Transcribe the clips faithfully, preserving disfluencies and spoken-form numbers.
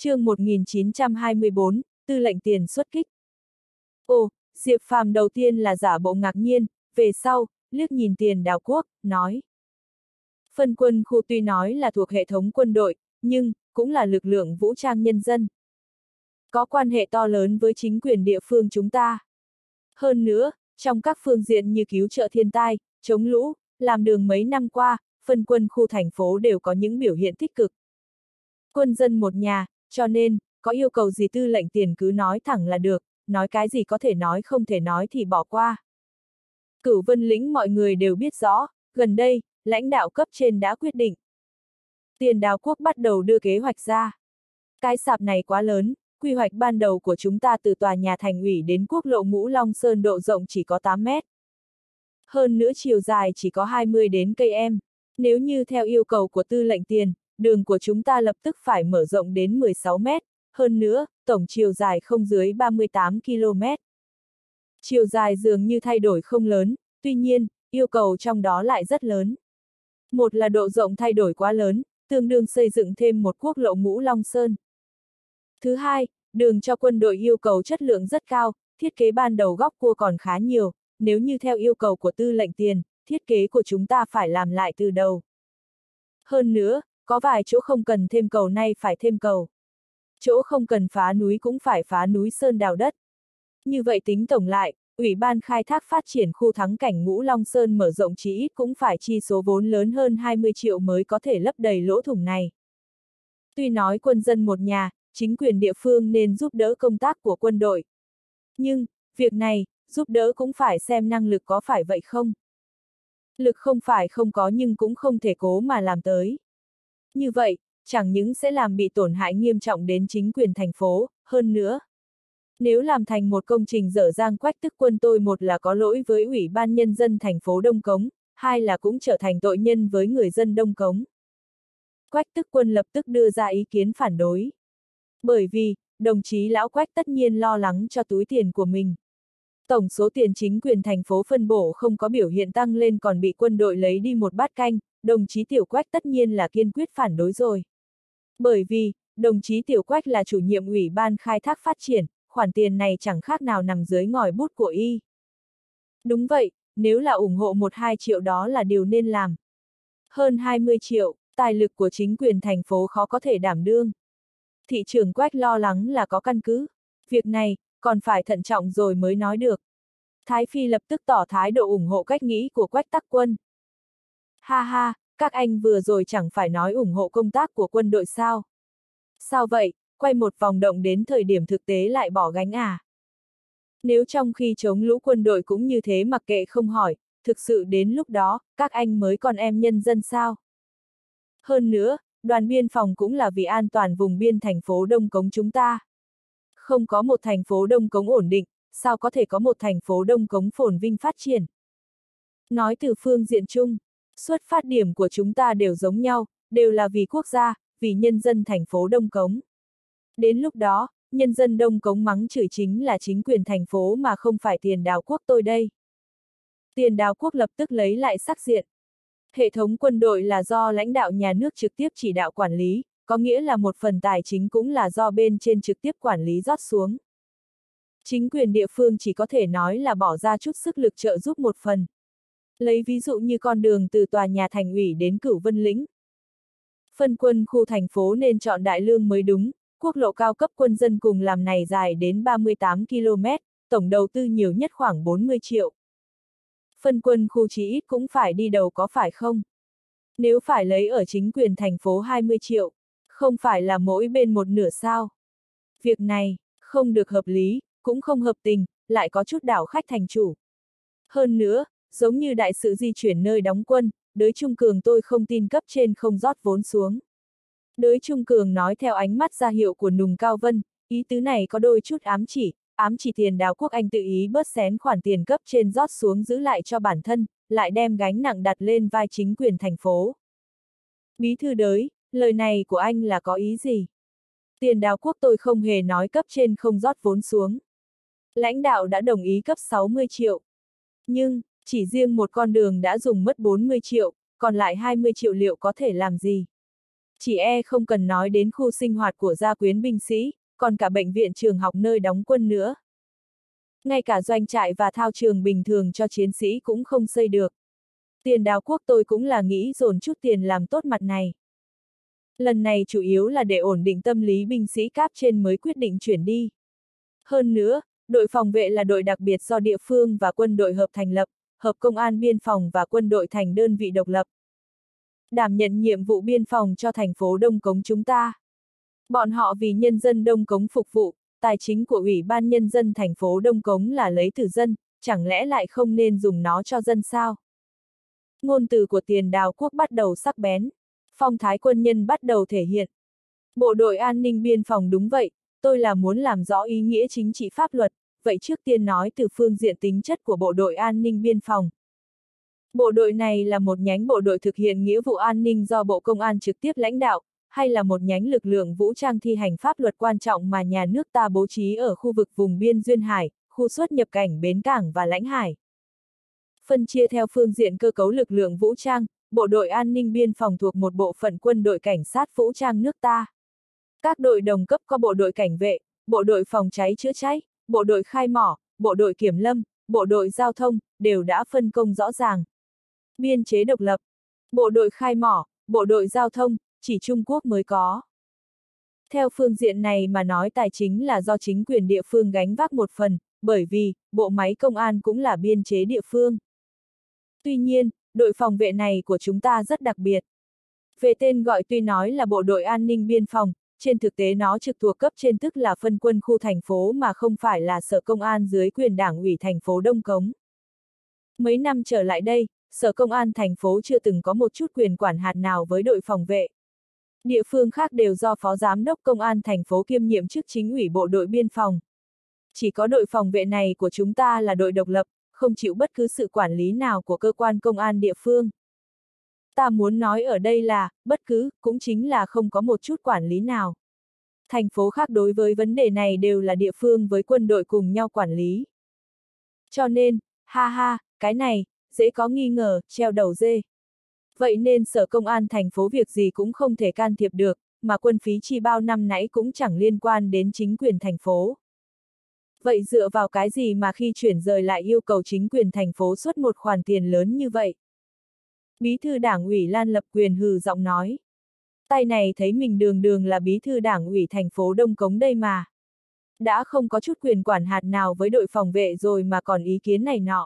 Chương một nghìn chín trăm hai mươi bốn, tư lệnh tiền xuất kích. Ồ, Diệp Phàm đầu tiên là giả bộ ngạc nhiên, về sau, liếc nhìn Tiền Đào Quốc, nói. Phân quân khu tuy nói là thuộc hệ thống quân đội, nhưng, cũng là lực lượng vũ trang nhân dân. Có quan hệ to lớn với chính quyền địa phương chúng ta. Hơn nữa, trong các phương diện như cứu trợ thiên tai, chống lũ, làm đường mấy năm qua, phân quân khu thành phố đều có những biểu hiện tích cực. Quân dân một nhà, cho nên, có yêu cầu gì tư lệnh Tiền cứ nói thẳng là được, nói cái gì có thể nói không thể nói thì bỏ qua. Cửu Vân lĩnh mọi người đều biết rõ, gần đây, lãnh đạo cấp trên đã quyết định. Tiền Đào Quốc bắt đầu đưa kế hoạch ra. Cái sạp này quá lớn, quy hoạch ban đầu của chúng ta từ tòa nhà thành ủy đến quốc lộ Ngũ Long Sơn độ rộng chỉ có tám mét. Hơn nữa chiều dài chỉ có hai mươi đến cây em. Nếu như theo yêu cầu của tư lệnh Tiền, đường của chúng ta lập tức phải mở rộng đến mười sáu mét, hơn nữa, tổng chiều dài không dưới ba mươi tám ki lô mét. Chiều dài dường như thay đổi không lớn, tuy nhiên, yêu cầu trong đó lại rất lớn. Một là độ rộng thay đổi quá lớn, tương đương xây dựng thêm một quốc lộ Ngũ Long Sơn. Thứ hai, đường cho quân đội yêu cầu chất lượng rất cao, thiết kế ban đầu góc cua còn khá nhiều, nếu như theo yêu cầu của tư lệnh Tiền, thiết kế của chúng ta phải làm lại từ đầu. Hơn nữa, có vài chỗ không cần thêm cầu nay phải thêm cầu. Chỗ không cần phá núi cũng phải phá núi sơn đào đất. Như vậy tính tổng lại, Ủy ban khai thác phát triển khu thắng cảnh Ngũ Long Sơn mở rộng chí ít cũng phải chi số vốn lớn hơn hai mươi triệu mới có thể lấp đầy lỗ thủng này. Tuy nói quân dân một nhà, chính quyền địa phương nên giúp đỡ công tác của quân đội. Nhưng, việc này, giúp đỡ cũng phải xem năng lực có phải vậy không? Lực không phải không có nhưng cũng không thể cố mà làm tới. Như vậy, chẳng những sẽ làm bị tổn hại nghiêm trọng đến chính quyền thành phố, hơn nữa. Nếu làm thành một công trình dở dang Quách Tức Quân tôi một là có lỗi với Ủy ban Nhân dân thành phố Đông Cống, hai là cũng trở thành tội nhân với người dân Đông Cống. Quách Tức Quân lập tức đưa ra ý kiến phản đối. Bởi vì, đồng chí Lão Quách tất nhiên lo lắng cho túi tiền của mình. Tổng số tiền chính quyền thành phố phân bổ không có biểu hiện tăng lên còn bị quân đội lấy đi một bát canh, đồng chí Tiểu Quách tất nhiên là kiên quyết phản đối rồi. Bởi vì, đồng chí Tiểu Quách là chủ nhiệm Ủy ban khai thác phát triển, khoản tiền này chẳng khác nào nằm dưới ngòi bút của y. Đúng vậy, nếu là ủng hộ một hai triệu đó là điều nên làm. Hơn hai mươi triệu, tài lực của chính quyền thành phố khó có thể đảm đương. Thị trưởng Quách lo lắng là có căn cứ. Việc này, còn phải thận trọng rồi mới nói được. Thái Phi lập tức tỏ thái độ ủng hộ cách nghĩ của Quách Tắc Quân. Ha ha, các anh vừa rồi chẳng phải nói ủng hộ công tác của quân đội sao? Sao vậy, quay một vòng động đến thời điểm thực tế lại bỏ gánh à? Nếu trong khi chống lũ quân đội cũng như thế mặc kệ không hỏi, thực sự đến lúc đó, các anh mới còn em nhân dân sao? Hơn nữa, đoàn biên phòng cũng là vì an toàn vùng biên thành phố Đông Cống chúng ta. Không có một thành phố Đông Cống ổn định, sao có thể có một thành phố Đông Cống phồn vinh phát triển? Nói từ phương diện chung, xuất phát điểm của chúng ta đều giống nhau, đều là vì quốc gia, vì nhân dân thành phố Đông Cống. Đến lúc đó, nhân dân Đông Cống mắng chửi chính là chính quyền thành phố mà không phải Tiền Đào Quốc tôi đây. Tiền Đào Quốc lập tức lấy lại sắc diện. Hệ thống quân đội là do lãnh đạo nhà nước trực tiếp chỉ đạo quản lý, có nghĩa là một phần tài chính cũng là do bên trên trực tiếp quản lý rót xuống. Chính quyền địa phương chỉ có thể nói là bỏ ra chút sức lực trợ giúp một phần. Lấy ví dụ như con đường từ tòa nhà thành ủy đến Cửu Vân lĩnh. Phân quân khu thành phố nên chọn Đại Lương mới đúng, quốc lộ cao cấp quân dân cùng làm này dài đến ba mươi tám ki lô mét, tổng đầu tư nhiều nhất khoảng bốn mươi triệu. Phân quân khu chí ít cũng phải đi đầu có phải không? Nếu phải lấy ở chính quyền thành phố hai mươi triệu, không phải là mỗi bên một nửa sao? Việc này, không được hợp lý, cũng không hợp tình, lại có chút đảo khách thành chủ. Hơn nữa, giống như đại sự di chuyển nơi đóng quân, Đới Trung Cường tôi không tin cấp trên không rót vốn xuống. Đới Trung Cường nói theo ánh mắt ra hiệu của Nùng Cao Vân, ý tứ này có đôi chút ám chỉ, ám chỉ Tiền Đào Quốc anh tự ý bớt xén khoản tiền cấp trên rót xuống giữ lại cho bản thân, lại đem gánh nặng đặt lên vai chính quyền thành phố. Bí thư Đới, lời này của anh là có ý gì? Tiền Đào Quốc tôi không hề nói cấp trên không rót vốn xuống. Lãnh đạo đã đồng ý cấp sáu mươi triệu. Nhưng, chỉ riêng một con đường đã dùng mất bốn mươi triệu, còn lại hai mươi triệu liệu có thể làm gì? Chỉ e không cần nói đến khu sinh hoạt của gia quyến binh sĩ, còn cả bệnh viện trường học nơi đóng quân nữa. Ngay cả doanh trại và thao trường bình thường cho chiến sĩ cũng không xây được. Tiền Đào Quốc tôi cũng là nghĩ dồn chút tiền làm tốt mặt này. Lần này chủ yếu là để ổn định tâm lý binh sĩ cáp trên mới quyết định chuyển đi. Hơn nữa, đội phòng vệ là đội đặc biệt do địa phương và quân đội hợp thành lập, hợp công an biên phòng và quân đội thành đơn vị độc lập. Đảm nhận nhiệm vụ biên phòng cho thành phố Đông Cống chúng ta. Bọn họ vì nhân dân Đông Cống phục vụ, tài chính của Ủy ban Nhân dân thành phố Đông Cống là lấy từ dân, chẳng lẽ lại không nên dùng nó cho dân sao? Ngôn từ của Tiền Đào Quốc bắt đầu sắc bén, phong thái quân nhân bắt đầu thể hiện. Bộ đội an ninh biên phòng đúng vậy, tôi là muốn làm rõ ý nghĩa chính trị pháp luật, vậy trước tiên nói từ phương diện tính chất của bộ đội an ninh biên phòng. Bộ đội này là một nhánh bộ đội thực hiện nghĩa vụ an ninh do Bộ Công an trực tiếp lãnh đạo, hay là một nhánh lực lượng vũ trang thi hành pháp luật quan trọng mà nhà nước ta bố trí ở khu vực vùng biên duyên hải, khu xuất nhập cảnh bến cảng và lãnh hải. Phân chia theo phương diện cơ cấu lực lượng vũ trang, bộ đội an ninh biên phòng thuộc một bộ phận quân đội cảnh sát vũ trang nước ta. Các đội đồng cấp có bộ đội cảnh vệ, bộ đội phòng cháy chữa cháy, bộ đội khai mỏ, bộ đội kiểm lâm, bộ đội giao thông, đều đã phân công rõ ràng. Biên chế độc lập, bộ đội khai mỏ, bộ đội giao thông, chỉ Trung Quốc mới có. Theo phương diện này mà nói tài chính là do chính quyền địa phương gánh vác một phần, bởi vì, bộ máy công an cũng là biên chế địa phương. Tuy nhiên, đội phòng vệ này của chúng ta rất đặc biệt. Về tên gọi tuy nói là bộ đội an ninh biên phòng, trên thực tế nó trực thuộc cấp trên tức là phân quân khu thành phố mà không phải là sở công an dưới quyền đảng ủy thành phố Đông Cống. Mấy năm trở lại đây, sở công an thành phố chưa từng có một chút quyền quản hạt nào với đội phòng vệ. Địa phương khác đều do phó giám đốc công an thành phố kiêm nhiệm chức chính ủy bộ đội biên phòng. Chỉ có đội phòng vệ này của chúng ta là đội độc lập, không chịu bất cứ sự quản lý nào của cơ quan công an địa phương. Ta muốn nói ở đây là, bất cứ, cũng chính là không có một chút quản lý nào. Thành phố khác đối với vấn đề này đều là địa phương với quân đội cùng nhau quản lý. Cho nên, ha ha, cái này, dễ có nghi ngờ, treo đầu dê. Vậy nên sở công an thành phố việc gì cũng không thể can thiệp được, mà quân phí chi bao năm nãy cũng chẳng liên quan đến chính quyền thành phố. Vậy dựa vào cái gì mà khi chuyển rời lại yêu cầu chính quyền thành phố xuất một khoản tiền lớn như vậy? Bí thư đảng ủy Lan Lập Quyền hừ giọng nói. Tay này thấy mình đường đường là bí thư đảng ủy thành phố Đông Cống đây mà. Đã không có chút quyền quản hạt nào với đội phòng vệ rồi mà còn ý kiến này nọ.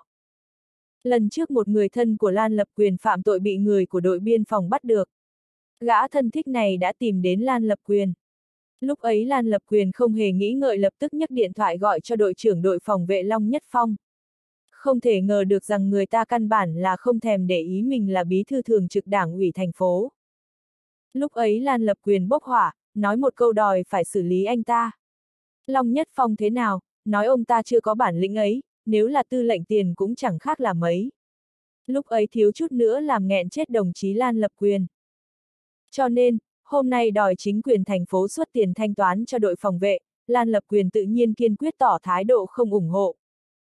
Lần trước một người thân của Lan Lập Quyền phạm tội bị người của đội biên phòng bắt được. Gã thân thích này đã tìm đến Lan Lập Quyền. Lúc ấy Lan Lập Quyền không hề nghĩ ngợi lập tức nhấc điện thoại gọi cho đội trưởng đội phòng vệ Long Nhất Phong. Không thể ngờ được rằng người ta căn bản là không thèm để ý mình là bí thư thường trực đảng ủy thành phố. Lúc ấy Lan Lập Quyền bốc hỏa, nói một câu đòi phải xử lý anh ta. Long Nhất Phong thế nào, nói ông ta chưa có bản lĩnh ấy, nếu là tư lệnh tiền cũng chẳng khác là mấy. Lúc ấy thiếu chút nữa làm nghẹn chết đồng chí Lan Lập Quyền. Cho nên, hôm nay đòi chính quyền thành phố xuất tiền thanh toán cho đội phòng vệ, Lan Lập Quyền tự nhiên kiên quyết tỏ thái độ không ủng hộ.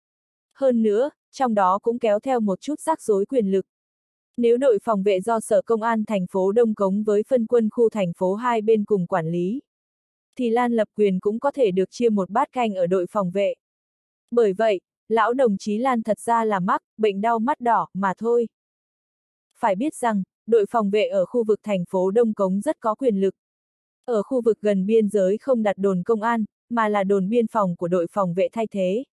Hơn nữa, trong đó cũng kéo theo một chút rắc rối quyền lực. Nếu đội phòng vệ do sở công an thành phố Đông Cống với phân quân khu thành phố hai bên cùng quản lý, thì Lan Lập Quyền cũng có thể được chia một bát canh ở đội phòng vệ. Bởi vậy, lão đồng chí Lan thật ra là mắc bệnh đau mắt đỏ mà thôi. Phải biết rằng, đội phòng vệ ở khu vực thành phố Đông Cống rất có quyền lực. Ở khu vực gần biên giới không đặt đồn công an, mà là đồn biên phòng của đội phòng vệ thay thế.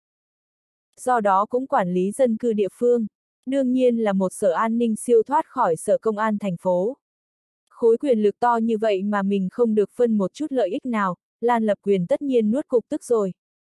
Do đó cũng quản lý dân cư địa phương, đương nhiên là một sở an ninh siêu thoát khỏi sở công an thành phố. Khối quyền lực to như vậy mà mình không được phân một chút lợi ích nào, Lan Lập Quyền tất nhiên nuốt cục tức rồi.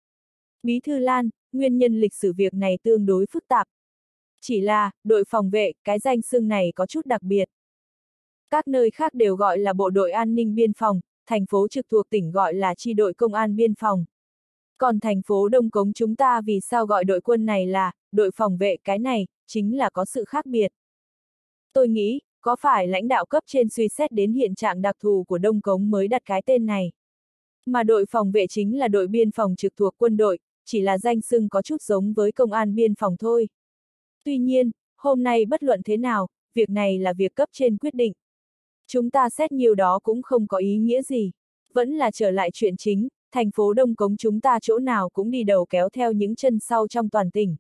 Bí thư Lan, nguyên nhân lịch sử việc này tương đối phức tạp. Chỉ là, đội phòng vệ, cái danh xưng này có chút đặc biệt. Các nơi khác đều gọi là bộ đội an ninh biên phòng, thành phố trực thuộc tỉnh gọi là chi đội công an biên phòng. Còn thành phố Đông Cống chúng ta vì sao gọi đội quân này là đội phòng vệ, cái này chính là có sự khác biệt. Tôi nghĩ, có phải lãnh đạo cấp trên suy xét đến hiện trạng đặc thù của Đông Cống mới đặt cái tên này. Mà đội phòng vệ chính là đội biên phòng trực thuộc quân đội, chỉ là danh xưng có chút giống với công an biên phòng thôi. Tuy nhiên, hôm nay bất luận thế nào, việc này là việc cấp trên quyết định. Chúng ta xét nhiều đó cũng không có ý nghĩa gì. Vẫn là trở lại chuyện chính, thành phố Đông Cống chúng ta chỗ nào cũng đi đầu kéo theo những chân sau trong toàn tỉnh.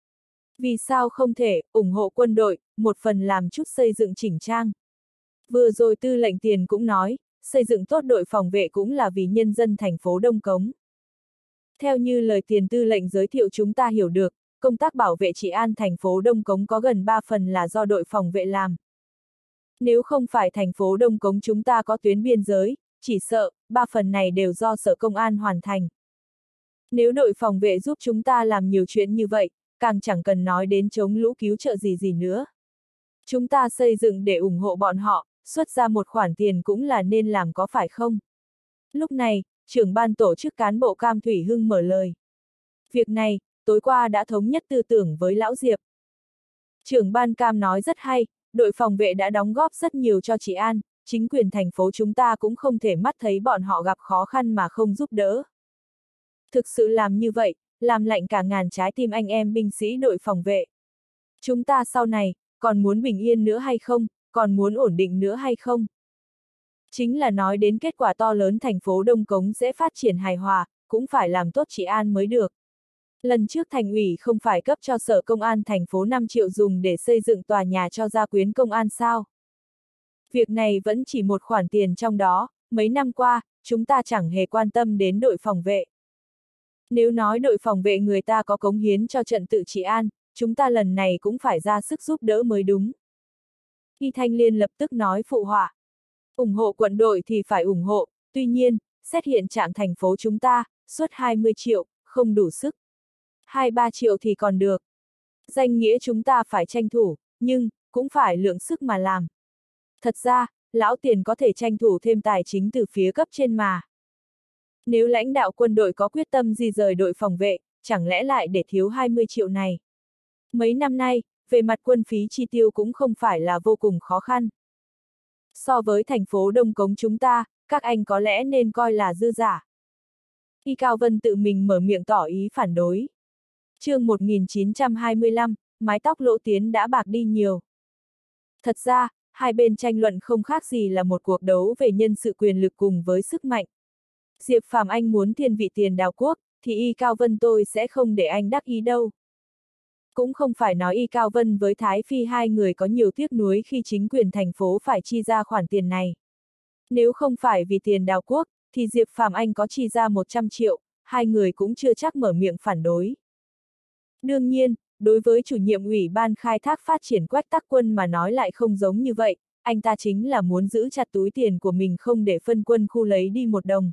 Vì sao không thể ủng hộ quân đội, một phần làm chút xây dựng chỉnh trang. Vừa rồi tư lệnh Tiền cũng nói, xây dựng tốt đội phòng vệ cũng là vì nhân dân thành phố Đông Cống. Theo như lời Tiền tư lệnh giới thiệu chúng ta hiểu được, công tác bảo vệ trị an thành phố Đông Cống có gần ba phần là do đội phòng vệ làm. Nếu không phải thành phố Đông Cống chúng ta có tuyến biên giới, chỉ sợ, ba phần này đều do Sở Công an hoàn thành. Nếu đội phòng vệ giúp chúng ta làm nhiều chuyện như vậy, càng chẳng cần nói đến chống lũ cứu trợ gì gì nữa. Chúng ta xây dựng để ủng hộ bọn họ, xuất ra một khoản tiền cũng là nên làm có phải không? Lúc này, trưởng ban tổ chức cán bộ Cam Thủy Hưng mở lời. Việc này, tối qua đã thống nhất tư tưởng với Lão Diệp. Trưởng ban Cam nói rất hay, đội phòng vệ đã đóng góp rất nhiều cho trị an, chính quyền thành phố chúng ta cũng không thể mắt thấy bọn họ gặp khó khăn mà không giúp đỡ. Thực sự làm như vậy, làm lạnh cả ngàn trái tim anh em binh sĩ đội phòng vệ. Chúng ta sau này, còn muốn bình yên nữa hay không, còn muốn ổn định nữa hay không? Chính là nói đến kết quả to lớn thành phố Đông Cống sẽ phát triển hài hòa, cũng phải làm tốt trị an mới được. Lần trước thành ủy không phải cấp cho Sở Công an thành phố năm triệu dùng để xây dựng tòa nhà cho gia quyến công an sao? Việc này vẫn chỉ một khoản tiền trong đó, mấy năm qua, chúng ta chẳng hề quan tâm đến đội phòng vệ. Nếu nói đội phòng vệ người ta có cống hiến cho trận tự trị an, chúng ta lần này cũng phải ra sức giúp đỡ mới đúng. Y Thanh Liên lập tức nói phụ họa. Ủng hộ quận đội thì phải ủng hộ, tuy nhiên, xét hiện trạng thành phố chúng ta, suốt hai mươi triệu, không đủ sức. hai ba triệu thì còn được. Danh nghĩa chúng ta phải tranh thủ, nhưng, cũng phải lượng sức mà làm. Thật ra, Lão Tiền có thể tranh thủ thêm tài chính từ phía cấp trên mà. Nếu lãnh đạo quân đội có quyết tâm di rời đội phòng vệ, chẳng lẽ lại để thiếu hai mươi triệu này? Mấy năm nay, về mặt quân phí chi tiêu cũng không phải là vô cùng khó khăn. So với thành phố Đông Cống chúng ta, các anh có lẽ nên coi là dư giả. Y Cao Vân tự mình mở miệng tỏ ý phản đối. Chương một nghìn chín trăm hai mươi lăm, mái tóc Lỗ Tiến đã bạc đi nhiều. Thật ra, hai bên tranh luận không khác gì là một cuộc đấu về nhân sự quyền lực cùng với sức mạnh. Diệp Phàm anh muốn thiên vị Tiền Đào Quốc, thì Y Cao Vân tôi sẽ không để anh đắc ý đâu. Cũng không phải nói Y Cao Vân với Thái Phi hai người có nhiều tiếc nuối khi chính quyền thành phố phải chi ra khoản tiền này. Nếu không phải vì Tiền Đào Quốc, thì Diệp Phàm anh có chi ra một trăm triệu, hai người cũng chưa chắc mở miệng phản đối. Đương nhiên, đối với chủ nhiệm ủy ban khai thác phát triển Quách Tắc Quân mà nói lại không giống như vậy, anh ta chính là muốn giữ chặt túi tiền của mình không để phân quân khu lấy đi một đồng.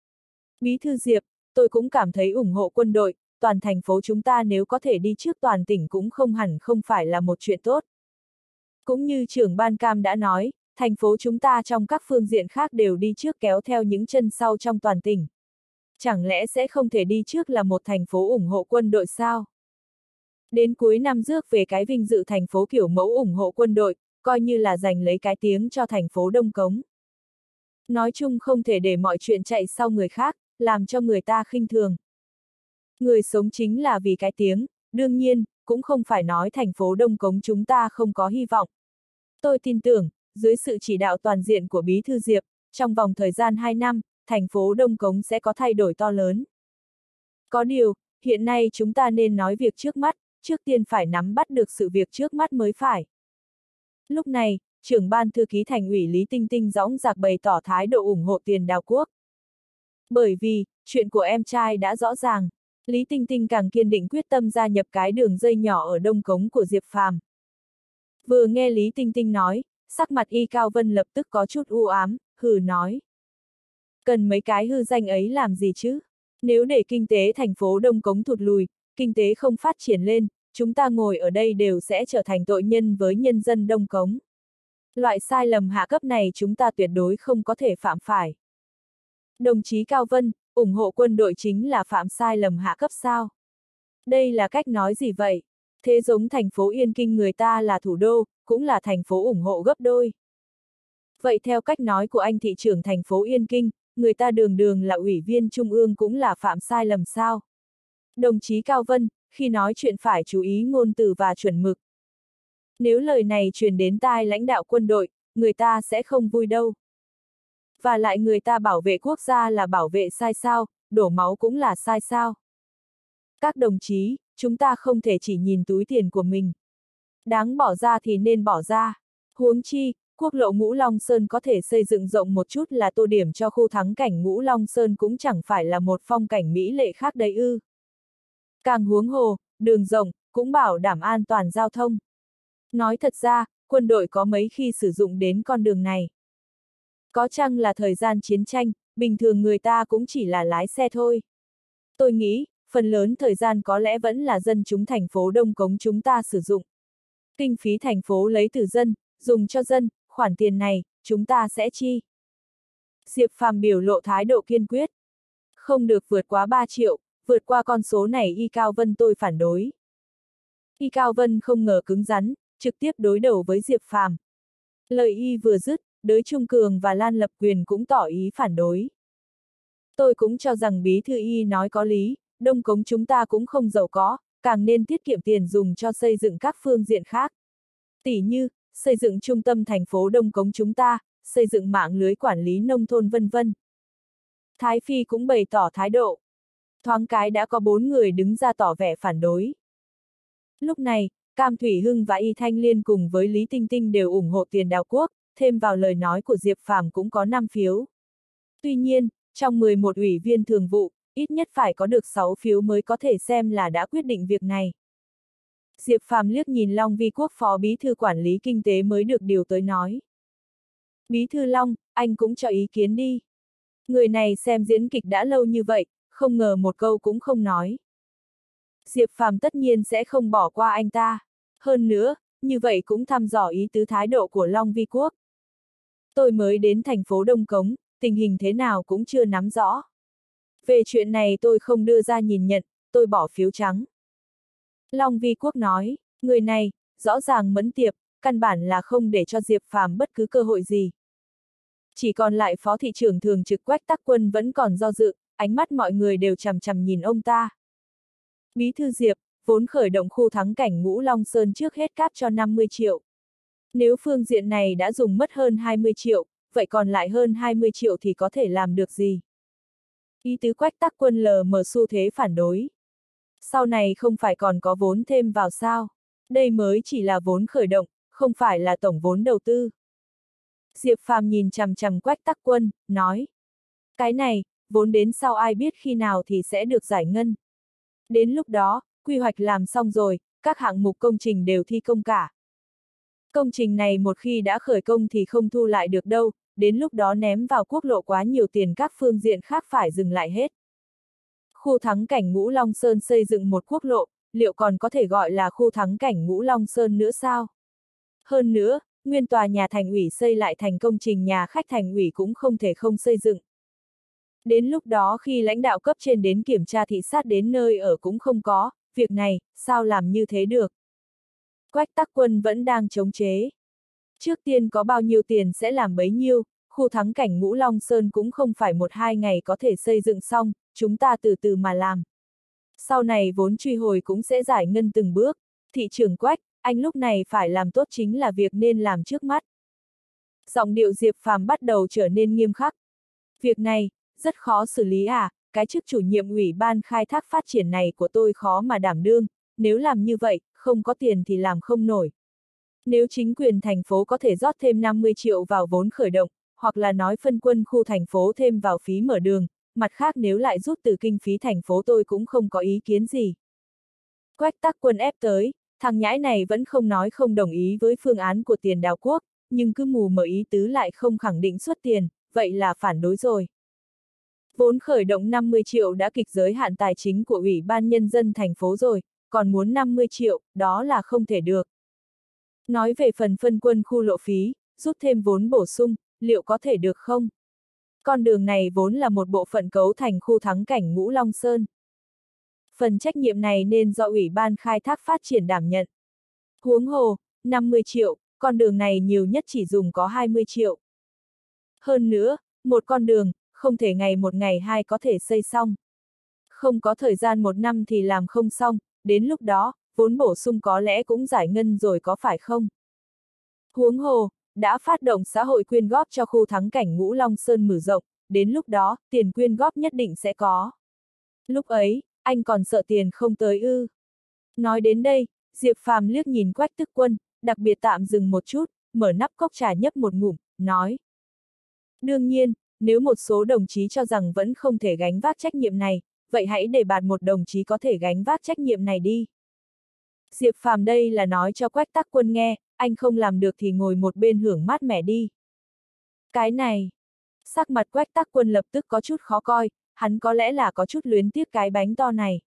Bí thư Diệp, tôi cũng cảm thấy ủng hộ quân đội, toàn thành phố chúng ta nếu có thể đi trước toàn tỉnh cũng không hẳn không phải là một chuyện tốt. Cũng như trưởng ban Cam đã nói, thành phố chúng ta trong các phương diện khác đều đi trước kéo theo những chân sau trong toàn tỉnh. Chẳng lẽ sẽ không thể đi trước là một thành phố ủng hộ quân đội sao? Đến cuối năm rước về cái vinh dự thành phố kiểu mẫu ủng hộ quân đội, coi như là giành lấy cái tiếng cho thành phố Đông Cống. Nói chung không thể để mọi chuyện chạy sau người khác, làm cho người ta khinh thường. Người sống chính là vì cái tiếng, đương nhiên, cũng không phải nói thành phố Đông Cống chúng ta không có hy vọng. Tôi tin tưởng, dưới sự chỉ đạo toàn diện của Bí thư Diệp, trong vòng thời gian hai năm, thành phố Đông Cống sẽ có thay đổi to lớn. Có điều, hiện nay chúng ta nên nói việc trước mắt, trước tiên phải nắm bắt được sự việc trước mắt mới phải. Lúc này, trưởng ban thư ký thành ủy Lý Tinh Tinh dõng dạc bày tỏ thái độ ủng hộ Tiền Đào Quốc. Bởi vì, chuyện của em trai đã rõ ràng, Lý Tinh Tinh càng kiên định quyết tâm gia nhập cái đường dây nhỏ ở Đông Cống của Diệp Phàm. Vừa nghe Lý Tinh Tinh nói, sắc mặt Y Cao Vân lập tức có chút u ám, hừ nói. Cần mấy cái hư danh ấy làm gì chứ? Nếu để kinh tế thành phố Đông Cống thụt lùi, kinh tế không phát triển lên, chúng ta ngồi ở đây đều sẽ trở thành tội nhân với nhân dân Đông Cống. Loại sai lầm hạ cấp này chúng ta tuyệt đối không có thể phạm phải. Đồng chí Cao Vân, ủng hộ quân đội chính là phạm sai lầm hạ cấp sao? Đây là cách nói gì vậy? Thế giống thành phố Yên Kinh người ta là thủ đô, cũng là thành phố ủng hộ gấp đôi. Vậy theo cách nói của anh thị trưởng thành phố Yên Kinh, người ta đường đường là ủy viên trung ương cũng là phạm sai lầm sao? Đồng chí Cao Vân, khi nói chuyện phải chú ý ngôn từ và chuẩn mực. Nếu lời này truyền đến tai lãnh đạo quân đội, người ta sẽ không vui đâu. Và lại người ta bảo vệ quốc gia là bảo vệ sai sao, đổ máu cũng là sai sao. Các đồng chí, chúng ta không thể chỉ nhìn túi tiền của mình. Đáng bỏ ra thì nên bỏ ra. Huống chi, quốc lộ Ngũ Long Sơn có thể xây dựng rộng một chút là tô điểm cho khu thắng cảnh Ngũ Long Sơn cũng chẳng phải là một phong cảnh mỹ lệ khác đấy ư. Càng huống hồ, đường rộng, cũng bảo đảm an toàn giao thông. Nói thật ra, quân đội có mấy khi sử dụng đến con đường này. Có chăng là thời gian chiến tranh, bình thường người ta cũng chỉ là lái xe thôi. Tôi nghĩ, phần lớn thời gian có lẽ vẫn là dân chúng thành phố Đông Cống chúng ta sử dụng. Kinh phí thành phố lấy từ dân, dùng cho dân, khoản tiền này, chúng ta sẽ chi. Diệp Phàm biểu lộ thái độ kiên quyết. Không được vượt quá ba triệu, vượt qua con số này Y Cao Vân tôi phản đối. Y Cao Vân không ngờ cứng rắn, trực tiếp đối đầu với Diệp Phàm. Lời Y vừa dứt, Đới Trung Cường và Lan Lập Quyền cũng tỏ ý phản đối. Tôi cũng cho rằng bí thư Y nói có lý, Đông Cống chúng ta cũng không giàu có, càng nên tiết kiệm tiền dùng cho xây dựng các phương diện khác. Tỷ như, xây dựng trung tâm thành phố Đông Cống chúng ta, xây dựng mạng lưới quản lý nông thôn vân vân. Thái Phi cũng bày tỏ thái độ. Thoáng cái đã có bốn người đứng ra tỏ vẻ phản đối. Lúc này, Cam Thủy Hưng và Y Thanh Liên cùng với Lý Tinh Tinh đều ủng hộ tiền đào quốc, thêm vào lời nói của Diệp Phàm cũng có năm phiếu. Tuy nhiên, trong mười một ủy viên thường vụ, ít nhất phải có được sáu phiếu mới có thể xem là đã quyết định việc này. Diệp Phàm liếc nhìn Long Vi Quốc phó bí thư quản lý kinh tế mới được điều tới nói. Bí thư Long, anh cũng cho ý kiến đi. Người này xem diễn kịch đã lâu như vậy, không ngờ một câu cũng không nói. Diệp Phàm tất nhiên sẽ không bỏ qua anh ta. Hơn nữa, như vậy cũng thăm dò ý tứ thái độ của Long Vi Quốc. Tôi mới đến thành phố Đông Cống, tình hình thế nào cũng chưa nắm rõ. Về chuyện này tôi không đưa ra nhìn nhận, tôi bỏ phiếu trắng. Long Vi Quốc nói, người này, rõ ràng mẫn tiệp, căn bản là không để cho Diệp Phàm bất cứ cơ hội gì. Chỉ còn lại phó thị trưởng thường trực Quách Tắc Quân vẫn còn do dự, ánh mắt mọi người đều chằm chằm nhìn ông ta. Bí thư Diệp, vốn khởi động khu thắng cảnh Ngũ Long Sơn trước hết cáp cho năm mươi triệu. Nếu phương diện này đã dùng mất hơn hai mươi triệu, vậy còn lại hơn hai mươi triệu thì có thể làm được gì? Ý tứ Quách Tắc Quân lờ mờ xu thế phản đối. Sau này không phải còn có vốn thêm vào sao? Đây mới chỉ là vốn khởi động, không phải là tổng vốn đầu tư. Diệp Phàm nhìn chằm chằm Quách Tắc Quân, nói. Cái này, vốn đến sau ai biết khi nào thì sẽ được giải ngân. Đến lúc đó, quy hoạch làm xong rồi, các hạng mục công trình đều thi công cả. Công trình này một khi đã khởi công thì không thu lại được đâu, đến lúc đó ném vào quốc lộ quá nhiều tiền các phương diện khác phải dừng lại hết. Khu thắng cảnh Ngũ Long Sơn xây dựng một quốc lộ, liệu còn có thể gọi là khu thắng cảnh Ngũ Long Sơn nữa sao? Hơn nữa, nguyên tòa nhà thành ủy xây lại thành công trình nhà khách thành ủy cũng không thể không xây dựng. Đến lúc đó khi lãnh đạo cấp trên đến kiểm tra thị sát đến nơi ở cũng không có, việc này, sao làm như thế được? Quách Tắc Quân vẫn đang chống chế. Trước tiên có bao nhiêu tiền sẽ làm bấy nhiêu, khu thắng cảnh Ngũ Long Sơn cũng không phải một hai ngày có thể xây dựng xong, chúng ta từ từ mà làm. Sau này vốn truy hồi cũng sẽ giải ngân từng bước, thị trưởng Quách, anh lúc này phải làm tốt chính là việc nên làm trước mắt. Giọng điệu Diệp Phàm bắt đầu trở nên nghiêm khắc. Việc này, rất khó xử lý à, cái chức chủ nhiệm ủy ban khai thác phát triển này của tôi khó mà đảm đương, nếu làm như vậy, không có tiền thì làm không nổi. Nếu chính quyền thành phố có thể rót thêm năm mươi triệu vào vốn khởi động, hoặc là nói phân quân khu thành phố thêm vào phí mở đường, mặt khác nếu lại rút từ kinh phí thành phố tôi cũng không có ý kiến gì. Quách Tắc Quân ép tới, thằng nhãi này vẫn không nói không đồng ý với phương án của tiền đào quốc, nhưng cứ mù mờ ý tứ lại không khẳng định xuất tiền, vậy là phản đối rồi. Vốn khởi động năm mươi triệu đã kịch giới hạn tài chính của Ủy ban Nhân dân thành phố rồi, còn muốn năm mươi triệu, đó là không thể được. Nói về phần phân quân khu lộ phí, rút thêm vốn bổ sung, liệu có thể được không? Con đường này vốn là một bộ phận cấu thành khu thắng cảnh Ngũ Long Sơn. Phần trách nhiệm này nên do Ủy ban khai thác phát triển đảm nhận. Huống hồ, năm mươi triệu, con đường này nhiều nhất chỉ dùng có hai mươi triệu. Hơn nữa, một con đường, không thể ngày một ngày hai có thể xây xong. Không có thời gian một năm thì làm không xong, đến lúc đó, vốn bổ sung có lẽ cũng giải ngân rồi có phải không? Huống hồ, đã phát động xã hội quyên góp cho khu thắng cảnh Ngũ Long Sơn mở rộng, đến lúc đó, tiền quyên góp nhất định sẽ có. Lúc ấy, anh còn sợ tiền không tới ư. Nói đến đây, Diệp Phàm liếc nhìn Quách Tức Quân, đặc biệt tạm dừng một chút, mở nắp cốc trà nhấp một ngụm, nói. Đương nhiên, nếu một số đồng chí cho rằng vẫn không thể gánh vác trách nhiệm này, vậy hãy đề bạt một đồng chí có thể gánh vác trách nhiệm này đi. Diệp Phàm đây là nói cho Quách Tắc Quân nghe, anh không làm được thì ngồi một bên hưởng mát mẻ đi. Cái này, sắc mặt Quách Tắc Quân lập tức có chút khó coi, hắn có lẽ là có chút luyến tiếc cái bánh to này.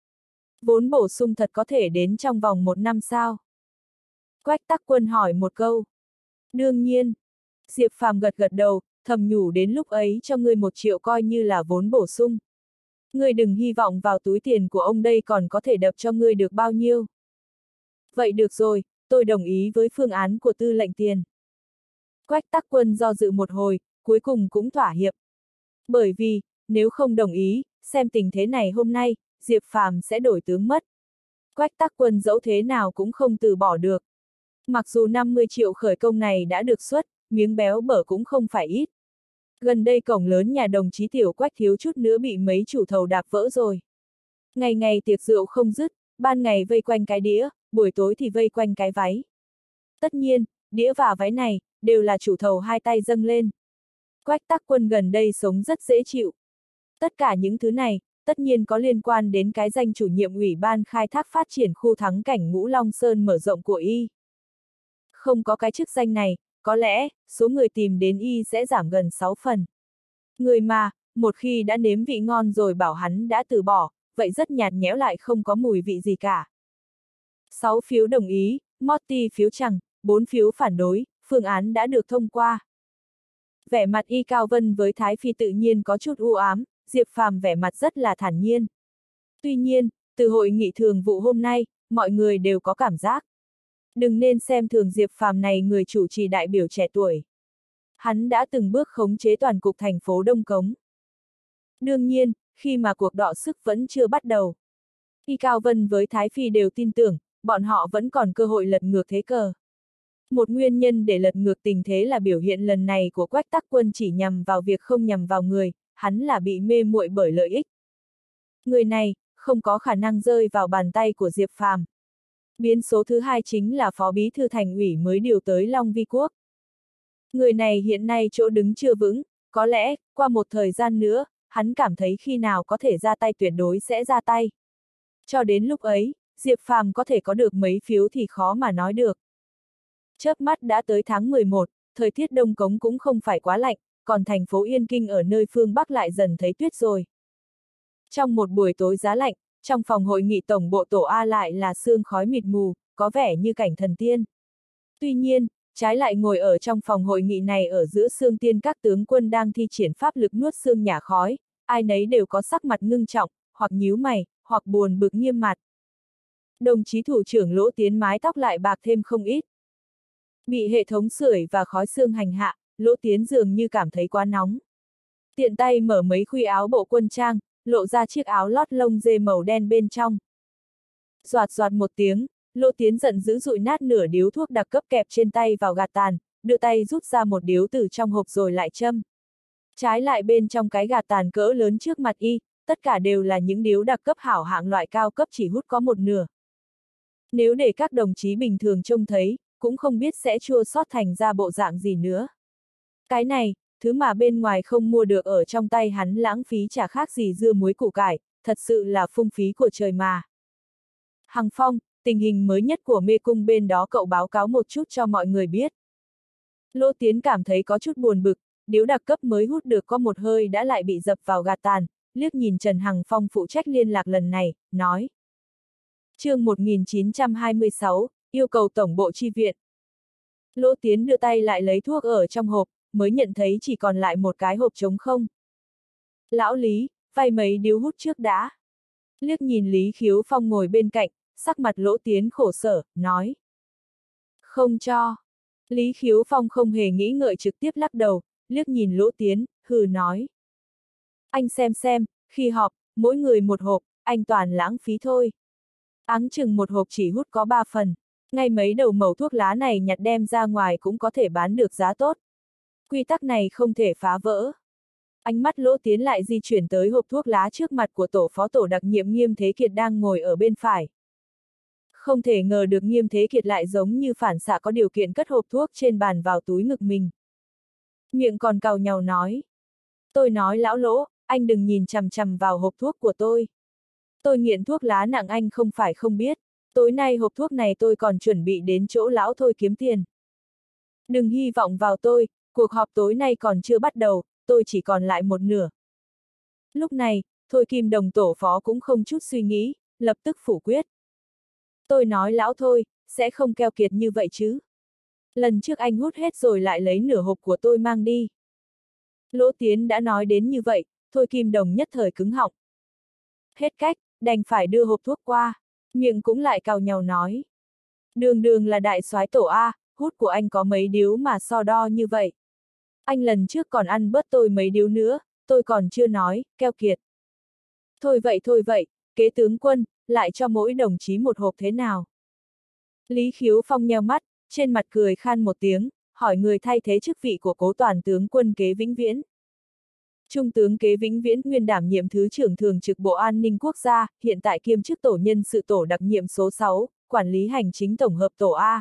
Vốn bổ sung thật có thể đến trong vòng một năm sao? Quách Tắc Quân hỏi một câu. Đương nhiên. Diệp Phàm gật gật đầu, thầm nhủ đến lúc ấy cho ngươi một triệu coi như là vốn bổ sung. Ngươi đừng hy vọng vào túi tiền của ông đây còn có thể đập cho ngươi được bao nhiêu. Vậy được rồi, tôi đồng ý với phương án của tư lệnh tiền. Quách Tắc Quân do dự một hồi, cuối cùng cũng thỏa hiệp. Bởi vì, nếu không đồng ý, xem tình thế này hôm nay, Diệp Phàm sẽ đổi tướng mất. Quách Tắc Quân dẫu thế nào cũng không từ bỏ được. Mặc dù năm mươi triệu khởi công này đã được xuất, miếng béo bở cũng không phải ít. Gần đây cổng lớn nhà đồng chí Tiểu Quách thiếu chút nữa bị mấy chủ thầu đạp vỡ rồi. Ngày ngày tiệc rượu không dứt, ban ngày vây quanh cái đĩa, buổi tối thì vây quanh cái váy. Tất nhiên, đĩa và váy này, đều là chủ thầu hai tay dâng lên. Quách Tắc Quân gần đây sống rất dễ chịu. Tất cả những thứ này, tất nhiên có liên quan đến cái danh chủ nhiệm Ủy ban khai thác phát triển khu thắng cảnh Ngũ Long Sơn mở rộng của y. Không có cái chức danh này, có lẽ, số người tìm đến y sẽ giảm gần sáu phần. Người mà, một khi đã nếm vị ngon rồi bảo hắn đã từ bỏ, vậy rất nhạt nhẽo lại không có mùi vị gì cả. sáu phiếu đồng ý, Morty phiếu chẳng, bốn phiếu phản đối, phương án đã được thông qua. Vẻ mặt Y Cao Vân với Thái Phi tự nhiên có chút u ám, Diệp Phàm vẻ mặt rất là thản nhiên. Tuy nhiên, từ hội nghị thường vụ hôm nay, mọi người đều có cảm giác. Đừng nên xem thường Diệp Phàm này người chủ trì đại biểu trẻ tuổi. Hắn đã từng bước khống chế toàn cục thành phố Đông Cống. Đương nhiên, khi mà cuộc đọ sức vẫn chưa bắt đầu, Y Cao Vân với Thái Phi đều tin tưởng, bọn họ vẫn còn cơ hội lật ngược thế cờ. Một nguyên nhân để lật ngược tình thế là biểu hiện lần này của Quách Tắc Quân chỉ nhằm vào việc không nhằm vào người, hắn là bị mê muội bởi lợi ích. Người này, không có khả năng rơi vào bàn tay của Diệp Phàm. Biến số thứ hai chính là Phó Bí thư Thành ủy mới điều tới Long Vi Quốc. Người này hiện nay chỗ đứng chưa vững, có lẽ, qua một thời gian nữa, hắn cảm thấy khi nào có thể ra tay tuyệt đối sẽ ra tay. Cho đến lúc ấy, Diệp Phàm có thể có được mấy phiếu thì khó mà nói được. Chớp mắt đã tới tháng mười một, thời tiết Đông Cống cũng không phải quá lạnh, còn thành phố Yên Kinh ở nơi phương Bắc lại dần thấy tuyết rồi. Trong một buổi tối giá lạnh, trong phòng hội nghị tổng bộ tổ A lại là sương khói mịt mù, có vẻ như cảnh thần tiên. Tuy nhiên, trái lại ngồi ở trong phòng hội nghị này ở giữa sương tiên các tướng quân đang thi triển pháp lực nuốt sương nhả khói, ai nấy đều có sắc mặt ngưng trọng, hoặc nhíu mày, hoặc buồn bực nghiêm mặt. Đồng chí thủ trưởng Lỗ Tiến mái tóc lại bạc thêm không ít. Bị hệ thống sưởi và khói sương hành hạ, Lỗ Tiến dường như cảm thấy quá nóng. Tiện tay mở mấy khuy áo bộ quân trang, lộ ra chiếc áo lót lông dê màu đen bên trong. Doạt doạt một tiếng, Lỗ Tiến giận dữ dụi nát nửa điếu thuốc đặc cấp kẹp trên tay vào gạt tàn, đưa tay rút ra một điếu từ trong hộp rồi lại châm. Trái lại bên trong cái gạt tàn cỡ lớn trước mặt y, tất cả đều là những điếu đặc cấp hảo hạng loại cao cấp chỉ hút có một nửa. Nếu để các đồng chí bình thường trông thấy, cũng không biết sẽ chua xót thành ra bộ dạng gì nữa. Cái này, thứ mà bên ngoài không mua được ở trong tay hắn lãng phí chả khác gì dưa muối củ cải, thật sự là phung phí của trời mà. Hằng Phong, tình hình mới nhất của mê cung bên đó cậu báo cáo một chút cho mọi người biết. Lỗ Tiến cảm thấy có chút buồn bực, điếu đặc cấp mới hút được có một hơi đã lại bị dập vào gạt tàn, liếc nhìn Trần Hằng Phong phụ trách liên lạc lần này, nói. Chương một nghìn chín trăm hai mươi sáu, yêu cầu tổng bộ chi viện. Lỗ Tiến đưa tay lại lấy thuốc ở trong hộp, mới nhận thấy chỉ còn lại một cái hộp trống không. Lão Lý, vay mấy điếu hút trước đã. Liếc nhìn Lý Khiếu Phong ngồi bên cạnh, sắc mặt Lỗ Tiến khổ sở, nói. Không cho. Lý Khiếu Phong không hề nghĩ ngợi trực tiếp lắc đầu, liếc nhìn Lỗ Tiến, hừ nói. Anh xem xem, khi họp, mỗi người một hộp, anh toàn lãng phí thôi. Áng chừng một hộp chỉ hút có ba phần. Ngay mấy đầu mẩu thuốc lá này nhặt đem ra ngoài cũng có thể bán được giá tốt. Quy tắc này không thể phá vỡ. Ánh mắt Lỗ Tiến lại di chuyển tới hộp thuốc lá trước mặt của tổ phó tổ đặc nhiệm Nghiêm Thế Kiệt đang ngồi ở bên phải. Không thể ngờ được Nghiêm Thế Kiệt lại giống như phản xạ có điều kiện cất hộp thuốc trên bàn vào túi ngực mình. Miệng còn càu nhàu nói. Tôi nói lão Lỗ, anh đừng nhìn chằm chằm vào hộp thuốc của tôi. Tôi nghiện thuốc lá nặng anh không phải không biết. Tối nay hộp thuốc này tôi còn chuẩn bị đến chỗ lão Thôi kiếm tiền. Đừng hy vọng vào tôi, cuộc họp tối nay còn chưa bắt đầu, tôi chỉ còn lại một nửa. Lúc này, Thôi Kim Đồng tổ phó cũng không chút suy nghĩ, lập tức phủ quyết. Tôi nói lão Thôi, sẽ không keo kiệt như vậy chứ. Lần trước anh hút hết rồi lại lấy nửa hộp của tôi mang đi. Lỗ Tiến đã nói đến như vậy, Thôi Kim Đồng nhất thời cứng họng. Hết cách, đành phải đưa hộp thuốc qua, miệng cũng lại cào nhàu nói. Đường đường là đại soái tổ A, hút của anh có mấy điếu mà so đo như vậy. Anh lần trước còn ăn bớt tôi mấy điếu nữa, tôi còn chưa nói, keo kiệt. Thôi vậy thôi vậy, kế tướng quân, lại cho mỗi đồng chí một hộp thế nào? Lý Khiếu Phong nheo mắt, trên mặt cười khan một tiếng, hỏi người thay thế chức vị của cố toàn tướng quân Kế Vĩnh Viễn. Trung tướng Kế Vĩnh Viễn nguyên đảm nhiệm Thứ trưởng Thường trực Bộ An ninh Quốc gia, hiện tại kiêm chức tổ nhân sự tổ đặc nhiệm số sáu, quản lý hành chính tổng hợp tổ A.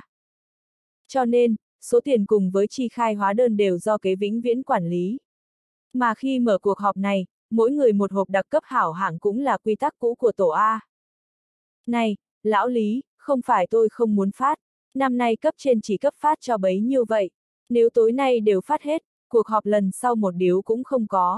Cho nên, số tiền cùng với chi khai hóa đơn đều do Kế Vĩnh Viễn quản lý. Mà khi mở cuộc họp này, mỗi người một hộp đặc cấp hảo hạng cũng là quy tắc cũ của tổ A. Này, lão Lý, không phải tôi không muốn phát, năm nay cấp trên chỉ cấp phát cho bấy nhiêu vậy, nếu tối nay đều phát hết, cuộc họp lần sau một điếu cũng không có.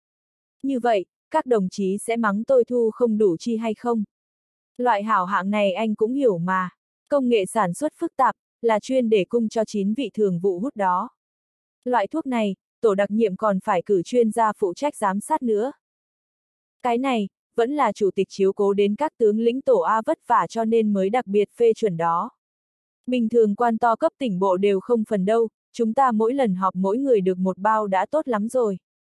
Như vậy, các đồng chí sẽ mắng tôi thu không đủ chi hay không? Loại hảo hạng này anh cũng hiểu mà, công nghệ sản xuất phức tạp, là chuyên để cung cho chín vị thường vụ hút đó. Loại thuốc này, tổ đặc nhiệm còn phải cử chuyên gia phụ trách giám sát nữa. Cái này, vẫn là chủ tịch chiếu cố đến các tướng lĩnh tổ A vất vả cho nên mới đặc biệt phê chuẩn đó. Bình thường quan to cấp tỉnh bộ đều không phần đâu, chúng ta mỗi lần họp mỗi người được một bao đã tốt lắm rồi.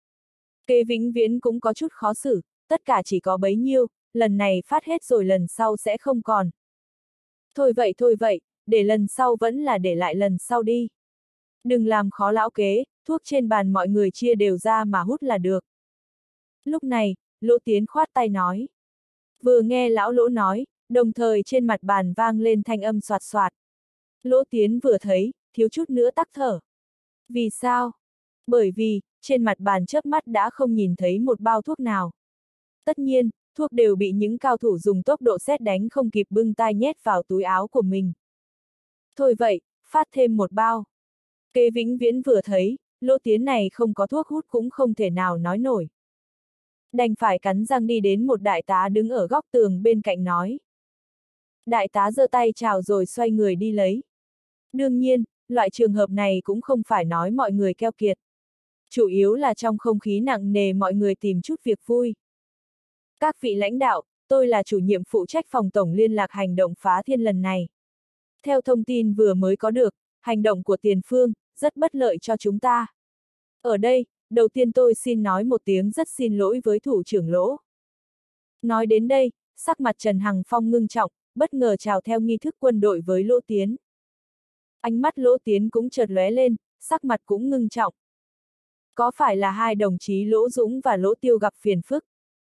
Kế Vĩnh Viễn cũng có chút khó xử, tất cả chỉ có bấy nhiêu, lần này phát hết rồi lần sau sẽ không còn. Thôi vậy thôi vậy, để lần sau vẫn là để lại lần sau đi. Đừng làm khó lão Kế, thuốc trên bàn mọi người chia đều ra mà hút là được. Lúc này, Lỗ Tiến khoát tay nói. Vừa nghe lão Lỗ nói, đồng thời trên mặt bàn vang lên thanh âm soạt soạt. Lỗ Tiến vừa thấy, thiếu chút nữa tắc thở. Vì sao? Bởi vì, trên mặt bàn chớp mắt đã không nhìn thấy một bao thuốc nào. Tất nhiên, thuốc đều bị những cao thủ dùng tốc độ sét đánh không kịp bưng tai nhét vào túi áo của mình. Thôi vậy, phát thêm một bao. Kế Vĩnh Viễn vừa thấy, Lỗ Tiến này không có thuốc hút cũng không thể nào nói nổi. Đành phải cắn răng đi đến một đại tá đứng ở góc tường bên cạnh nói. Đại tá giơ tay chào rồi xoay người đi lấy. Đương nhiên, loại trường hợp này cũng không phải nói mọi người keo kiệt. Chủ yếu là trong không khí nặng nề mọi người tìm chút việc vui. Các vị lãnh đạo, tôi là chủ nhiệm phụ trách phòng tổng liên lạc hành động phá thiên lần này. Theo thông tin vừa mới có được, hành động của Tiền Phương rất bất lợi cho chúng ta. Ở đây, đầu tiên tôi xin nói một tiếng rất xin lỗi với thủ trưởng Lỗ. Nói đến đây, sắc mặt Trần Hằng Phong ngưng trọng, bất ngờ chào theo nghi thức quân đội với Lỗ Tiến. Ánh mắt Lỗ Tiến cũng chợt lóe lên, sắc mặt cũng ngưng trọng. Có phải là hai đồng chí Lỗ Dũng và Lỗ Tiêu gặp phiền phức?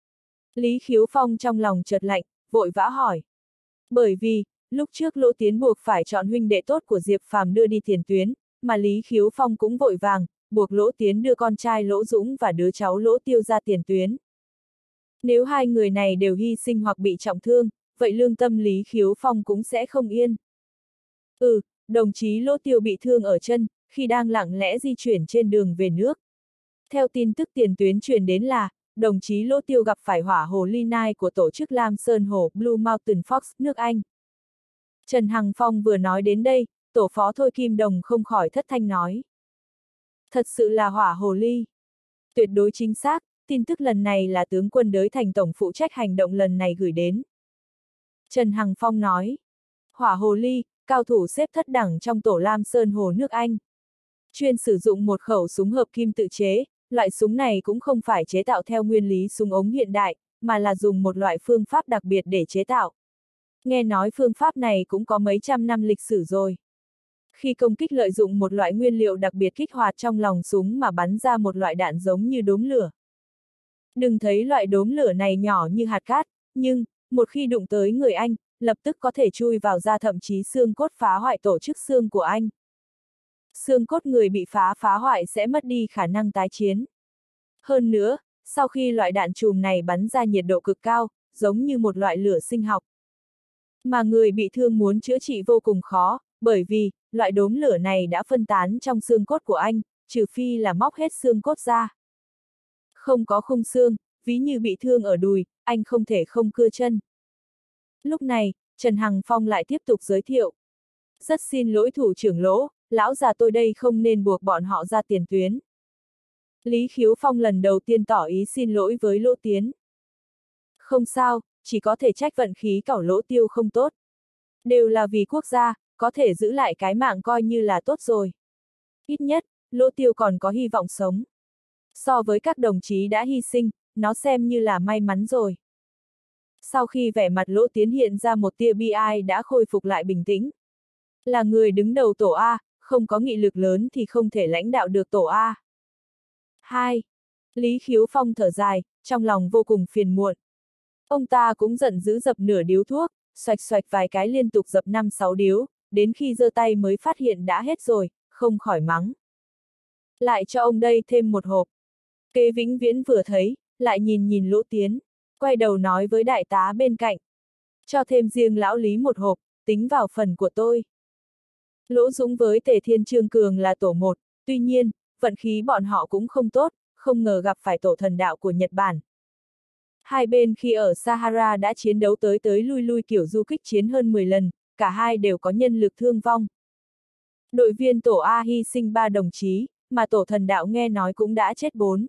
Lý Khiếu Phong trong lòng chợt lạnh, vội vã hỏi. Bởi vì, lúc trước Lỗ Tiến buộc phải chọn huynh đệ tốt của Diệp Phàm đưa đi tiền tuyến, mà Lý Khiếu Phong cũng vội vàng, buộc Lỗ Tiến đưa con trai Lỗ Dũng và đứa cháu Lỗ Tiêu ra tiền tuyến. Nếu hai người này đều hy sinh hoặc bị trọng thương, vậy lương tâm Lý Khiếu Phong cũng sẽ không yên. Ừ, đồng chí Lỗ Tiêu bị thương ở chân, khi đang lặng lẽ di chuyển trên đường về nước. Theo tin tức tiền tuyến truyền đến là, đồng chí Lỗ Tiêu gặp phải hỏa hồ ly nai của tổ chức Lam Sơn Hồ Blue Mountain Fox nước Anh. Trần Hằng Phong vừa nói đến đây, tổ phó Thôi Kim Đồng không khỏi thất thanh nói. Thật sự là hỏa hồ ly. Tuyệt đối chính xác, tin tức lần này là tướng quân Đới Thành tổng phụ trách hành động lần này gửi đến. Trần Hằng Phong nói. Hỏa hồ ly, cao thủ xếp thất đẳng trong tổ Lam Sơn Hồ nước Anh. Chuyên sử dụng một khẩu súng hợp kim tự chế, loại súng này cũng không phải chế tạo theo nguyên lý súng ống hiện đại, mà là dùng một loại phương pháp đặc biệt để chế tạo. Nghe nói phương pháp này cũng có mấy trăm năm lịch sử rồi. Khi công kích lợi dụng một loại nguyên liệu đặc biệt kích hoạt trong lòng súng mà bắn ra một loại đạn giống như đốm lửa. Đừng thấy loại đốm lửa này nhỏ như hạt cát, nhưng, một khi đụng tới người anh, lập tức có thể chui vào da, thậm chí xương cốt phá hoại tổ chức xương của anh. Xương cốt người bị phá phá hoại sẽ mất đi khả năng tái chiến. Hơn nữa, sau khi loại đạn chùm này bắn ra nhiệt độ cực cao, giống như một loại lửa sinh học. Mà người bị thương muốn chữa trị vô cùng khó, bởi vì, loại đốm lửa này đã phân tán trong xương cốt của anh, trừ phi là móc hết xương cốt ra. Không có khung xương, ví như bị thương ở đùi, anh không thể không cưa chân. Lúc này, Trần Hằng Phong lại tiếp tục giới thiệu. Rất xin lỗi thủ trưởng Lỗ, lão già tôi đây không nên buộc bọn họ ra tiền tuyến. Lý Khiếu Phong lần đầu tiên tỏ ý xin lỗi với Lỗ Tiến. Không sao, chỉ có thể trách vận khí cẩu Lỗ Tiêu không tốt. Đều là vì quốc gia, có thể giữ lại cái mạng coi như là tốt rồi. Ít nhất, Lỗ Tiêu còn có hy vọng sống. So với các đồng chí đã hy sinh, nó xem như là may mắn rồi. Sau khi vẻ mặt Lỗ Tiến hiện ra một tia bi ai đã khôi phục lại bình tĩnh. Là người đứng đầu tổ A, không có nghị lực lớn thì không thể lãnh đạo được tổ A. hai. Lý Khiếu Phong thở dài, trong lòng vô cùng phiền muộn. Ông ta cũng giận dữ dập nửa điếu thuốc, xoạch xoạch vài cái liên tục dập năm sáu điếu, đến khi giơ tay mới phát hiện đã hết rồi, không khỏi mắng. Lại cho ông đây thêm một hộp. Kế Vĩnh Viễn vừa thấy, lại nhìn nhìn Lỗ Tiến, quay đầu nói với đại tá bên cạnh. Cho thêm riêng lão Lý một hộp, tính vào phần của tôi. Lỗ Dũng với Tề Thiên Trương Cường là tổ một, tuy nhiên, vận khí bọn họ cũng không tốt, không ngờ gặp phải tổ thần đạo của Nhật Bản. Hai bên khi ở Sahara đã chiến đấu tới tới lui lui kiểu du kích chiến hơn mười lần, cả hai đều có nhân lực thương vong. Đội viên tổ A hy sinh ba đồng chí, mà tổ thần đạo nghe nói cũng đã chết bốn.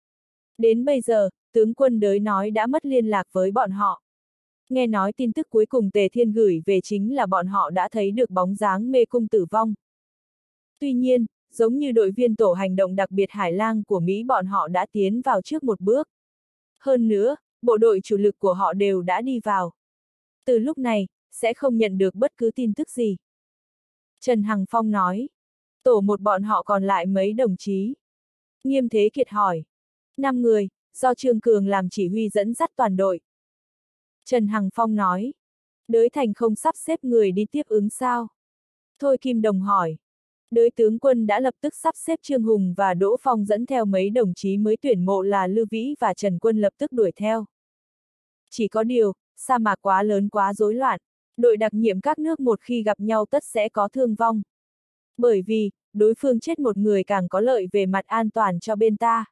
Đến bây giờ, tướng quân đới nói đã mất liên lạc với bọn họ. Nghe nói tin tức cuối cùng Tề Thiên gửi về chính là bọn họ đã thấy được bóng dáng mê cung tử vong. Tuy nhiên, giống như đội viên tổ hành động đặc biệt Hải Lang của Mỹ, bọn họ đã tiến vào trước một bước. Hơn nữa, bộ đội chủ lực của họ đều đã đi vào. Từ lúc này, sẽ không nhận được bất cứ tin tức gì. Trần Hằng Phong nói. Tổ một bọn họ còn lại mấy đồng chí? Nghiêm Thế Kiệt hỏi. Năm người, do Trương Cường làm chỉ huy dẫn dắt toàn đội. Trần Hằng Phong nói. Đới Thành không sắp xếp người đi tiếp ứng sao? Thôi Kim Đồng hỏi. Đới tướng quân đã lập tức sắp xếp Trương Hùng và Đỗ Phong dẫn theo mấy đồng chí mới tuyển mộ là Lưu Vĩ và Trần Quân lập tức đuổi theo. Chỉ có điều, sa mạc quá lớn quá rối loạn, đội đặc nhiệm các nước một khi gặp nhau tất sẽ có thương vong. Bởi vì, đối phương chết một người càng có lợi về mặt an toàn cho bên ta.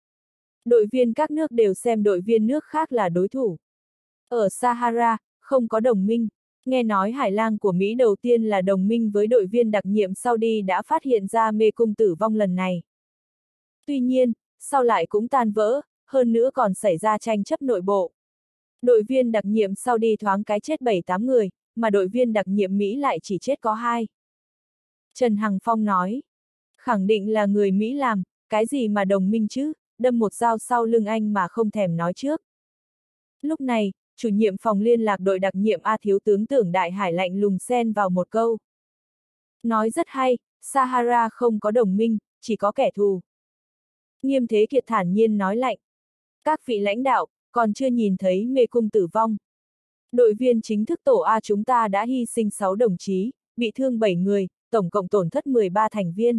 Đội viên các nước đều xem đội viên nước khác là đối thủ. Ở Sahara, không có đồng minh. Nghe nói Hải Lang của Mỹ đầu tiên là đồng minh với đội viên đặc nhiệm Saudi đã phát hiện ra mê cung tử vong lần này. Tuy nhiên, sau lại cũng tan vỡ, hơn nữa còn xảy ra tranh chấp nội bộ. Đội viên đặc nhiệm Saudi thoáng cái chết bảy tám người, mà đội viên đặc nhiệm Mỹ lại chỉ chết có hai. Trần Hằng Phong nói, khẳng định là người Mỹ làm, cái gì mà đồng minh chứ, đâm một dao sau lưng anh mà không thèm nói trước. Lúc này, chủ nhiệm phòng liên lạc đội đặc nhiệm A thiếu tướng Tưởng Đại Hải lạnh lùng xen vào một câu. Nói rất hay, Sahara không có đồng minh, chỉ có kẻ thù. Nghiêm Thế Kiệt thản nhiên nói lạnh. Các vị lãnh đạo, còn chưa nhìn thấy mê cung tử vong. Đội viên chính thức tổ A chúng ta đã hy sinh sáu đồng chí, bị thương bảy người, tổng cộng tổn thất mười ba thành viên.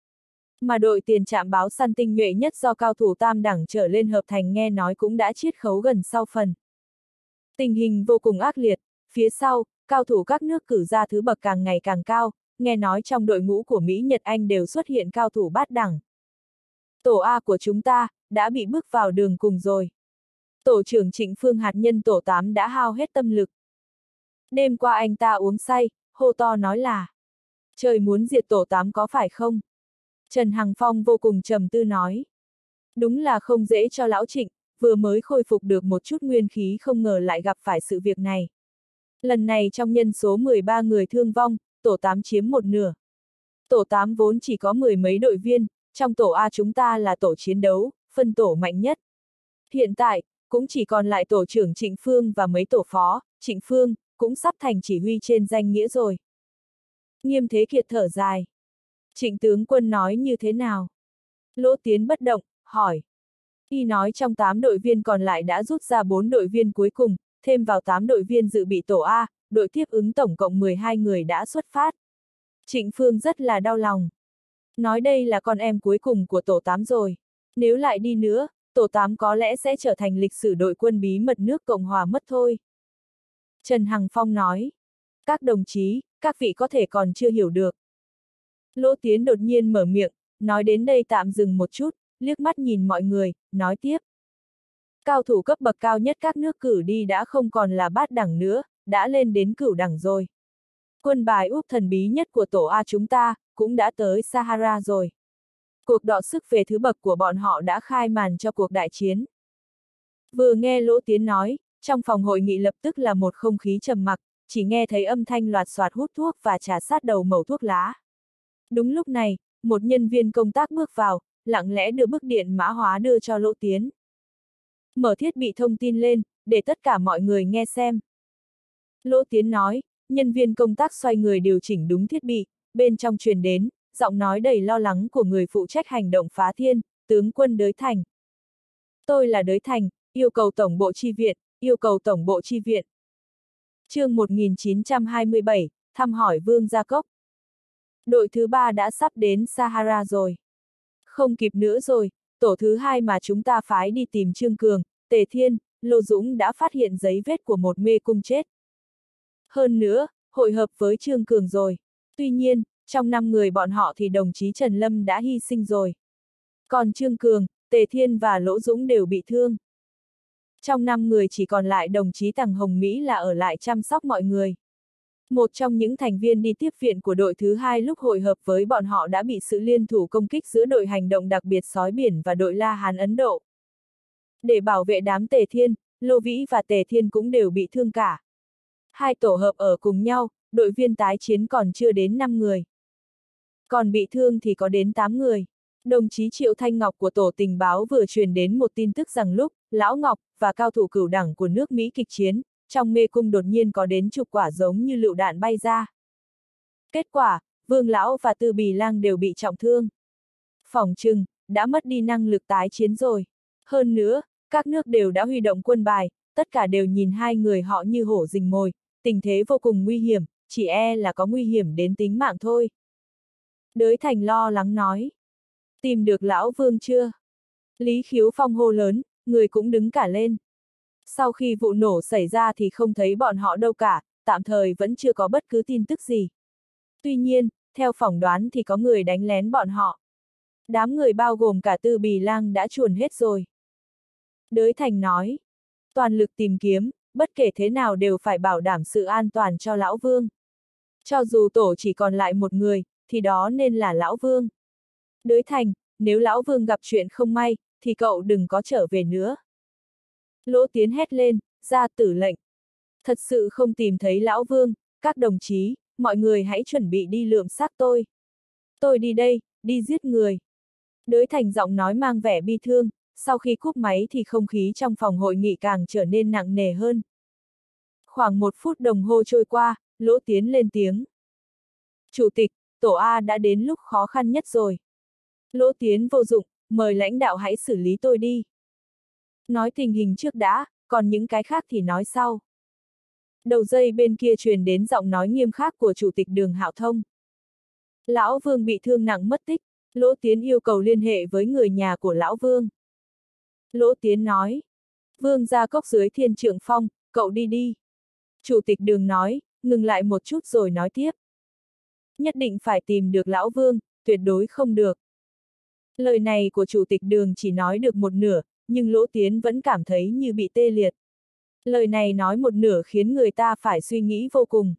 Mà đội tiền trạm báo săn tinh nhuệ nhất do cao thủ tam đẳng trở lên hợp thành nghe nói cũng đã chiết khấu gần sau phần. Tình hình vô cùng ác liệt, phía sau, cao thủ các nước cử ra thứ bậc càng ngày càng cao, nghe nói trong đội ngũ của Mỹ Nhật Anh đều xuất hiện cao thủ bát đẳng. Tổ A của chúng ta, đã bị bước vào đường cùng rồi. Tổ trưởng Trịnh Phương hạt nhân tổ tám đã hao hết tâm lực. Đêm qua anh ta uống say, hô to nói là trời muốn diệt tổ tám có phải không? Trần Hằng Phong vô cùng trầm tư nói. Đúng là không dễ cho lão Trịnh, vừa mới khôi phục được một chút nguyên khí không ngờ lại gặp phải sự việc này. Lần này trong nhân số mười ba người thương vong, tổ tám chiếm một nửa. Tổ tám vốn chỉ có mười mấy đội viên, trong tổ A chúng ta là tổ chiến đấu, phân tổ mạnh nhất. Hiện tại, cũng chỉ còn lại tổ trưởng Trịnh Phương và mấy tổ phó, Trịnh Phương, cũng sắp thành chỉ huy trên danh nghĩa rồi. Nghiêm Thế Kiệt thở dài. Trịnh tướng quân nói như thế nào? Lỗ Tiến bất động, hỏi. Y nói trong tám đội viên còn lại đã rút ra bốn đội viên cuối cùng, thêm vào tám đội viên dự bị tổ A, đội tiếp ứng tổng cộng mười hai người đã xuất phát. Trịnh Phương rất là đau lòng. Nói đây là con em cuối cùng của tổ tám rồi. Nếu lại đi nữa, tổ tám có lẽ sẽ trở thành lịch sử đội quân bí mật nước Cộng Hòa mất thôi. Trần Hằng Phong nói. Các đồng chí, các vị có thể còn chưa hiểu được. Lỗ Tiến đột nhiên mở miệng, nói đến đây tạm dừng một chút, liếc mắt nhìn mọi người, nói tiếp. Cao thủ cấp bậc cao nhất các nước cử đi đã không còn là bát đẳng nữa, đã lên đến cửu đẳng rồi. Quân bài úp thần bí nhất của tổ A chúng ta, cũng đã tới Sahara rồi. Cuộc đọ sức về thứ bậc của bọn họ đã khai màn cho cuộc đại chiến. Vừa nghe Lỗ Tiến nói, trong phòng hội nghị lập tức là một không khí trầm mặc, chỉ nghe thấy âm thanh loạt soạt hút thuốc và trà sát đầu mẩu thuốc lá. Đúng lúc này, một nhân viên công tác bước vào, lặng lẽ đưa bức điện mã hóa đưa cho Lỗ Tiến. Mở thiết bị thông tin lên, để tất cả mọi người nghe xem. Lỗ Tiến nói, nhân viên công tác xoay người điều chỉnh đúng thiết bị, bên trong truyền đến, giọng nói đầy lo lắng của người phụ trách hành động phá thiên, tướng quân Đới Thành. Tôi là Đới Thành, yêu cầu tổng bộ chi viện, yêu cầu tổng bộ chi viện. Chương một nghìn chín trăm hai mươi bảy, thăm hỏi Vương Gia Cốc. Đội thứ ba đã sắp đến Sahara rồi. Không kịp nữa rồi, tổ thứ hai mà chúng ta phái đi tìm Trương Cường, Tề Thiên, Lô Dũng đã phát hiện giấy vết của một mê cung chết. Hơn nữa, hội hợp với Trương Cường rồi. Tuy nhiên, trong năm người bọn họ thì đồng chí Trần Lâm đã hy sinh rồi. Còn Trương Cường, Tề Thiên và Lỗ Dũng đều bị thương. Trong năm người chỉ còn lại đồng chí Tằng Hồng Mỹ là ở lại chăm sóc mọi người. Một trong những thành viên đi tiếp viện của đội thứ hai lúc hội hợp với bọn họ đã bị sự liên thủ công kích giữa đội hành động đặc biệt sói biển và đội La Hán Ấn Độ. Để bảo vệ đám Tề Thiên, Lô Vĩ và Tề Thiên cũng đều bị thương cả. Hai tổ hợp ở cùng nhau, đội viên tái chiến còn chưa đến năm người. Còn bị thương thì có đến tám người. Đồng chí Triệu Thanh Ngọc của tổ tình báo vừa truyền đến một tin tức rằng lúc Lão Ngọc và cao thủ cửu đẳng của nước Mỹ kịch chiến, trong mê cung đột nhiên có đến chục quả giống như lựu đạn bay ra. Kết quả, Vương Lão và Tư Bì Lang đều bị trọng thương. Phỏng chừng, đã mất đi năng lực tái chiến rồi. Hơn nữa, các nước đều đã huy động quân bài, tất cả đều nhìn hai người họ như hổ rình mồi, tình thế vô cùng nguy hiểm, chỉ e là có nguy hiểm đến tính mạng thôi. Đới Thành lo lắng nói. Tìm được Lão Vương chưa? Lý Khiếu Phong hô lớn, người cũng đứng cả lên. Sau khi vụ nổ xảy ra thì không thấy bọn họ đâu cả, tạm thời vẫn chưa có bất cứ tin tức gì. Tuy nhiên, theo phỏng đoán thì có người đánh lén bọn họ. Đám người bao gồm cả Tư Bì Lang đã chuồn hết rồi. Đới Thành nói, toàn lực tìm kiếm, bất kể thế nào đều phải bảo đảm sự an toàn cho Lão Vương. Cho dù tổ chỉ còn lại một người, thì đó nên là Lão Vương. Đới Thành, nếu Lão Vương gặp chuyện không may, thì cậu đừng có trở về nữa. Lỗ Tiến hét lên, ra tử lệnh. Thật sự không tìm thấy Lão Vương, các đồng chí, mọi người hãy chuẩn bị đi lượm xác tôi. Tôi đi đây, đi giết người. Đới Thành giọng nói mang vẻ bi thương, sau khi cúp máy thì không khí trong phòng hội nghị càng trở nên nặng nề hơn. Khoảng một phút đồng hồ trôi qua, Lỗ Tiến lên tiếng. Chủ tịch, tổ A đã đến lúc khó khăn nhất rồi. Lỗ Tiến vô dụng, mời lãnh đạo hãy xử lý tôi đi. Nói tình hình trước đã, còn những cái khác thì nói sau. Đầu dây bên kia truyền đến giọng nói nghiêm khắc của chủ tịch Đường Hạo Thông. Lão Vương bị thương nặng mất tích, Lỗ Tiến yêu cầu liên hệ với người nhà của Lão Vương. Lỗ Tiến nói, Vương Gia Cốc dưới Thiên Trượng Phong, cậu đi đi. Chủ tịch Đường nói, ngừng lại một chút rồi nói tiếp. Nhất định phải tìm được Lão Vương, tuyệt đối không được. Lời này của chủ tịch Đường chỉ nói được một nửa, nhưng Lỗ Tiến vẫn cảm thấy như bị tê liệt. Lời này nói một nửa khiến người ta phải suy nghĩ vô cùng.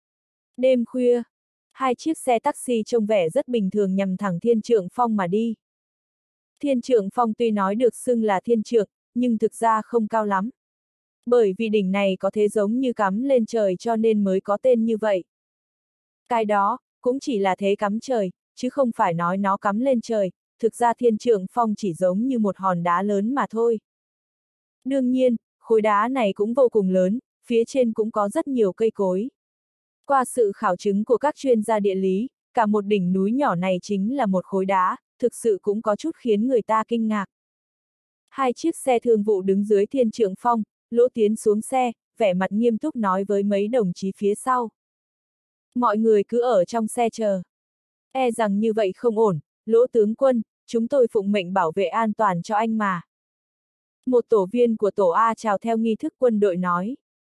Đêm khuya, hai chiếc xe taxi trông vẻ rất bình thường nhằm thẳng Thiên Trượng Phong mà đi. Thiên Trượng Phong tuy nói được xưng là thiên trượng, nhưng thực ra không cao lắm. Bởi vì đỉnh này có thế giống như cắm lên trời cho nên mới có tên như vậy. Cái đó, cũng chỉ là thế cắm trời, chứ không phải nói nó cắm lên trời, thực ra Thiên Trượng Phong chỉ giống như một hòn đá lớn mà thôi. Đương nhiên, khối đá này cũng vô cùng lớn, phía trên cũng có rất nhiều cây cối. Qua sự khảo chứng của các chuyên gia địa lý, cả một đỉnh núi nhỏ này chính là một khối đá, thực sự cũng có chút khiến người ta kinh ngạc. Hai chiếc xe thương vụ đứng dưới Thiên Trượng Phong, Lỗ Tiến xuống xe, vẻ mặt nghiêm túc nói với mấy đồng chí phía sau. Mọi người cứ ở trong xe chờ. E rằng như vậy không ổn, Lỗ tướng quân, chúng tôi phụng mệnh bảo vệ an toàn cho anh mà. Một tổ viên của tổ A chào theo nghi thức quân đội nói.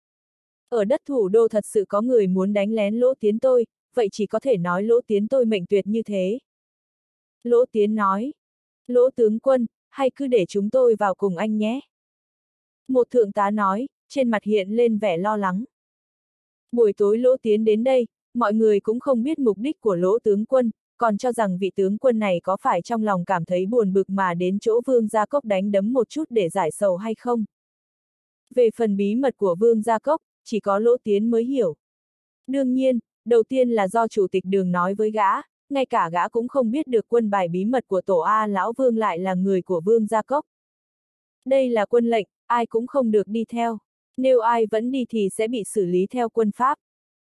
Ở đất thủ đô thật sự có người muốn đánh lén Lỗ Tiến tôi, vậy chỉ có thể nói Lỗ Tiến tôi mệnh tuyệt như thế. Lỗ Tiến nói. Lỗ tướng quân, hay cứ để chúng tôi vào cùng anh nhé. Một thượng tá nói, trên mặt hiện lên vẻ lo lắng. Buổi tối Lỗ Tiến đến đây, mọi người cũng không biết mục đích của Lỗ tướng quân, còn cho rằng vị tướng quân này có phải trong lòng cảm thấy buồn bực mà đến chỗ Vương Gia Cốc đánh đấm một chút để giải sầu hay không. Về phần bí mật của Vương Gia Cốc, chỉ có Lỗ Tiến mới hiểu. Đương nhiên, đầu tiên là do chủ tịch Đường nói với gã, ngay cả gã cũng không biết được quân bài bí mật của tổ A Lão Vương lại là người của Vương Gia Cốc. Đây là quân lệnh, ai cũng không được đi theo. Nếu ai vẫn đi thì sẽ bị xử lý theo quân pháp.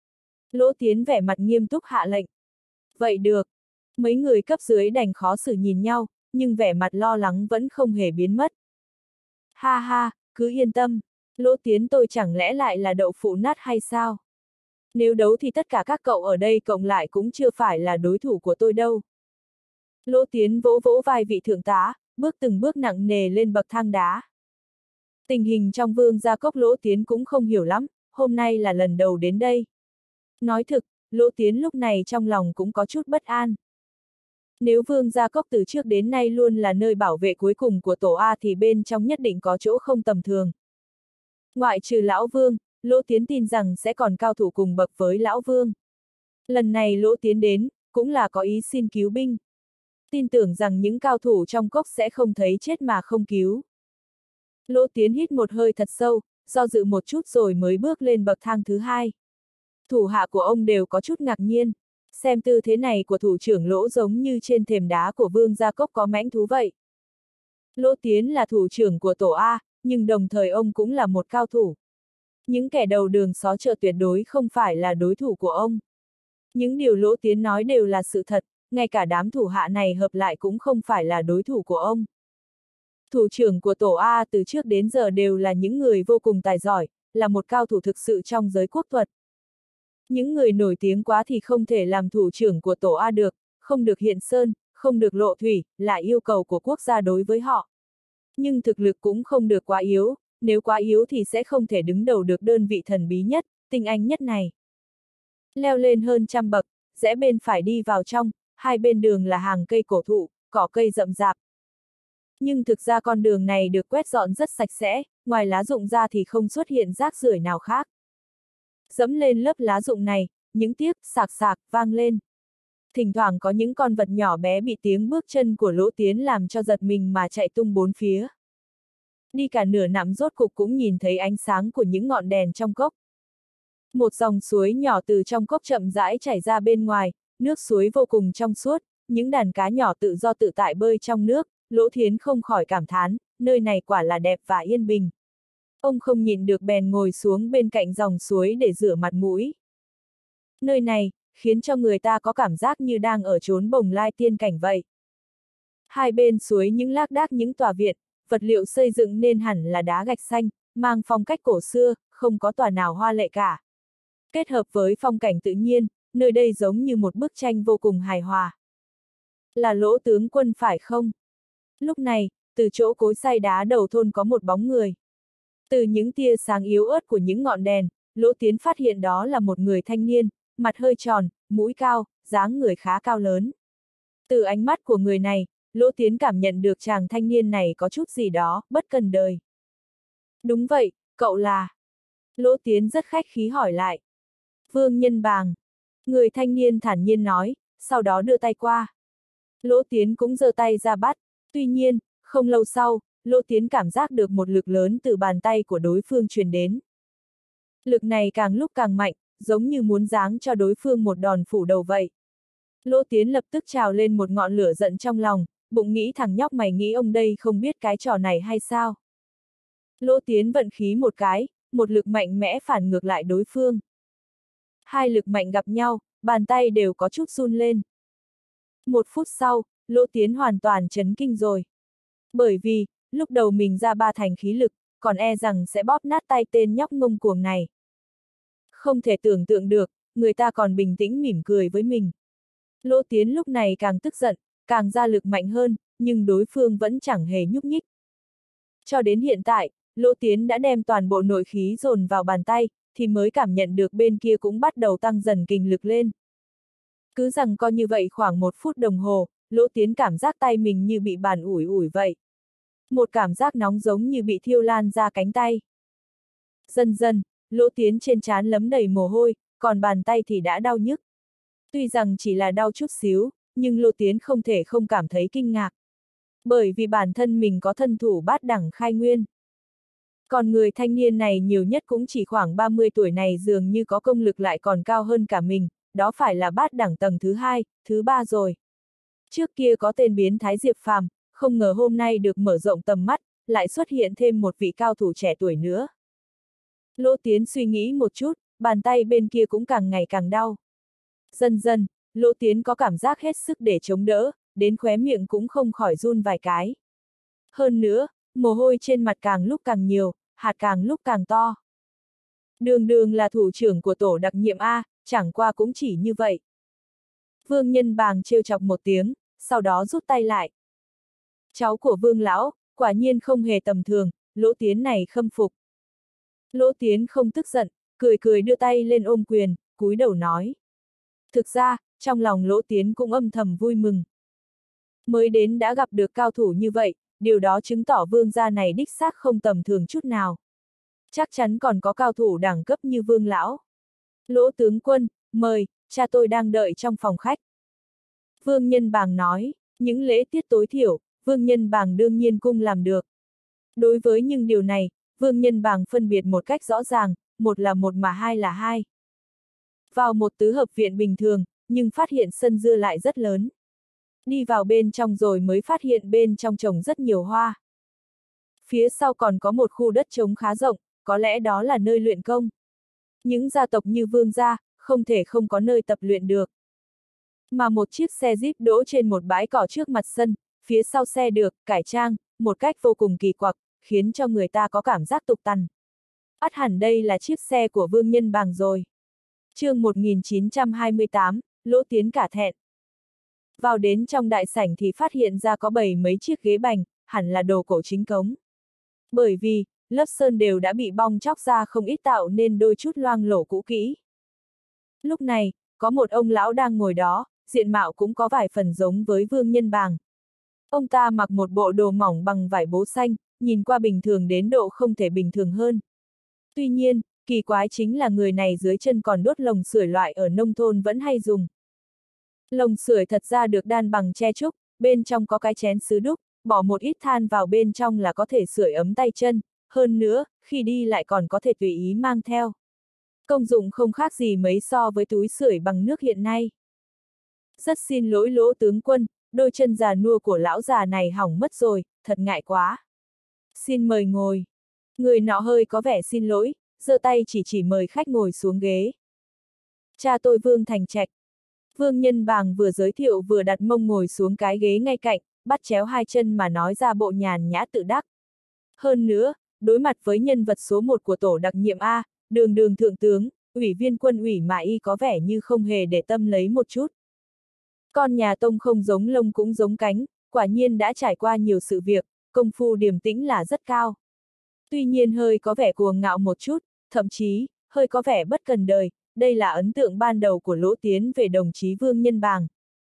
Lỗ Tiến vẻ mặt nghiêm túc hạ lệnh. Vậy được. Mấy người cấp dưới đành khó xử nhìn nhau, nhưng vẻ mặt lo lắng vẫn không hề biến mất. Ha ha, cứ yên tâm. Lỗ Tiến tôi chẳng lẽ lại là đậu phụ nát hay sao? Nếu đấu thì tất cả các cậu ở đây cộng lại cũng chưa phải là đối thủ của tôi đâu. Lỗ Tiến vỗ vỗ vai vị thượng tá, bước từng bước nặng nề lên bậc thang đá. Tình hình trong Vương Gia Cốc Lỗ Tiến cũng không hiểu lắm, hôm nay là lần đầu đến đây. Nói thực, Lỗ Tiến lúc này trong lòng cũng có chút bất an. Nếu Vương Gia Cốc từ trước đến nay luôn là nơi bảo vệ cuối cùng của tổ A thì bên trong nhất định có chỗ không tầm thường. Ngoại trừ Lão Vương, Lỗ Tiến tin rằng sẽ còn cao thủ cùng bậc với Lão Vương. Lần này Lỗ Tiến đến, cũng là có ý xin cứu binh. Tin tưởng rằng những cao thủ trong cốc sẽ không thấy chết mà không cứu. Lỗ Tiến hít một hơi thật sâu, do dự một chút rồi mới bước lên bậc thang thứ hai. Thủ hạ của ông đều có chút ngạc nhiên, xem tư thế này của thủ trưởng Lỗ giống như trên thềm đá của Vương Gia Cốc có mãnh thú vậy. Lỗ Tiến là thủ trưởng của tổ A, nhưng đồng thời ông cũng là một cao thủ. Những kẻ đầu đường xó chợ tuyệt đối không phải là đối thủ của ông. Những điều Lỗ Tiến nói đều là sự thật, ngay cả đám thủ hạ này hợp lại cũng không phải là đối thủ của ông. Thủ trưởng của tổ A từ trước đến giờ đều là những người vô cùng tài giỏi, là một cao thủ thực sự trong giới quốc thuật. Những người nổi tiếng quá thì không thể làm thủ trưởng của tổ A được, không được hiện sơn, không được lộ thủy, là yêu cầu của quốc gia đối với họ. Nhưng thực lực cũng không được quá yếu, nếu quá yếu thì sẽ không thể đứng đầu được đơn vị thần bí nhất, tinh anh nhất này. Leo lên hơn trăm bậc, rẽ bên phải đi vào trong, hai bên đường là hàng cây cổ thụ, cỏ cây rậm rạp. Nhưng thực ra con đường này được quét dọn rất sạch sẽ, ngoài lá rụng ra thì không xuất hiện rác rưởi nào khác. Dẫm lên lớp lá rụng này, những tiếc sạc sạc vang lên. Thỉnh thoảng có những con vật nhỏ bé bị tiếng bước chân của Lỗ Tiến làm cho giật mình mà chạy tung bốn phía. Đi cả nửa nặm rốt cục cũng nhìn thấy ánh sáng của những ngọn đèn trong cốc. Một dòng suối nhỏ từ trong cốc chậm rãi chảy ra bên ngoài, nước suối vô cùng trong suốt, những đàn cá nhỏ tự do tự tại bơi trong nước, Lỗ Thiến không khỏi cảm thán, nơi này quả là đẹp và yên bình. Ông không nhịn được bèn ngồi xuống bên cạnh dòng suối để rửa mặt mũi. Nơi này, khiến cho người ta có cảm giác như đang ở chốn bồng lai tiên cảnh vậy. Hai bên suối những lác đác những tòa viện, vật liệu xây dựng nên hẳn là đá gạch xanh, mang phong cách cổ xưa, không có tòa nào hoa lệ cả. Kết hợp với phong cảnh tự nhiên, nơi đây giống như một bức tranh vô cùng hài hòa. Là Lỗ tướng quân phải không? Lúc này, từ chỗ cối xay đá đầu thôn có một bóng người. Từ những tia sáng yếu ớt của những ngọn đèn, Lỗ Tiến phát hiện đó là một người thanh niên, mặt hơi tròn, mũi cao, dáng người khá cao lớn. Từ ánh mắt của người này, Lỗ Tiến cảm nhận được chàng thanh niên này có chút gì đó, bất cần đời. Đúng vậy, cậu là... Lỗ Tiến rất khách khí hỏi lại. Vương Nhân Bàng. Người thanh niên thản nhiên nói, sau đó đưa tay qua. Lỗ Tiến cũng giơ tay ra bắt, tuy nhiên, không lâu sau, Lỗ Tiến cảm giác được một lực lớn từ bàn tay của đối phương truyền đến. Lực này càng lúc càng mạnh, giống như muốn giáng cho đối phương một đòn phủ đầu vậy. Lỗ Tiến lập tức trào lên một ngọn lửa giận trong lòng, bụng nghĩ thằng nhóc mày nghĩ ông đây không biết cái trò này hay sao. Lỗ Tiến vận khí một cái, một lực mạnh mẽ phản ngược lại đối phương. Hai lực mạnh gặp nhau, bàn tay đều có chút run lên. Một phút sau, Lỗ Tiến hoàn toàn chấn kinh rồi. Bởi vì, lúc đầu mình ra ba thành khí lực, còn e rằng sẽ bóp nát tay tên nhóc ngông cuồng này. Không thể tưởng tượng được, người ta còn bình tĩnh mỉm cười với mình. Lỗ Tiến lúc này càng tức giận, càng ra lực mạnh hơn, nhưng đối phương vẫn chẳng hề nhúc nhích. Cho đến hiện tại, Lỗ Tiến đã đem toàn bộ nội khí dồn vào bàn tay, thì mới cảm nhận được bên kia cũng bắt đầu tăng dần kình lực lên. Cứ rằng coi như vậy khoảng một phút đồng hồ, Lỗ Tiến cảm giác tay mình như bị bàn ủi ủi vậy. Một cảm giác nóng giống như bị thiêu lan ra cánh tay. Dần dần, Lỗ Tiến trên trán lấm đầy mồ hôi, còn bàn tay thì đã đau nhức. Tuy rằng chỉ là đau chút xíu, nhưng Lỗ Tiến không thể không cảm thấy kinh ngạc. Bởi vì bản thân mình có thân thủ bát đẳng khai nguyên. Còn người thanh niên này nhiều nhất cũng chỉ khoảng ba mươi tuổi này dường như có công lực lại còn cao hơn cả mình, đó phải là bát đẳng tầng thứ hai, thứ ba rồi. Trước kia có tên biến thái Diệp Phàm, không ngờ hôm nay được mở rộng tầm mắt, lại xuất hiện thêm một vị cao thủ trẻ tuổi nữa. Lỗ Tiến suy nghĩ một chút, bàn tay bên kia cũng càng ngày càng đau. Dần dần, Lỗ Tiến có cảm giác hết sức để chống đỡ, đến khóe miệng cũng không khỏi run vài cái. Hơn nữa, mồ hôi trên mặt càng lúc càng nhiều, hạt càng lúc càng to. Đường đường là thủ trưởng của tổ đặc nhiệm A, chẳng qua cũng chỉ như vậy. Vương Nhân Bàng trêu chọc một tiếng, sau đó rút tay lại. Cháu của Vương lão, quả nhiên không hề tầm thường, Lỗ Tiến này khâm phục. Lỗ Tiến không tức giận, cười cười đưa tay lên ôm quyền, cúi đầu nói. Thực ra, trong lòng Lỗ Tiến cũng âm thầm vui mừng. Mới đến đã gặp được cao thủ như vậy, điều đó chứng tỏ Vương gia này đích xác không tầm thường chút nào. Chắc chắn còn có cao thủ đẳng cấp như Vương lão. Lỗ tướng quân, mời, cha tôi đang đợi trong phòng khách. Vương Nhân Bàng nói, những lễ tiết tối thiểu, Vương Nhân Bàng đương nhiên cung làm được. Đối với những điều này, Vương Nhân Bàng phân biệt một cách rõ ràng, một là một mà hai là hai. Vào một tứ hợp viện bình thường, nhưng phát hiện sân dưa lại rất lớn. Đi vào bên trong rồi mới phát hiện bên trong trồng rất nhiều hoa. Phía sau còn có một khu đất trống khá rộng, có lẽ đó là nơi luyện công. Những gia tộc như Vương gia, không thể không có nơi tập luyện được. Mà một chiếc xe Jeep đỗ trên một bãi cỏ trước mặt sân, phía sau xe được cải trang, một cách vô cùng kỳ quặc, khiến cho người ta có cảm giác tục tằn. Ắt hẳn đây là chiếc xe của Vương Nhân Bàng rồi. Chương một nghìn chín trăm hai mươi tám, Lỗ Tiến cả thẹn. Vào đến trong đại sảnh thì phát hiện ra có bày mấy chiếc ghế bành, hẳn là đồ cổ chính cống. Bởi vì, lớp sơn đều đã bị bong chóc ra không ít tạo nên đôi chút loang lổ cũ kỹ. Lúc này, có một ông lão đang ngồi đó, diện mạo cũng có vài phần giống với Vương Nhân Bàng. Ông ta mặc một bộ đồ mỏng bằng vải bố xanh, nhìn qua bình thường đến độ không thể bình thường hơn. Tuy nhiên, kỳ quái chính là người này dưới chân còn đốt lồng sưởi loại ở nông thôn vẫn hay dùng. Lồng sưởi thật ra được đan bằng tre trúc, bên trong có cái chén sứ đúc, bỏ một ít than vào bên trong là có thể sưởi ấm tay chân, hơn nữa, khi đi lại còn có thể tùy ý mang theo. Công dụng không khác gì mấy so với túi sưởi bằng nước hiện nay. Rất xin lỗi Lỗ tướng quân, đôi chân già nua của lão già này hỏng mất rồi, thật ngại quá. Xin mời ngồi. Người nọ hơi có vẻ xin lỗi, giơ tay chỉ chỉ mời khách ngồi xuống ghế. Cha tôi Vương Thành Trạch. Vương Nhân Bàng vừa giới thiệu vừa đặt mông ngồi xuống cái ghế ngay cạnh, bắt chéo hai chân mà nói ra bộ nhàn nhã tự đắc. Hơn nữa, đối mặt với nhân vật số một của tổ đặc nhiệm A, đường đường thượng tướng, ủy viên quân ủy mà y có vẻ như không hề để tâm lấy một chút. Con nhà Tông không giống lông cũng giống cánh, quả nhiên đã trải qua nhiều sự việc, công phu điềm tĩnh là rất cao. Tuy nhiên hơi có vẻ cuồng ngạo một chút, thậm chí, hơi có vẻ bất cần đời, đây là ấn tượng ban đầu của Lỗ Tiến về đồng chí Vương Nhân Bàng.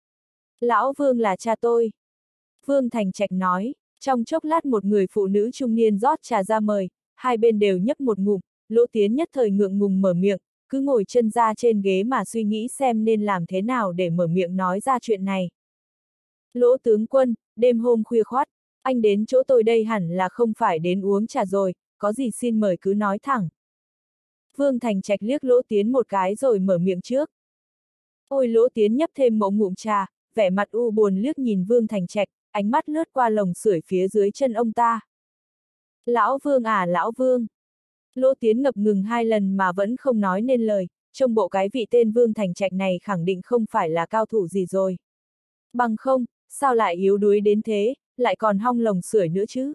Lão Vương là cha tôi. Vương Thành Trạch nói, trong chốc lát một người phụ nữ trung niên rót trà ra mời, hai bên đều nhấp một ngụm, Lỗ Tiến nhất thời ngượng ngùng mở miệng, cứ ngồi chân ra trên ghế mà suy nghĩ xem nên làm thế nào để mở miệng nói ra chuyện này. Lỗ tướng quân, đêm hôm khuya khoắt, anh đến chỗ tôi đây hẳn là không phải đến uống trà rồi, có gì xin mời cứ nói thẳng. Vương Thành Trạch liếc Lỗ Tiến một cái rồi mở miệng trước. Ôi Lỗ Tiến nhấp thêm một ngụm trà, vẻ mặt u buồn liếc nhìn Vương Thành Trạch, ánh mắt lướt qua lồng sưởi phía dưới chân ông ta. Lão Vương à lão Vương. Lỗ Tiến ngập ngừng hai lần mà vẫn không nói nên lời, trông bộ cái vị tên Vương Thành Trạch này khẳng định không phải là cao thủ gì rồi. Bằng không, sao lại yếu đuối đến thế, lại còn hong lồng sưởi nữa chứ?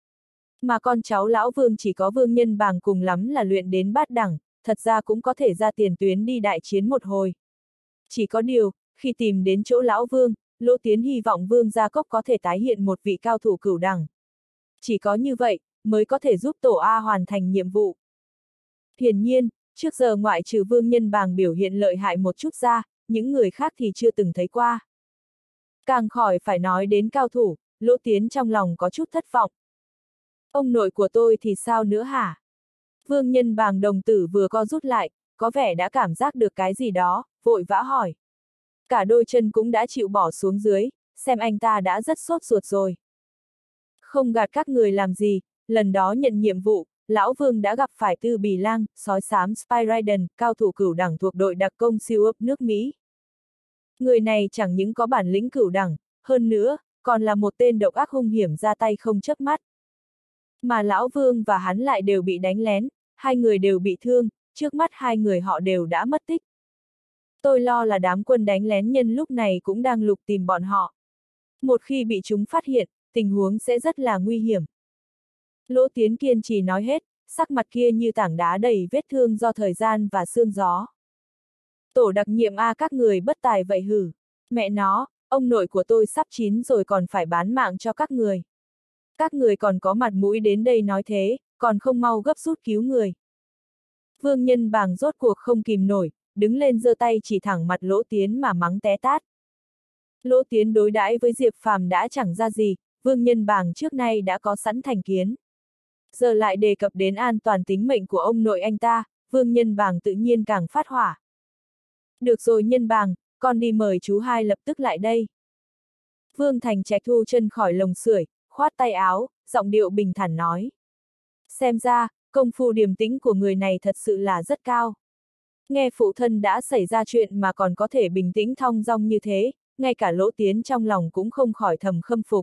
Mà con cháu lão Vương chỉ có Vương Nhân Bàng cùng lắm là luyện đến bát đẳng, thật ra cũng có thể ra tiền tuyến đi đại chiến một hồi. Chỉ có điều, khi tìm đến chỗ lão Vương, Lỗ Tiến hy vọng Vương Gia Cốc có thể tái hiện một vị cao thủ cửu đẳng. Chỉ có như vậy, mới có thể giúp Tổ A hoàn thành nhiệm vụ. Hiển nhiên, trước giờ ngoại trừ Vương Nhân Bàng biểu hiện lợi hại một chút ra, những người khác thì chưa từng thấy qua. Càng khỏi phải nói đến cao thủ, Lỗ Tiến trong lòng có chút thất vọng. Ông nội của tôi thì sao nữa hả? Vương Nhân Bàng đồng tử vừa co rút lại, có vẻ đã cảm giác được cái gì đó, vội vã hỏi. Cả đôi chân cũng đã chịu bỏ xuống dưới, xem anh ta đã rất sốt ruột rồi. Không gạt các người làm gì, lần đó nhận nhiệm vụ, Lão Vương đã gặp phải Tư Bì Lang, sói xám Spyridon, cao thủ cửu đẳng thuộc đội đặc công siêu ấp nước Mỹ. Người này chẳng những có bản lĩnh cửu đẳng, hơn nữa, còn là một tên độc ác hung hiểm ra tay không chớp mắt. Mà Lão Vương và hắn lại đều bị đánh lén, hai người đều bị thương, trước mắt hai người họ đều đã mất tích. Tôi lo là đám quân đánh lén nhân lúc này cũng đang lục tìm bọn họ. Một khi bị chúng phát hiện, tình huống sẽ rất là nguy hiểm. Lỗ Tiến kiên trì nói hết, sắc mặt kia như tảng đá đầy vết thương do thời gian và sương gió. Tổ đặc nhiệm A các người bất tài vậy hử. Mẹ nó, ông nội của tôi sắp chín rồi còn phải bán mạng cho các người. Các người còn có mặt mũi đến đây nói thế, còn không mau gấp rút cứu người. Vương Nhân Bàng rốt cuộc không kìm nổi, đứng lên giơ tay chỉ thẳng mặt Lỗ Tiến mà mắng té tát. Lỗ Tiến đối đãi với Diệp Phàm đã chẳng ra gì, Vương Nhân Bàng trước nay đã có sẵn thành kiến. Giờ lại đề cập đến an toàn tính mệnh của ông nội anh ta, Vương Nhân Bàng tự nhiên càng phát hỏa. Được rồi Nhân Bàng, con đi mời chú hai lập tức lại đây. Vương Thành Trạch thu chân khỏi lồng sưởi, khoát tay áo, giọng điệu bình thản nói. Xem ra, công phu điềm tĩnh của người này thật sự là rất cao. Nghe phụ thân đã xảy ra chuyện mà còn có thể bình tĩnh thong dong như thế, ngay cả Lỗ Tiến trong lòng cũng không khỏi thầm khâm phục.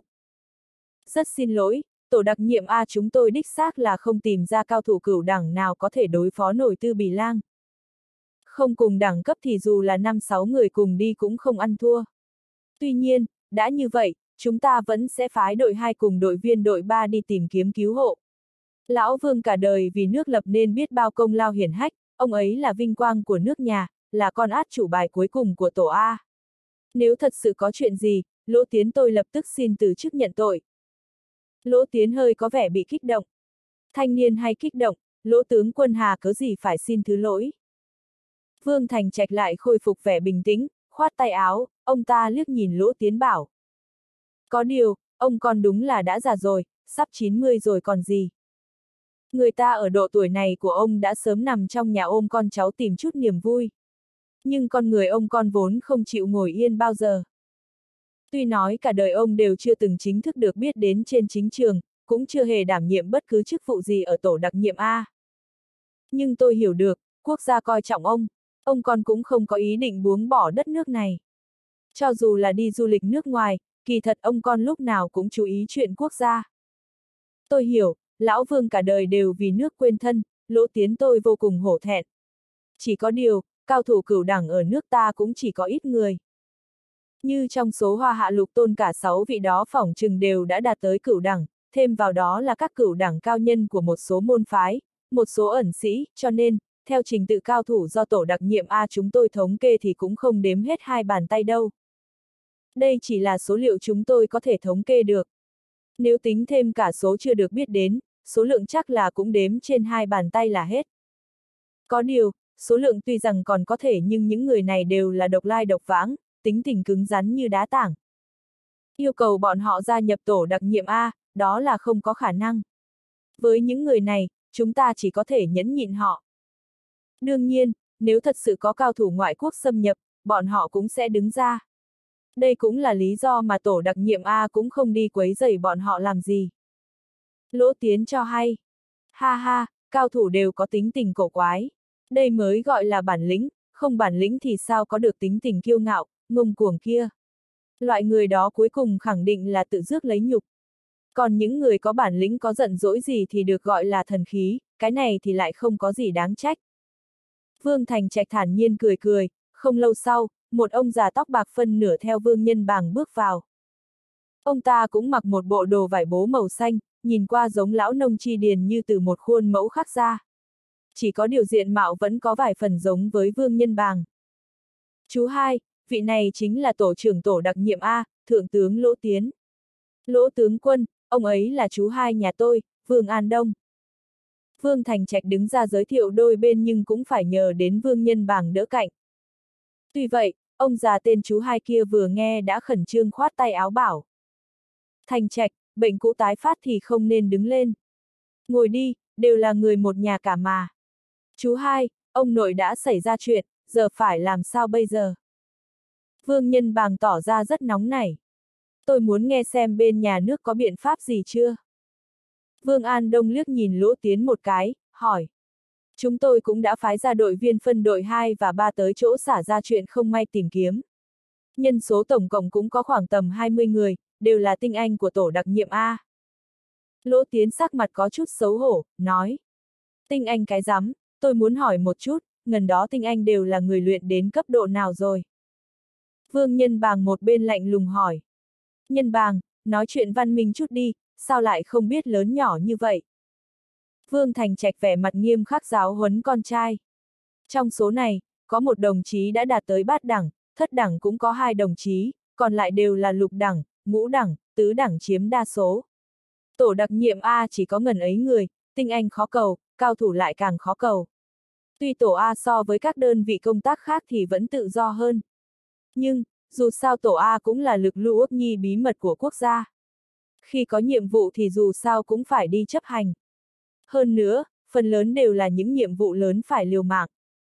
Rất xin lỗi, tổ đặc nhiệm A chúng tôi đích xác là không tìm ra cao thủ cửu đẳng nào có thể đối phó nổi Tư Bì Lang. Không cùng đẳng cấp thì dù là năm sáu người cùng đi cũng không ăn thua. Tuy nhiên, đã như vậy, chúng ta vẫn sẽ phái đội hai cùng đội viên đội ba đi tìm kiếm cứu hộ. Lão Vương cả đời vì nước lập nên biết bao công lao hiển hách, ông ấy là vinh quang của nước nhà, là con át chủ bài cuối cùng của tổ A. Nếu thật sự có chuyện gì, Lỗ Tiến tôi lập tức xin từ chức nhận tội. Lỗ Tiến hơi có vẻ bị kích động. Thanh niên hay kích động, Lỗ tướng quân Hà cớ gì phải xin thứ lỗi. Vương Thành Trạch lại khôi phục vẻ bình tĩnh, khoát tay áo, ông ta liếc nhìn Lỗ Tiến bảo. Có điều, ông con đúng là đã già rồi, sắp chín mươi rồi còn gì. Người ta ở độ tuổi này của ông đã sớm nằm trong nhà ôm con cháu tìm chút niềm vui. Nhưng con người ông con vốn không chịu ngồi yên bao giờ. Tuy nói cả đời ông đều chưa từng chính thức được biết đến trên chính trường, cũng chưa hề đảm nhiệm bất cứ chức vụ gì ở tổ đặc nhiệm A. Nhưng tôi hiểu được, quốc gia coi trọng ông, ông con cũng không có ý định buông bỏ đất nước này. Cho dù là đi du lịch nước ngoài, kỳ thật ông con lúc nào cũng chú ý chuyện quốc gia. Tôi hiểu, Lão Vương cả đời đều vì nước quên thân, Lỗ Tiến tôi vô cùng hổ thẹn. Chỉ có điều, cao thủ cửu đẳng ở nước ta cũng chỉ có ít người. Như trong số Hoa Hạ Lục Tôn cả sáu vị đó phỏng chừng đều đã đạt tới cửu đẳng, thêm vào đó là các cửu đẳng cao nhân của một số môn phái, một số ẩn sĩ, cho nên, theo trình tự cao thủ do tổ đặc nhiệm A chúng tôi thống kê thì cũng không đếm hết hai bàn tay đâu. Đây chỉ là số liệu chúng tôi có thể thống kê được. Nếu tính thêm cả số chưa được biết đến, số lượng chắc là cũng đếm trên hai bàn tay là hết. Có điều, số lượng tuy rằng còn có thể nhưng những người này đều là độc lai độc vãng, tính tình cứng rắn như đá tảng. Yêu cầu bọn họ gia nhập tổ đặc nhiệm A, đó là không có khả năng. Với những người này, chúng ta chỉ có thể nhẫn nhịn họ. Đương nhiên, nếu thật sự có cao thủ ngoại quốc xâm nhập, bọn họ cũng sẽ đứng ra. Đây cũng là lý do mà tổ đặc nhiệm A cũng không đi quấy rầy bọn họ làm gì. Lỗ Tiến cho hay. Ha ha, cao thủ đều có tính tình cổ quái. Đây mới gọi là bản lĩnh, không bản lĩnh thì sao có được tính tình kiêu ngạo, ngông cuồng kia. Loại người đó cuối cùng khẳng định là tự rước lấy nhục. Còn những người có bản lĩnh có giận dỗi gì thì được gọi là thần khí, cái này thì lại không có gì đáng trách. Vương Thành Trạch thản nhiên cười cười, không lâu sau, một ông già tóc bạc phân nửa theo Vương Nhân Bàng bước vào. Ông ta cũng mặc một bộ đồ vải bố màu xanh, nhìn qua giống lão nông tri điền như từ một khuôn mẫu khắc ra. Chỉ có điều diện mạo vẫn có vài phần giống với Vương Nhân Bàng. Chú hai, vị này chính là tổ trưởng tổ đặc nhiệm A, Thượng tướng Lỗ Tiến. Lỗ tướng quân, ông ấy là chú hai nhà tôi, Vương An Đông. Vương Thành Trạch đứng ra giới thiệu đôi bên nhưng cũng phải nhờ đến Vương Nhân Bàng đỡ cạnh. Tuy vậy, ông già tên chú hai kia vừa nghe đã khẩn trương khoát tay áo bảo. Thành Trạch, bệnh cũ tái phát thì không nên đứng lên. Ngồi đi, đều là người một nhà cả mà. Chú hai, ông nội đã xảy ra chuyện, giờ phải làm sao bây giờ? Vương Nhân Bàng tỏ ra rất nóng nảy. Tôi muốn nghe xem bên nhà nước có biện pháp gì chưa? Vương An Đông liếc nhìn Lỗ Tiến một cái, hỏi. Chúng tôi cũng đã phái ra đội viên phân đội hai và ba tới chỗ xả ra chuyện không may tìm kiếm. Nhân số tổng cộng cũng có khoảng tầm hai mươi người, đều là tinh anh của tổ đặc nhiệm A. Lỗ Tiến sắc mặt có chút xấu hổ, nói. Tinh anh cái rắm, tôi muốn hỏi một chút, ngần đó tinh anh đều là người luyện đến cấp độ nào rồi? Vương Nhân Bàng một bên lạnh lùng hỏi. Nhân Bàng, nói chuyện văn minh chút đi, sao lại không biết lớn nhỏ như vậy? Vương Thành Trạch vẻ mặt nghiêm khắc giáo huấn con trai. Trong số này, có một đồng chí đã đạt tới bát đẳng, thất đẳng cũng có hai đồng chí, còn lại đều là lục đẳng, ngũ đẳng, tứ đẳng chiếm đa số. Tổ đặc nhiệm A chỉ có ngần ấy người, tinh anh khó cầu, cao thủ lại càng khó cầu. Tuy tổ A so với các đơn vị công tác khác thì vẫn tự do hơn. Nhưng, dù sao tổ A cũng là lực lưu ước nhi bí mật của quốc gia. Khi có nhiệm vụ thì dù sao cũng phải đi chấp hành. Hơn nữa, phần lớn đều là những nhiệm vụ lớn phải liều mạng.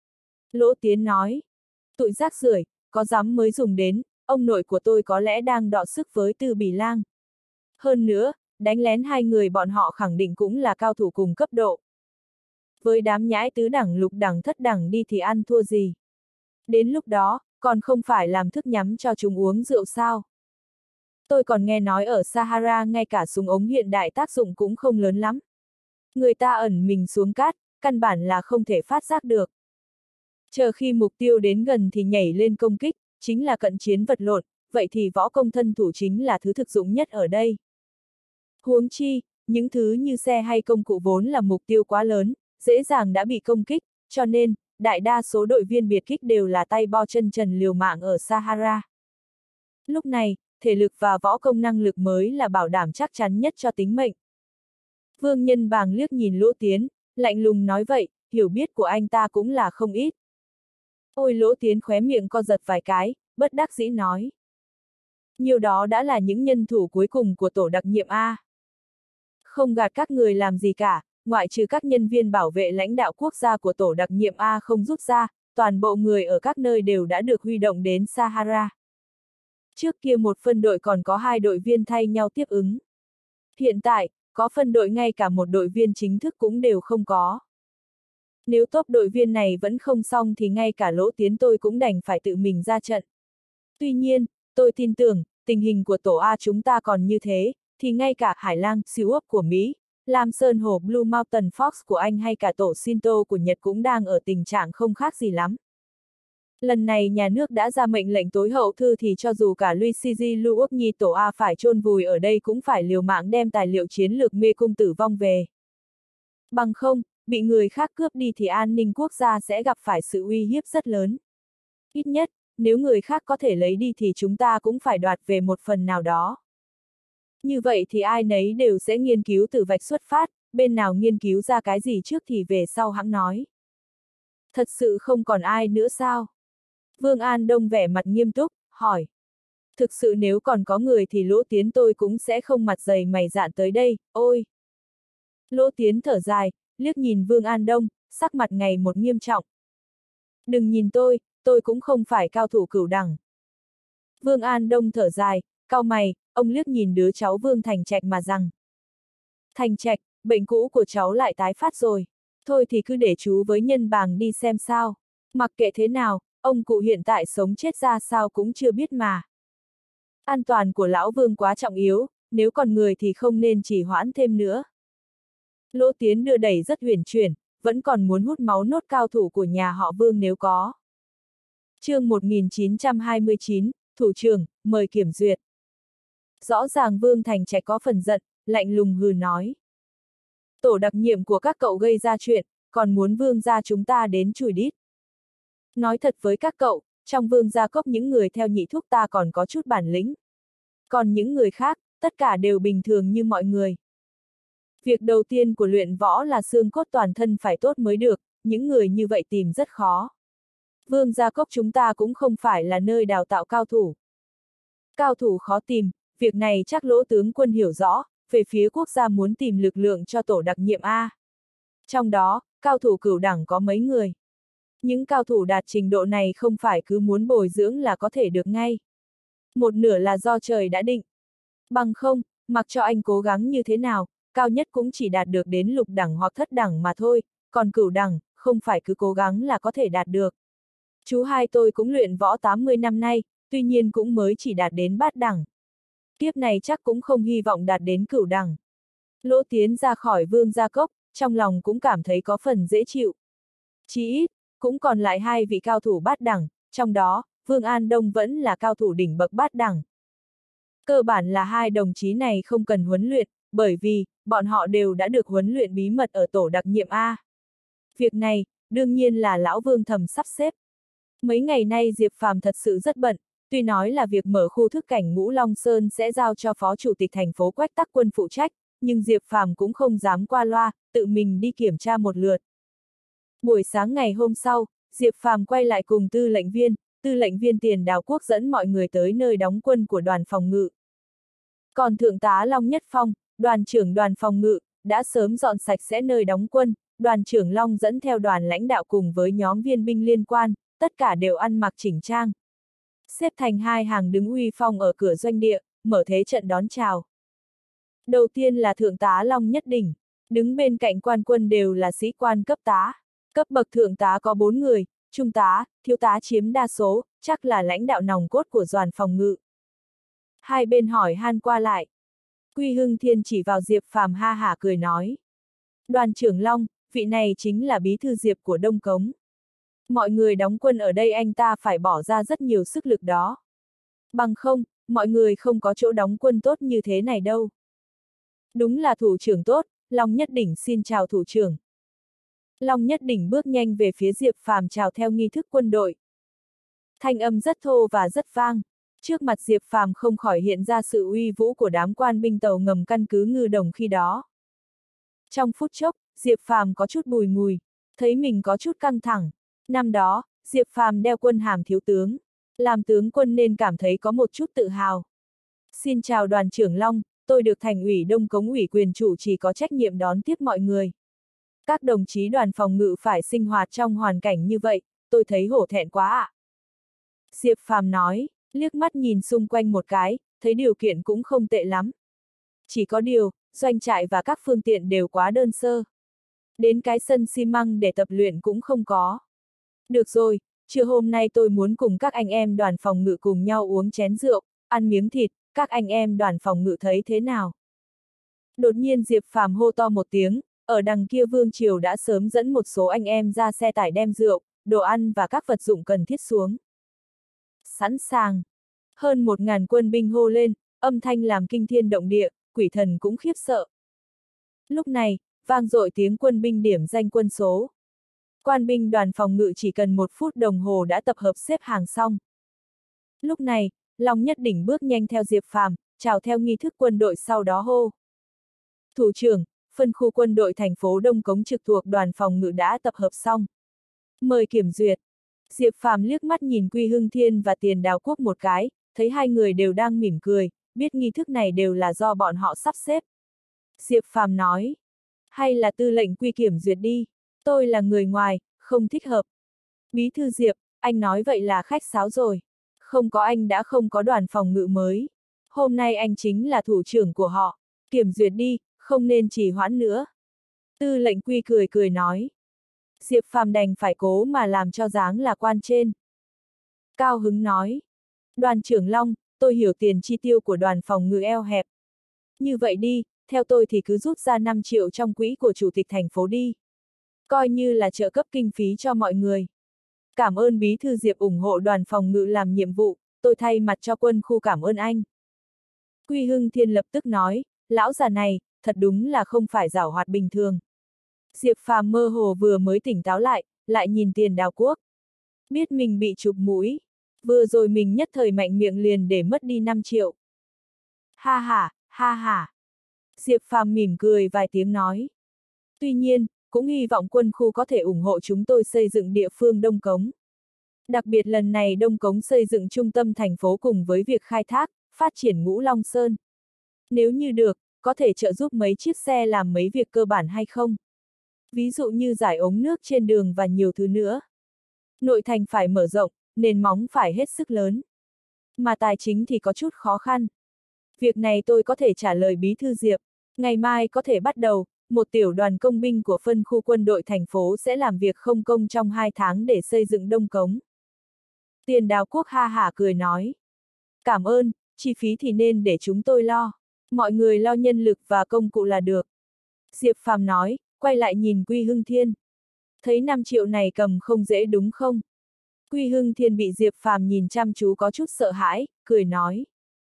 Lỗ Tiến nói, tụi rác rưởi, có dám mới dùng đến, ông nội của tôi có lẽ đang đọ sức với Tư Bỉ Lang. Hơn nữa, đánh lén hai người bọn họ khẳng định cũng là cao thủ cùng cấp độ. Với đám nhãi tứ đẳng lục đẳng thất đẳng đi thì ăn thua gì. Đến lúc đó, còn không phải làm thức nhắm cho chúng uống rượu sao. Tôi còn nghe nói ở Sahara ngay cả súng ống hiện đại tác dụng cũng không lớn lắm. Người ta ẩn mình xuống cát, căn bản là không thể phát giác được. Chờ khi mục tiêu đến gần thì nhảy lên công kích, chính là cận chiến vật lộn, vậy thì võ công thân thủ chính là thứ thực dụng nhất ở đây. Huống chi, những thứ như xe hay công cụ vốn là mục tiêu quá lớn, dễ dàng đã bị công kích, cho nên, đại đa số đội viên biệt kích đều là tay bo chân trần liều mạng ở Sahara. Lúc này, thể lực và võ công năng lực mới là bảo đảm chắc chắn nhất cho tính mệnh. Vương Nhân Bàng liếc nhìn Lỗ Tiến, lạnh lùng nói vậy, hiểu biết của anh ta cũng là không ít. Ôi Lỗ Tiến khóe miệng co giật vài cái, bất đắc dĩ nói. Nhiều đó đã là những nhân thủ cuối cùng của tổ đặc nhiệm A. Không gạt các người làm gì cả, ngoại trừ các nhân viên bảo vệ lãnh đạo quốc gia của tổ đặc nhiệm A không rút ra, toàn bộ người ở các nơi đều đã được huy động đến Sahara. Trước kia một phân đội còn có hai đội viên thay nhau tiếp ứng. Hiện tại, có phân đội ngay cả một đội viên chính thức cũng đều không có. Nếu top đội viên này vẫn không xong thì ngay cả Lỗ Tiến tôi cũng đành phải tự mình ra trận. Tuy nhiên, tôi tin tưởng, tình hình của tổ A chúng ta còn như thế, thì ngay cả Hải Lang, siêu ấp của Mỹ, Lam Sơn Hổ Blue Mountain Fox của Anh hay cả tổ Shinto của Nhật cũng đang ở tình trạng không khác gì lắm. Lần này nhà nước đã ra mệnh lệnh tối hậu thư thì cho dù cả Luigi Lưu Úc Nhi tổ A phải chôn vùi ở đây cũng phải liều mạng đem tài liệu chiến lược mê cung tử vong về. Bằng không, bị người khác cướp đi thì an ninh quốc gia sẽ gặp phải sự uy hiếp rất lớn. Ít nhất, nếu người khác có thể lấy đi thì chúng ta cũng phải đoạt về một phần nào đó. Như vậy thì ai nấy đều sẽ nghiên cứu từ vạch xuất phát, bên nào nghiên cứu ra cái gì trước thì về sau hẵng nói. Thật sự không còn ai nữa sao? Vương An Đông vẻ mặt nghiêm túc, hỏi. Thực sự nếu còn có người thì Lỗ Tiến tôi cũng sẽ không mặt dày mày dạn tới đây, ôi! Lỗ Tiến thở dài, liếc nhìn Vương An Đông, sắc mặt ngày một nghiêm trọng. Đừng nhìn tôi, tôi cũng không phải cao thủ cửu đẳng. Vương An Đông thở dài, cau mày, ông liếc nhìn đứa cháu Vương Thành Trạch mà rằng. Thành Trạch, bệnh cũ của cháu lại tái phát rồi. Thôi thì cứ để chú với Nhân Bàng đi xem sao. Mặc kệ thế nào, ông cụ hiện tại sống chết ra sao cũng chưa biết mà. An toàn của lão Vương quá trọng yếu, nếu còn người thì không nên trì hoãn thêm nữa. Lỗ Tiến đưa đẩy rất huyền chuyển, vẫn còn muốn hút máu nốt cao thủ của nhà họ Vương nếu có. Chương một nghìn chín trăm hai mươi chín, Thủ trưởng, mời kiểm duyệt. Rõ ràng Vương Thành Trạch có phần giận, lạnh lùng hừ nói. Tổ đặc nhiệm của các cậu gây ra chuyện, còn muốn Vương gia chúng ta đến chùi đít. Nói thật với các cậu, trong Vương gia cốc những người theo nhị thúc ta còn có chút bản lĩnh. Còn những người khác, tất cả đều bình thường như mọi người. Việc đầu tiên của luyện võ là xương cốt toàn thân phải tốt mới được, những người như vậy tìm rất khó. Vương gia cốc chúng ta cũng không phải là nơi đào tạo cao thủ. Cao thủ khó tìm, việc này chắc Lỗ tướng quân hiểu rõ, về phía quốc gia muốn tìm lực lượng cho tổ đặc nhiệm A. Trong đó, cao thủ cửu đẳng có mấy người. Những cao thủ đạt trình độ này không phải cứ muốn bồi dưỡng là có thể được ngay. Một nửa là do trời đã định. Bằng không, mặc cho anh cố gắng như thế nào, cao nhất cũng chỉ đạt được đến lục đẳng hoặc thất đẳng mà thôi, còn cửu đẳng, không phải cứ cố gắng là có thể đạt được. Chú hai tôi cũng luyện võ tám mươi năm nay, tuy nhiên cũng mới chỉ đạt đến bát đẳng. Kiếp này chắc cũng không hy vọng đạt đến cửu đẳng. Lỗ Tiến ra khỏi Vương gia cốc, trong lòng cũng cảm thấy có phần dễ chịu. Chỉ ít, cũng còn lại hai vị cao thủ bát đẳng, trong đó, Vương An Đông vẫn là cao thủ đỉnh bậc bát đẳng. Cơ bản là hai đồng chí này không cần huấn luyện, bởi vì, bọn họ đều đã được huấn luyện bí mật ở tổ đặc nhiệm A. Việc này, đương nhiên là lão Vương thầm sắp xếp. Mấy ngày nay Diệp Phàm thật sự rất bận, tuy nói là việc mở khu thức cảnh Ngũ Long Sơn sẽ giao cho Phó Chủ tịch thành phố Quách Tắc Quân phụ trách, nhưng Diệp Phàm cũng không dám qua loa, tự mình đi kiểm tra một lượt. Buổi sáng ngày hôm sau, Diệp Phàm quay lại cùng tư lệnh viên, tư lệnh viên Tiền Đào Quốc dẫn mọi người tới nơi đóng quân của đoàn phòng ngự. Còn Thượng tá Long Nhất Phong, đoàn trưởng đoàn phòng ngự, đã sớm dọn sạch sẽ nơi đóng quân, đoàn trưởng Long dẫn theo đoàn lãnh đạo cùng với nhóm viên binh liên quan, tất cả đều ăn mặc chỉnh trang. Xếp thành hai hàng đứng uy phong ở cửa doanh địa, mở thế trận đón chào. Đầu tiên là Thượng tá Long Nhất Đỉnh, đứng bên cạnh quan quân đều là sĩ quan cấp tá. Cấp bậc thượng tá có bốn người, trung tá, thiếu tá chiếm đa số, chắc là lãnh đạo nòng cốt của đoàn phòng ngự. Hai bên hỏi han qua lại. Quy Hưng Thiên chỉ vào Diệp Phàm ha hả cười nói. Đoàn trưởng Long, vị này chính là bí thư Diệp của Đông Cống. Mọi người đóng quân ở đây anh ta phải bỏ ra rất nhiều sức lực đó. Bằng không, mọi người không có chỗ đóng quân tốt như thế này đâu. Đúng là thủ trưởng tốt, Long Nhất Đỉnh xin chào thủ trưởng. Long Nhất Đỉnh bước nhanh về phía Diệp Phàm chào theo nghi thức quân đội. Thanh âm rất thô và rất vang. Trước mặt Diệp Phàm không khỏi hiện ra sự uy vũ của đám quan binh tàu ngầm căn cứ Ngư Đồng khi đó. Trong phút chốc, Diệp Phàm có chút bùi ngùi, thấy mình có chút căng thẳng. Năm đó, Diệp Phàm đeo quân hàm thiếu tướng, làm tướng quân nên cảm thấy có một chút tự hào. Xin chào đoàn trưởng Long, tôi được thành ủy Đông Cống ủy quyền chủ chỉ có trách nhiệm đón tiếp mọi người. Các đồng chí đoàn phòng ngự phải sinh hoạt trong hoàn cảnh như vậy, tôi thấy hổ thẹn quá ạ. Diệp Phàm nói, liếc mắt nhìn xung quanh một cái, thấy điều kiện cũng không tệ lắm. Chỉ có điều, doanh trại và các phương tiện đều quá đơn sơ. Đến cái sân xi măng để tập luyện cũng không có. Được rồi, trưa hôm nay tôi muốn cùng các anh em đoàn phòng ngự cùng nhau uống chén rượu, ăn miếng thịt, các anh em đoàn phòng ngự thấy thế nào? Đột nhiên Diệp Phàm hô to một tiếng, ở đằng kia Vương Triều đã sớm dẫn một số anh em ra xe tải đem rượu, đồ ăn và các vật dụng cần thiết xuống. Sẵn sàng. Hơn một ngàn quân binh hô lên, âm thanh làm kinh thiên động địa, quỷ thần cũng khiếp sợ. Lúc này, vang dội tiếng quân binh điểm danh quân số. Quan binh đoàn phòng ngự chỉ cần một phút đồng hồ đã tập hợp xếp hàng xong. Lúc này, Long Nhất Đỉnh bước nhanh theo Diệp Phàm, chào theo nghi thức quân đội sau đó hô. Thủ trưởng, phân khu quân đội thành phố Đông Cống trực thuộc đoàn phòng ngự đã tập hợp xong. Mời kiểm duyệt. Diệp Phàm liếc mắt nhìn Quy Hưng Thiên và Tiền Đào Quốc một cái, thấy hai người đều đang mỉm cười, biết nghi thức này đều là do bọn họ sắp xếp. Diệp Phàm nói, hay là tư lệnh Quy kiểm duyệt đi, tôi là người ngoài, không thích hợp. Bí thư Diệp, anh nói vậy là khách sáo rồi. Không có anh đã không có đoàn phòng ngự mới. Hôm nay anh chính là thủ trưởng của họ, kiểm duyệt đi, không nên trì hoãn nữa. Tư lệnh Quy cười cười nói. Diệp Phàm đành phải cố mà làm cho dáng là quan trên. Cao hứng nói. Đoàn trưởng Long, tôi hiểu tiền chi tiêu của đoàn phòng ngự eo hẹp. Như vậy đi, theo tôi thì cứ rút ra năm triệu trong quỹ của chủ tịch thành phố đi. Coi như là trợ cấp kinh phí cho mọi người. Cảm ơn Bí thư Diệp ủng hộ đoàn phòng ngự làm nhiệm vụ, tôi thay mặt cho quân khu cảm ơn anh. Quy Hưng Thiên lập tức nói, lão già này, thật đúng là không phải giảo hoạt bình thường. Diệp Phàm mơ hồ vừa mới tỉnh táo lại, lại nhìn Tiền Đào Quốc. Biết mình bị chụp mũi. Vừa rồi mình nhất thời mạnh miệng liền để mất đi năm triệu. Ha ha, ha ha. Diệp Phàm mỉm cười vài tiếng nói. Tuy nhiên, cũng hy vọng quân khu có thể ủng hộ chúng tôi xây dựng địa phương Đông Cống. Đặc biệt lần này Đông Cống xây dựng trung tâm thành phố cùng với việc khai thác, phát triển Ngũ Long Sơn. Nếu như được, có thể trợ giúp mấy chiếc xe làm mấy việc cơ bản hay không? Ví dụ như giải ống nước trên đường và nhiều thứ nữa. Nội thành phải mở rộng, nền móng phải hết sức lớn. Mà tài chính thì có chút khó khăn. Việc này tôi có thể trả lời Bí thư Diệp. Ngày mai có thể bắt đầu, một tiểu đoàn công binh của phân khu quân đội thành phố sẽ làm việc không công trong hai tháng để xây dựng Đông Cống. Tiền Đào Quốc ha hả cười nói. Cảm ơn, chi phí thì nên để chúng tôi lo. Mọi người lo nhân lực và công cụ là được. Diệp Phàm nói, quay lại nhìn Quy Hưng Thiên. Thấy năm triệu này cầm không dễ đúng không? Quy Hưng Thiên bị Diệp Phàm nhìn chăm chú có chút sợ hãi, cười nói.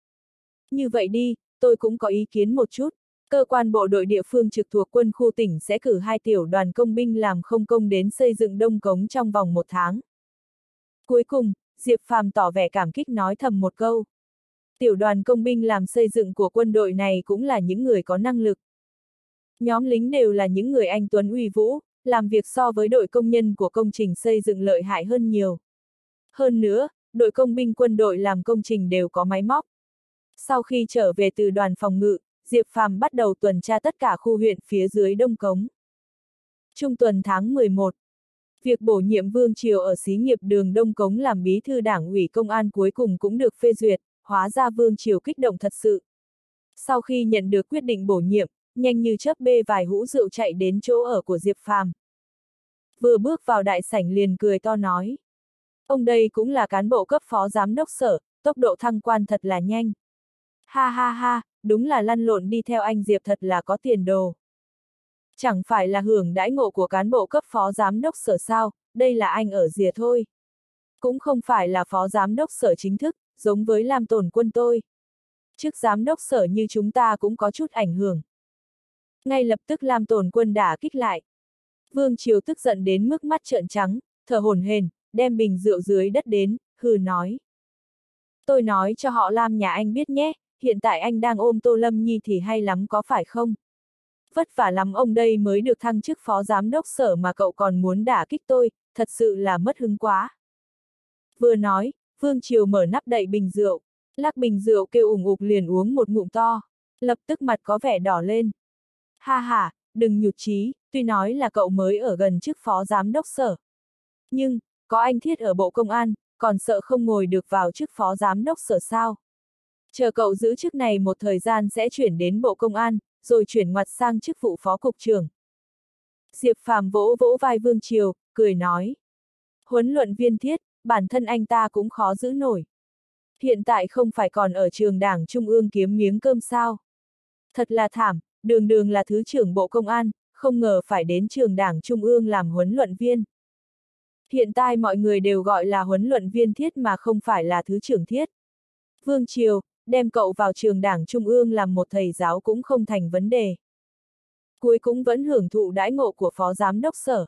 Như vậy đi, tôi cũng có ý kiến một chút. Cơ quan bộ đội địa phương trực thuộc quân khu tỉnh sẽ cử hai tiểu đoàn công binh làm không công đến xây dựng Đông Cống trong vòng một tháng. Cuối cùng, Diệp Phàm tỏ vẻ cảm kích nói thầm một câu. Tiểu đoàn công binh làm xây dựng của quân đội này cũng là những người có năng lực. Nhóm lính đều là những người anh tuấn uy vũ, làm việc so với đội công nhân của công trình xây dựng lợi hại hơn nhiều. Hơn nữa, đội công binh quân đội làm công trình đều có máy móc. Sau khi trở về từ đoàn phòng ngự, Diệp Phàm bắt đầu tuần tra tất cả khu huyện phía dưới Đông Cống. Trung tuần tháng mười một, việc bổ nhiệm Vương Triều ở xí nghiệp đường Đông Cống làm bí thư đảng ủy công an cuối cùng cũng được phê duyệt, hóa ra Vương Triều kích động thật sự. Sau khi nhận được quyết định bổ nhiệm, nhanh như chớp bê vài hũ rượu chạy đến chỗ ở của Diệp Phàm. Vừa bước vào đại sảnh liền cười to nói. Ông đây cũng là cán bộ cấp phó giám đốc sở, tốc độ thăng quan thật là nhanh. Ha ha ha, đúng là lăn lộn đi theo anh Diệp thật là có tiền đồ. Chẳng phải là hưởng đãi ngộ của cán bộ cấp phó giám đốc sở sao, đây là anh ở rìa thôi. Cũng không phải là phó giám đốc sở chính thức, giống với Lam Tồn Quân tôi. Chức giám đốc sở như chúng ta cũng có chút ảnh hưởng. Ngay lập tức Lam Tồn Quân đả kích lại. Vương Triều tức giận đến mức mắt trợn trắng, thở hổn hển, đem bình rượu dưới đất đến, hừ nói. Tôi nói cho họ Lam nhà anh biết nhé, hiện tại anh đang ôm Tô Lâm Nhi thì hay lắm có phải không? Vất vả lắm ông đây mới được thăng chức phó giám đốc sở mà cậu còn muốn đả kích tôi, thật sự là mất hứng quá. Vừa nói, Vương Triều mở nắp đậy bình rượu, lắc bình rượu kêu ủng ục liền uống một ngụm to, lập tức mặt có vẻ đỏ lên. Ha ha, đừng nhụt chí, tuy nói là cậu mới ở gần chức phó giám đốc sở. Nhưng, có anh Thiết ở Bộ Công an, còn sợ không ngồi được vào chức phó giám đốc sở sao. Chờ cậu giữ chức này một thời gian sẽ chuyển đến Bộ Công an, rồi chuyển ngoặt sang chức vụ phó cục trưởng. Diệp Phàm vỗ vỗ vai Vương Triều, cười nói. Huấn luyện viên Thiết, bản thân anh ta cũng khó giữ nổi. Hiện tại không phải còn ở trường đảng trung ương kiếm miếng cơm sao. Thật là thảm, đường đường là thứ trưởng Bộ Công an, không ngờ phải đến trường đảng trung ương làm huấn luyện viên. Hiện tại mọi người đều gọi là huấn luyện viên Thiết mà không phải là thứ trưởng Thiết. Vương Triều, đem cậu vào trường đảng trung ương làm một thầy giáo cũng không thành vấn đề. Cuối cũng vẫn hưởng thụ đãi ngộ của phó giám đốc sở.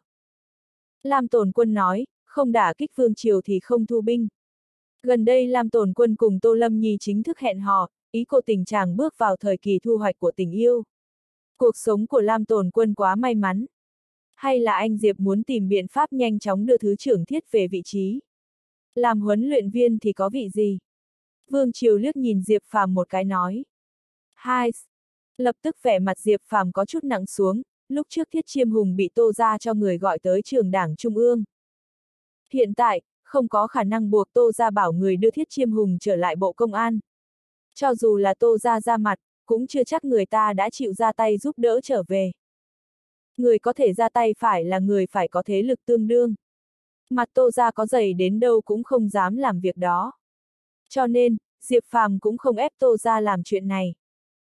Lam Tồn Quân nói, không đả kích Vương Triều thì không thu binh. Gần đây Lam Tồn Quân cùng Tô Lâm Nhi chính thức hẹn hò, ý cô tình chàng bước vào thời kỳ thu hoạch của tình yêu. Cuộc sống của Lam Tồn Quân quá may mắn. Hay là anh Diệp muốn tìm biện pháp nhanh chóng đưa thứ trưởng Thiết về vị trí? Làm huấn luyện viên thì có vị gì? Vương Triều liếc nhìn Diệp Phàm một cái nói. Hai. Lập tức vẻ mặt Diệp Phàm có chút nặng xuống, lúc trước Thiết Chiêm Hùng bị Tô ra cho người gọi tới trường đảng trung ương. Hiện tại, không có khả năng buộc Tô ra bảo người đưa Thiết Chiêm Hùng trở lại Bộ Công an. Cho dù là Tô ra ra mặt, cũng chưa chắc người ta đã chịu ra tay giúp đỡ trở về. Người có thể ra tay phải là người phải có thế lực tương đương. Mặt Tô ra có dày đến đâu cũng không dám làm việc đó. Cho nên, Diệp Phàm cũng không ép Tô ra làm chuyện này.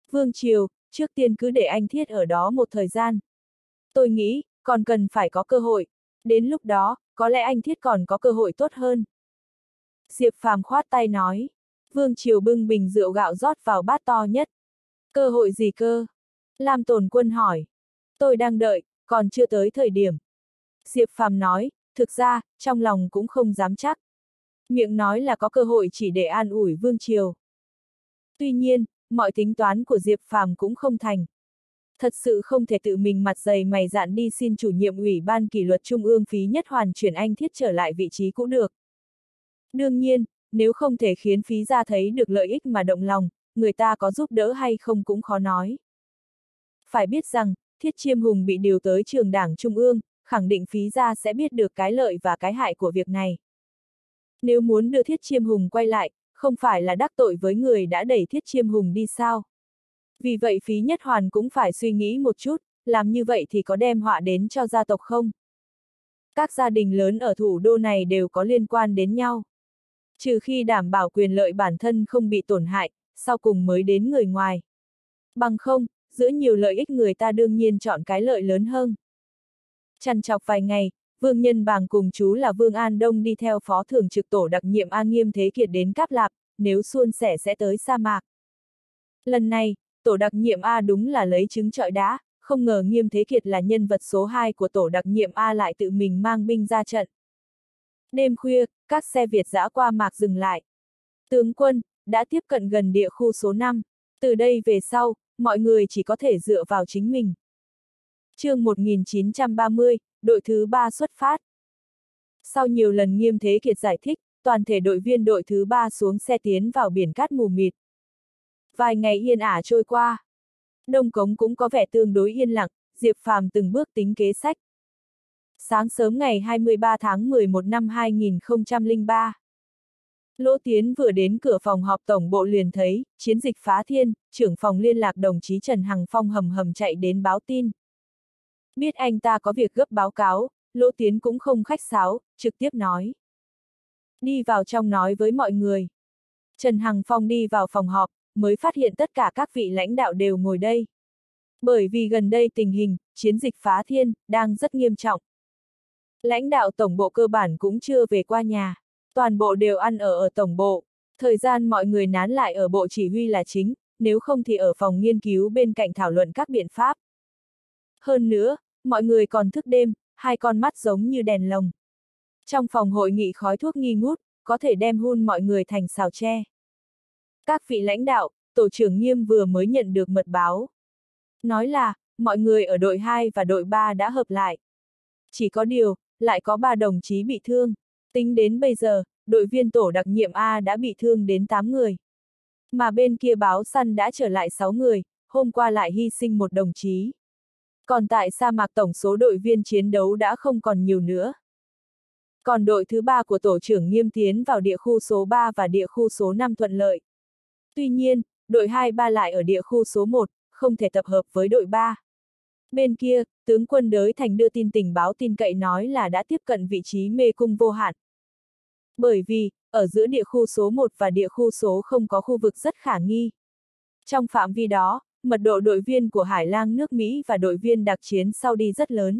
Vương Triều, trước tiên cứ để anh Thiết ở đó một thời gian. Tôi nghĩ, còn cần phải có cơ hội. Đến lúc đó, có lẽ anh Thiết còn có cơ hội tốt hơn. Diệp Phàm khoát tay nói. Vương Triều bưng bình rượu gạo rót vào bát to nhất. Cơ hội gì cơ? Lam Tồn Quân hỏi. Tôi đang đợi, còn chưa tới thời điểm. Diệp Phàm nói, thực ra, trong lòng cũng không dám chắc. Miệng nói là có cơ hội chỉ để an ủi Vương Triều. Tuy nhiên, mọi tính toán của Diệp Phàm cũng không thành. Thật sự không thể tự mình mặt dày mày dạn đi xin chủ nhiệm Ủy ban kỷ luật Trung ương Phí Nhất Hoàn chuyển anh Thiết trở lại vị trí cũ được. Đương nhiên, nếu không thể khiến Phí gia thấy được lợi ích mà động lòng, người ta có giúp đỡ hay không cũng khó nói. Phải biết rằng, Thiết Chiêm Hùng bị điều tới trường đảng Trung ương, khẳng định Phí gia sẽ biết được cái lợi và cái hại của việc này. Nếu muốn đưa Thiết Chiêm Hùng quay lại, không phải là đắc tội với người đã đẩy Thiết Chiêm Hùng đi sao? Vì vậy Phí Nhất Hoàn cũng phải suy nghĩ một chút, làm như vậy thì có đem họa đến cho gia tộc không? Các gia đình lớn ở thủ đô này đều có liên quan đến nhau. Trừ khi đảm bảo quyền lợi bản thân không bị tổn hại, sau cùng mới đến người ngoài. Bằng không, giữa nhiều lợi ích người ta đương nhiên chọn cái lợi lớn hơn. Trằn trọc vài ngày, Vương Nhân Bàng cùng chú là Vương An Đông đi theo phó thường trực tổ đặc nhiệm A Nghiêm Thế Kiệt đến Cáp Lạp, nếu suôn sẻ sẽ tới sa mạc. Lần này, tổ đặc nhiệm A đúng là lấy trứng trọi đá, không ngờ Nghiêm Thế Kiệt là nhân vật số hai của tổ đặc nhiệm A lại tự mình mang binh ra trận. Đêm khuya, các xe Việt dã qua mạc dừng lại. Tướng quân, đã tiếp cận gần địa khu số năm, từ đây về sau, mọi người chỉ có thể dựa vào chính mình. Chương một nghìn chín trăm ba mươi, đội thứ ba xuất phát. Sau nhiều lần Nghiêm Thế Kiệt giải thích, toàn thể đội viên đội thứ ba xuống xe tiến vào biển cát mù mịt. Vài ngày yên ả trôi qua. Đông Cống cũng có vẻ tương đối yên lặng, Diệp Phàm từng bước tính kế sách. Sáng sớm ngày hai mươi ba tháng mười một năm hai nghìn không trăm lẻ ba. Lỗ Tiến vừa đến cửa phòng họp tổng bộ liền thấy, chiến dịch phá thiên, trưởng phòng liên lạc đồng chí Trần Hằng Phong hầm hầm chạy đến báo tin. Biết anh ta có việc gấp báo cáo, Lỗ Tiến cũng không khách sáo, trực tiếp nói. Đi vào trong nói với mọi người. Trần Hằng Phong đi vào phòng họp, mới phát hiện tất cả các vị lãnh đạo đều ngồi đây. Bởi vì gần đây tình hình, chiến dịch phá thiên, đang rất nghiêm trọng. Lãnh đạo tổng bộ cơ bản cũng chưa về qua nhà, toàn bộ đều ăn ở ở tổng bộ. Thời gian mọi người nán lại ở bộ chỉ huy là chính, nếu không thì ở phòng nghiên cứu bên cạnh thảo luận các biện pháp. Hơn nữa, mọi người còn thức đêm, hai con mắt giống như đèn lồng. Trong phòng hội nghị khói thuốc nghi ngút, có thể đem hun mọi người thành xào tre. Các vị lãnh đạo, tổ trưởng Nghiêm vừa mới nhận được mật báo. Nói là, mọi người ở đội hai và đội ba đã hợp lại. Chỉ có điều, lại có ba đồng chí bị thương. Tính đến bây giờ, đội viên tổ đặc nhiệm A đã bị thương đến tám người. Mà bên kia báo săn đã trở lại sáu người, hôm qua lại hy sinh một đồng chí. Còn tại sa mạc tổng số đội viên chiến đấu đã không còn nhiều nữa. Còn đội thứ ba của tổ trưởng Nghiêm tiến vào địa khu số ba và địa khu số năm thuận lợi. Tuy nhiên, đội hai ba lại ở địa khu số một, không thể tập hợp với đội ba. Bên kia, tướng quân Đới Thành đưa tin tình báo tin cậy nói là đã tiếp cận vị trí mê cung vô hạn. Bởi vì, ở giữa địa khu số một và địa khu số không có khu vực rất khả nghi. Trong phạm vi đó, mật độ đội viên của Hải Lang nước Mỹ và đội viên đặc chiến Saudi rất lớn.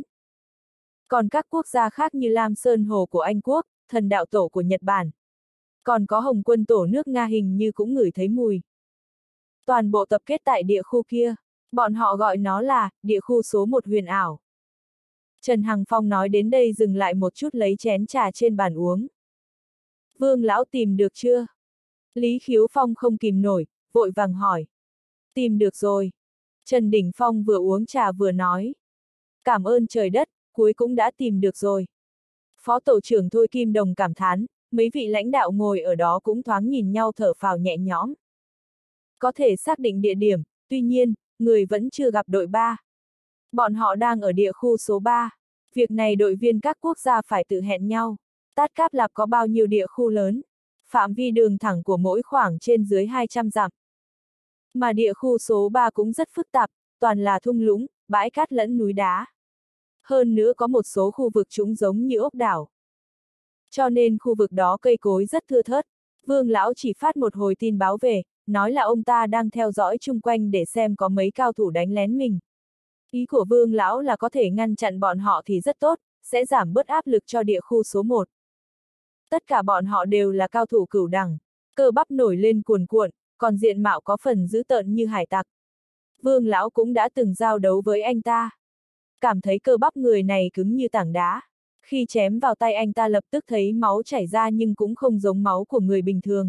Còn các quốc gia khác như Lam Sơn Hồ của Anh Quốc, Thần Đạo Tổ của Nhật Bản. Còn có Hồng Quân Tổ nước Nga hình như cũng ngửi thấy mùi. Toàn bộ tập kết tại địa khu kia, bọn họ gọi nó là địa khu số một huyền ảo. Trần Hằng Phong nói đến đây dừng lại một chút lấy chén trà trên bàn uống. Vương lão tìm được chưa? Lý Khiếu Phong không kìm nổi, vội vàng hỏi. Tìm được rồi. Trần Đỉnh Phong vừa uống trà vừa nói. Cảm ơn trời đất, cuối cũng đã tìm được rồi. Phó tổ trưởng Thôi Kim Đồng cảm thán, mấy vị lãnh đạo ngồi ở đó cũng thoáng nhìn nhau thở phào nhẹ nhõm. Có thể xác định địa điểm, tuy nhiên, người vẫn chưa gặp đội ba. Bọn họ đang ở địa khu số ba. Việc này đội viên các quốc gia phải tự hẹn nhau. Tát Cáp Lạp có bao nhiêu địa khu lớn? Phạm vi đường thẳng của mỗi khoảng trên dưới hai trăm dặm. Mà địa khu số ba cũng rất phức tạp, toàn là thung lũng, bãi cát lẫn núi đá. Hơn nữa có một số khu vực trũng giống như ốc đảo. Cho nên khu vực đó cây cối rất thưa thớt. Vương lão chỉ phát một hồi tin báo về, nói là ông ta đang theo dõi chung quanh để xem có mấy cao thủ đánh lén mình. Ý của Vương lão là có thể ngăn chặn bọn họ thì rất tốt, sẽ giảm bớt áp lực cho địa khu số một. Tất cả bọn họ đều là cao thủ cửu đẳng, cơ bắp nổi lên cuồn cuộn, còn diện mạo có phần dữ tợn như hải tặc. Vương lão cũng đã từng giao đấu với anh ta. Cảm thấy cơ bắp người này cứng như tảng đá. Khi chém vào tay anh ta lập tức thấy máu chảy ra nhưng cũng không giống máu của người bình thường.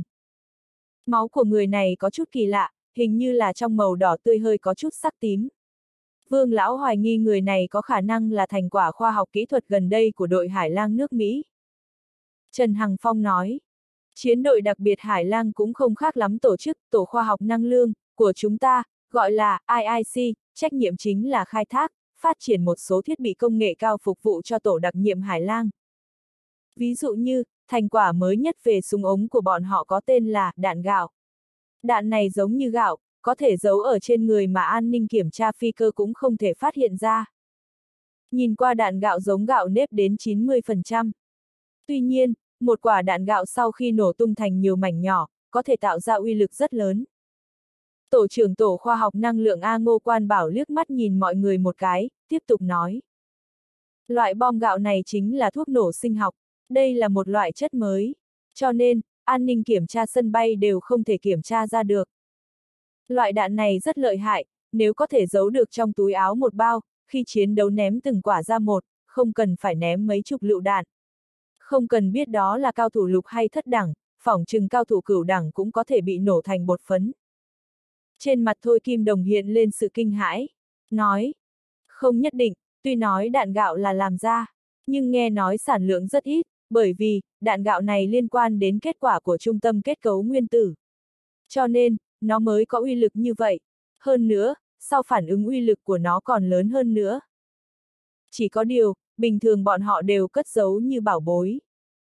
Máu của người này có chút kỳ lạ, hình như là trong màu đỏ tươi hơi có chút sắc tím. Vương lão hoài nghi người này có khả năng là thành quả khoa học kỹ thuật gần đây của đội Hải Lang nước Mỹ. Trần Hằng Phong nói, chiến đội đặc biệt Hải Lang cũng không khác lắm tổ chức tổ khoa học năng lượng của chúng ta, gọi là I I C, trách nhiệm chính là khai thác, phát triển một số thiết bị công nghệ cao phục vụ cho tổ đặc nhiệm Hải Lang. Ví dụ như, thành quả mới nhất về súng ống của bọn họ có tên là đạn gạo. Đạn này giống như gạo, có thể giấu ở trên người mà an ninh kiểm tra phi cơ cũng không thể phát hiện ra. Nhìn qua đạn gạo giống gạo nếp đến chín mươi phần trăm. Tuy nhiên, một quả đạn gạo sau khi nổ tung thành nhiều mảnh nhỏ, có thể tạo ra uy lực rất lớn. Tổ trưởng tổ khoa học năng lượng A Ngô Quan Bảo liếc mắt nhìn mọi người một cái, tiếp tục nói. Loại bom gạo này chính là thuốc nổ sinh học, đây là một loại chất mới, cho nên, an ninh kiểm tra sân bay đều không thể kiểm tra ra được. Loại đạn này rất lợi hại, nếu có thể giấu được trong túi áo một bao, khi chiến đấu ném từng quả ra một, không cần phải ném mấy chục lựu đạn. Không cần biết đó là cao thủ lục hay thất đẳng, phỏng chừng cao thủ cửu đẳng cũng có thể bị nổ thành bột phấn. Trên mặt Thôi Kim Đồng hiện lên sự kinh hãi, nói, không nhất định, tuy nói đạn gạo là làm ra, nhưng nghe nói sản lượng rất ít, bởi vì, đạn gạo này liên quan đến kết quả của trung tâm kết cấu nguyên tử. Cho nên, nó mới có uy lực như vậy. Hơn nữa, sau phản ứng uy lực của nó còn lớn hơn nữa. Chỉ có điều, bình thường bọn họ đều cất giấu như bảo bối.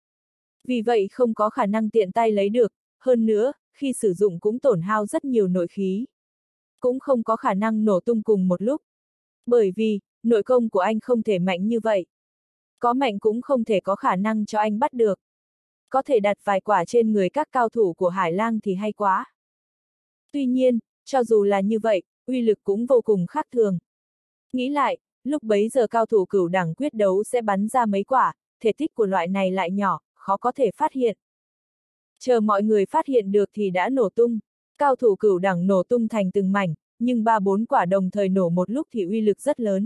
Vì vậy không có khả năng tiện tay lấy được, hơn nữa, khi sử dụng cũng tổn hao rất nhiều nội khí. Cũng không có khả năng nổ tung cùng một lúc. Bởi vì, nội công của anh không thể mạnh như vậy. Có mạnh cũng không thể có khả năng cho anh bắt được. Có thể đặt vài quả trên người các cao thủ của Hải Lang thì hay quá. Tuy nhiên, cho dù là như vậy, uy lực cũng vô cùng khác thường. Nghĩ lại, lúc bấy giờ cao thủ cửu đẳng quyết đấu sẽ bắn ra mấy quả, thể tích của loại này lại nhỏ, khó có thể phát hiện. Chờ mọi người phát hiện được thì đã nổ tung. Cao thủ cửu đẳng nổ tung thành từng mảnh, nhưng ba bốn quả đồng thời nổ một lúc thì uy lực rất lớn.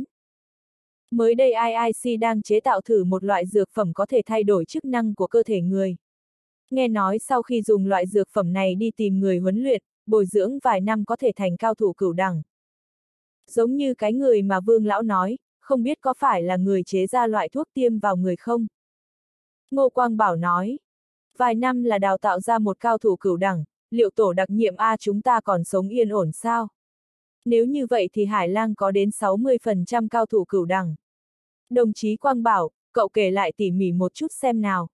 Mới đây I I C đang chế tạo thử một loại dược phẩm có thể thay đổi chức năng của cơ thể người. Nghe nói sau khi dùng loại dược phẩm này đi tìm người huấn luyện, bồi dưỡng vài năm có thể thành cao thủ cửu đẳng. Giống như cái người mà Vương lão nói, không biết có phải là người chế ra loại thuốc tiêm vào người không? Ngô Quang Bảo nói, vài năm là đào tạo ra một cao thủ cửu đẳng, liệu tổ đặc nhiệm A chúng ta còn sống yên ổn sao? Nếu như vậy thì Hải Lang có đến sáu mươi phần trăm cao thủ cửu đẳng. Đồng chí Quang Bảo, cậu kể lại tỉ mỉ một chút xem nào.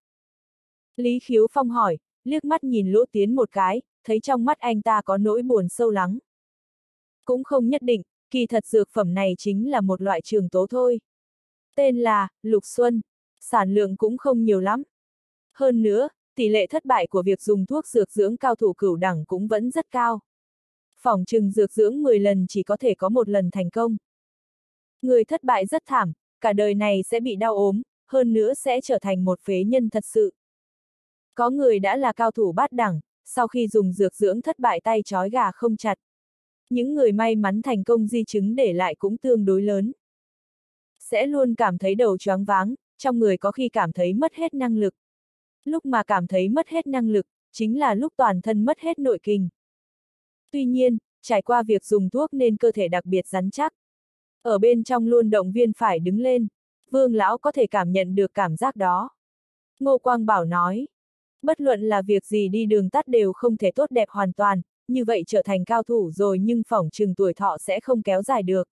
Lý Khiếu Phong hỏi, liếc mắt nhìn Lỗ Tiến một cái, thấy trong mắt anh ta có nỗi buồn sâu lắng. Cũng không nhất định, kỳ thật dược phẩm này chính là một loại trường tố thôi. Tên là, Lục Xuân, sản lượng cũng không nhiều lắm. Hơn nữa, tỷ lệ thất bại của việc dùng thuốc dược dưỡng cao thủ cửu đẳng cũng vẫn rất cao. Phỏng chừng dược dưỡng mười lần chỉ có thể có một lần thành công. Người thất bại rất thảm, cả đời này sẽ bị đau ốm, hơn nữa sẽ trở thành một phế nhân thật sự. Có người đã là cao thủ bát đẳng, sau khi dùng dược dưỡng thất bại tay trói gà không chặt. Những người may mắn thành công di chứng để lại cũng tương đối lớn. Sẽ luôn cảm thấy đầu choáng váng, trong người có khi cảm thấy mất hết năng lực. Lúc mà cảm thấy mất hết năng lực, chính là lúc toàn thân mất hết nội kình. Tuy nhiên, trải qua việc dùng thuốc nên cơ thể đặc biệt rắn chắc. Ở bên trong luôn động viên phải đứng lên, Vương lão có thể cảm nhận được cảm giác đó. Ngô Quang Bảo nói, bất luận là việc gì đi đường tắt đều không thể tốt đẹp hoàn toàn, như vậy trở thành cao thủ rồi nhưng phỏng chừng tuổi thọ sẽ không kéo dài được.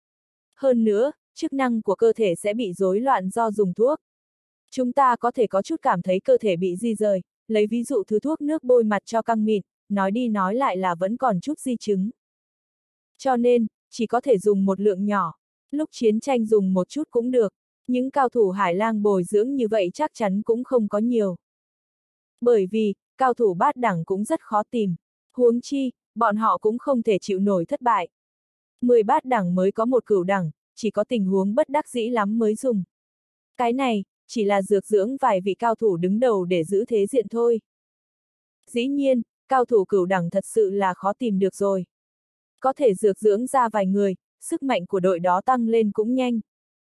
Hơn nữa, chức năng của cơ thể sẽ bị rối loạn do dùng thuốc. Chúng ta có thể có chút cảm thấy cơ thể bị di rời, lấy ví dụ thứ thuốc nước bôi mặt cho căng mịn, nói đi nói lại là vẫn còn chút di chứng. Cho nên, chỉ có thể dùng một lượng nhỏ, lúc chiến tranh dùng một chút cũng được, những cao thủ Hải Lang bồi dưỡng như vậy chắc chắn cũng không có nhiều. Bởi vì, cao thủ bát đẳng cũng rất khó tìm, Huống chi, bọn họ cũng không thể chịu nổi thất bại. Mười bát đẳng mới có một cửu đẳng, chỉ có tình huống bất đắc dĩ lắm mới dùng. Cái này, chỉ là dược dưỡng vài vị cao thủ đứng đầu để giữ thế diện thôi. Dĩ nhiên, cao thủ cửu đẳng thật sự là khó tìm được rồi. Có thể dược dưỡng ra vài người, sức mạnh của đội đó tăng lên cũng nhanh.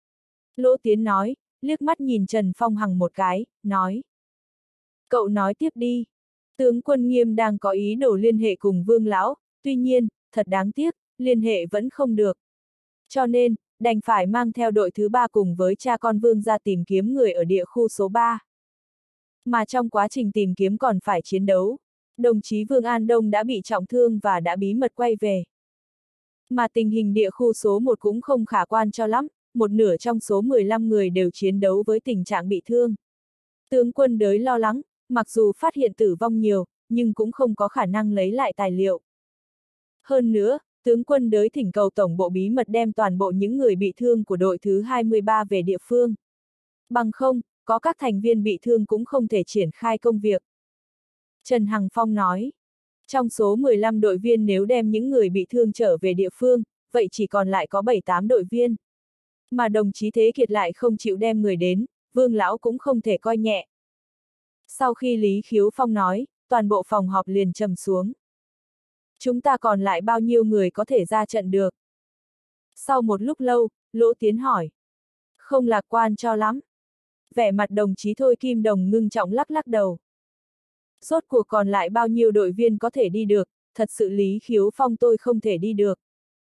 Lỗ Tiến nói, liếc mắt nhìn Trần Phong Hằng một cái, nói. Cậu nói tiếp đi. Tướng quân Nghiêm đang có ý đồ liên hệ cùng Vương Lão, tuy nhiên, thật đáng tiếc, liên hệ vẫn không được. Cho nên, đành phải mang theo đội thứ ba cùng với cha con Vương ra tìm kiếm người ở địa khu số ba. Mà trong quá trình tìm kiếm còn phải chiến đấu, đồng chí Vương An Đông đã bị trọng thương và đã bí mật quay về. Mà tình hình địa khu số một cũng không khả quan cho lắm, một nửa trong số mười lăm người đều chiến đấu với tình trạng bị thương. Tướng quân đới lo lắng, mặc dù phát hiện tử vong nhiều, nhưng cũng không có khả năng lấy lại tài liệu. Hơn nữa, tướng quân đới thỉnh cầu tổng bộ bí mật đem toàn bộ những người bị thương của đội thứ hai mươi ba về địa phương. Bằng không, có các thành viên bị thương cũng không thể triển khai công việc. Trần Hằng Phong nói, trong số mười lăm đội viên nếu đem những người bị thương trở về địa phương, vậy chỉ còn lại có bảy tám đội viên. Mà đồng chí Thế Kiệt lại không chịu đem người đến, Vương Lão cũng không thể coi nhẹ. Sau khi Lý Khiếu Phong nói, toàn bộ phòng họp liền trầm xuống. Chúng ta còn lại bao nhiêu người có thể ra trận được? Sau một lúc lâu, Lỗ Tiến hỏi. Không lạc quan cho lắm. Vẻ mặt đồng chí Thôi Kim Đồng ngưng trọng lắc lắc đầu. Rốt cuộc còn lại bao nhiêu đội viên có thể đi được, thật sự Lý Khiếu Phong tôi không thể đi được.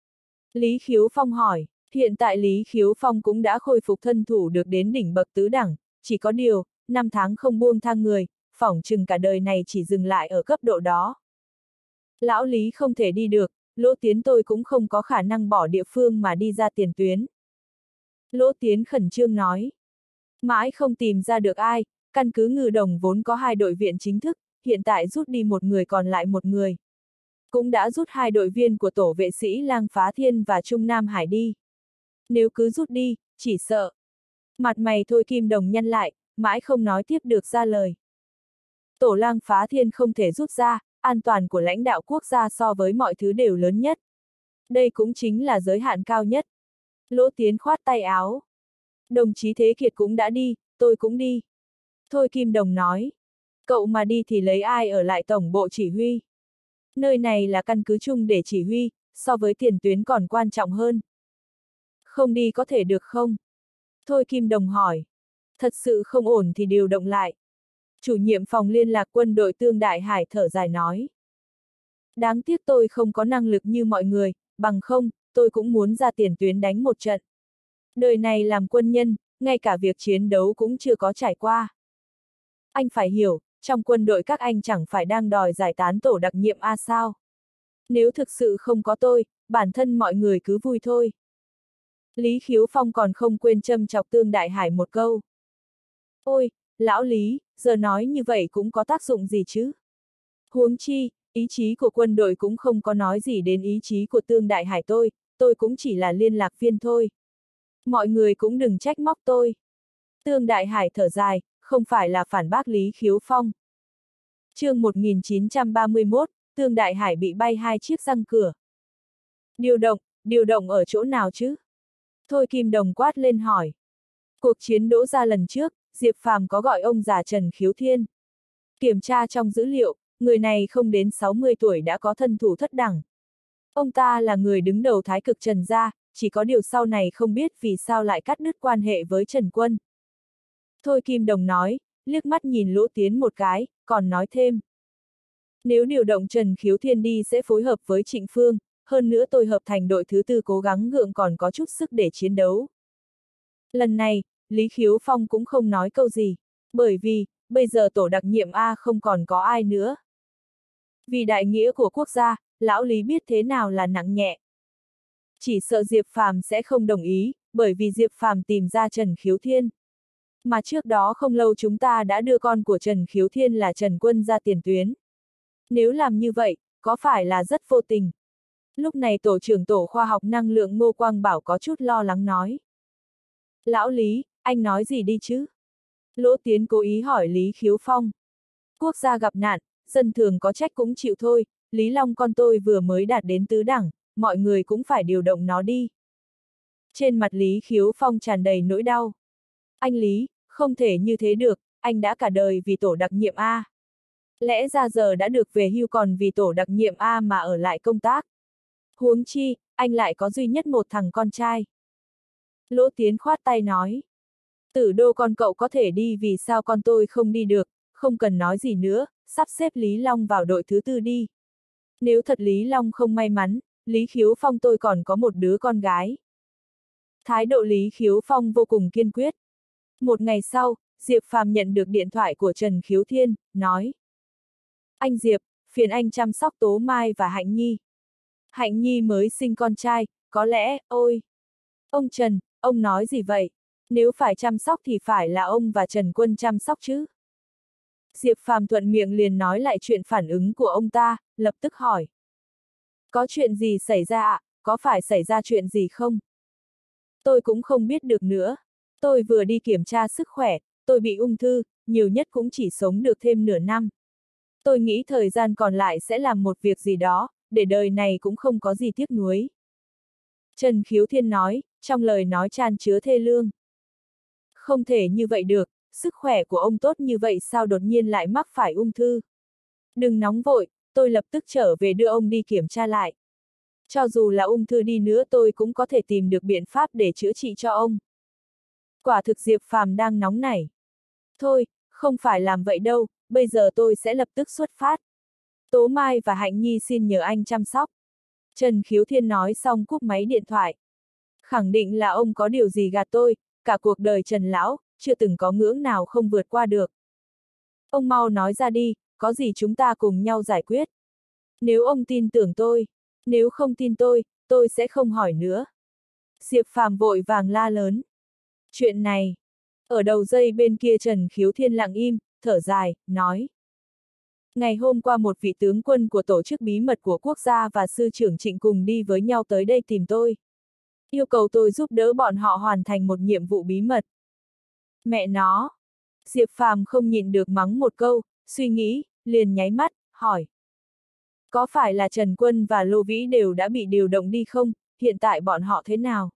Lý Khiếu Phong hỏi, hiện tại Lý Khiếu Phong cũng đã khôi phục thân thủ được đến đỉnh bậc tứ đẳng, chỉ có điều, năm tháng không buông tha người, phỏng chừng cả đời này chỉ dừng lại ở cấp độ đó. Lão Lý không thể đi được, Lỗ Tiến tôi cũng không có khả năng bỏ địa phương mà đi ra tiền tuyến. Lỗ Tiến khẩn trương nói. Mãi không tìm ra được ai, căn cứ Ngư Đồng vốn có hai đội viện chính thức, hiện tại rút đi một người còn lại một người. Cũng đã rút hai đội viên của tổ vệ sĩ Lang Phá Thiên và Trung Nam Hải đi. Nếu cứ rút đi, chỉ sợ. Mặt mày Thôi Kim Đồng nhăn lại, mãi không nói tiếp được ra lời. Tổ Lang Phá Thiên không thể rút ra, an toàn của lãnh đạo quốc gia so với mọi thứ đều lớn nhất. Đây cũng chính là giới hạn cao nhất. Lỗ Tiến khoát tay áo. Đồng chí Thế Kiệt cũng đã đi, tôi cũng đi. Thôi Kim Đồng nói. Cậu mà đi thì lấy ai ở lại tổng bộ chỉ huy? Nơi này là căn cứ chung để chỉ huy, so với tiền tuyến còn quan trọng hơn. Không đi có thể được không? Thôi Kim Đồng hỏi. Thật sự không ổn thì điều động lại. Chủ nhiệm phòng liên lạc quân đội Tương Đại Hải thở dài nói. Đáng tiếc tôi không có năng lực như mọi người, bằng không, tôi cũng muốn ra tiền tuyến đánh một trận. Đời này làm quân nhân, ngay cả việc chiến đấu cũng chưa có trải qua. Anh phải hiểu, trong quân đội các anh chẳng phải đang đòi giải tán tổ đặc nhiệm A sao? Nếu thực sự không có tôi, bản thân mọi người cứ vui thôi. Lý Khiếu Phong còn không quên châm chọc Tương Đại Hải một câu. Ôi, lão Lý, giờ nói như vậy cũng có tác dụng gì chứ? Huống chi, ý chí của quân đội cũng không có nói gì đến ý chí của Tương Đại Hải tôi, tôi cũng chỉ là liên lạc viên thôi. Mọi người cũng đừng trách móc tôi. Tương Đại Hải thở dài, không phải là phản bác Lý Khiếu Phong. Chương một nghìn chín trăm ba mươi mốt, Tương Đại Hải bị bay hai chiếc răng cửa. Điều động, điều động ở chỗ nào chứ? Thôi Kim Đồng quát lên hỏi. Cuộc chiến đỗ ra lần trước, Diệp Phàm có gọi ông già Trần Khiếu Thiên. Kiểm tra trong dữ liệu, người này không đến sáu mươi tuổi đã có thân thủ thất đẳng. Ông ta là người đứng đầu Thái Cực Trần gia, chỉ có điều sau này không biết vì sao lại cắt đứt quan hệ với Trần Quân. Thôi Kim Đồng nói, liếc mắt nhìn Lỗ Tiến một cái, còn nói thêm. Nếu điều động Trần Khiếu Thiên đi sẽ phối hợp với Trịnh Phương, hơn nữa tôi hợp thành đội thứ tư cố gắng gượng còn có chút sức để chiến đấu. Lần này, Lý Khiếu Phong cũng không nói câu gì, bởi vì, bây giờ tổ đặc nhiệm A không còn có ai nữa. Vì đại nghĩa của quốc gia, lão Lý biết thế nào là nặng nhẹ. Chỉ sợ Diệp Phàm sẽ không đồng ý, bởi vì Diệp Phàm tìm ra Trần Khiếu Thiên. Mà trước đó không lâu chúng ta đã đưa con của Trần Khiếu Thiên là Trần Quân ra tiền tuyến. Nếu làm như vậy, có phải là rất vô tình? Lúc này tổ trưởng tổ khoa học năng lượng Ngô Quang Bảo có chút lo lắng nói. Lão Lý, anh nói gì đi chứ? Lỗ Tiến cố ý hỏi Lý Khiếu Phong. Quốc gia gặp nạn, dân thường có trách cũng chịu thôi, Lý Long con tôi vừa mới đạt đến tứ đẳng, mọi người cũng phải điều động nó đi. Trên mặt Lý Khiếu Phong tràn đầy nỗi đau. Anh Lý, không thể như thế được, anh đã cả đời vì tổ đặc nhiệm A. Lẽ ra giờ đã được về hưu còn vì tổ đặc nhiệm A mà ở lại công tác. Huống chi, anh lại có duy nhất một thằng con trai. Lỗ Tiến khoát tay nói. Tử Đô con cậu có thể đi vì sao con tôi không đi được, không cần nói gì nữa, sắp xếp Lý Long vào đội thứ tư đi. Nếu thật Lý Long không may mắn, Lý Khiếu Phong tôi còn có một đứa con gái. Thái độ Lý Khiếu Phong vô cùng kiên quyết. Một ngày sau, Diệp Phàm nhận được điện thoại của Trần Khiếu Thiên, nói. Anh Diệp, phiền anh chăm sóc Tố Mai và Hạnh Nhi. Hạnh Nhi mới sinh con trai, có lẽ, ôi. Ông Trần, ông nói gì vậy? Nếu phải chăm sóc thì phải là ông và Trần Quân chăm sóc chứ. Diệp Phàm thuận miệng liền nói lại chuyện phản ứng của ông ta, lập tức hỏi. Có chuyện gì xảy ra ạ, có phải xảy ra chuyện gì không? Tôi cũng không biết được nữa. Tôi vừa đi kiểm tra sức khỏe, tôi bị ung thư, nhiều nhất cũng chỉ sống được thêm nửa năm. Tôi nghĩ thời gian còn lại sẽ làm một việc gì đó, để đời này cũng không có gì tiếc nuối. Trần Khiếu Thiên nói, trong lời nói tràn chứa thê lương. Không thể như vậy được, sức khỏe của ông tốt như vậy sao đột nhiên lại mắc phải ung thư. Đừng nóng vội, tôi lập tức trở về đưa ông đi kiểm tra lại. Cho dù là ung thư đi nữa tôi cũng có thể tìm được biện pháp để chữa trị cho ông. Quả thực Diệp Phàm đang nóng nảy. Thôi, không phải làm vậy đâu, bây giờ tôi sẽ lập tức xuất phát. Tố Mai và Hạnh Nhi xin nhờ anh chăm sóc. Trần Khiếu Thiên nói xong cúp máy điện thoại. Khẳng định là ông có điều gì gạt tôi, cả cuộc đời Trần Lão, chưa từng có ngưỡng nào không vượt qua được. Ông mau nói ra đi, có gì chúng ta cùng nhau giải quyết. Nếu ông tin tưởng tôi, nếu không tin tôi, tôi sẽ không hỏi nữa. Diệp Phàm vội vàng la lớn. Chuyện này, ở đầu dây bên kia Trần Khiếu Thiên lặng im, thở dài, nói. Ngày hôm qua một vị tướng quân của tổ chức bí mật của quốc gia và sư trưởng Trịnh cùng đi với nhau tới đây tìm tôi. Yêu cầu tôi giúp đỡ bọn họ hoàn thành một nhiệm vụ bí mật. Mẹ nó! Diệp Phàm không nhịn được mắng một câu, suy nghĩ, liền nháy mắt, hỏi. Có phải là Trần Quân và Lô Vĩ đều đã bị điều động đi không, hiện tại bọn họ thế nào?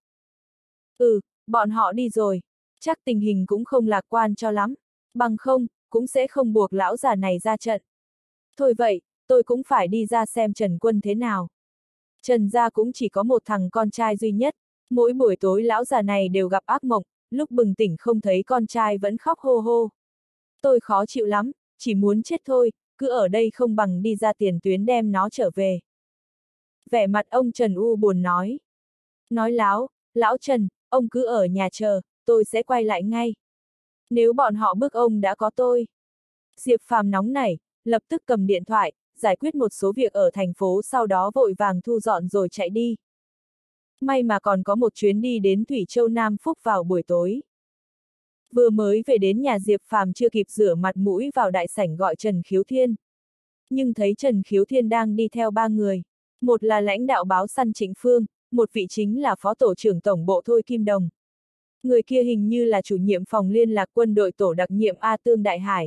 Ừ, bọn họ đi rồi, chắc tình hình cũng không lạc quan cho lắm, bằng không, cũng sẽ không buộc lão già này ra trận. Thôi vậy, tôi cũng phải đi ra xem Trần Quân thế nào. Trần gia cũng chỉ có một thằng con trai duy nhất, mỗi buổi tối lão già này đều gặp ác mộng, lúc bừng tỉnh không thấy con trai vẫn khóc hô hô. Tôi khó chịu lắm, chỉ muốn chết thôi, cứ ở đây không bằng đi ra tiền tuyến đem nó trở về. Vẻ mặt ông Trần u buồn nói. Nói láo, lão Trần, ông cứ ở nhà chờ, tôi sẽ quay lại ngay. Nếu bọn họ bức ông đã có tôi. Diệp Phàm nóng nảy, lập tức cầm điện thoại, giải quyết một số việc ở thành phố sau đó vội vàng thu dọn rồi chạy đi. May mà còn có một chuyến đi đến Thủy Châu Nam Phúc vào buổi tối. Vừa mới về đến nhà Diệp Phàm chưa kịp rửa mặt mũi vào đại sảnh gọi Trần Khiếu Thiên. Nhưng thấy Trần Khiếu Thiên đang đi theo ba người. Một là lãnh đạo báo săn Trịnh Phương, một vị chính là phó tổ trưởng tổng bộ Thôi Kim Đồng. Người kia hình như là chủ nhiệm phòng liên lạc quân đội tổ đặc nhiệm A Tương Đại Hải.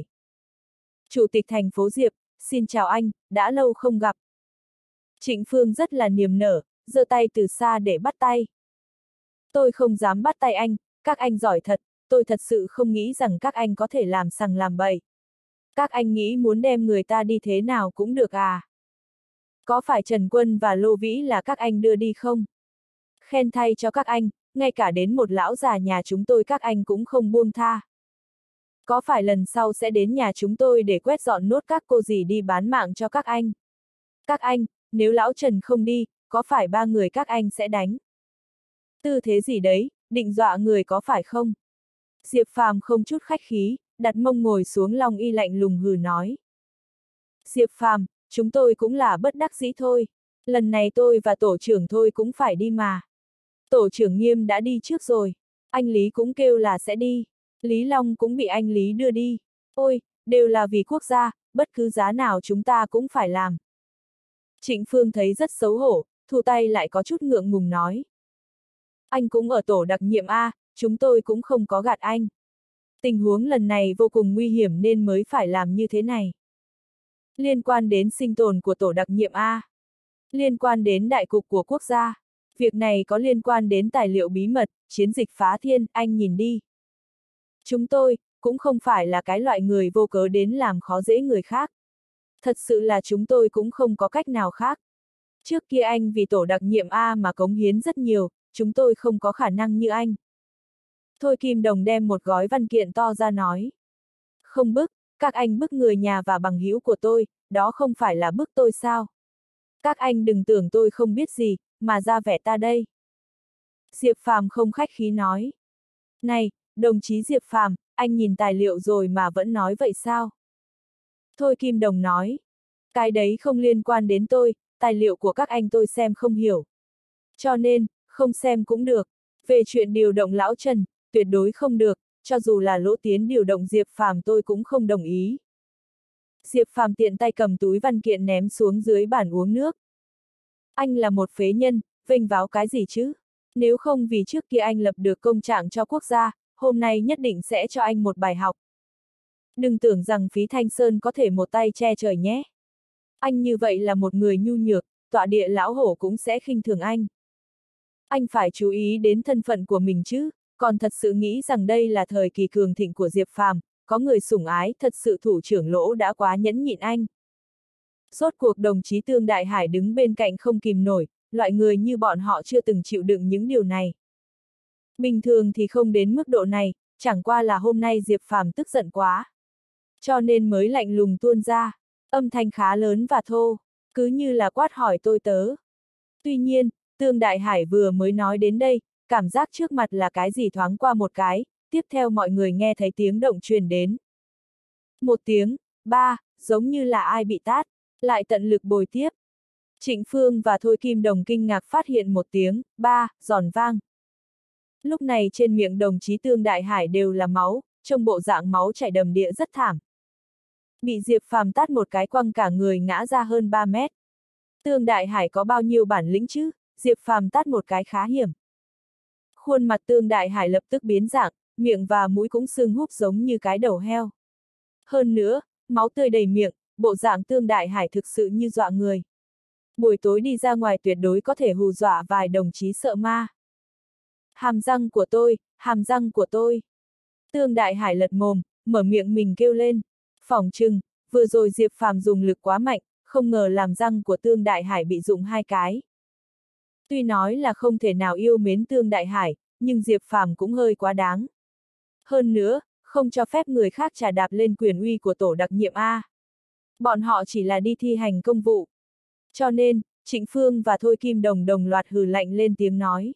Chủ tịch thành phố Diệp, xin chào anh, đã lâu không gặp. Trịnh Phương rất là niềm nở, giơ tay từ xa để bắt tay. Tôi không dám bắt tay anh, các anh giỏi thật, tôi thật sự không nghĩ rằng các anh có thể làm sằng làm bậy. Các anh nghĩ muốn đem người ta đi thế nào cũng được à? Có phải Trần Quân và Lô Vĩ là các anh đưa đi không? Khen thay cho các anh, ngay cả đến một lão già nhà chúng tôi các anh cũng không buông tha. Có phải lần sau sẽ đến nhà chúng tôi để quét dọn nốt các cô dì đi bán mạng cho các anh? Các anh, nếu lão Trần không đi, có phải ba người các anh sẽ đánh? Tư thế gì đấy, định dọa người có phải không? Diệp Phàm không chút khách khí, đặt mông ngồi xuống Long Y lạnh lùng hừ nói. Diệp Phàm, chúng tôi cũng là bất đắc dĩ thôi. Lần này tôi và tổ trưởng Thôi cũng phải đi mà. Tổ trưởng Nghiêm đã đi trước rồi. Anh Lý cũng kêu là sẽ đi. Lý Long cũng bị anh Lý đưa đi. Ôi, đều là vì quốc gia, bất cứ giá nào chúng ta cũng phải làm. Trịnh Phương thấy rất xấu hổ, thu tay lại có chút ngượng ngùng nói. Anh cũng ở tổ đặc nhiệm A, chúng tôi cũng không có gạt anh. Tình huống lần này vô cùng nguy hiểm nên mới phải làm như thế này. Liên quan đến sinh tồn của tổ đặc nhiệm A. Liên quan đến đại cục của quốc gia. Việc này có liên quan đến tài liệu bí mật, chiến dịch phá thiên, anh nhìn đi. Chúng tôi, cũng không phải là cái loại người vô cớ đến làm khó dễ người khác. Thật sự là chúng tôi cũng không có cách nào khác. Trước kia anh vì tổ đặc nhiệm A mà cống hiến rất nhiều, chúng tôi không có khả năng như anh. Thôi Kim Đồng đem một gói văn kiện to ra nói. Không bức, các anh bức người nhà và bằng hữu của tôi, đó không phải là bức tôi sao? Các anh đừng tưởng tôi không biết gì, mà ra vẻ ta đây. Diệp Phàm không khách khí nói. Này, đồng chí Diệp Phàm, anh nhìn tài liệu rồi mà vẫn nói vậy sao? Thôi Kim Đồng nói. Cái đấy không liên quan đến tôi, tài liệu của các anh tôi xem không hiểu. Cho nên, không xem cũng được. Về chuyện điều động lão Trần, tuyệt đối không được, cho dù là Lỗ Tiến điều động Diệp Phàm tôi cũng không đồng ý. Diệp Phàm tiện tay cầm túi văn kiện ném xuống dưới bàn uống nước. Anh là một phế nhân, vênh váo cái gì chứ? Nếu không vì trước kia anh lập được công trạng cho quốc gia, hôm nay nhất định sẽ cho anh một bài học. Đừng tưởng rằng Phí Thanh Sơn có thể một tay che trời nhé. Anh như vậy là một người nhu nhược, tọa địa lão hổ cũng sẽ khinh thường anh. Anh phải chú ý đến thân phận của mình chứ, còn thật sự nghĩ rằng đây là thời kỳ cường thịnh của Diệp Phàm, có người sủng ái, thật sự thủ trưởng Lỗ đã quá nhẫn nhịn anh. Rốt cuộc đồng chí Tương Đại Hải đứng bên cạnh không kìm nổi, loại người như bọn họ chưa từng chịu đựng những điều này. Bình thường thì không đến mức độ này, chẳng qua là hôm nay Diệp Phàm tức giận quá. Cho nên mới lạnh lùng tuôn ra, âm thanh khá lớn và thô, cứ như là quát hỏi tôi tớ. Tuy nhiên, Tương Đại Hải vừa mới nói đến đây, cảm giác trước mặt là cái gì thoáng qua một cái, tiếp theo mọi người nghe thấy tiếng động truyền đến. Một tiếng, ba, giống như là ai bị tát, lại tận lực bồi tiếp. Trịnh Phương và Thôi Kim Đồng kinh ngạc phát hiện một tiếng, ba, giòn vang. Lúc này trên miệng đồng chí Tương Đại Hải đều là máu, trông bộ dạng máu chảy đầm đìa rất thảm. Bị Diệp Phàm tát một cái quăng cả người ngã ra hơn ba mét. Tương Đại Hải có bao nhiêu bản lĩnh chứ, Diệp Phàm tát một cái khá hiểm. Khuôn mặt Tương Đại Hải lập tức biến dạng, miệng và mũi cũng sưng húp giống như cái đầu heo. Hơn nữa, máu tươi đầy miệng, bộ dạng Tương Đại Hải thực sự như dọa người. Buổi tối đi ra ngoài tuyệt đối có thể hù dọa vài đồng chí sợ ma. Hàm răng của tôi, hàm răng của tôi. Tương Đại Hải lật mồm, mở miệng mình kêu lên. Phỏng chừng, vừa rồi Diệp Phàm dùng lực quá mạnh, không ngờ làm răng của Tương Đại Hải bị rụng hai cái. Tuy nói là không thể nào yêu mến Tương Đại Hải, nhưng Diệp Phàm cũng hơi quá đáng. Hơn nữa, không cho phép người khác trà đạp lên quyền uy của tổ đặc nhiệm A. Bọn họ chỉ là đi thi hành công vụ. Cho nên, Trịnh Phương và Thôi Kim Đồng đồng loạt hừ lạnh lên tiếng nói.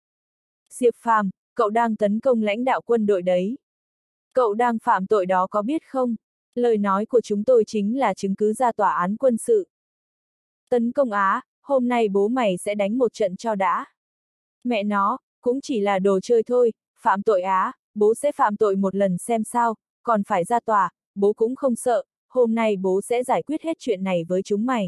Diệp Phàm, cậu đang tấn công lãnh đạo quân đội đấy. Cậu đang phạm tội đó có biết không? Lời nói của chúng tôi chính là chứng cứ ra tòa án quân sự. Tấn công Á, hôm nay bố mày sẽ đánh một trận cho đã. Mẹ nó, cũng chỉ là đồ chơi thôi, phạm tội Á, bố sẽ phạm tội một lần xem sao, còn phải ra tòa, bố cũng không sợ, hôm nay bố sẽ giải quyết hết chuyện này với chúng mày.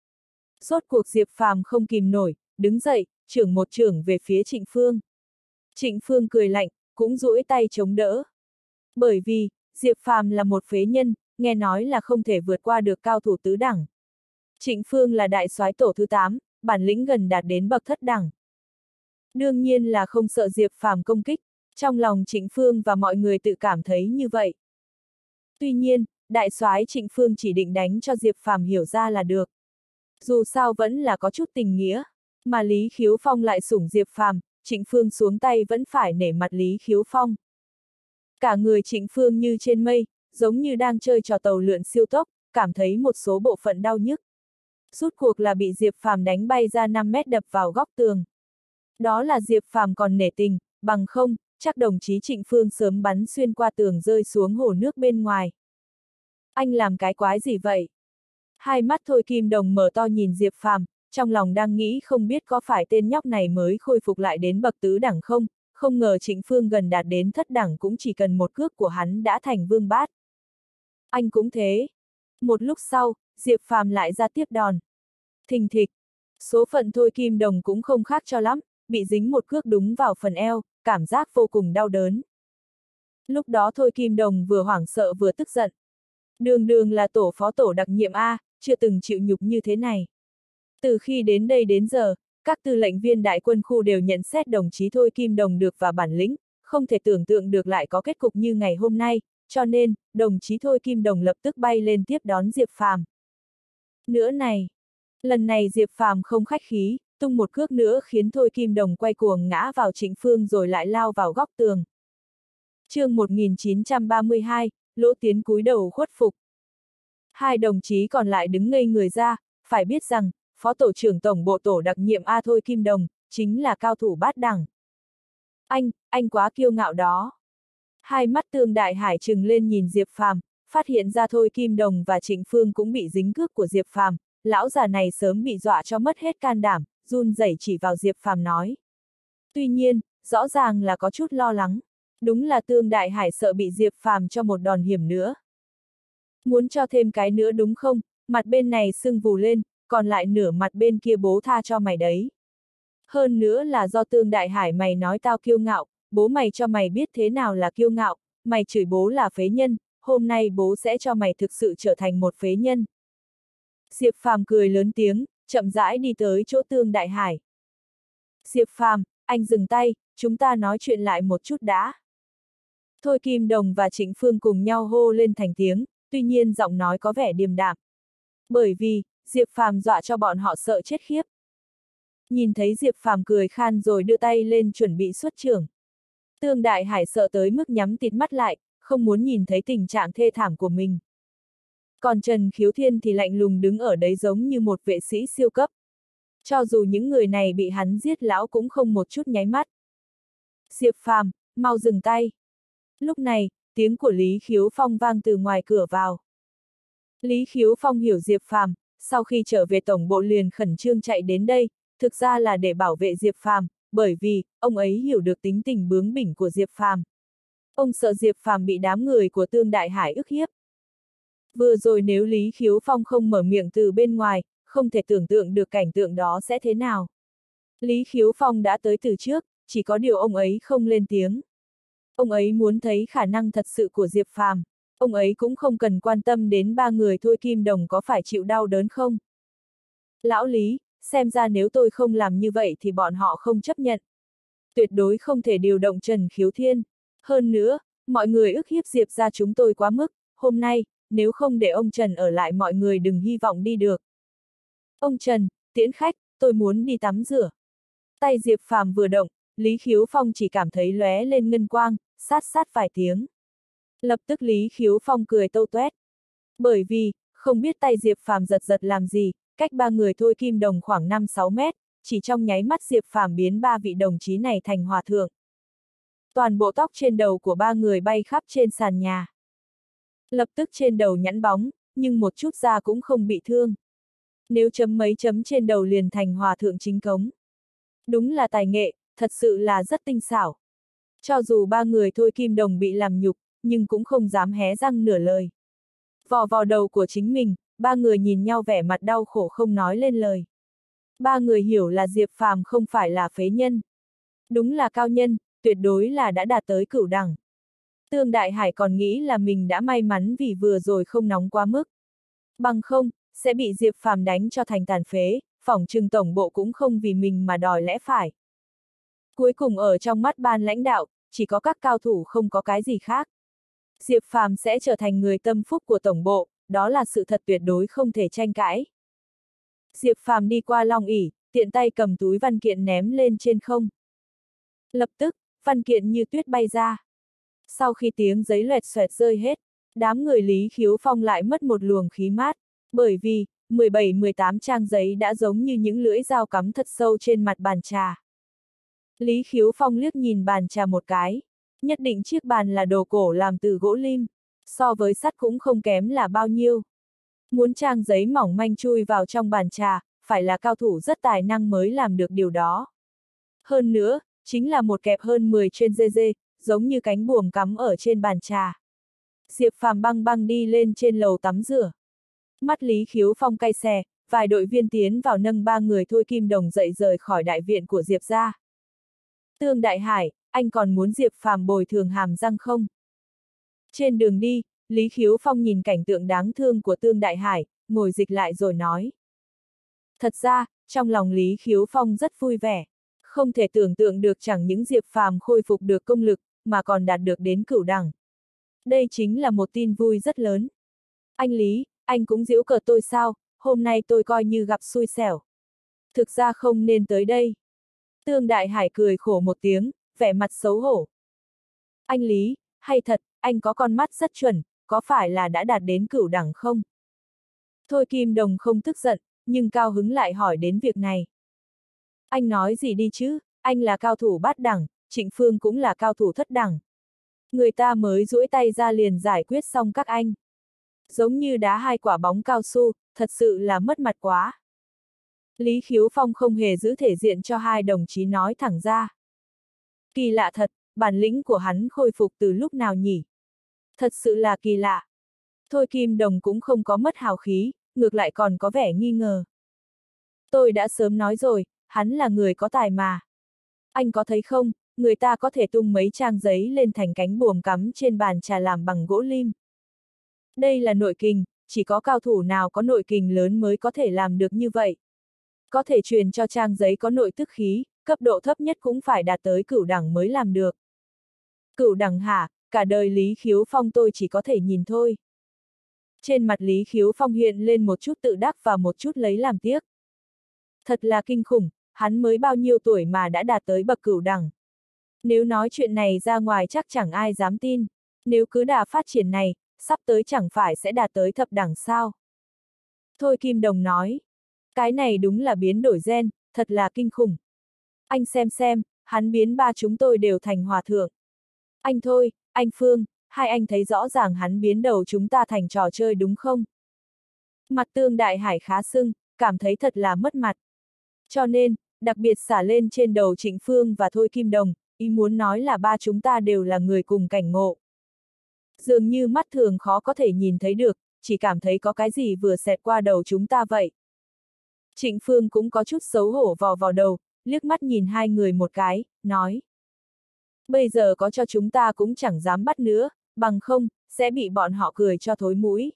Rốt cuộc Diệp Phàm không kìm nổi, đứng dậy, chưởng một chưởng về phía Trịnh Phương. Trịnh Phương cười lạnh, cũng duỗi tay chống đỡ. Bởi vì, Diệp Phàm là một phế nhân, nghe nói là không thể vượt qua được cao thủ tứ đẳng. Trịnh Phương là đại soái tổ thứ tám, bản lĩnh gần đạt đến bậc thất đẳng. Đương nhiên là không sợ Diệp Phàm công kích, trong lòng Trịnh Phương và mọi người tự cảm thấy như vậy. Tuy nhiên, đại soái Trịnh Phương chỉ định đánh cho Diệp Phàm hiểu ra là được. Dù sao vẫn là có chút tình nghĩa, mà Lý Khiếu Phong lại sủng Diệp Phàm, Trịnh Phương xuống tay vẫn phải nể mặt Lý Khiếu Phong. Cả người Trịnh Phương như trên mây, giống như đang chơi trò tàu lượn siêu tốc, cảm thấy một số bộ phận đau nhức. Rút cuộc là bị Diệp Phàm đánh bay ra năm mét đập vào góc tường. Đó là Diệp Phàm còn nể tình, bằng không, chắc đồng chí Trịnh Phương sớm bắn xuyên qua tường rơi xuống hồ nước bên ngoài. Anh làm cái quái gì vậy? Hai mắt Thôi Kim Đồng mở to nhìn Diệp Phàm, trong lòng đang nghĩ không biết có phải tên nhóc này mới khôi phục lại đến bậc tứ đẳng không, không ngờ Trịnh Phương gần đạt đến thất đẳng cũng chỉ cần một cước của hắn đã thành vương bát. Anh cũng thế. Một lúc sau, Diệp Phàm lại ra tiếp đòn. Thình thịch. Số phận Thôi Kim Đồng cũng không khác cho lắm, bị dính một cước đúng vào phần eo, cảm giác vô cùng đau đớn. Lúc đó Thôi Kim Đồng vừa hoảng sợ vừa tức giận. Đường đường là tổ phó tổ đặc nhiệm A, chưa từng chịu nhục như thế này. Từ khi đến đây đến giờ, các tư lệnh viên đại quân khu đều nhận xét đồng chí Thôi Kim Đồng được và bản lĩnh, không thể tưởng tượng được lại có kết cục như ngày hôm nay, cho nên, đồng chí Thôi Kim Đồng lập tức bay lên tiếp đón Diệp Phàm. Nữa này, lần này Diệp Phàm không khách khí, tung một cước nữa khiến Thôi Kim Đồng quay cuồng ngã vào Trịnh Phương rồi lại lao vào góc tường. chương một nghìn chín trăm ba mươi hai, Lỗ Tiến cúi đầu khuất phục. Hai đồng chí còn lại đứng ngây người ra, phải biết rằng, Phó Tổ trưởng Tổng bộ Tổ đặc nhiệm A Thôi Kim Đồng, chính là cao thủ bát đẳng. Anh, anh quá kiêu ngạo đó. Hai mắt Tương Đại Hải trừng lên nhìn Diệp Phàm, phát hiện ra Thôi Kim Đồng và Trịnh Phương cũng bị dính cước của Diệp Phàm, lão già này sớm bị dọa cho mất hết can đảm, run rẩy chỉ vào Diệp Phàm nói. Tuy nhiên, rõ ràng là có chút lo lắng. Đúng là Tương Đại Hải sợ bị Diệp Phàm cho một đòn hiểm nữa. Muốn cho thêm cái nữa đúng không, mặt bên này sưng vù lên, còn lại nửa mặt bên kia bố tha cho mày đấy. Hơn nữa là do Tương Đại Hải mày nói tao kiêu ngạo, bố mày cho mày biết thế nào là kiêu ngạo, mày chửi bố là phế nhân, hôm nay bố sẽ cho mày thực sự trở thành một phế nhân. Diệp Phàm cười lớn tiếng, chậm rãi đi tới chỗ Tương Đại Hải. Diệp Phàm, anh dừng tay, chúng ta nói chuyện lại một chút đã. Thôi Kim Đồng và Trịnh Phương cùng nhau hô lên thành tiếng, tuy nhiên giọng nói có vẻ điềm đạm. Bởi vì, Diệp Phàm dọa cho bọn họ sợ chết khiếp. Nhìn thấy Diệp Phàm cười khan rồi đưa tay lên chuẩn bị xuất chưởng. Tương Đại Hải sợ tới mức nhắm tịt mắt lại, không muốn nhìn thấy tình trạng thê thảm của mình. Còn Trần Khiếu Thiên thì lạnh lùng đứng ở đấy giống như một vệ sĩ siêu cấp. Cho dù những người này bị hắn giết lão cũng không một chút nháy mắt. Diệp Phàm, mau dừng tay. Lúc này, tiếng của Lý Khiếu Phong vang từ ngoài cửa vào. Lý Khiếu Phong hiểu Diệp Phàm, sau khi trở về tổng bộ liền khẩn trương chạy đến đây, thực ra là để bảo vệ Diệp Phàm, bởi vì, ông ấy hiểu được tính tình bướng bỉnh của Diệp Phàm. Ông sợ Diệp Phàm bị đám người của Tương Đại Hải ức hiếp. Vừa rồi nếu Lý Khiếu Phong không mở miệng từ bên ngoài, không thể tưởng tượng được cảnh tượng đó sẽ thế nào. Lý Khiếu Phong đã tới từ trước, chỉ có điều ông ấy không lên tiếng. Ông ấy muốn thấy khả năng thật sự của Diệp Phàm. Ông ấy cũng không cần quan tâm đến ba người Thôi Kim Đồng có phải chịu đau đớn không. Lão Lý, xem ra nếu tôi không làm như vậy thì bọn họ không chấp nhận. Tuyệt đối không thể điều động Trần Khiếu Thiên. Hơn nữa, mọi người ức hiếp Diệp ra chúng tôi quá mức, hôm nay, nếu không để ông Trần ở lại mọi người đừng hy vọng đi được. Ông Trần, tiễn khách, tôi muốn đi tắm rửa. Tay Diệp Phàm vừa động, Lý Khiếu Phong chỉ cảm thấy lóe lên ngân quang, sát sát vài tiếng. Lập tức Lý Khiếu Phong cười tâu tuét. Bởi vì, không biết tay Diệp Phàm giật giật làm gì, cách ba người Thôi Kim Đồng khoảng năm sáu mét, chỉ trong nháy mắt Diệp Phàm biến ba vị đồng chí này thành hòa thượng. Toàn bộ tóc trên đầu của ba người bay khắp trên sàn nhà. Lập tức trên đầu nhẵn bóng, nhưng một chút da cũng không bị thương. Nếu chấm mấy chấm trên đầu liền thành hòa thượng chính cống. Đúng là tài nghệ, thật sự là rất tinh xảo. Cho dù ba người Thôi Kim Đồng bị làm nhục, nhưng cũng không dám hé răng nửa lời. Vò vào đầu của chính mình, ba người nhìn nhau vẻ mặt đau khổ không nói lên lời. Ba người hiểu là Diệp Phàm không phải là phế nhân. Đúng là cao nhân, tuyệt đối là đã đạt tới cửu đẳng. Tương Đại Hải còn nghĩ là mình đã may mắn vì vừa rồi không nóng quá mức. Bằng không, sẽ bị Diệp Phàm đánh cho thành tàn phế, phỏng chừng tổng bộ cũng không vì mình mà đòi lẽ phải. Cuối cùng ở trong mắt ban lãnh đạo, chỉ có các cao thủ không có cái gì khác. Diệp Phàm sẽ trở thành người tâm phúc của tổng bộ, đó là sự thật tuyệt đối không thể tranh cãi. Diệp Phàm đi qua long ỷ, tiện tay cầm túi văn kiện ném lên trên không. Lập tức, văn kiện như tuyết bay ra. Sau khi tiếng giấy loẹt xoẹt rơi hết, đám người Lý Khiếu Phong lại mất một luồng khí mát, bởi vì, mười bảy mười tám trang giấy đã giống như những lưỡi dao cắm thật sâu trên mặt bàn trà. Lý Khiếu Phong liếc nhìn bàn trà một cái, nhất định chiếc bàn là đồ cổ làm từ gỗ lim, so với sắt cũng không kém là bao nhiêu. Muốn trang giấy mỏng manh chui vào trong bàn trà, phải là cao thủ rất tài năng mới làm được điều đó. Hơn nữa, chính là một kẹp hơn mười trên dê dê, giống như cánh buồm cắm ở trên bàn trà. Diệp Phàm băng băng đi lên trên lầu tắm rửa. Mắt Lý Khiếu Phong cay xè, vài đội viên tiến vào nâng ba người Thôi Kim Đồng dậy rời khỏi đại viện của Diệp gia. Tương Đại Hải, anh còn muốn Diệp Phàm bồi thường hàm răng không? Trên đường đi, Lý Khiếu Phong nhìn cảnh tượng đáng thương của Tương Đại Hải, ngồi dịch lại rồi nói. Thật ra, trong lòng Lý Khiếu Phong rất vui vẻ. Không thể tưởng tượng được chẳng những Diệp Phàm khôi phục được công lực, mà còn đạt được đến cửu đẳng. Đây chính là một tin vui rất lớn. Anh Lý, anh cũng giễu cợt tôi sao, hôm nay tôi coi như gặp xui xẻo. Thực ra không nên tới đây. Tương Đại Hải cười khổ một tiếng, vẻ mặt xấu hổ. Anh Lý, hay thật, anh có con mắt rất chuẩn, có phải là đã đạt đến cửu đẳng không? Thôi Kim Đồng không tức giận, nhưng cao hứng lại hỏi đến việc này. Anh nói gì đi chứ, anh là cao thủ bát đẳng, Trịnh Phương cũng là cao thủ thất đẳng. Người ta mới duỗi tay ra liền giải quyết xong các anh. Giống như đá hai quả bóng cao su, thật sự là mất mặt quá. Lý Khiếu Phong không hề giữ thể diện cho hai đồng chí nói thẳng ra. Kỳ lạ thật, bản lĩnh của hắn khôi phục từ lúc nào nhỉ? Thật sự là kỳ lạ. Thôi Kim Đồng cũng không có mất hào khí, ngược lại còn có vẻ nghi ngờ. Tôi đã sớm nói rồi, hắn là người có tài mà. Anh có thấy không, người ta có thể tung mấy trang giấy lên thành cánh buồm cắm trên bàn trà làm bằng gỗ lim. Đây là nội kình, chỉ có cao thủ nào có nội kình lớn mới có thể làm được như vậy. Có thể truyền cho trang giấy có nội tức khí, cấp độ thấp nhất cũng phải đạt tới cửu đẳng mới làm được. Cửu đẳng hả, cả đời Lý Khiếu Phong tôi chỉ có thể nhìn thôi. Trên mặt Lý Khiếu Phong hiện lên một chút tự đắc và một chút lấy làm tiếc. Thật là kinh khủng, hắn mới bao nhiêu tuổi mà đã đạt tới bậc cửu đẳng. Nếu nói chuyện này ra ngoài chắc chẳng ai dám tin. Nếu cứ đà phát triển này, sắp tới chẳng phải sẽ đạt tới thập đẳng sao? Thôi Kim Đồng nói. Cái này đúng là biến đổi gen, thật là kinh khủng. Anh xem xem, hắn biến ba chúng tôi đều thành hòa thượng. Anh Thôi, anh Phương, hai anh thấy rõ ràng hắn biến đầu chúng ta thành trò chơi đúng không? Mặt Tương Đại Hải khá sưng, cảm thấy thật là mất mặt. Cho nên, đặc biệt xả lên trên đầu Trịnh Phương và Thôi Kim Đồng, ý muốn nói là ba chúng ta đều là người cùng cảnh ngộ. Dường như mắt thường khó có thể nhìn thấy được, chỉ cảm thấy có cái gì vừa xẹt qua đầu chúng ta vậy. Trịnh Phương cũng có chút xấu hổ vò vào đầu, liếc mắt nhìn hai người một cái, nói. Bây giờ có cho chúng ta cũng chẳng dám bắt nữa, bằng không, sẽ bị bọn họ cười cho thối mũi.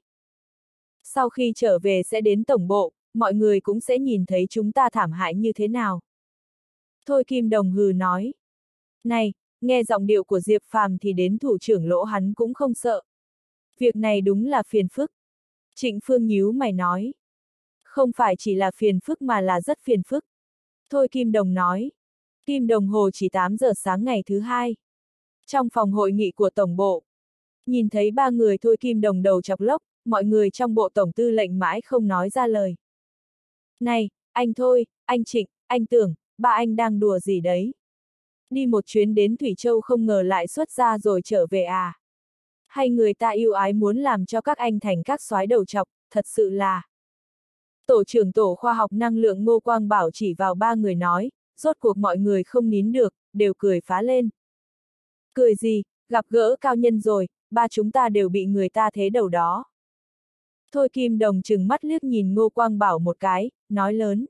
Sau khi trở về sẽ đến tổng bộ, mọi người cũng sẽ nhìn thấy chúng ta thảm hại như thế nào. Thôi Kim Đồng hừ nói. Này, nghe giọng điệu của Diệp Phàm thì đến thủ trưởng Lỗ hắn cũng không sợ. Việc này đúng là phiền phức. Trịnh Phương nhíu mày nói. Không phải chỉ là phiền phức mà là rất phiền phức. Thôi Kim Đồng nói. Kim đồng hồ chỉ tám giờ sáng ngày thứ hai. Trong phòng hội nghị của tổng bộ. Nhìn thấy ba người Thôi Kim Đồng đầu chọc lốc, mọi người trong bộ tổng tư lệnh mãi không nói ra lời. Này, anh Thôi, anh Trịnh, anh Tưởng, ba anh đang đùa gì đấy? Đi một chuyến đến Thủy Châu không ngờ lại xuất ra rồi trở về à? Hay người ta yêu ái muốn làm cho các anh thành các soái đầu chọc, thật sự là... Tổ trưởng tổ khoa học năng lượng Ngô Quang Bảo chỉ vào ba người nói, rốt cuộc mọi người không nín được, đều cười phá lên. Cười gì, gặp gỡ cao nhân rồi, ba chúng ta đều bị người ta thế đầu đó. Thôi Kim Đồng trừng mắt liếc nhìn Ngô Quang Bảo một cái, nói lớn.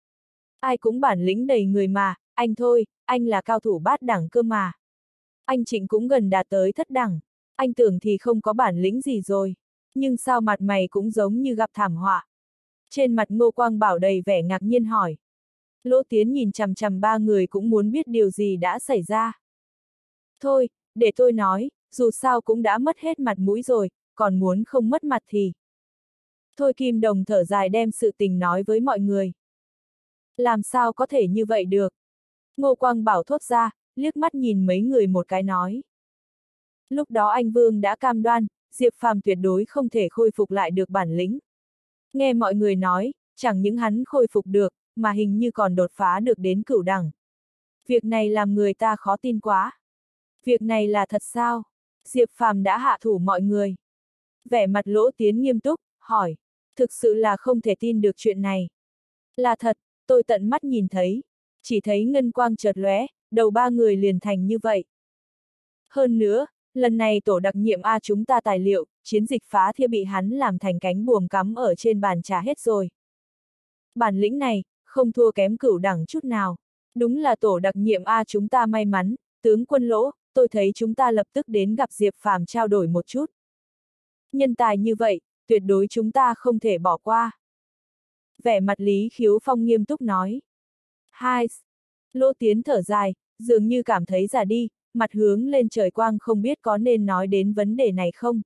Ai cũng bản lĩnh đầy người mà, anh Thôi, anh là cao thủ bát đẳng cơ mà. Anh Trịnh cũng gần đạt tới thất đẳng, anh Tưởng thì không có bản lĩnh gì rồi. Nhưng sao mặt mày cũng giống như gặp thảm họa. Trên mặt Ngô Quang Bảo đầy vẻ ngạc nhiên hỏi. Lỗ Tiến nhìn chằm chằm ba người cũng muốn biết điều gì đã xảy ra. Thôi, để tôi nói, dù sao cũng đã mất hết mặt mũi rồi, còn muốn không mất mặt thì... Thôi Kim Đồng thở dài đem sự tình nói với mọi người. Làm sao có thể như vậy được? Ngô Quang Bảo thốt ra, liếc mắt nhìn mấy người một cái nói. Lúc đó anh Vương đã cam đoan, Diệp Phàm tuyệt đối không thể khôi phục lại được bản lĩnh. Nghe mọi người nói, chẳng những hắn khôi phục được, mà hình như còn đột phá được đến cửu đẳng. Việc này làm người ta khó tin quá. Việc này là thật sao? Diệp Phàm đã hạ thủ mọi người. Vẻ mặt Lỗ Tiến nghiêm túc, hỏi. Thực sự là không thể tin được chuyện này. Là thật, tôi tận mắt nhìn thấy. Chỉ thấy ngân quang chợt lóe, đầu ba người liền thành như vậy. Hơn nữa, lần này tổ đặc nhiệm A chúng ta tài liệu, chiến dịch phá thia bị hắn làm thành cánh buồm cắm ở trên bàn trà hết rồi. Bản lĩnh này, không thua kém cửu đẳng chút nào. Đúng là tổ đặc nhiệm A chúng ta may mắn, tướng quân Lỗ, tôi thấy chúng ta lập tức đến gặp Diệp Phàm trao đổi một chút. Nhân tài như vậy, tuyệt đối chúng ta không thể bỏ qua. Vẻ mặt Lý Khiếu Phong nghiêm túc nói. Hai. Lỗ Tiến thở dài, dường như cảm thấy già đi, mặt hướng lên trời quang không biết có nên nói đến vấn đề này không.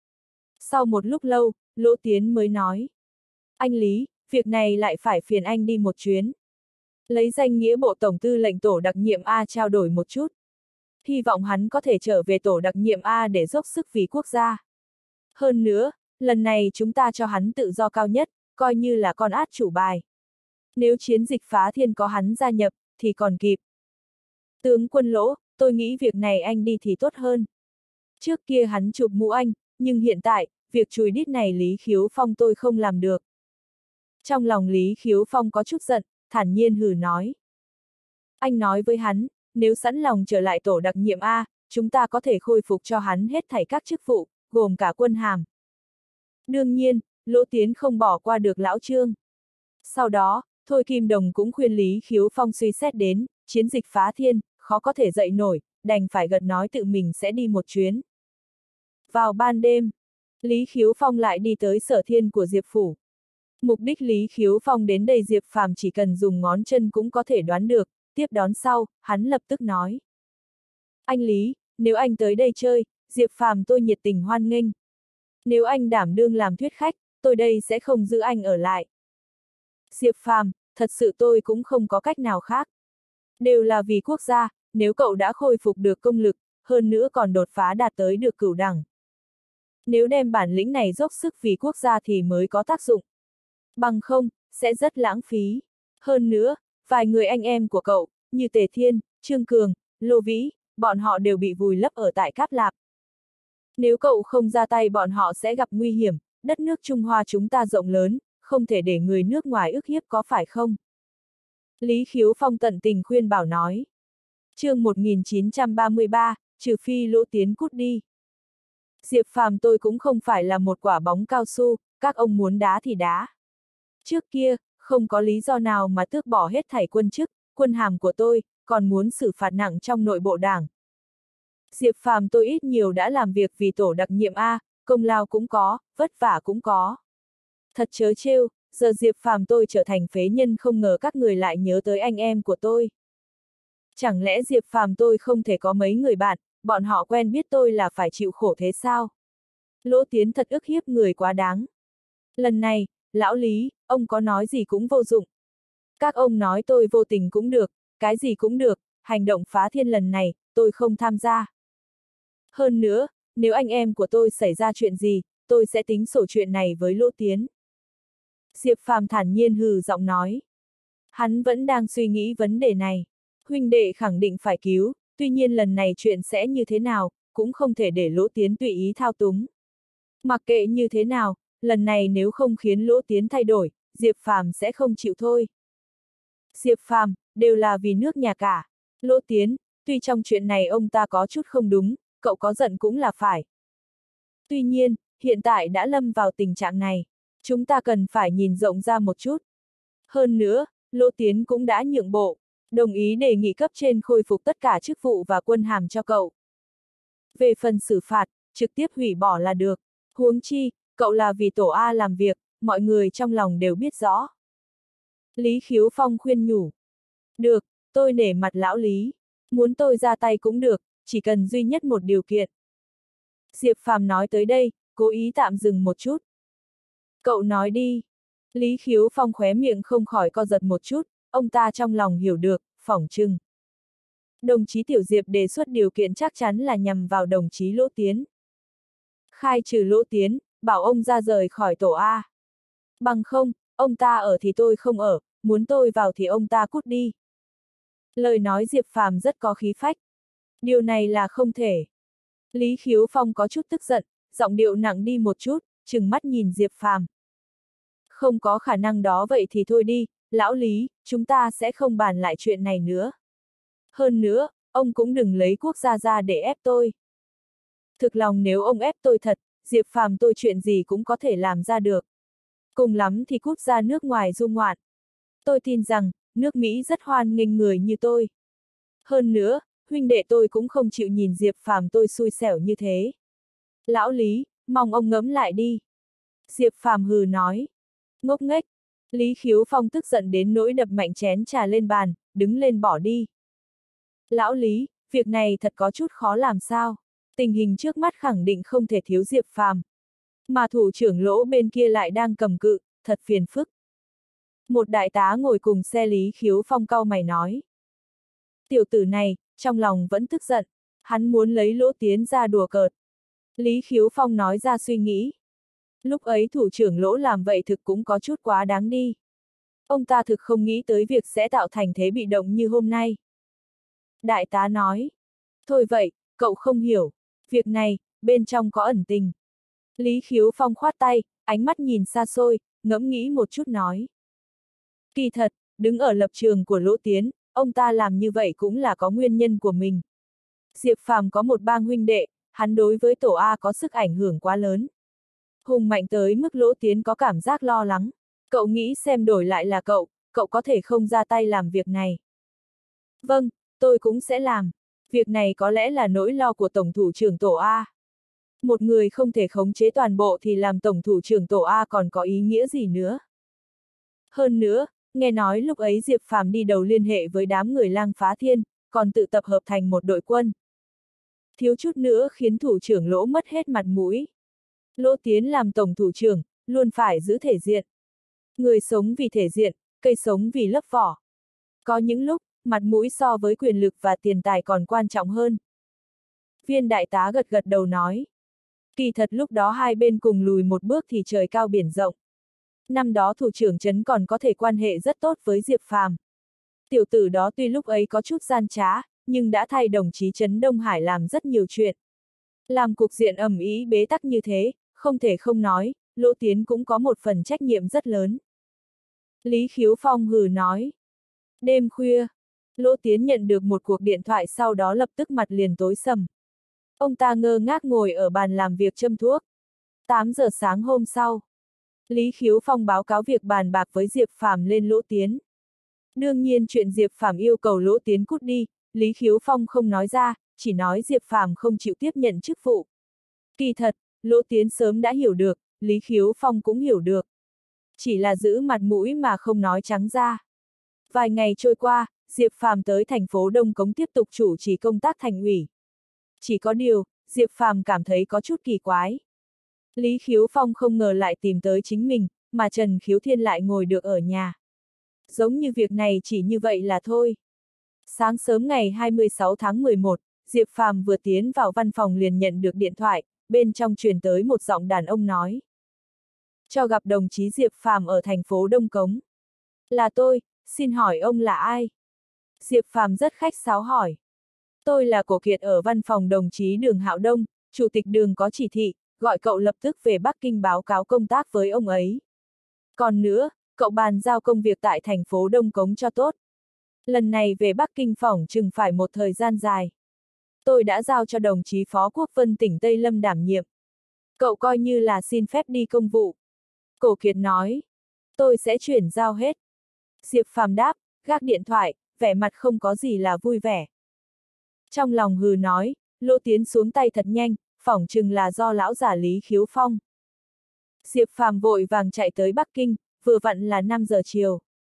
Sau một lúc lâu, Lỗ Tiến mới nói. Anh Lý, việc này lại phải phiền anh đi một chuyến. Lấy danh nghĩa Bộ Tổng Tư lệnh Tổ đặc nhiệm A trao đổi một chút. Hy vọng hắn có thể trở về Tổ đặc nhiệm A để dốc sức vì quốc gia. Hơn nữa, lần này chúng ta cho hắn tự do cao nhất, coi như là con át chủ bài. Nếu chiến dịch phá thiên có hắn gia nhập, thì còn kịp. Tướng quân Lỗ, tôi nghĩ việc này anh đi thì tốt hơn. Trước kia hắn chụp mũ anh, nhưng hiện tại, việc chùi đít này Lý Khiếu Phong tôi không làm được. Trong lòng Lý Khiếu Phong có chút giận, thản nhiên hừ nói. Anh nói với hắn, nếu sẵn lòng trở lại Tổ đặc nhiệm A, chúng ta có thể khôi phục cho hắn hết thảy các chức vụ, gồm cả quân hàm. Đương nhiên, Lỗ Tiến không bỏ qua được lão Trương. Sau đó, Thôi Kim Đồng cũng khuyên Lý Khiếu Phong suy xét đến, chiến dịch phá thiên, khó có thể dậy nổi, đành phải gật nói tự mình sẽ đi một chuyến. Vào ban đêm, Lý Khiếu Phong lại đi tới sở thiên của Diệp Phủ. Mục đích Lý Khiếu Phong đến đây Diệp Phàm chỉ cần dùng ngón chân cũng có thể đoán được, tiếp đón sau, hắn lập tức nói. Anh Lý, nếu anh tới đây chơi, Diệp Phàm tôi nhiệt tình hoan nghênh. Nếu anh đảm đương làm thuyết khách, tôi đây sẽ không giữ anh ở lại. Diệp Phàm, thật sự tôi cũng không có cách nào khác. Đều là vì quốc gia, nếu cậu đã khôi phục được công lực, hơn nữa còn đột phá đạt tới được cửu đẳng. Nếu đem bản lĩnh này dốc sức vì quốc gia thì mới có tác dụng. Bằng không, sẽ rất lãng phí. Hơn nữa, vài người anh em của cậu, như Tề Thiên, Trương Cường, Lô Vĩ, bọn họ đều bị vùi lấp ở tại Cáp Lạp. Nếu cậu không ra tay bọn họ sẽ gặp nguy hiểm, đất nước Trung Hoa chúng ta rộng lớn, không thể để người nước ngoài ức hiếp có phải không? Lý Khiếu Phong tận tình khuyên bảo nói. Chương một nghìn chín trăm ba mươi ba, trừ phi Lỗ Tiến cút đi. Diệp Phàm tôi cũng không phải là một quả bóng cao su, các ông muốn đá thì đá. Trước kia, không có lý do nào mà tước bỏ hết thảy quân chức, quân hàm của tôi, còn muốn xử phạt nặng trong nội bộ đảng. Diệp Phàm tôi ít nhiều đã làm việc vì Tổ đặc nhiệm A, công lao cũng có, vất vả cũng có. Thật chớ trêu, giờ Diệp Phàm tôi trở thành phế nhân không ngờ các người lại nhớ tới anh em của tôi. Chẳng lẽ Diệp Phàm tôi không thể có mấy người bạn, bọn họ quen biết tôi là phải chịu khổ thế sao? Lỗ Tiến thật ức hiếp người quá đáng. Lần này, lão Lý, ông có nói gì cũng vô dụng. Các ông nói tôi vô tình cũng được, cái gì cũng được, hành động phá thiên lần này, tôi không tham gia. Hơn nữa, nếu anh em của tôi xảy ra chuyện gì, tôi sẽ tính sổ chuyện này với Lỗ Tiến. Diệp Phàm thản nhiên hừ giọng nói. Hắn vẫn đang suy nghĩ vấn đề này. Huynh đệ khẳng định phải cứu, tuy nhiên lần này chuyện sẽ như thế nào, cũng không thể để Lỗ Tiến tùy ý thao túng. Mặc kệ như thế nào, lần này nếu không khiến Lỗ Tiến thay đổi, Diệp Phàm sẽ không chịu thôi. Diệp Phàm, đều là vì nước nhà cả. Lỗ Tiến, tuy trong chuyện này ông ta có chút không đúng, cậu có giận cũng là phải. Tuy nhiên, hiện tại đã lâm vào tình trạng này, chúng ta cần phải nhìn rộng ra một chút. Hơn nữa, Lỗ Tiến cũng đã nhượng bộ, đồng ý đề nghị cấp trên khôi phục tất cả chức vụ và quân hàm cho cậu. Về phần xử phạt, trực tiếp hủy bỏ là được. Huống chi, cậu là vì Tổ A làm việc, mọi người trong lòng đều biết rõ. Lý Khiếu Phong khuyên nhủ. Được, tôi nể mặt lão Lý. Muốn tôi ra tay cũng được, chỉ cần duy nhất một điều kiện. Diệp Phàm nói tới đây, cố ý tạm dừng một chút. Cậu nói đi. Lý Khiếu Phong khóe miệng không khỏi co giật một chút, ông ta trong lòng hiểu được, phỏng chừng. Đồng chí Tiểu Diệp đề xuất điều kiện chắc chắn là nhằm vào đồng chí Lỗ Tiến. Khai trừ Lỗ Tiến, bảo ông ra rời khỏi Tổ A. Bằng không, ông ta ở thì tôi không ở, muốn tôi vào thì ông ta cút đi. Lời nói Diệp Phàm rất có khí phách. Điều này là không thể. Lý Khiếu Phong có chút tức giận, giọng điệu nặng đi một chút, trừng mắt nhìn Diệp Phàm. Không có khả năng đó vậy thì thôi đi, lão Lý, chúng ta sẽ không bàn lại chuyện này nữa. Hơn nữa, ông cũng đừng lấy quốc gia ra để ép tôi. Thực lòng nếu ông ép tôi thật, Diệp Phàm tôi chuyện gì cũng có thể làm ra được. Cùng lắm thì cút ra nước ngoài du ngoạn. Tôi tin rằng, nước Mỹ rất hoan nghênh người như tôi. Hơn nữa, huynh đệ tôi cũng không chịu nhìn Diệp Phàm tôi xui xẻo như thế. Lão Lý, mong ông ngẫm lại đi. Diệp Phàm hừ nói. Ngốc nghếch. Lý Khiếu Phong tức giận đến nỗi đập mạnh chén trà lên bàn, đứng lên bỏ đi. Lão Lý, việc này thật có chút khó làm sao. Tình hình trước mắt khẳng định không thể thiếu Diệp Phàm. Mà thủ trưởng Lỗ bên kia lại đang cầm cự, thật phiền phức. Một đại tá ngồi cùng xe Lý Khiếu Phong cau mày nói. Tiểu tử này, trong lòng vẫn tức giận, hắn muốn lấy Lỗ Tiến ra đùa cợt. Lý Khiếu Phong nói ra suy nghĩ. Lúc ấy thủ trưởng Lỗ làm vậy thực cũng có chút quá đáng đi. Ông ta thực không nghĩ tới việc sẽ tạo thành thế bị động như hôm nay. Đại tá nói. Thôi vậy, cậu không hiểu. Việc này, bên trong có ẩn tình. Lý Khiếu Phong khoát tay, ánh mắt nhìn xa xôi, ngẫm nghĩ một chút nói. Kỳ thật, đứng ở lập trường của Lỗ Tiến, ông ta làm như vậy cũng là có nguyên nhân của mình. Diệp Phàm có một bang huynh đệ, hắn đối với tổ A có sức ảnh hưởng quá lớn. Hùng mạnh tới mức Lỗ Tiến có cảm giác lo lắng. Cậu nghĩ xem đổi lại là cậu, cậu có thể không ra tay làm việc này. Vâng, tôi cũng sẽ làm. Việc này có lẽ là nỗi lo của Tổng thủ trưởng tổ A. Một người không thể khống chế toàn bộ thì làm Tổng thủ trưởng tổ A còn có ý nghĩa gì nữa. Hơn nữa, nghe nói lúc ấy Diệp Phàm đi đầu liên hệ với đám người Lang Phá Thiên, còn tự tập hợp thành một đội quân. Thiếu chút nữa khiến thủ trưởng Lỗ mất hết mặt mũi. Lỗ Tiến làm Tổng thủ trưởng, luôn phải giữ thể diện. Người sống vì thể diện, cây sống vì lớp vỏ. Có những lúc, mặt mũi so với quyền lực và tiền tài còn quan trọng hơn. Viên đại tá gật gật đầu nói. Kỳ thật lúc đó hai bên cùng lùi một bước thì trời cao biển rộng. Năm đó thủ trưởng trấn còn có thể quan hệ rất tốt với Diệp Phàm. Tiểu tử đó tuy lúc ấy có chút gian trá, nhưng đã thay đồng chí trấn Đông Hải làm rất nhiều chuyện. Làm cục diện ầm ĩ bế tắc như thế, không thể không nói, Lỗ Tiến cũng có một phần trách nhiệm rất lớn. Lý Khiếu Phong hừ nói. Đêm khuya, Lỗ Tiến nhận được một cuộc điện thoại, sau đó lập tức mặt liền tối sầm. Ông ta ngơ ngác ngồi ở bàn làm việc châm thuốc. tám giờ sáng hôm sau, Lý Khiếu Phong báo cáo việc bàn bạc với Diệp Phàm lên Lỗ Tiến. Đương nhiên chuyện Diệp Phàm yêu cầu Lỗ Tiến cút đi, Lý Khiếu Phong không nói ra, chỉ nói Diệp Phàm không chịu tiếp nhận chức vụ. Kỳ thật, Lỗ Tiến sớm đã hiểu được, Lý Khiếu Phong cũng hiểu được. Chỉ là giữ mặt mũi mà không nói trắng ra. Vài ngày trôi qua, Diệp Phàm tới thành phố Đông Cống tiếp tục chủ trì công tác thành ủy. Chỉ có điều, Diệp Phàm cảm thấy có chút kỳ quái. Lý Khiếu Phong không ngờ lại tìm tới chính mình, mà Trần Khiếu Thiên lại ngồi được ở nhà. Giống như việc này chỉ như vậy là thôi. Sáng sớm ngày hai mươi sáu tháng mười một, Diệp Phàm vừa tiến vào văn phòng liền nhận được điện thoại, bên trong truyền tới một giọng đàn ông nói. Cho gặp đồng chí Diệp Phàm ở thành phố Đông Cống. Là tôi, xin hỏi ông là ai? Diệp Phàm rất khách sáo hỏi. Tôi là Cổ Kiệt ở văn phòng đồng chí Đường Hạo Đông, chủ tịch Đường có chỉ thị, gọi cậu lập tức về Bắc Kinh báo cáo công tác với ông ấy. Còn nữa, cậu bàn giao công việc tại thành phố Đông Cống cho tốt. Lần này về Bắc Kinh phỏng chừng phải một thời gian dài. Tôi đã giao cho đồng chí Phó Quốc Vân tỉnh Tây Lâm đảm nhiệm. Cậu coi như là xin phép đi công vụ. Cổ Kiệt nói. Tôi sẽ chuyển giao hết. Diệp Phàm đáp, gác điện thoại, vẻ mặt không có gì là vui vẻ. Trong lòng hừ nói, Lỗ Tiến xuống tay thật nhanh, phỏng chừng là do lão giả Lý Khiếu Phong. Diệp Phàm vội vàng chạy tới Bắc Kinh, vừa vặn là năm giờ chiều.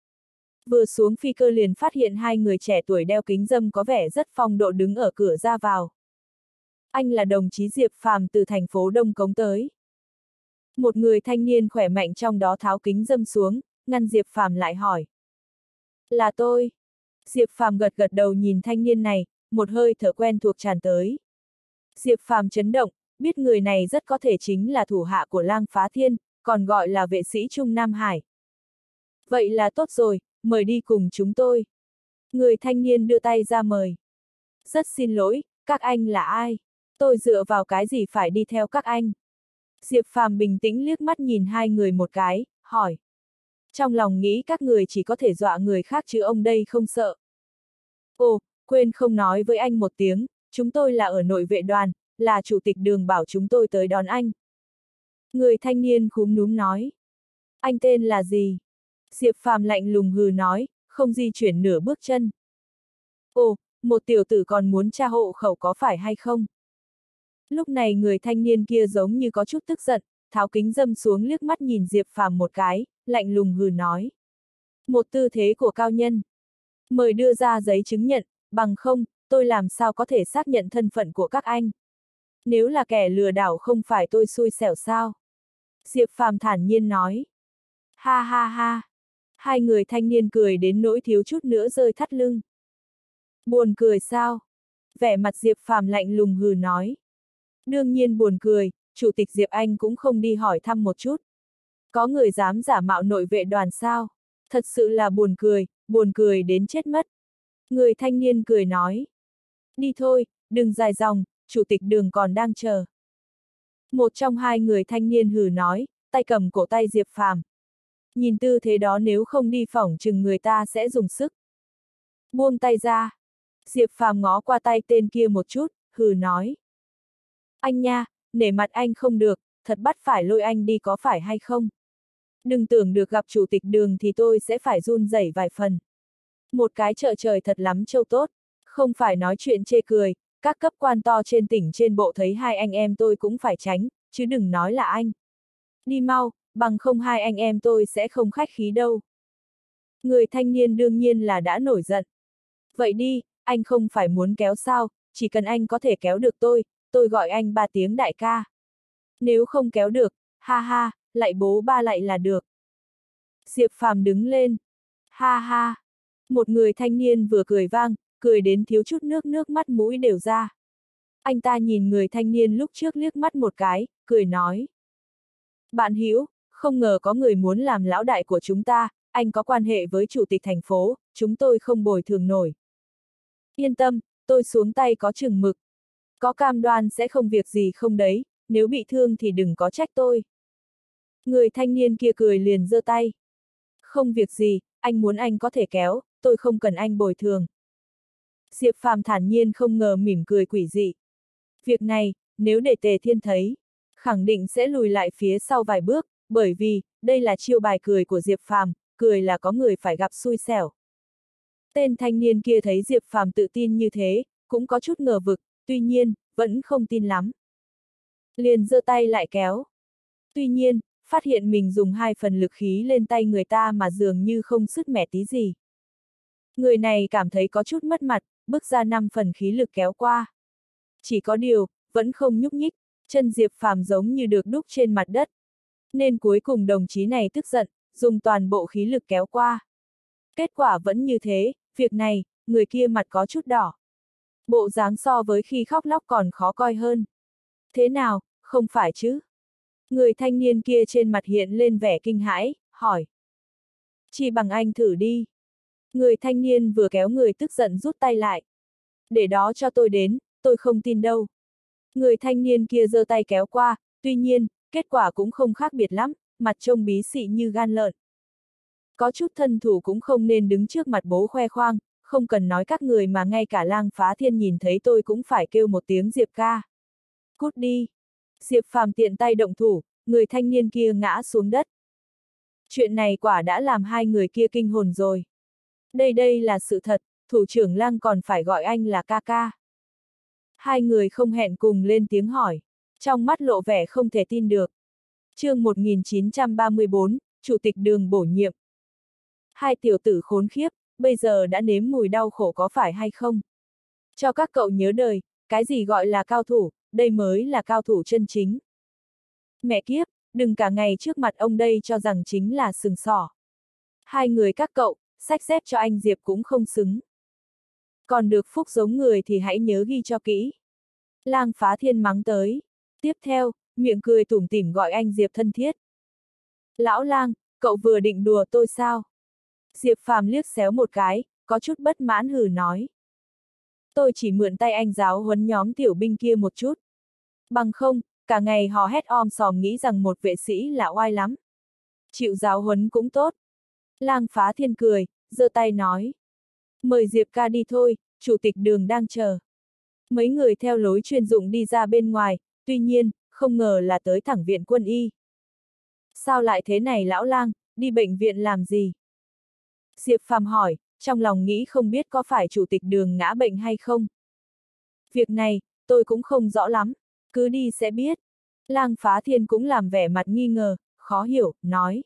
Vừa xuống phi cơ liền phát hiện hai người trẻ tuổi đeo kính râm có vẻ rất phong độ đứng ở cửa ra vào. Anh là đồng chí Diệp Phàm từ thành phố Đông Cống tới. Một người thanh niên khỏe mạnh trong đó tháo kính râm xuống, ngăn Diệp Phàm lại hỏi. Là tôi. Diệp Phàm gật gật đầu nhìn thanh niên này, một hơi thở quen thuộc tràn tới. Diệp Phàm chấn động, biết người này rất có thể chính là thủ hạ của Lang Phá Thiên, còn gọi là vệ sĩ Trung Nam Hải. Vậy là tốt rồi, mời đi cùng chúng tôi. Người thanh niên đưa tay ra mời. Rất xin lỗi, các anh là ai? Tôi dựa vào cái gì phải đi theo các anh? Diệp Phàm bình tĩnh liếc mắt nhìn hai người một cái, hỏi. Trong lòng nghĩ các người chỉ có thể dọa người khác chứ ông đây không sợ. Ồ, quên không nói với anh một tiếng, chúng tôi là ở nội vệ đoàn, là chủ tịch Đường bảo chúng tôi tới đón anh. Người thanh niên khúm núm nói. Anh tên là gì? Diệp Phàm lạnh lùng hừ nói, không di chuyển nửa bước chân. Ồ, một tiểu tử còn muốn tra hộ khẩu có phải hay không? Lúc này người thanh niên kia giống như có chút tức giận, tháo kính dâm xuống liếc mắt nhìn Diệp Phàm một cái, lạnh lùng hừ nói. Một tư thế của cao nhân. Mời đưa ra giấy chứng nhận, bằng không, tôi làm sao có thể xác nhận thân phận của các anh. Nếu là kẻ lừa đảo không phải tôi xui xẻo sao? Diệp Phàm thản nhiên nói. Ha ha ha. Hai người thanh niên cười đến nỗi thiếu chút nữa rơi thắt lưng. Buồn cười sao? Vẻ mặt Diệp Phàm lạnh lùng hừ nói. Đương nhiên buồn cười, Chủ tịch Diệp Anh cũng không đi hỏi thăm một chút. Có người dám giả mạo nội vệ đoàn sao? Thật sự là buồn cười, buồn cười đến chết mất. Người thanh niên cười nói. Đi thôi, đừng dài dòng, Chủ tịch Đường còn đang chờ. Một trong hai người thanh niên hừ nói, tay cầm cổ tay Diệp Phàm. Nhìn tư thế đó nếu không đi phỏng chừng người ta sẽ dùng sức. Buông tay ra. Diệp Phàm ngó qua tay tên kia một chút, hừ nói. Anh nha, nể mặt anh không được, thật bắt phải lôi anh đi có phải hay không? Đừng tưởng được gặp Chủ tịch Đường thì tôi sẽ phải run rẩy vài phần. Một cái chợ trời thật lắm châu tốt, không phải nói chuyện chê cười, các cấp quan to trên tỉnh trên bộ thấy hai anh em tôi cũng phải tránh, chứ đừng nói là anh. Đi mau, bằng không hai anh em tôi sẽ không khách khí đâu. Người thanh niên đương nhiên là đã nổi giận. Vậy đi, anh không phải muốn kéo sao, chỉ cần anh có thể kéo được tôi, tôi gọi anh ba tiếng đại ca. Nếu không kéo được, ha ha, lại bố ba lại là được. Diệp Phàm đứng lên. Ha ha. Một người thanh niên vừa cười vang, cười đến thiếu chút nước nước mắt mũi đều ra. Anh ta nhìn người thanh niên lúc trước liếc mắt một cái, cười nói. Bạn Hữu, không ngờ có người muốn làm lão đại của chúng ta, anh có quan hệ với chủ tịch thành phố, chúng tôi không bồi thường nổi. Yên tâm, tôi xuống tay có chừng mực. Có cam đoan sẽ không việc gì không đấy, nếu bị thương thì đừng có trách tôi. Người thanh niên kia cười liền giơ tay. Không việc gì, anh muốn anh có thể kéo, tôi không cần anh bồi thường. Diệp Phàm thản nhiên không ngờ mỉm cười quỷ dị. Việc này, nếu để Tề Thiên thấy, khẳng định sẽ lùi lại phía sau vài bước, bởi vì, đây là chiêu bài cười của Diệp Phàm, cười là có người phải gặp xui xẻo. Tên thanh niên kia thấy Diệp Phàm tự tin như thế, cũng có chút ngờ vực, tuy nhiên, vẫn không tin lắm. Liền giơ tay lại kéo. Tuy nhiên, phát hiện mình dùng hai phần lực khí lên tay người ta mà dường như không sứt mẻ tí gì. Người này cảm thấy có chút mất mặt, bước ra năm phần khí lực kéo qua. Chỉ có điều, vẫn không nhúc nhích, chân Diệp Phàm giống như được đúc trên mặt đất. Nên cuối cùng đồng chí này tức giận, dùng toàn bộ khí lực kéo qua. Kết quả vẫn như thế, việc này, người kia mặt có chút đỏ. Bộ dáng so với khi khóc lóc còn khó coi hơn. Thế nào, không phải chứ? Người thanh niên kia trên mặt hiện lên vẻ kinh hãi, hỏi. Chỉ bằng anh thử đi. Người thanh niên vừa kéo người tức giận rút tay lại. Để đó cho tôi đến, tôi không tin đâu. Người thanh niên kia giơ tay kéo qua, tuy nhiên, kết quả cũng không khác biệt lắm, mặt trông bí xị như gan lợn. Có chút thân thủ cũng không nên đứng trước mặt bố khoe khoang, không cần nói các người mà ngay cả Lang Phá Thiên nhìn thấy tôi cũng phải kêu một tiếng Diệp ca. Cút đi. Diệp Phàm tiện tay động thủ, người thanh niên kia ngã xuống đất. Chuyện này quả đã làm hai người kia kinh hồn rồi. Đây đây là sự thật, thủ trưởng Lang còn phải gọi anh là ca ca. Hai người không hẹn cùng lên tiếng hỏi, trong mắt lộ vẻ không thể tin được. Chương một nghìn chín trăm ba mươi bốn, Chủ tịch Đường bổ nhiệm. Hai tiểu tử khốn khiếp, bây giờ đã nếm mùi đau khổ có phải hay không? Cho các cậu nhớ đời, cái gì gọi là cao thủ, đây mới là cao thủ chân chính. Mẹ kiếp, đừng cả ngày trước mặt ông đây cho rằng chính là sừng sỏ. Hai người các cậu, xách dép cho anh Diệp cũng không xứng. Còn được phúc giống người thì hãy nhớ ghi cho kỹ. Lang Phá Thiên mắng tới. Tiếp theo, miệng cười tủm tỉm gọi anh Diệp thân thiết. Lão Lang, cậu vừa định đùa tôi sao? Diệp Phàm liếc xéo một cái, có chút bất mãn hừ nói. Tôi chỉ mượn tay anh giáo huấn nhóm tiểu binh kia một chút. Bằng không, cả ngày hò hét om sòm nghĩ rằng một vệ sĩ là oai lắm. Chịu giáo huấn cũng tốt. Lang Phá Thiên cười, giơ tay nói. Mời Diệp ca đi thôi, chủ tịch Đường đang chờ. Mấy người theo lối chuyên dụng đi ra bên ngoài, tuy nhiên, không ngờ là tới thẳng viện quân y. Sao lại thế này lão Lang, đi bệnh viện làm gì? Diệp Phàm hỏi, trong lòng nghĩ không biết có phải chủ tịch Đường ngã bệnh hay không. Việc này, tôi cũng không rõ lắm. Cứ đi sẽ biết. Lang Phá Thiên cũng làm vẻ mặt nghi ngờ, khó hiểu, nói.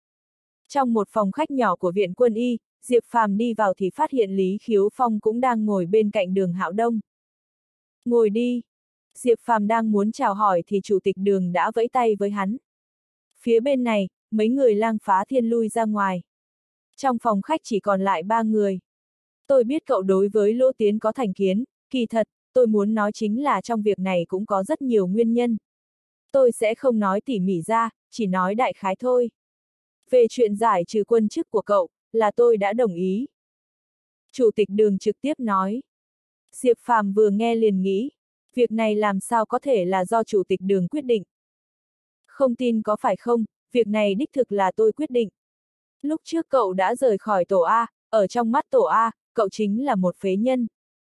Trong một phòng khách nhỏ của viện quân y, Diệp Phàm đi vào thì phát hiện Lý Khiếu Phong cũng đang ngồi bên cạnh Đường Hạo Đông. Ngồi đi. Diệp Phàm đang muốn chào hỏi thì chủ tịch Đường đã vẫy tay với hắn. Phía bên này, mấy người Lang Phá Thiên lui ra ngoài. Trong phòng khách chỉ còn lại ba người. Tôi biết cậu đối với Lỗ Tiến có thành kiến, kỳ thật, tôi muốn nói chính là trong việc này cũng có rất nhiều nguyên nhân. Tôi sẽ không nói tỉ mỉ ra, chỉ nói đại khái thôi. Về chuyện giải trừ quân chức của cậu, là tôi đã đồng ý. Chủ tịch Đường trực tiếp nói. Diệp Phàm vừa nghe liền nghĩ, việc này làm sao có thể là do chủ tịch Đường quyết định. Không tin có phải không, việc này đích thực là tôi quyết định. Lúc trước cậu đã rời khỏi tổ A, ở trong mắt tổ A, cậu chính là một phế nhân.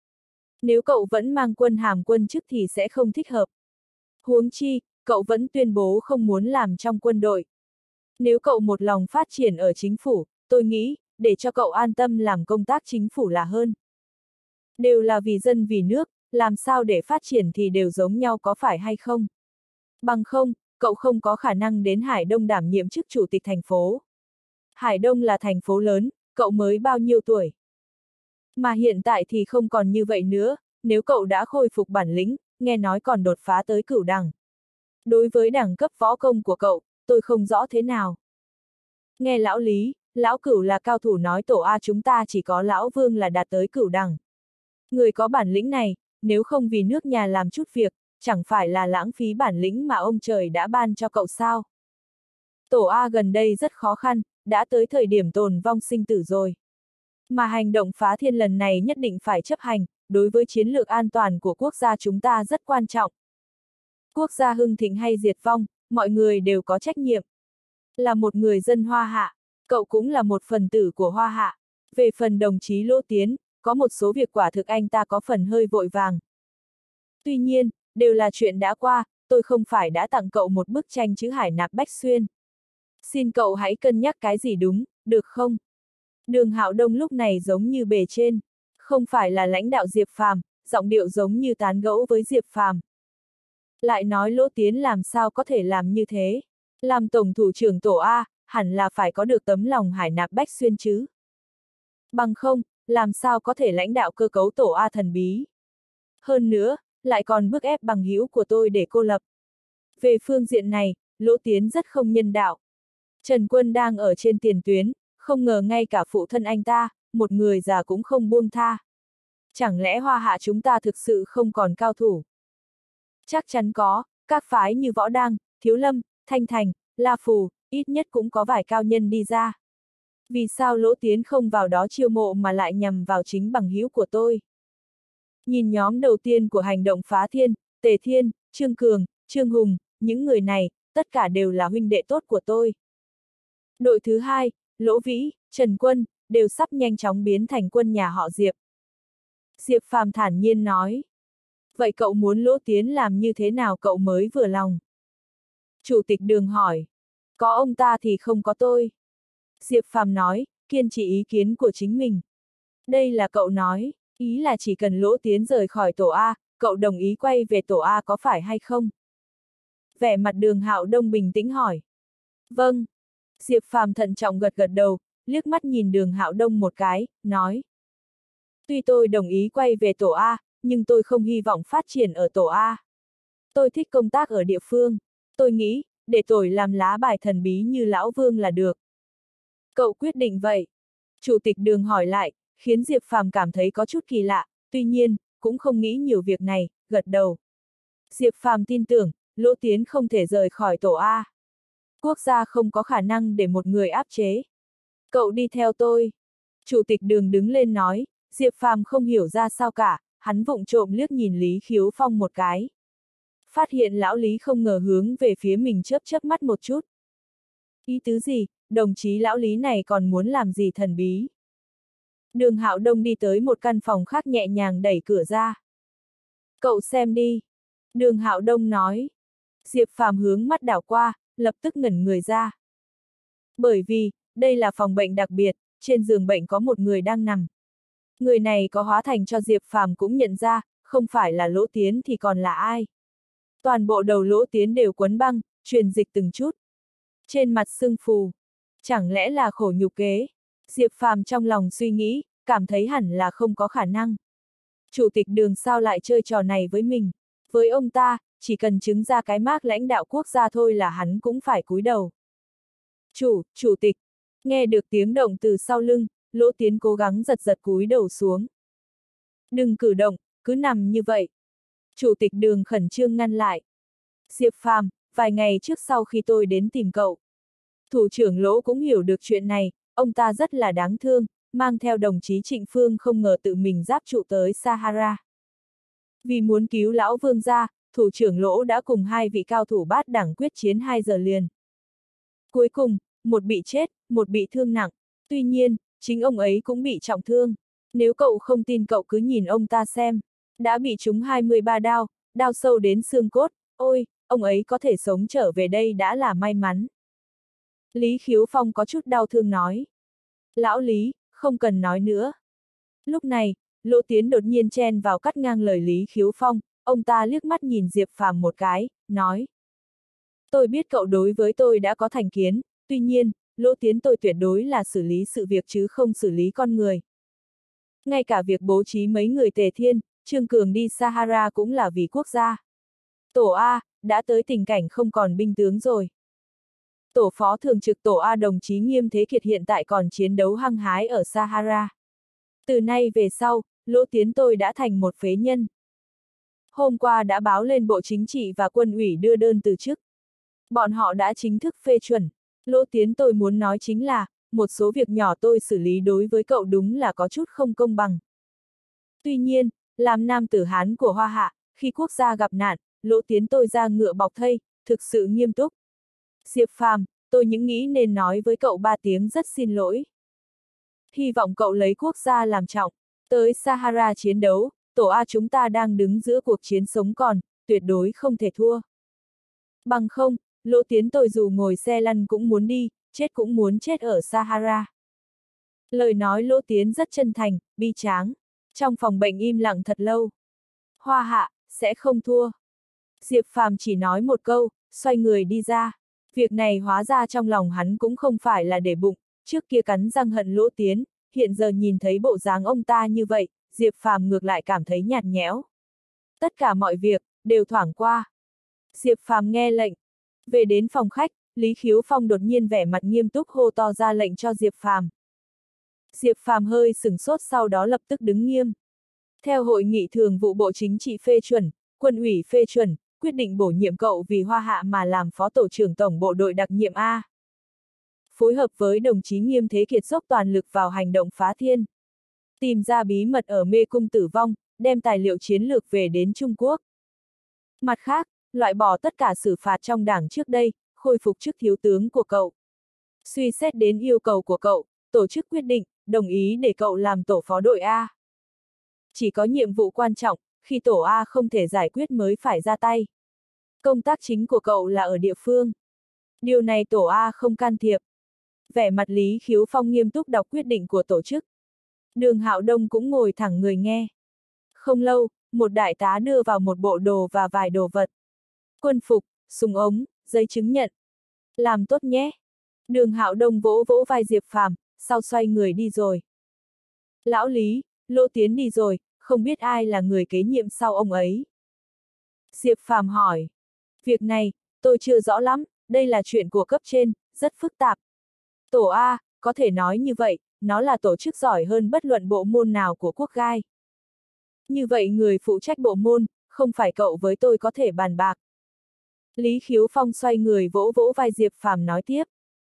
Nếu cậu vẫn mang quân hàm quân chức thì sẽ không thích hợp. Huống chi, cậu vẫn tuyên bố không muốn làm trong quân đội. Nếu cậu một lòng phát triển ở chính phủ, tôi nghĩ, để cho cậu an tâm làm công tác chính phủ là hơn. Đều là vì dân vì nước, làm sao để phát triển thì đều giống nhau có phải hay không? Bằng không, cậu không có khả năng đến Hải Đông đảm nhiệm chức chủ tịch thành phố. Hải Đông là thành phố lớn, cậu mới bao nhiêu tuổi? Mà hiện tại thì không còn như vậy nữa, nếu cậu đã khôi phục bản lĩnh, nghe nói còn đột phá tới cửu đẳng. Đối với đẳng cấp võ công của cậu, tôi không rõ thế nào. Nghe lão Lý, lão Cửu là cao thủ nói tổ A chúng ta chỉ có lão Vương là đạt tới cửu đẳng. Người có bản lĩnh này, nếu không vì nước nhà làm chút việc, chẳng phải là lãng phí bản lĩnh mà ông trời đã ban cho cậu sao? Tổ A gần đây rất khó khăn, đã tới thời điểm tồn vong sinh tử rồi. Mà hành động phá thiên lần này nhất định phải chấp hành, đối với chiến lược an toàn của quốc gia chúng ta rất quan trọng. Quốc gia hưng thịnh hay diệt vong, mọi người đều có trách nhiệm. Là một người dân Hoa Hạ, cậu cũng là một phần tử của Hoa Hạ. Về phần đồng chí Lỗ Tiến, có một số việc quả thực anh ta có phần hơi vội vàng. Tuy nhiên, đều là chuyện đã qua, tôi không phải đã tặng cậu một bức tranh chữ Hải Nạp Bách Xuyên. Xin cậu hãy cân nhắc cái gì đúng, được không? Đường Hạo Đông lúc này giống như bề trên, không phải là lãnh đạo Diệp Phàm, giọng điệu giống như tán gẫu với Diệp Phàm. Lại nói Lỗ Tiến làm sao có thể làm như thế? Làm tổng thủ trưởng tổ A, hẳn là phải có được tấm lòng Hải Nạp Bách Xuyên chứ. Bằng không, làm sao có thể lãnh đạo cơ cấu tổ A thần bí? Hơn nữa, lại còn bức ép bằng hữu của tôi để cô lập. Về phương diện này, Lỗ Tiến rất không nhân đạo. Trần Quân đang ở trên tiền tuyến, không ngờ ngay cả phụ thân anh ta, một người già cũng không buông tha. Chẳng lẽ Hoa Hạ chúng ta thực sự không còn cao thủ? Chắc chắn có, các phái như Võ Đăng, Thiếu Lâm, Thanh Thành, La Phù, ít nhất cũng có vài cao nhân đi ra. Vì sao Lỗ Tiến không vào đó chiêu mộ mà lại nhằm vào chính bằng hữu của tôi? Nhìn nhóm đầu tiên của hành động phá thiên, Tề Thiên, Trương Cường, Trương Hùng, những người này, tất cả đều là huynh đệ tốt của tôi. Đội thứ hai, Lỗ Vĩ, Trần Quân, đều sắp nhanh chóng biến thành quân nhà họ Diệp. Diệp Phàm thản nhiên nói. Vậy cậu muốn Lỗ Tiến làm như thế nào cậu mới vừa lòng? Chủ tịch Đường hỏi. Có ông ta thì không có tôi. Diệp Phàm nói, kiên trì ý kiến của chính mình. Đây là cậu nói, ý là chỉ cần Lỗ Tiến rời khỏi tổ A, cậu đồng ý quay về tổ A có phải hay không? Vẻ mặt Đường Hạo Đông bình tĩnh hỏi. Vâng. Diệp Phàm thận trọng gật gật đầu, liếc mắt nhìn Đường Hạo Đông một cái, nói. Tuy tôi đồng ý quay về tổ A, nhưng tôi không hy vọng phát triển ở tổ A. Tôi thích công tác ở địa phương. Tôi nghĩ, để tôi làm lá bài thần bí như Lão Vương là được. Cậu quyết định vậy? Chủ tịch Đường hỏi lại, khiến Diệp Phàm cảm thấy có chút kỳ lạ, tuy nhiên, cũng không nghĩ nhiều việc này, gật đầu. Diệp Phàm tin tưởng, Lỗ Tiến không thể rời khỏi tổ A. Quốc gia không có khả năng để một người áp chế. Cậu đi theo tôi. Chủ tịch Đường đứng lên nói, Diệp Phàm không hiểu ra sao cả, hắn vụng trộm liếc nhìn Lý Khiếu Phong một cái. Phát hiện lão Lý không ngờ hướng về phía mình chớp chớp mắt một chút. Ý tứ gì, đồng chí lão Lý này còn muốn làm gì thần bí? Đường Hạo Đông đi tới một căn phòng khác nhẹ nhàng đẩy cửa ra. Cậu xem đi. Đường Hạo Đông nói. Diệp Phàm hướng mắt đảo qua, lập tức ngẩn người ra. Bởi vì, đây là phòng bệnh đặc biệt, trên giường bệnh có một người đang nằm. Người này có hóa thành cho Diệp Phàm cũng nhận ra, không phải là Lỗ Tiến thì còn là ai. Toàn bộ đầu Lỗ Tiến đều quấn băng, truyền dịch từng chút. Trên mặt sưng phù. Chẳng lẽ là khổ nhục kế? Diệp Phàm trong lòng suy nghĩ, cảm thấy hẳn là không có khả năng. Chủ tịch Đường sao lại chơi trò này với mình? Với ông ta, chỉ cần chứng ra cái mác lãnh đạo quốc gia thôi là hắn cũng phải cúi đầu. Chủ, chủ tịch. Nghe được tiếng động từ sau lưng, Lỗ Tiến cố gắng giật giật cúi đầu xuống. Đừng cử động, cứ nằm như vậy. Chủ tịch Đường khẩn trương ngăn lại. Diệp Phàm, vài ngày trước sau khi tôi đến tìm cậu, thủ trưởng Lỗ cũng hiểu được chuyện này, ông ta rất là đáng thương, mang theo đồng chí Trịnh Phương không ngờ tự mình giáp trụ tới Sahara. Vì muốn cứu lão vương gia, thủ trưởng Lỗ đã cùng hai vị cao thủ bát đẳng quyết chiến hai giờ liền. Cuối cùng, một bị chết, một bị thương nặng. Tuy nhiên, chính ông ấy cũng bị trọng thương. Nếu cậu không tin cậu cứ nhìn ông ta xem. Đã bị trúng hai mươi ba đao, đao sâu đến xương cốt. Ôi, ông ấy có thể sống trở về đây đã là may mắn. Lý Khiếu Phong có chút đau thương nói. Lão Lý, không cần nói nữa. Lúc này, Lỗ Tiến đột nhiên chen vào cắt ngang lời Lý Khiếu Phong, ông ta liếc mắt nhìn Diệp Phàm một cái, nói. Tôi biết cậu đối với tôi đã có thành kiến, tuy nhiên, Lỗ Tiến tôi tuyệt đối là xử lý sự việc chứ không xử lý con người. Ngay cả việc bố trí mấy người Tề Thiên, Trương Cường đi Sahara cũng là vì quốc gia. Tổ A, đã tới tình cảnh không còn binh tướng rồi. Tổ phó thường trực Tổ A đồng chí Nghiêm Thế Kiệt hiện tại còn chiến đấu hăng hái ở Sahara. Từ nay về sau, Lỗ Tiến tôi đã thành một phế nhân. Hôm qua đã báo lên Bộ Chính trị và Quân ủy đưa đơn từ chức. Bọn họ đã chính thức phê chuẩn. Lỗ Tiến tôi muốn nói chính là, một số việc nhỏ tôi xử lý đối với cậu đúng là có chút không công bằng. Tuy nhiên, làm nam tử Hán của Hoa Hạ, khi quốc gia gặp nạn, Lỗ Tiến tôi ra ngựa bọc thây, thực sự nghiêm túc. Diệp Phàm, tôi những nghĩ nên nói với cậu ba tiếng rất xin lỗi. Hy vọng cậu lấy quốc gia làm trọng. Tới Sahara chiến đấu, Tổ A chúng ta đang đứng giữa cuộc chiến sống còn, tuyệt đối không thể thua. Bằng không, Lỗ Tiến tôi dù ngồi xe lăn cũng muốn đi, chết cũng muốn chết ở Sahara. Lời nói Lỗ Tiến rất chân thành, bi tráng. Trong phòng bệnh im lặng thật lâu. Hoa Hạ, sẽ không thua. Diệp Phàm chỉ nói một câu, xoay người đi ra. Việc này hóa ra trong lòng hắn cũng không phải là để bụng, trước kia cắn răng hận Lỗ Tiến, hiện giờ nhìn thấy bộ dáng ông ta như vậy, Diệp Phàm ngược lại cảm thấy nhạt nhẽo. Tất cả mọi việc, đều thoảng qua. Diệp Phàm nghe lệnh. Về đến phòng khách, Lý Khiếu Phong đột nhiên vẻ mặt nghiêm túc hô to ra lệnh cho Diệp Phàm. Diệp Phàm hơi sửng sốt sau đó lập tức đứng nghiêm. Theo hội nghị thường vụ Bộ Chính trị phê chuẩn, Quân ủy phê chuẩn, quyết định bổ nhiệm cậu vì Hoa Hạ mà làm phó tổ trưởng tổng bộ đội đặc nhiệm A. Phối hợp với đồng chí Nghiêm Thế Kiệt dốc toàn lực vào hành động phá thiên. Tìm ra bí mật ở mê cung tử vong, đem tài liệu chiến lược về đến Trung Quốc. Mặt khác, loại bỏ tất cả xử phạt trong đảng trước đây, khôi phục chức thiếu tướng của cậu. Suy xét đến yêu cầu của cậu, tổ chức quyết định, đồng ý để cậu làm tổ phó đội A. Chỉ có nhiệm vụ quan trọng, khi tổ A không thể giải quyết mới phải ra tay. Công tác chính của cậu là ở địa phương. Điều này tổ A không can thiệp. Vẻ mặt Lý Khiếu Phong nghiêm túc đọc quyết định của tổ chức. Đường Hạo Đông cũng ngồi thẳng người nghe. Không lâu, một đại tá đưa vào một bộ đồ và vài đồ vật. Quân phục, súng ống, giấy chứng nhận. Làm tốt nhé. Đường Hạo Đông vỗ vỗ vai Diệp Phàm, sau xoay người đi rồi. Lão Lý, Lỗ Tiến đi rồi, không biết ai là người kế nhiệm sau ông ấy. Diệp Phàm hỏi. Việc này, tôi chưa rõ lắm, đây là chuyện của cấp trên, rất phức tạp. Tổ A, có thể nói như vậy, nó là tổ chức giỏi hơn bất luận bộ môn nào của quốc gai. Như vậy người phụ trách bộ môn, không phải cậu với tôi có thể bàn bạc. Lý Khiếu Phong xoay người vỗ vỗ vai Diệp Phàm nói tiếp.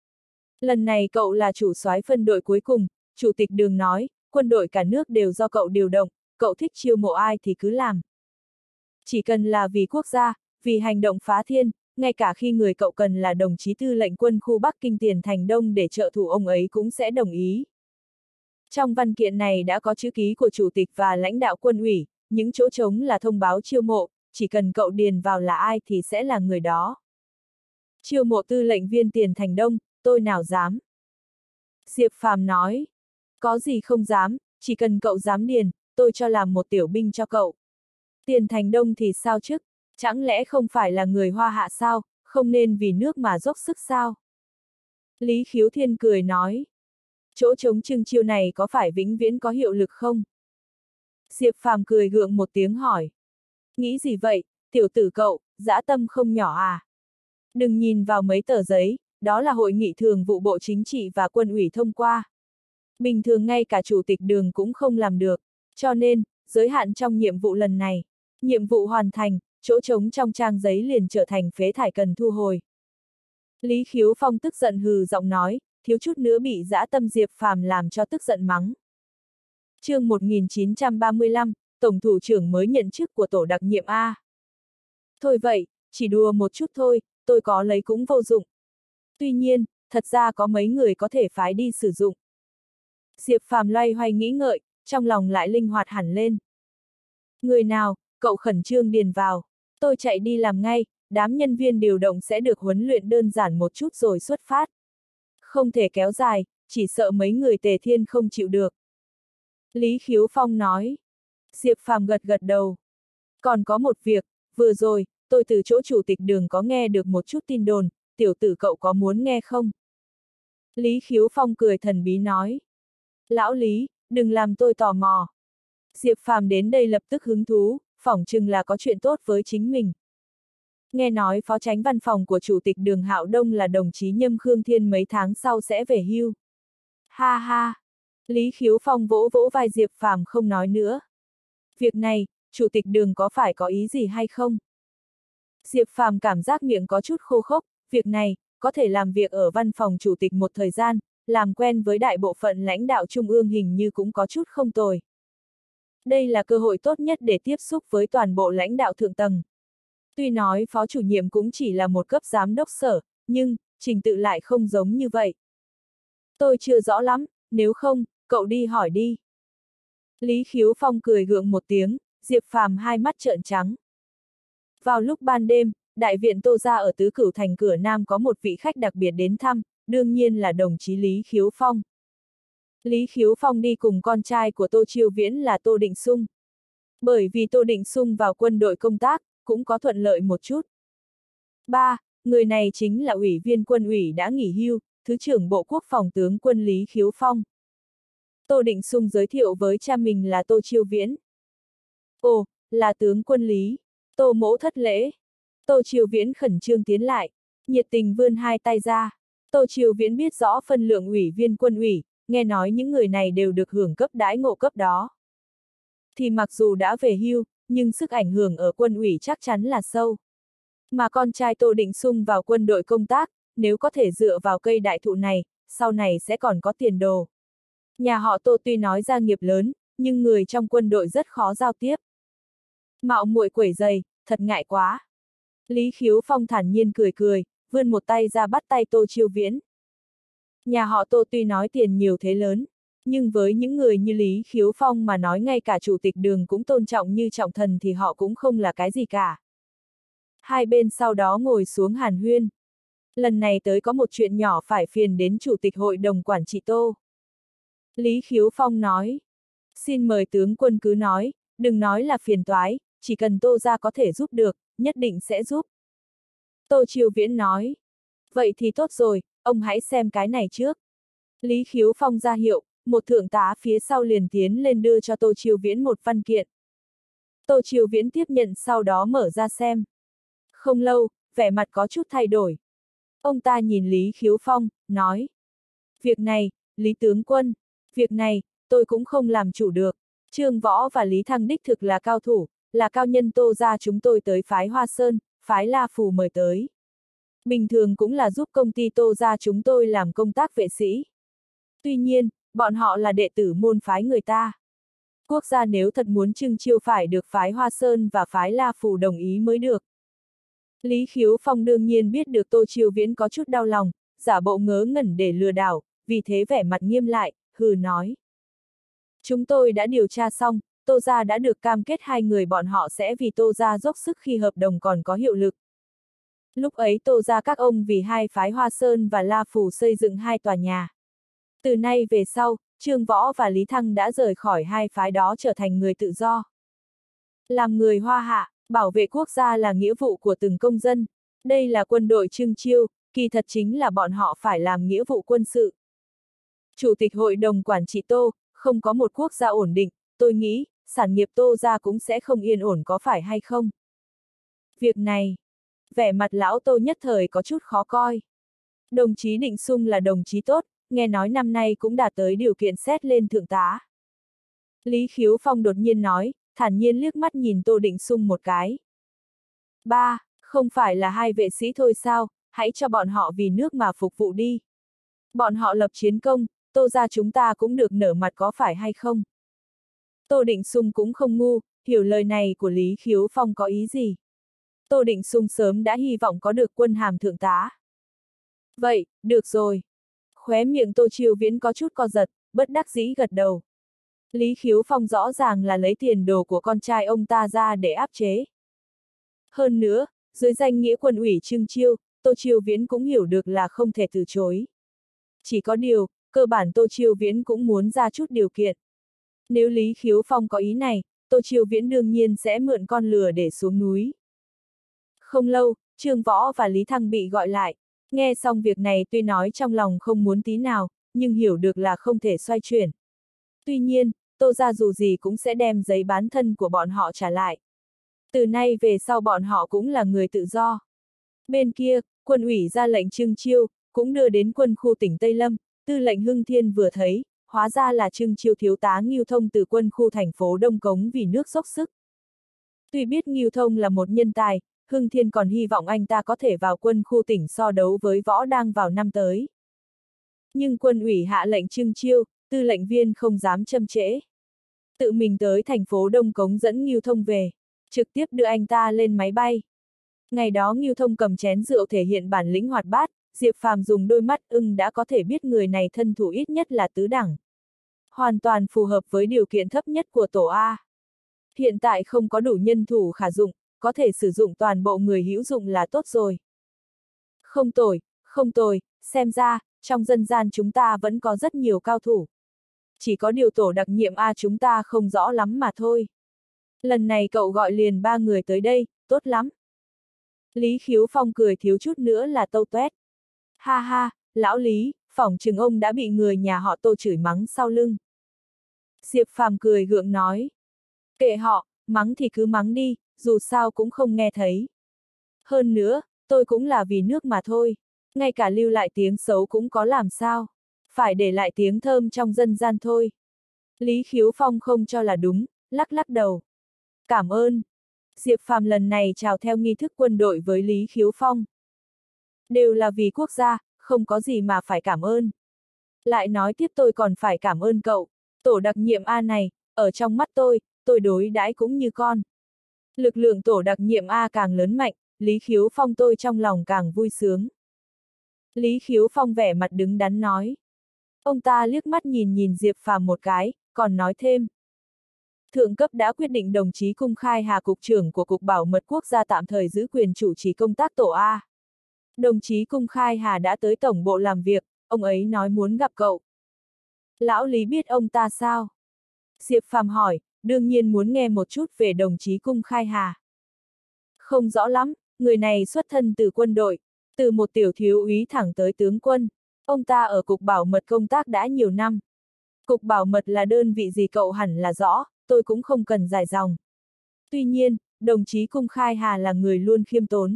Lần này cậu là chủ soái phân đội cuối cùng, Chủ tịch Đường nói, quân đội cả nước đều do cậu điều động, cậu thích chiêu mộ ai thì cứ làm. Chỉ cần là vì quốc gia, vì hành động phá thiên, ngay cả khi người cậu cần là đồng chí tư lệnh quân khu Bắc Kinh Tiền Thành Đông để trợ thủ ông ấy cũng sẽ đồng ý. Trong văn kiện này đã có chữ ký của Chủ tịch và lãnh đạo quân ủy, những chỗ trống là thông báo chiêu mộ, chỉ cần cậu điền vào là ai thì sẽ là người đó. Chiêu mộ tư lệnh viên Tiền Thành Đông, tôi nào dám. Diệp Phàm nói, có gì không dám, chỉ cần cậu dám điền, tôi cho làm một tiểu binh cho cậu. Tiền Thành Đông thì sao chứ, Chẳng lẽ không phải là người Hoa Hạ sao, không nên vì nước mà dốc sức sao? Lý Khiếu Thiên cười nói. Chỗ trống trưng chiêu này có phải vĩnh viễn có hiệu lực không? Diệp Phàm cười gượng một tiếng hỏi. Nghĩ gì vậy, tiểu tử cậu, dã tâm không nhỏ à? Đừng nhìn vào mấy tờ giấy, đó là hội nghị thường vụ Bộ Chính trị và Quân ủy thông qua. Bình thường ngay cả chủ tịch đường cũng không làm được, cho nên, giới hạn trong nhiệm vụ lần này. Nhiệm vụ hoàn thành, chỗ trống trong trang giấy liền trở thành phế thải cần thu hồi. Lý Khiếu Phong tức giận hừ giọng nói, thiếu chút nữa bị dã tâm Diệp Phàm làm cho tức giận mắng. Chương một nghìn chín trăm ba mươi lăm, Tổng thủ trưởng mới nhận chức của tổ đặc nhiệm A. Thôi vậy, chỉ đùa một chút thôi, tôi có lấy cũng vô dụng. Tuy nhiên, thật ra có mấy người có thể phái đi sử dụng. Diệp Phàm loay hoay nghĩ ngợi, trong lòng lại linh hoạt hẳn lên. Người nào, cậu khẩn trương điền vào. Tôi chạy đi làm ngay, đám nhân viên điều động sẽ được huấn luyện đơn giản một chút rồi xuất phát. Không thể kéo dài, chỉ sợ mấy người Tề Thiên không chịu được. Lý Khiếu Phong nói. Diệp Phàm gật gật đầu. Còn có một việc, vừa rồi, tôi từ chỗ chủ tịch đường có nghe được một chút tin đồn, tiểu tử cậu có muốn nghe không? Lý Khiếu Phong cười thần bí nói. Lão Lý, đừng làm tôi tò mò. Diệp Phàm đến đây lập tức hứng thú, phỏng chừng là có chuyện tốt với chính mình. Nghe nói phó chánh văn phòng của chủ tịch đường Hạo Đông là đồng chí Nhâm Khương Thiên mấy tháng sau sẽ về hưu. Ha ha! Lý Khiếu Phong vỗ vỗ vai Diệp Phàm không nói nữa. Việc này, chủ tịch đường có phải có ý gì hay không? Diệp Phàm cảm giác miệng có chút khô khốc, việc này, có thể làm việc ở văn phòng chủ tịch một thời gian, làm quen với đại bộ phận lãnh đạo trung ương hình như cũng có chút không tồi. Đây là cơ hội tốt nhất để tiếp xúc với toàn bộ lãnh đạo thượng tầng. Tuy nói phó chủ nhiệm cũng chỉ là một cấp giám đốc sở, nhưng, trình tự lại không giống như vậy. Tôi chưa rõ lắm, nếu không, cậu đi hỏi đi. Lý Khiếu Phong cười gượng một tiếng, Diệp Phàm hai mắt trợn trắng. Vào lúc ban đêm, đại viện Tô gia ở Tứ Cửu Thành cửa Nam có một vị khách đặc biệt đến thăm, đương nhiên là đồng chí Lý Khiếu Phong. Lý Khiếu Phong đi cùng con trai của Tô Chiêu Viễn là Tô Định Sung. Bởi vì Tô Định Sung vào quân đội công tác, cũng có thuận lợi một chút. ba. Người này chính là ủy viên quân ủy đã nghỉ hưu, Thứ trưởng Bộ Quốc phòng tướng quân Lý Khiếu Phong. Tô Định Sung giới thiệu với cha mình là Tô Chiêu Viễn. Ồ, là tướng quân Lý. Tô mỗ thất lễ. Tô Chiêu Viễn khẩn trương tiến lại, nhiệt tình vươn hai tay ra. Tô Chiêu Viễn biết rõ phân lượng ủy viên quân ủy, nghe nói những người này đều được hưởng cấp đãi ngộ cấp đó. Thì mặc dù đã về hưu, nhưng sức ảnh hưởng ở quân ủy chắc chắn là sâu. Mà con trai Tô Định Sung vào quân đội công tác, nếu có thể dựa vào cây đại thụ này, sau này sẽ còn có tiền đồ. Nhà họ Tô tuy nói gia nghiệp lớn, nhưng người trong quân đội rất khó giao tiếp. Mạo muội quẩy giày, thật ngại quá. Lý Khiếu Phong thản nhiên cười cười, vươn một tay ra bắt tay Tô Chiêu Viễn. Nhà họ Tô tuy nói tiền nhiều thế lớn, nhưng với những người như Lý Khiếu Phong mà nói ngay cả chủ tịch đường cũng tôn trọng như trọng thần thì họ cũng không là cái gì cả. Hai bên sau đó ngồi xuống hàn huyên. Lần này tới có một chuyện nhỏ phải phiền đến chủ tịch hội đồng quản trị Tô. Lý Khiếu Phong nói. Xin mời tướng quân cứ nói, đừng nói là phiền toái, chỉ cần Tô gia có thể giúp được, nhất định sẽ giúp. Tô Chiêu Viễn nói. Vậy thì tốt rồi, ông hãy xem cái này trước. Lý Khiếu Phong ra hiệu, một thượng tá phía sau liền tiến lên đưa cho Tô Chiêu Viễn một văn kiện. Tô Chiêu Viễn tiếp nhận sau đó mở ra xem. Không lâu, vẻ mặt có chút thay đổi. Ông ta nhìn Lý Khiếu Phong, nói. Việc này, Lý tướng quân, việc này, tôi cũng không làm chủ được. Trương Võ và Lý Thăng đích thực là cao thủ, là cao nhân Tô gia chúng tôi tới phái Hoa Sơn, phái La Phù mời tới. Bình thường cũng là giúp công ty Tô gia chúng tôi làm công tác vệ sĩ. Tuy nhiên, bọn họ là đệ tử môn phái người ta. Quốc gia nếu thật muốn trưng chiêu phải được phái Hoa Sơn và phái La Phù đồng ý mới được. Lý Khiếu Phong đương nhiên biết được Tô Chiêu Viễn có chút đau lòng, giả bộ ngớ ngẩn để lừa đảo, vì thế vẻ mặt nghiêm lại, hừ nói. Chúng tôi đã điều tra xong, Tô gia đã được cam kết hai người bọn họ sẽ vì Tô gia dốc sức khi hợp đồng còn có hiệu lực. Lúc ấy Tô gia các ông vì hai phái Hoa Sơn và La Phù xây dựng hai tòa nhà. Từ nay về sau, Trương Võ và Lý Thăng đã rời khỏi hai phái đó trở thành người tự do. Làm người Hoa Hạ, Bảo vệ quốc gia là nghĩa vụ của từng công dân. Đây là quân đội trưng chiêu, kỳ thật chính là bọn họ phải làm nghĩa vụ quân sự. Chủ tịch hội đồng quản trị Tô, không có một quốc gia ổn định, tôi nghĩ, sản nghiệp Tô gia cũng sẽ không yên ổn có phải hay không? Việc này, vẻ mặt lão Tô nhất thời có chút khó coi. Đồng chí Định Sung là đồng chí tốt, nghe nói năm nay cũng đạt tới điều kiện xét lên thượng tá. Lý Khiếu Phong đột nhiên nói, thản nhiên liếc mắt nhìn Tô Định Sung một cái. Ba, không phải là hai vệ sĩ thôi sao, hãy cho bọn họ vì nước mà phục vụ đi. Bọn họ lập chiến công, Tô gia chúng ta cũng được nở mặt có phải hay không? Tô Định Sung cũng không ngu, hiểu lời này của Lý Khiếu Phong có ý gì. Tô Định Sung sớm đã hy vọng có được quân hàm thượng tá. Vậy, được rồi. Khóe miệng Tô Chiêu Viễn có chút co giật, bất đắc dĩ gật đầu. Lý Khiếu Phong rõ ràng là lấy tiền đồ của con trai ông ta ra để áp chế. Hơn nữa, dưới danh nghĩa quân ủy trưng chiêu, Tô Chiêu Viễn cũng hiểu được là không thể từ chối. Chỉ có điều, cơ bản Tô Chiêu Viễn cũng muốn ra chút điều kiện. Nếu Lý Khiếu Phong có ý này, Tô Chiêu Viễn đương nhiên sẽ mượn con lừa để xuống núi. Không lâu, Trương Võ và Lý Thăng bị gọi lại. Nghe xong việc này tuy nói trong lòng không muốn tí nào, nhưng hiểu được là không thể xoay chuyển. Tuy nhiên, Tô gia dù gì cũng sẽ đem giấy bán thân của bọn họ trả lại. Từ nay về sau bọn họ cũng là người tự do. Bên kia, quân ủy ra lệnh trưng chiêu, cũng đưa đến quân khu tỉnh Tây Lâm, tư lệnh Hưng Thiên vừa thấy, hóa ra là trưng chiêu thiếu tá Ngưu Thông từ quân khu thành phố Đông Cống vì nước dốc sức. Tuy biết Ngưu Thông là một nhân tài, Hưng Thiên còn hy vọng anh ta có thể vào quân khu tỉnh so đấu với Võ Đang vào năm tới. Nhưng quân ủy hạ lệnh trưng chiêu, tư lệnh viên không dám chậm trễ. Tự mình tới thành phố Đông Cống dẫn Ngưu Thông về, trực tiếp đưa anh ta lên máy bay. Ngày đó Ngưu Thông cầm chén rượu thể hiện bản lĩnh hoạt bát, Diệp Phàm dùng đôi mắt ưng đã có thể biết người này thân thủ ít nhất là tứ đẳng. Hoàn toàn phù hợp với điều kiện thấp nhất của tổ A. Hiện tại không có đủ nhân thủ khả dụng, có thể sử dụng toàn bộ người hữu dụng là tốt rồi. Không tồi, không tồi, xem ra, trong dân gian chúng ta vẫn có rất nhiều cao thủ. Chỉ có điều tổ đặc nhiệm A chúng ta không rõ lắm mà thôi. Lần này cậu gọi liền ba người tới đây, tốt lắm. Lý Khiếu Phong cười thiếu chút nữa là tâu tuét. Ha ha, lão Lý, phỏng chừng ông đã bị người nhà họ Tô chửi mắng sau lưng. Diệp Phàm cười gượng nói. Kệ họ, mắng thì cứ mắng đi, dù sao cũng không nghe thấy. Hơn nữa, tôi cũng là vì nước mà thôi. Ngay cả lưu lại tiếng xấu cũng có làm sao. Phải để lại tiếng thơm trong dân gian thôi. Lý Khiếu Phong không cho là đúng, lắc lắc đầu. Cảm ơn. Diệp Phàm lần này chào theo nghi thức quân đội với Lý Khiếu Phong. Đều là vì quốc gia, không có gì mà phải cảm ơn. Lại nói tiếp tôi còn phải cảm ơn cậu, tổ đặc nhiệm A này, ở trong mắt tôi, tôi đối đãi cũng như con. Lực lượng tổ đặc nhiệm A càng lớn mạnh, Lý Khiếu Phong tôi trong lòng càng vui sướng. Lý Khiếu Phong vẻ mặt đứng đắn nói. Ông ta liếc mắt nhìn nhìn Diệp Phàm một cái, còn nói thêm. Thượng cấp đã quyết định đồng chí Cung Khai Hà cục trưởng của Cục Bảo mật Quốc gia tạm thời giữ quyền chủ trì công tác tổ A. Đồng chí Cung Khai Hà đã tới tổng bộ làm việc, ông ấy nói muốn gặp cậu. Lão Lý biết ông ta sao? Diệp Phàm hỏi, đương nhiên muốn nghe một chút về đồng chí Cung Khai Hà. Không rõ lắm, người này xuất thân từ quân đội, từ một tiểu thiếu úy thẳng tới tướng quân. Ông ta ở Cục Bảo mật công tác đã nhiều năm. Cục Bảo mật là đơn vị gì cậu hẳn là rõ, tôi cũng không cần dài dòng. Tuy nhiên, đồng chí Cung Khai Hà là người luôn khiêm tốn.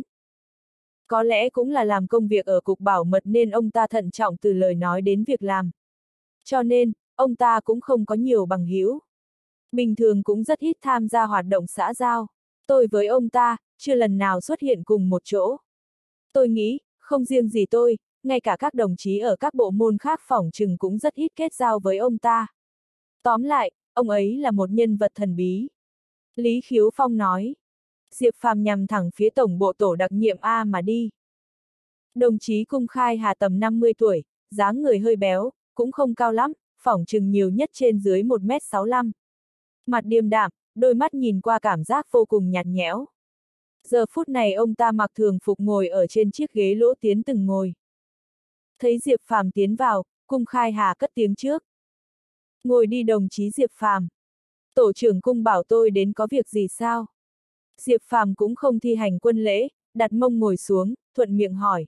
Có lẽ cũng là làm công việc ở Cục Bảo mật nên ông ta thận trọng từ lời nói đến việc làm. Cho nên, ông ta cũng không có nhiều bằng hữu. Bình thường cũng rất ít tham gia hoạt động xã giao. Tôi với ông ta, chưa lần nào xuất hiện cùng một chỗ. Tôi nghĩ, không riêng gì tôi, ngay cả các đồng chí ở các bộ môn khác phỏng chừng cũng rất ít kết giao với ông ta. Tóm lại, ông ấy là một nhân vật thần bí. Lý Khiếu Phong nói. Diệp Phàm nhằm thẳng phía tổng bộ tổ đặc nhiệm A mà đi. Đồng chí Cung Khai Hà tầm năm mươi tuổi, dáng người hơi béo, cũng không cao lắm, phỏng chừng nhiều nhất trên dưới một mét sáu mươi lăm. Mặt điềm đạm, đôi mắt nhìn qua cảm giác vô cùng nhạt nhẽo. Giờ phút này ông ta mặc thường phục ngồi ở trên chiếc ghế lỗ tiến từng ngồi. Thấy Diệp Phàm tiến vào, Cung Khai Hà cất tiếng trước. Ngồi đi đồng chí Diệp Phàm. Tổ trưởng Cung bảo tôi đến có việc gì sao? Diệp Phàm cũng không thi hành quân lễ, đặt mông ngồi xuống, thuận miệng hỏi.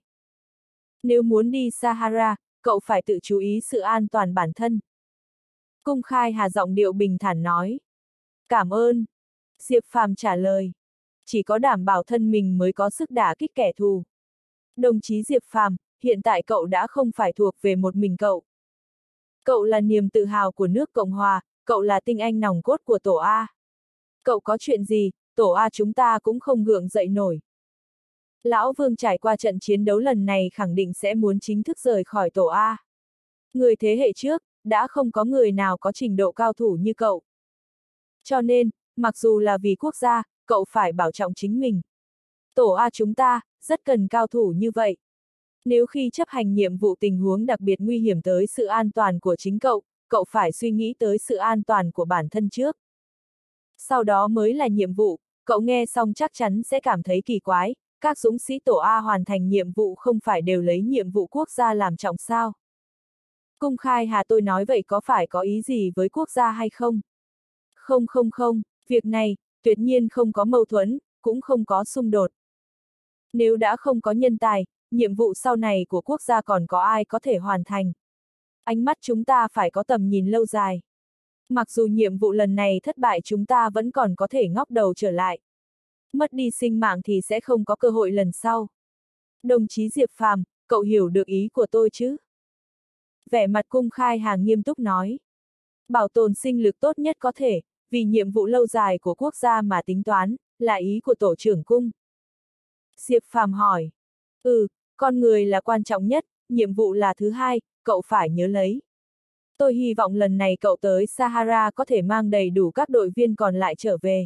Nếu muốn đi Sahara, cậu phải tự chú ý sự an toàn bản thân. Cung Khai Hà giọng điệu bình thản nói. Cảm ơn. Diệp Phàm trả lời. Chỉ có đảm bảo thân mình mới có sức đả kích kẻ thù. Đồng chí Diệp Phàm, hiện tại cậu đã không phải thuộc về một mình cậu. Cậu là niềm tự hào của nước Cộng Hòa, cậu là tinh anh nòng cốt của Tổ A. Cậu có chuyện gì, Tổ A chúng ta cũng không gượng dậy nổi. Lão Vương trải qua trận chiến đấu lần này khẳng định sẽ muốn chính thức rời khỏi Tổ A. Người thế hệ trước, đã không có người nào có trình độ cao thủ như cậu. Cho nên, mặc dù là vì quốc gia, cậu phải bảo trọng chính mình. Tổ A chúng ta, rất cần cao thủ như vậy. Nếu khi chấp hành nhiệm vụ tình huống đặc biệt nguy hiểm tới sự an toàn của chính cậu, cậu phải suy nghĩ tới sự an toàn của bản thân trước. Sau đó mới là nhiệm vụ, cậu nghe xong chắc chắn sẽ cảm thấy kỳ quái, các dũng sĩ Tổ A hoàn thành nhiệm vụ không phải đều lấy nhiệm vụ quốc gia làm trọng sao. Cung Khai Hà, tôi nói vậy có phải có ý gì với quốc gia hay không? Không không không, việc này, tuyệt nhiên không có mâu thuẫn, cũng không có xung đột. Nếu đã không có nhân tài, nhiệm vụ sau này của quốc gia còn có ai có thể hoàn thành. Ánh mắt chúng ta phải có tầm nhìn lâu dài. Mặc dù nhiệm vụ lần này thất bại chúng ta vẫn còn có thể ngóc đầu trở lại. Mất đi sinh mạng thì sẽ không có cơ hội lần sau. Đồng chí Diệp Phàm, cậu hiểu được ý của tôi chứ? Vẻ mặt Cung Khai Hà nghiêm túc nói. Bảo tồn sinh lực tốt nhất có thể, vì nhiệm vụ lâu dài của quốc gia mà tính toán, là ý của tổ trưởng Cung. Diệp Phàm hỏi. Ừ, con người là quan trọng nhất, nhiệm vụ là thứ hai, cậu phải nhớ lấy. Tôi hy vọng lần này cậu tới Sahara có thể mang đầy đủ các đội viên còn lại trở về.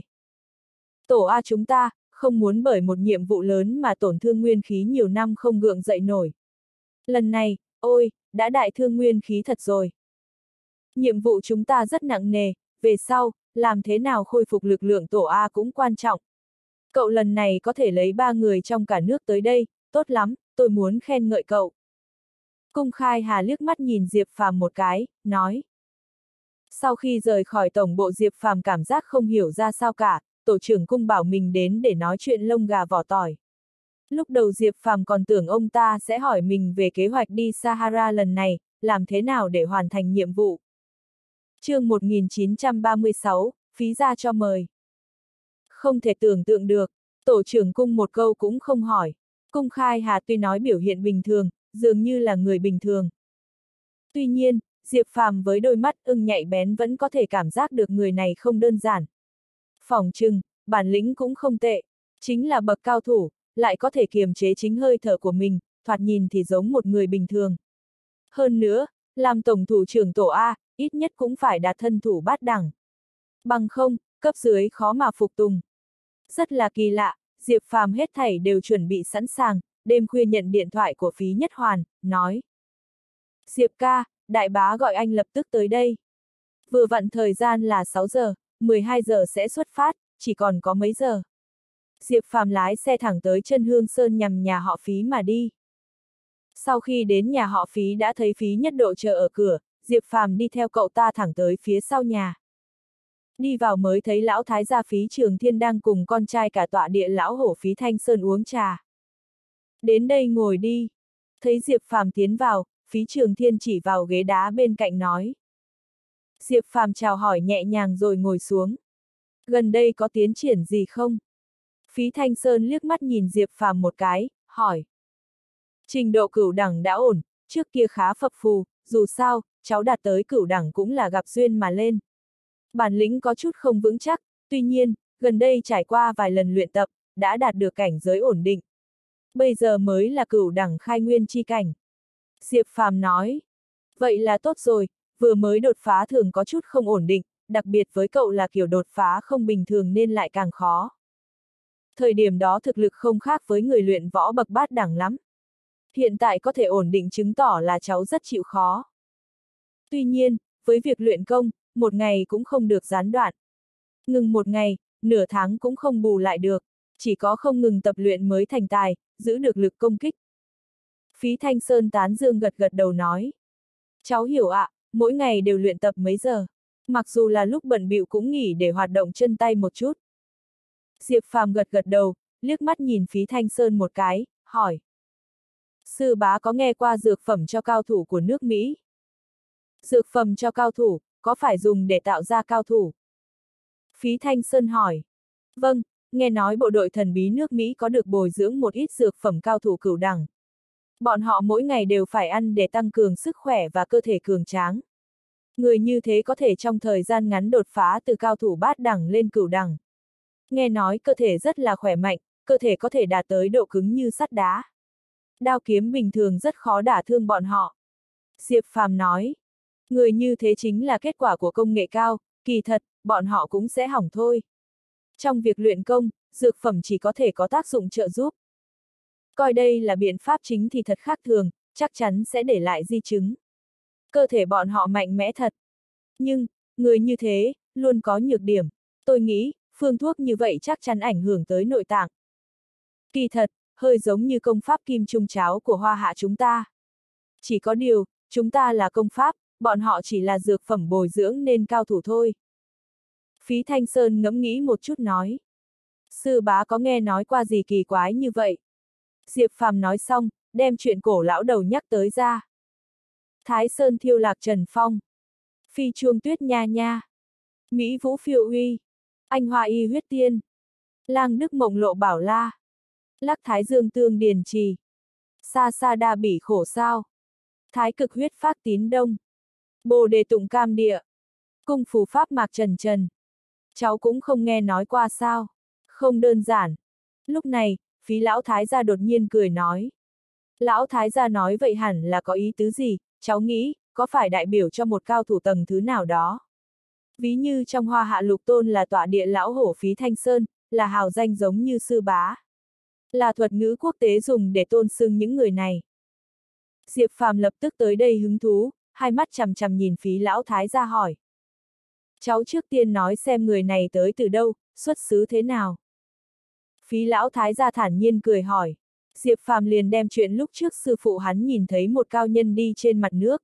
Tổ A chúng ta, không muốn bởi một nhiệm vụ lớn mà tổn thương nguyên khí nhiều năm không gượng dậy nổi. Lần này, ôi, đã đại thương nguyên khí thật rồi. Nhiệm vụ chúng ta rất nặng nề, về sau, làm thế nào khôi phục lực lượng Tổ A cũng quan trọng. Cậu lần này có thể lấy ba người trong cả nước tới đây, tốt lắm, tôi muốn khen ngợi cậu. Cung Khai Hà liếc mắt nhìn Diệp Phàm một cái, nói. Sau khi rời khỏi tổng bộ Diệp Phàm cảm giác không hiểu ra sao cả, tổ trưởng Cung bảo mình đến để nói chuyện lông gà vỏ tỏi. Lúc đầu Diệp Phàm còn tưởng ông ta sẽ hỏi mình về kế hoạch đi Sahara lần này, làm thế nào để hoàn thành nhiệm vụ. Chương một nghìn chín trăm ba mươi sáu, phí ra cho mời. Không thể tưởng tượng được, tổ trưởng Cung một câu cũng không hỏi. Cung Khai Hà tuy nói biểu hiện bình thường, dường như là người bình thường. Tuy nhiên, Diệp Phàm với đôi mắt ưng nhạy bén vẫn có thể cảm giác được người này không đơn giản. Phỏng chừng, bản lĩnh cũng không tệ, chính là bậc cao thủ, lại có thể kiềm chế chính hơi thở của mình, thoạt nhìn thì giống một người bình thường. Hơn nữa, làm tổng thủ trưởng Tổ A, ít nhất cũng phải đạt thân thủ bát đẳng. Bằng không, cấp dưới khó mà phục tùng. Rất là kỳ lạ, Diệp Phàm hết thảy đều chuẩn bị sẵn sàng, đêm khuya nhận điện thoại của Phí Nhất Hoàn, nói. Diệp ca, đại bá gọi anh lập tức tới đây. Vừa vặn thời gian là sáu giờ, mười hai giờ sẽ xuất phát, chỉ còn có mấy giờ. Diệp Phàm lái xe thẳng tới Chân Hương Sơn nhằm nhà họ Phí mà đi. Sau khi đến nhà họ Phí đã thấy Phí Nhất Độ chờ ở cửa, Diệp Phàm đi theo cậu ta thẳng tới phía sau nhà. Đi vào mới thấy lão thái gia Phí Trường Thiên đang cùng con trai cả tọa địa lão hổ Phí Thanh Sơn uống trà. Đến đây ngồi đi. Thấy Diệp Phàm tiến vào, Phí Trường Thiên chỉ vào ghế đá bên cạnh nói. Diệp Phàm chào hỏi nhẹ nhàng rồi ngồi xuống. Gần đây có tiến triển gì không? Phí Thanh Sơn liếc mắt nhìn Diệp Phàm một cái, hỏi. Trình độ cửu đẳng đã ổn, trước kia khá phập phù, dù sao, cháu đạt tới cửu đẳng cũng là gặp duyên mà lên. Bản lĩnh có chút không vững chắc, tuy nhiên, gần đây trải qua vài lần luyện tập, đã đạt được cảnh giới ổn định. Bây giờ mới là cửu đẳng khai nguyên chi cảnh. Diệp Phàm nói. Vậy là tốt rồi, vừa mới đột phá thường có chút không ổn định, đặc biệt với cậu là kiểu đột phá không bình thường nên lại càng khó. Thời điểm đó thực lực không khác với người luyện võ bậc bát đẳng lắm. Hiện tại có thể ổn định chứng tỏ là cháu rất chịu khó. Tuy nhiên, với việc luyện công, một ngày cũng không được gián đoạn. Ngừng một ngày, nửa tháng cũng không bù lại được, chỉ có không ngừng tập luyện mới thành tài, giữ được lực công kích. Phí Thanh Sơn tán dương gật gật đầu nói. Cháu hiểu ạ, mỗi ngày đều luyện tập mấy giờ. Mặc dù là lúc bận bịu cũng nghỉ để hoạt động chân tay một chút. Diệp Phàm gật gật đầu, liếc mắt nhìn Phí Thanh Sơn một cái, hỏi. Sư bá có nghe qua dược phẩm cho cao thủ của nước Mỹ? Dược phẩm cho cao thủ, có phải dùng để tạo ra cao thủ? Phí Thanh Sơn hỏi. Vâng, nghe nói bộ đội thần bí nước Mỹ có được bồi dưỡng một ít dược phẩm cao thủ cửu đẳng. Bọn họ mỗi ngày đều phải ăn để tăng cường sức khỏe và cơ thể cường tráng. Người như thế có thể trong thời gian ngắn đột phá từ cao thủ bát đẳng lên cửu đẳng. Nghe nói cơ thể rất là khỏe mạnh, cơ thể có thể đạt tới độ cứng như sắt đá. Đao kiếm bình thường rất khó đả thương bọn họ. Diệp Phàm nói, người như thế chính là kết quả của công nghệ cao, kỳ thật, bọn họ cũng sẽ hỏng thôi. Trong việc luyện công, dược phẩm chỉ có thể có tác dụng trợ giúp. Coi đây là biện pháp chính thì thật khác thường, chắc chắn sẽ để lại di chứng. Cơ thể bọn họ mạnh mẽ thật. Nhưng, người như thế, luôn có nhược điểm. Tôi nghĩ, phương thuốc như vậy chắc chắn ảnh hưởng tới nội tạng. Kỳ thật, hơi giống như công pháp kim trung cháo của Hoa Hạ chúng ta. Chỉ có điều, chúng ta là công pháp, bọn họ chỉ là dược phẩm bồi dưỡng nên cao thủ thôi. Phí Thanh Sơn ngẫm nghĩ một chút nói. Sư bá có nghe nói qua gì kỳ quái như vậy? Diệp Phàm nói xong, đem chuyện cổ lão đầu nhắc tới ra. Thái Sơn thiêu lạc Trần Phong. Phi chuông tuyết nha nha. Mỹ vũ phiêu uy. Anh hoa y huyết tiên. Lang đức mộng lộ bảo la. Lắc thái dương tương điền trì. Sa sa đa bỉ khổ sao. Thái cực huyết phát tín đông. Bồ đề tụng cam địa. Cung phù pháp mạc trần trần. Cháu cũng không nghe nói qua sao. Không đơn giản. Lúc này, Phí lão thái gia đột nhiên cười nói. Lão thái gia nói vậy hẳn là có ý tứ gì, cháu nghĩ, có phải đại biểu cho một cao thủ tầng thứ nào đó. Ví như trong Hoa Hạ Lục Tôn là tọa địa lão hổ Phí Thanh Sơn, là hào danh giống như sư bá. Là thuật ngữ quốc tế dùng để tôn xưng những người này. Diệp Phàm lập tức tới đây hứng thú, hai mắt chằm chằm nhìn Phí lão thái gia hỏi. Cháu trước tiên nói xem người này tới từ đâu, xuất xứ thế nào. Phí lão thái gia thản nhiên cười hỏi. Diệp Phàm liền đem chuyện lúc trước sư phụ hắn nhìn thấy một cao nhân đi trên mặt nước.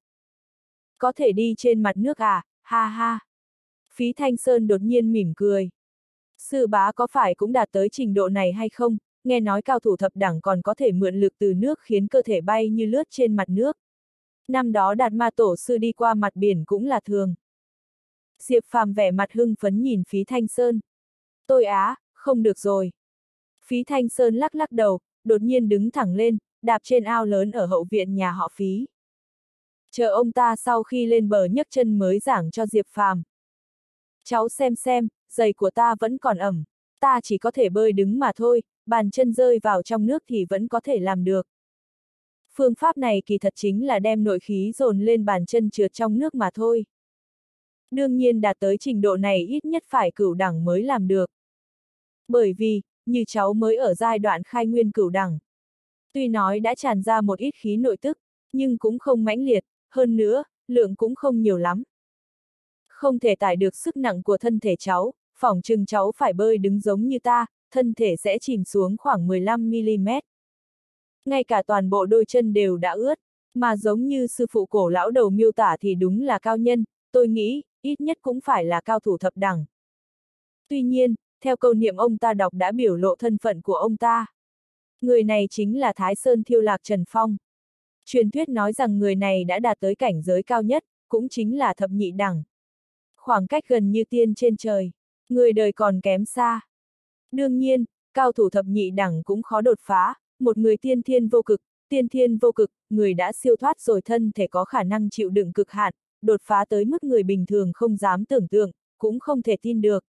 Có thể đi trên mặt nước à, ha ha. Phí Thanh Sơn đột nhiên mỉm cười. Sư bá có phải cũng đạt tới trình độ này hay không, nghe nói cao thủ thập đẳng còn có thể mượn lực từ nước khiến cơ thể bay như lướt trên mặt nước. Năm đó Đạt Ma tổ sư đi qua mặt biển cũng là thường. Diệp Phàm vẻ mặt hưng phấn nhìn Phí Thanh Sơn. Tôi á, không được rồi. Phí Thanh Sơn lắc lắc đầu, đột nhiên đứng thẳng lên, đạp trên ao lớn ở hậu viện nhà họ Phí. Chờ ông ta sau khi lên bờ nhấc chân mới giảng cho Diệp Phàm. Cháu xem xem, giày của ta vẫn còn ẩm, ta chỉ có thể bơi đứng mà thôi, bàn chân rơi vào trong nước thì vẫn có thể làm được. Phương pháp này kỳ thật chính là đem nội khí dồn lên bàn chân trượt trong nước mà thôi. Đương nhiên đạt tới trình độ này ít nhất phải cửu đẳng mới làm được. Bởi vì, như cháu mới ở giai đoạn khai nguyên cửu đẳng. Tuy nói đã tràn ra một ít khí nội tức, nhưng cũng không mãnh liệt, hơn nữa, lượng cũng không nhiều lắm. Không thể tải được sức nặng của thân thể cháu, phỏng chừng cháu phải bơi đứng giống như ta, thân thể sẽ chìm xuống khoảng mười lăm mi li mét. Ngay cả toàn bộ đôi chân đều đã ướt, mà giống như sư phụ cổ lão đầu miêu tả thì đúng là cao nhân, tôi nghĩ, ít nhất cũng phải là cao thủ thập đẳng. Tuy nhiên, theo câu niệm ông ta đọc đã biểu lộ thân phận của ông ta. Người này chính là Thái Sơn Thiêu Lạc Trần Phong. Truyền thuyết nói rằng người này đã đạt tới cảnh giới cao nhất, cũng chính là thập nhị đẳng. Khoảng cách gần như tiên trên trời, người đời còn kém xa. Đương nhiên, cao thủ thập nhị đẳng cũng khó đột phá, một người tiên thiên vô cực, tiên thiên vô cực, người đã siêu thoát rồi thân thể có khả năng chịu đựng cực hạn, đột phá tới mức người bình thường không dám tưởng tượng, cũng không thể tin được.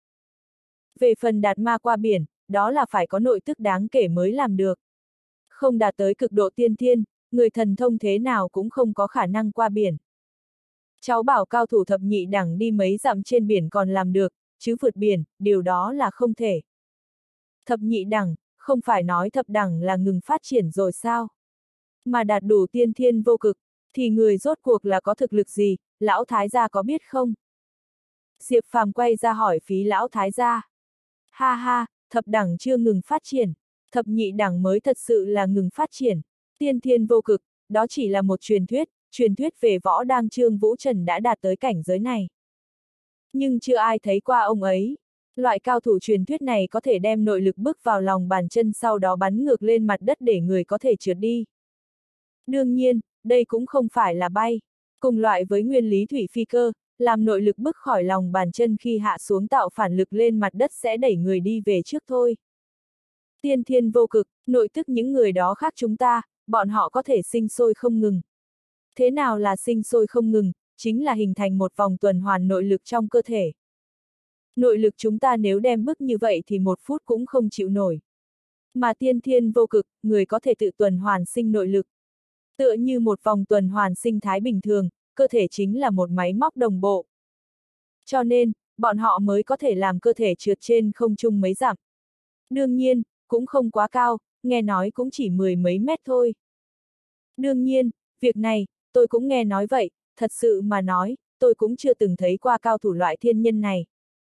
Về phần đạt ma qua biển, đó là phải có nội tức đáng kể mới làm được. Không đạt tới cực độ tiên thiên, người thần thông thế nào cũng không có khả năng qua biển. Cháu bảo cao thủ thập nhị đẳng đi mấy dặm trên biển còn làm được, chứ vượt biển, điều đó là không thể. Thập nhị đẳng, không phải nói thập đẳng là ngừng phát triển rồi sao? Mà đạt đủ tiên thiên vô cực, thì người rốt cuộc là có thực lực gì, lão thái gia có biết không? Diệp Phàm quay ra hỏi Phí lão thái gia. Ha ha, thập đẳng chưa ngừng phát triển, thập nhị đẳng mới thật sự là ngừng phát triển. Tiên thiên vô cực, đó chỉ là một truyền thuyết, truyền thuyết về võ đang Trương Vũ Trần đã đạt tới cảnh giới này. Nhưng chưa ai thấy qua ông ấy. Loại cao thủ truyền thuyết này có thể đem nội lực bước vào lòng bàn chân sau đó bắn ngược lên mặt đất để người có thể trượt đi. Đương nhiên, đây cũng không phải là bay. Cùng loại với nguyên lý thủy phi cơ, làm nội lực bước khỏi lòng bàn chân khi hạ xuống tạo phản lực lên mặt đất sẽ đẩy người đi về trước thôi. Tiên thiên vô cực, nội tức những người đó khác chúng ta, bọn họ có thể sinh sôi không ngừng. Thế nào là sinh sôi không ngừng? Chính là hình thành một vòng tuần hoàn nội lực trong cơ thể. Nội lực chúng ta nếu đem bức như vậy thì một phút cũng không chịu nổi. Mà tiên thiên vô cực, người có thể tự tuần hoàn sinh nội lực. Tựa như một vòng tuần hoàn sinh thái bình thường, cơ thể chính là một máy móc đồng bộ. Cho nên, bọn họ mới có thể làm cơ thể trượt trên không trung mấy dặm. Đương nhiên, cũng không quá cao, nghe nói cũng chỉ mười mấy mét thôi. Đương nhiên, việc này, tôi cũng nghe nói vậy, thật sự mà nói, tôi cũng chưa từng thấy qua cao thủ loại thiên nhân này.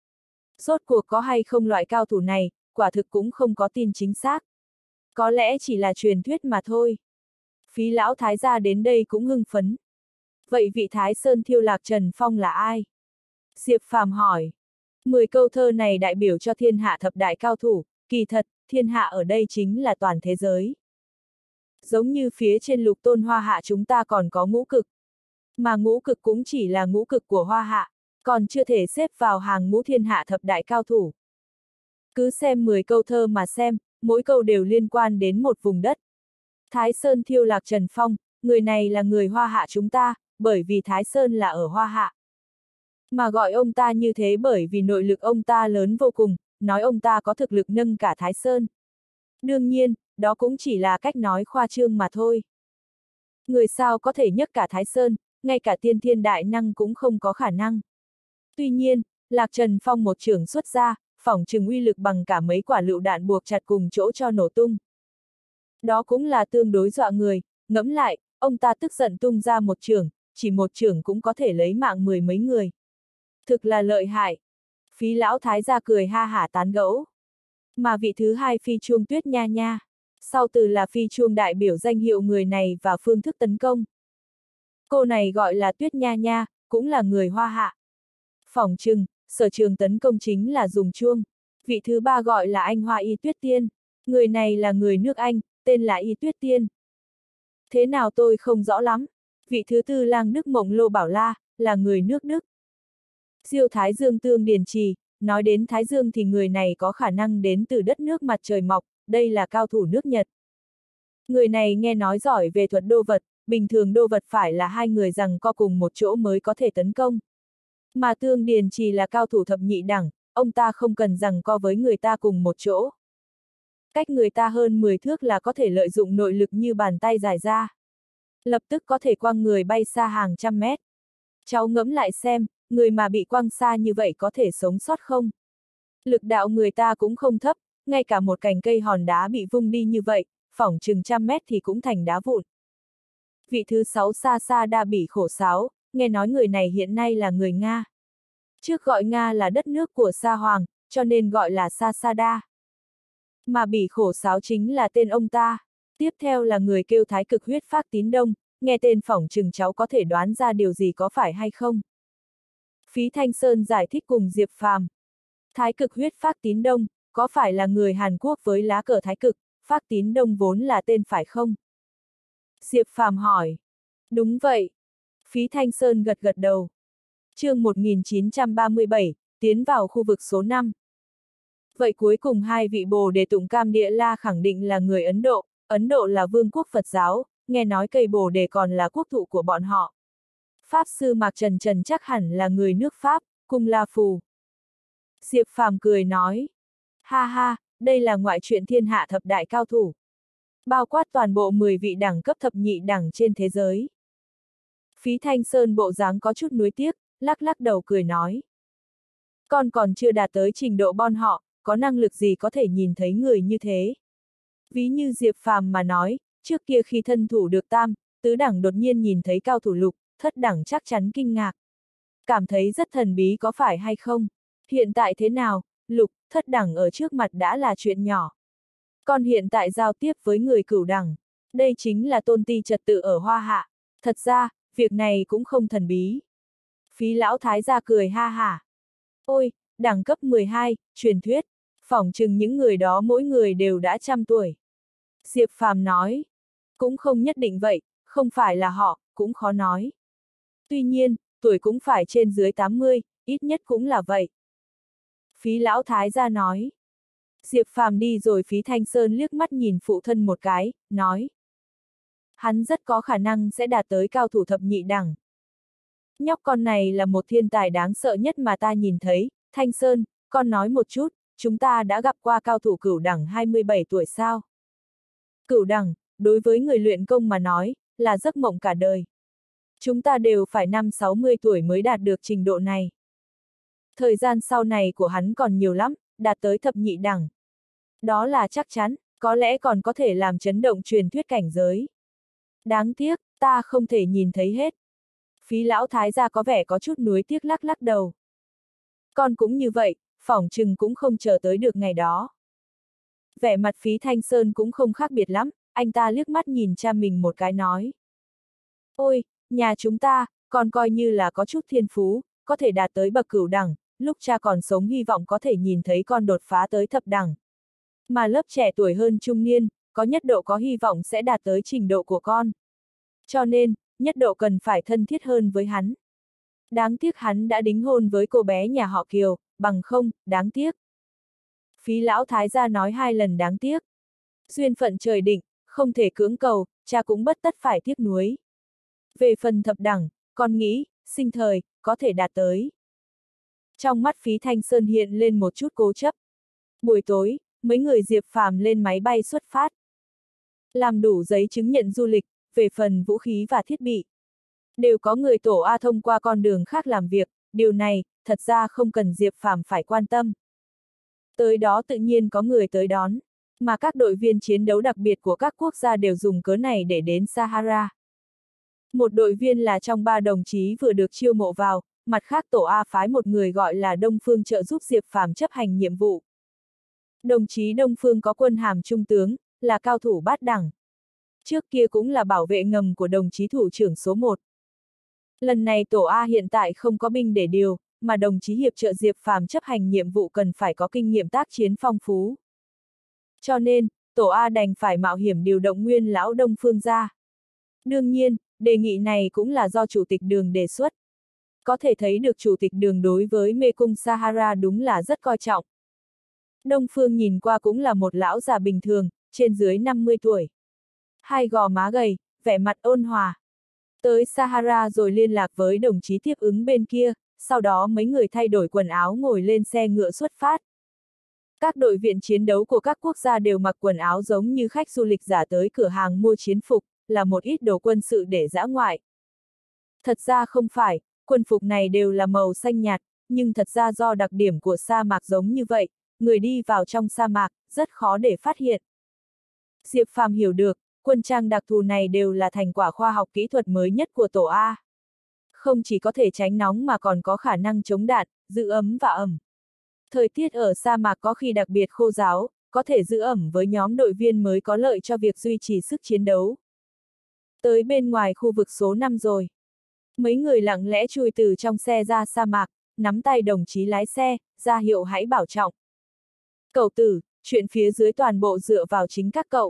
Rốt cuộc có hay không loại cao thủ này, quả thực cũng không có tin chính xác. Có lẽ chỉ là truyền thuyết mà thôi. Phí lão thái gia đến đây cũng hưng phấn. Vậy vị Thái Sơn Thiêu Lạc Trần Phong là ai? Diệp Phàm hỏi. Mười câu thơ này đại biểu cho thiên hạ thập đại cao thủ, kỳ thật, thiên hạ ở đây chính là toàn thế giới. Giống như phía trên lục tôn hoa hạ chúng ta còn có ngũ cực. Mà ngũ cực cũng chỉ là ngũ cực của hoa hạ, còn chưa thể xếp vào hàng ngũ thiên hạ thập đại cao thủ. Cứ xem mười câu thơ mà xem, mỗi câu đều liên quan đến một vùng đất. Thái Sơn Thiêu Lạc Trần Phong, người này là người hoa hạ chúng ta, bởi vì Thái Sơn là ở hoa hạ. Mà gọi ông ta như thế bởi vì nội lực ông ta lớn vô cùng, nói ông ta có thực lực nâng cả Thái Sơn. Đương nhiên, đó cũng chỉ là cách nói khoa trương mà thôi. Người sao có thể nhấc cả Thái Sơn, ngay cả tiên thiên đại năng cũng không có khả năng. Tuy nhiên, Lạc Trần Phong một chưởng xuất ra, phỏng chừng uy lực bằng cả mấy quả lựu đạn buộc chặt cùng chỗ cho nổ tung. Đó cũng là tương đối dọa người, ngẫm lại, ông ta tức giận tung ra một chưởng, chỉ một chưởng cũng có thể lấy mạng mười mấy người. Thực là lợi hại. Phí lão thái gia cười ha hả tán gẫu. Mà vị thứ hai phi chuông Tuyết Nha Nha. Sau từ là phi chuông đại biểu danh hiệu người này và phương thức tấn công. Cô này gọi là Tuyết Nha Nha, cũng là người hoa hạ. Phỏng chừng, sở trường tấn công chính là dùng chuông. Vị thứ ba gọi là Anh Hoa Y Tuyết Tiên. Người này là người nước Anh, tên là Y Tuyết Tiên. Thế nào tôi không rõ lắm. Vị thứ tư lang Đức Mộng Lô Bảo La, là người nước Đức. Diêu Thái Dương Tương Điền Trì, nói đến Thái Dương thì người này có khả năng đến từ đất nước mặt trời mọc, đây là cao thủ nước Nhật. Người này nghe nói giỏi về thuật đô vật, bình thường đô vật phải là hai người giằng co cùng một chỗ mới có thể tấn công. Mà Tương Điền Trì là cao thủ thập nhị đẳng, ông ta không cần giằng co với người ta cùng một chỗ. Cách người ta hơn mười thước là có thể lợi dụng nội lực như bàn tay dài ra. Lập tức có thể quăng người bay xa hàng trăm mét. Cháu ngẫm lại xem, người mà bị quăng xa như vậy có thể sống sót không? Lực đạo người ta cũng không thấp, ngay cả một cành cây hòn đá bị vung đi như vậy, phỏng chừng trăm mét thì cũng thành đá vụn. Vị thứ sáu Sa Sa Đa Bỉ Khổ Sáo, nghe nói người này hiện nay là người Nga. Trước gọi Nga là đất nước của Sa Hoàng, cho nên gọi là Sa Sa Đa. Mà Bỉ Khổ Sáo chính là tên ông ta. Tiếp theo là người kêu Thái Cực Huyết Phác Tín Đông, nghe tên phỏng chừng cháu có thể đoán ra điều gì có phải hay không. Phí Thanh Sơn giải thích cùng Diệp Phàm. Thái Cực Huyết Phác Tín Đông, có phải là người Hàn Quốc với lá cờ Thái Cực, Phác Tín Đông vốn là tên phải không? Diệp Phàm hỏi. Đúng vậy. Phí Thanh Sơn gật gật đầu. Chương một nghìn chín trăm ba mươi bảy, tiến vào khu vực số năm. Vậy cuối cùng hai vị Bồ Đề Tụng Cam Địa La khẳng định là người Ấn Độ, Ấn Độ là vương quốc Phật giáo, nghe nói cây Bồ Đề còn là quốc thụ của bọn họ. Pháp sư Mạc Trần Trần chắc hẳn là người nước Pháp, Cung La Phù. Diệp Phàm cười nói. Ha ha, đây là ngoại truyện thiên hạ thập đại cao thủ. Bao quát toàn bộ mười vị đẳng cấp thập nhị đẳng trên thế giới. Phí Thanh Sơn bộ dáng có chút nuối tiếc, lắc lắc đầu cười nói. Con còn chưa đạt tới trình độ bọn họ, có năng lực gì có thể nhìn thấy người như thế. Ví như Diệp Phàm mà nói, trước kia khi thân thủ được tam, tứ đẳng đột nhiên nhìn thấy cao thủ lục, thất đẳng chắc chắn kinh ngạc. Cảm thấy rất thần bí có phải hay không? Hiện tại thế nào, lục, thất đẳng ở trước mặt đã là chuyện nhỏ. Còn hiện tại giao tiếp với người cửu đẳng, đây chính là tôn ti trật tự ở Hoa Hạ. Thật ra, việc này cũng không thần bí. Phí lão thái gia cười ha hả. Ôi, đẳng cấp mười hai, truyền thuyết, phỏng chừng những người đó mỗi người đều đã trăm tuổi. Diệp Phàm nói, cũng không nhất định vậy, không phải là họ, cũng khó nói. Tuy nhiên, tuổi cũng phải trên dưới tám mươi, ít nhất cũng là vậy. Phí lão thái gia nói. Diệp Phàm đi rồi Phí Thanh Sơn liếc mắt nhìn phụ thân một cái, nói. Hắn rất có khả năng sẽ đạt tới cao thủ thập nhị đẳng. Nhóc con này là một thiên tài đáng sợ nhất mà ta nhìn thấy. Thanh Sơn, con nói một chút, chúng ta đã gặp qua cao thủ cửu đẳng hai mươi bảy tuổi sao? Cửu đẳng, đối với người luyện công mà nói, là giấc mộng cả đời. Chúng ta đều phải năm sáu mươi tuổi mới đạt được trình độ này. Thời gian sau này của hắn còn nhiều lắm, đạt tới thập nhị đẳng. Đó là chắc chắn, có lẽ còn có thể làm chấn động truyền thuyết cảnh giới. Đáng tiếc, ta không thể nhìn thấy hết. Phí lão thái gia có vẻ có chút nuối tiếc lắc lắc đầu. Con cũng như vậy, phỏng chừng cũng không chờ tới được ngày đó. Vẻ mặt Phí Thanh Sơn cũng không khác biệt lắm, anh ta liếc mắt nhìn cha mình một cái nói. Ôi, nhà chúng ta, còn coi như là có chút thiên phú, có thể đạt tới bậc cửu đẳng, lúc cha còn sống hy vọng có thể nhìn thấy con đột phá tới thập đẳng. Mà lớp trẻ tuổi hơn trung niên, có nhất độ có hy vọng sẽ đạt tới trình độ của con. Cho nên, nhất độ cần phải thân thiết hơn với hắn. Đáng tiếc hắn đã đính hôn với cô bé nhà họ Kiều, bằng không, đáng tiếc. Phí lão thái gia nói hai lần đáng tiếc. Duyên phận trời định, không thể cưỡng cầu, cha cũng bất tất phải tiếc nuối. Về phần thập đẳng, con nghĩ, sinh thời, có thể đạt tới. Trong mắt Phí Thanh Sơn hiện lên một chút cố chấp. Buổi tối, mấy người Diệp Phàm lên máy bay xuất phát. Làm đủ giấy chứng nhận du lịch, về phần vũ khí và thiết bị. Đều có người tổ A thông qua con đường khác làm việc, điều này, thật ra không cần Diệp Phàm phải quan tâm. Tới đó tự nhiên có người tới đón, mà các đội viên chiến đấu đặc biệt của các quốc gia đều dùng cớ này để đến Sahara. Một đội viên là trong ba đồng chí vừa được chiêu mộ vào, mặt khác tổ A phái một người gọi là Đông Phương trợ giúp Diệp Phàm chấp hành nhiệm vụ. Đồng chí Đông Phương có quân hàm trung tướng, là cao thủ bát đẳng. Trước kia cũng là bảo vệ ngầm của đồng chí thủ trưởng số một. Lần này tổ A hiện tại không có binh để điều, mà đồng chí hiệp trợ Diệp Phàm chấp hành nhiệm vụ cần phải có kinh nghiệm tác chiến phong phú. Cho nên, tổ A đành phải mạo hiểm điều động nguyên lão Đông Phương ra. Đương nhiên, đề nghị này cũng là do Chủ tịch Đường đề xuất. Có thể thấy được Chủ tịch Đường đối với mê cung Sahara đúng là rất coi trọng. Đông Phương nhìn qua cũng là một lão già bình thường, trên dưới năm mươi tuổi. Hai gò má gầy, vẻ mặt ôn hòa. Tới Sahara rồi liên lạc với đồng chí tiếp ứng bên kia, sau đó mấy người thay đổi quần áo ngồi lên xe ngựa xuất phát. Các đội viện chiến đấu của các quốc gia đều mặc quần áo giống như khách du lịch giả tới cửa hàng mua chiến phục, là một ít đồ quân sự để dã ngoại. Thật ra không phải, quân phục này đều là màu xanh nhạt, nhưng thật ra do đặc điểm của sa mạc giống như vậy, người đi vào trong sa mạc, rất khó để phát hiện. Diệp Phàm hiểu được, quân trang đặc thù này đều là thành quả khoa học kỹ thuật mới nhất của tổ A. Không chỉ có thể tránh nóng mà còn có khả năng chống đạn, giữ ấm và ẩm. Thời tiết ở sa mạc có khi đặc biệt khô ráo, có thể giữ ẩm với nhóm đội viên mới có lợi cho việc duy trì sức chiến đấu. Tới bên ngoài khu vực số năm rồi. Mấy người lặng lẽ chui từ trong xe ra sa mạc, nắm tay đồng chí lái xe, ra hiệu hãy bảo trọng. Cậu tử, chuyện phía dưới toàn bộ dựa vào chính các cậu.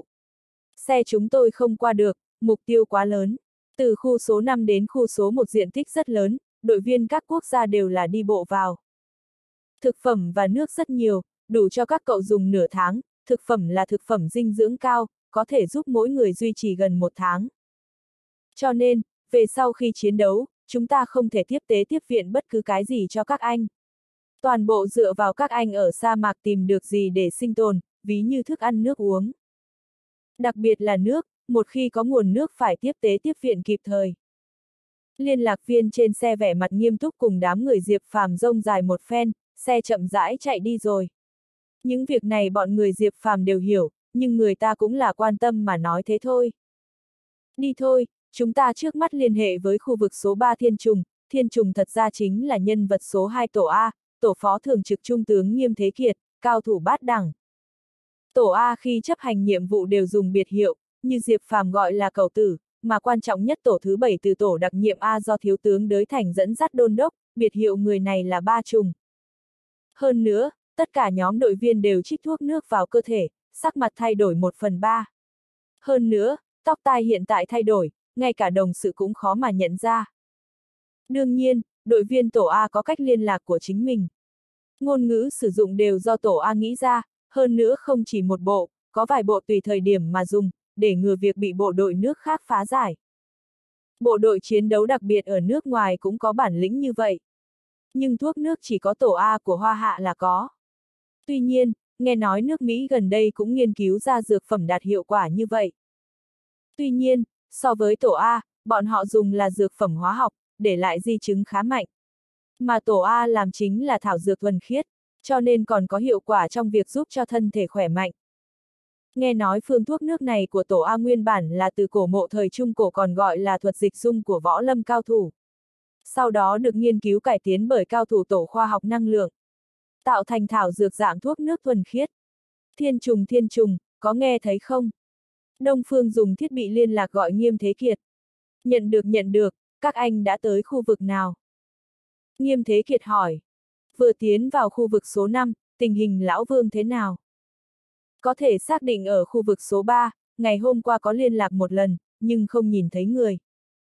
Xe chúng tôi không qua được, mục tiêu quá lớn. Từ khu số năm đến khu số một diện tích rất lớn, đội viên các quốc gia đều là đi bộ vào. Thực phẩm và nước rất nhiều, đủ cho các cậu dùng nửa tháng, thực phẩm là thực phẩm dinh dưỡng cao, có thể giúp mỗi người duy trì gần một tháng. Cho nên, về sau khi chiến đấu, chúng ta không thể tiếp tế tiếp viện bất cứ cái gì cho các anh. Toàn bộ dựa vào các anh ở sa mạc tìm được gì để sinh tồn, ví như thức ăn nước uống. Đặc biệt là nước, một khi có nguồn nước phải tiếp tế tiếp viện kịp thời. Liên lạc viên trên xe vẻ mặt nghiêm túc cùng đám người Diệp Phàm rông dài một phen, xe chậm rãi chạy đi rồi. Những việc này bọn người Diệp Phàm đều hiểu, nhưng người ta cũng là quan tâm mà nói thế thôi. Đi thôi, chúng ta trước mắt liên hệ với khu vực số ba Thiên Trùng, Thiên Trùng thật ra chính là nhân vật số hai tổ A, tổ phó thường trực trung tướng Nghiêm Thế Kiệt, cao thủ bát đẳng. Tổ A khi chấp hành nhiệm vụ đều dùng biệt hiệu, như Diệp Phàm gọi là cẩu tử, mà quan trọng nhất tổ thứ bảy từ tổ đặc nhiệm A do thiếu tướng Đới Thành dẫn dắt đôn đốc, biệt hiệu người này là Ba Trùng. Hơn nữa, tất cả nhóm đội viên đều trích thuốc nước vào cơ thể, sắc mặt thay đổi một phần ba. Hơn nữa, tóc tai hiện tại thay đổi, ngay cả đồng sự cũng khó mà nhận ra. Đương nhiên, đội viên tổ A có cách liên lạc của chính mình. Ngôn ngữ sử dụng đều do tổ A nghĩ ra, hơn nữa không chỉ một bộ, có vài bộ tùy thời điểm mà dùng, để ngừa việc bị bộ đội nước khác phá giải. Bộ đội chiến đấu đặc biệt ở nước ngoài cũng có bản lĩnh như vậy. Nhưng thuốc nước chỉ có tổ A của Hoa Hạ là có. Tuy nhiên, nghe nói nước Mỹ gần đây cũng nghiên cứu ra dược phẩm đạt hiệu quả như vậy. Tuy nhiên, so với tổ A, bọn họ dùng là dược phẩm hóa học, để lại di chứng khá mạnh. Mà tổ A làm chính là thảo dược thuần khiết, cho nên còn có hiệu quả trong việc giúp cho thân thể khỏe mạnh. Nghe nói phương thuốc nước này của tổ A nguyên bản là từ cổ mộ thời Trung Cổ còn gọi là thuật dịch dung của võ lâm cao thủ. Sau đó được nghiên cứu cải tiến bởi cao thủ tổ khoa học năng lượng, tạo thành thảo dược dạng thuốc nước thuần khiết. Thiên trùng thiên trùng, có nghe thấy không? Đông Phương dùng thiết bị liên lạc gọi Nghiêm Thế Kiệt. Nhận được nhận được, các anh đã tới khu vực nào? Nghiêm Thế Kiệt hỏi. Vừa tiến vào khu vực số năm, tình hình Lão Vương thế nào? Có thể xác định ở khu vực số ba, ngày hôm qua có liên lạc một lần, nhưng không nhìn thấy người.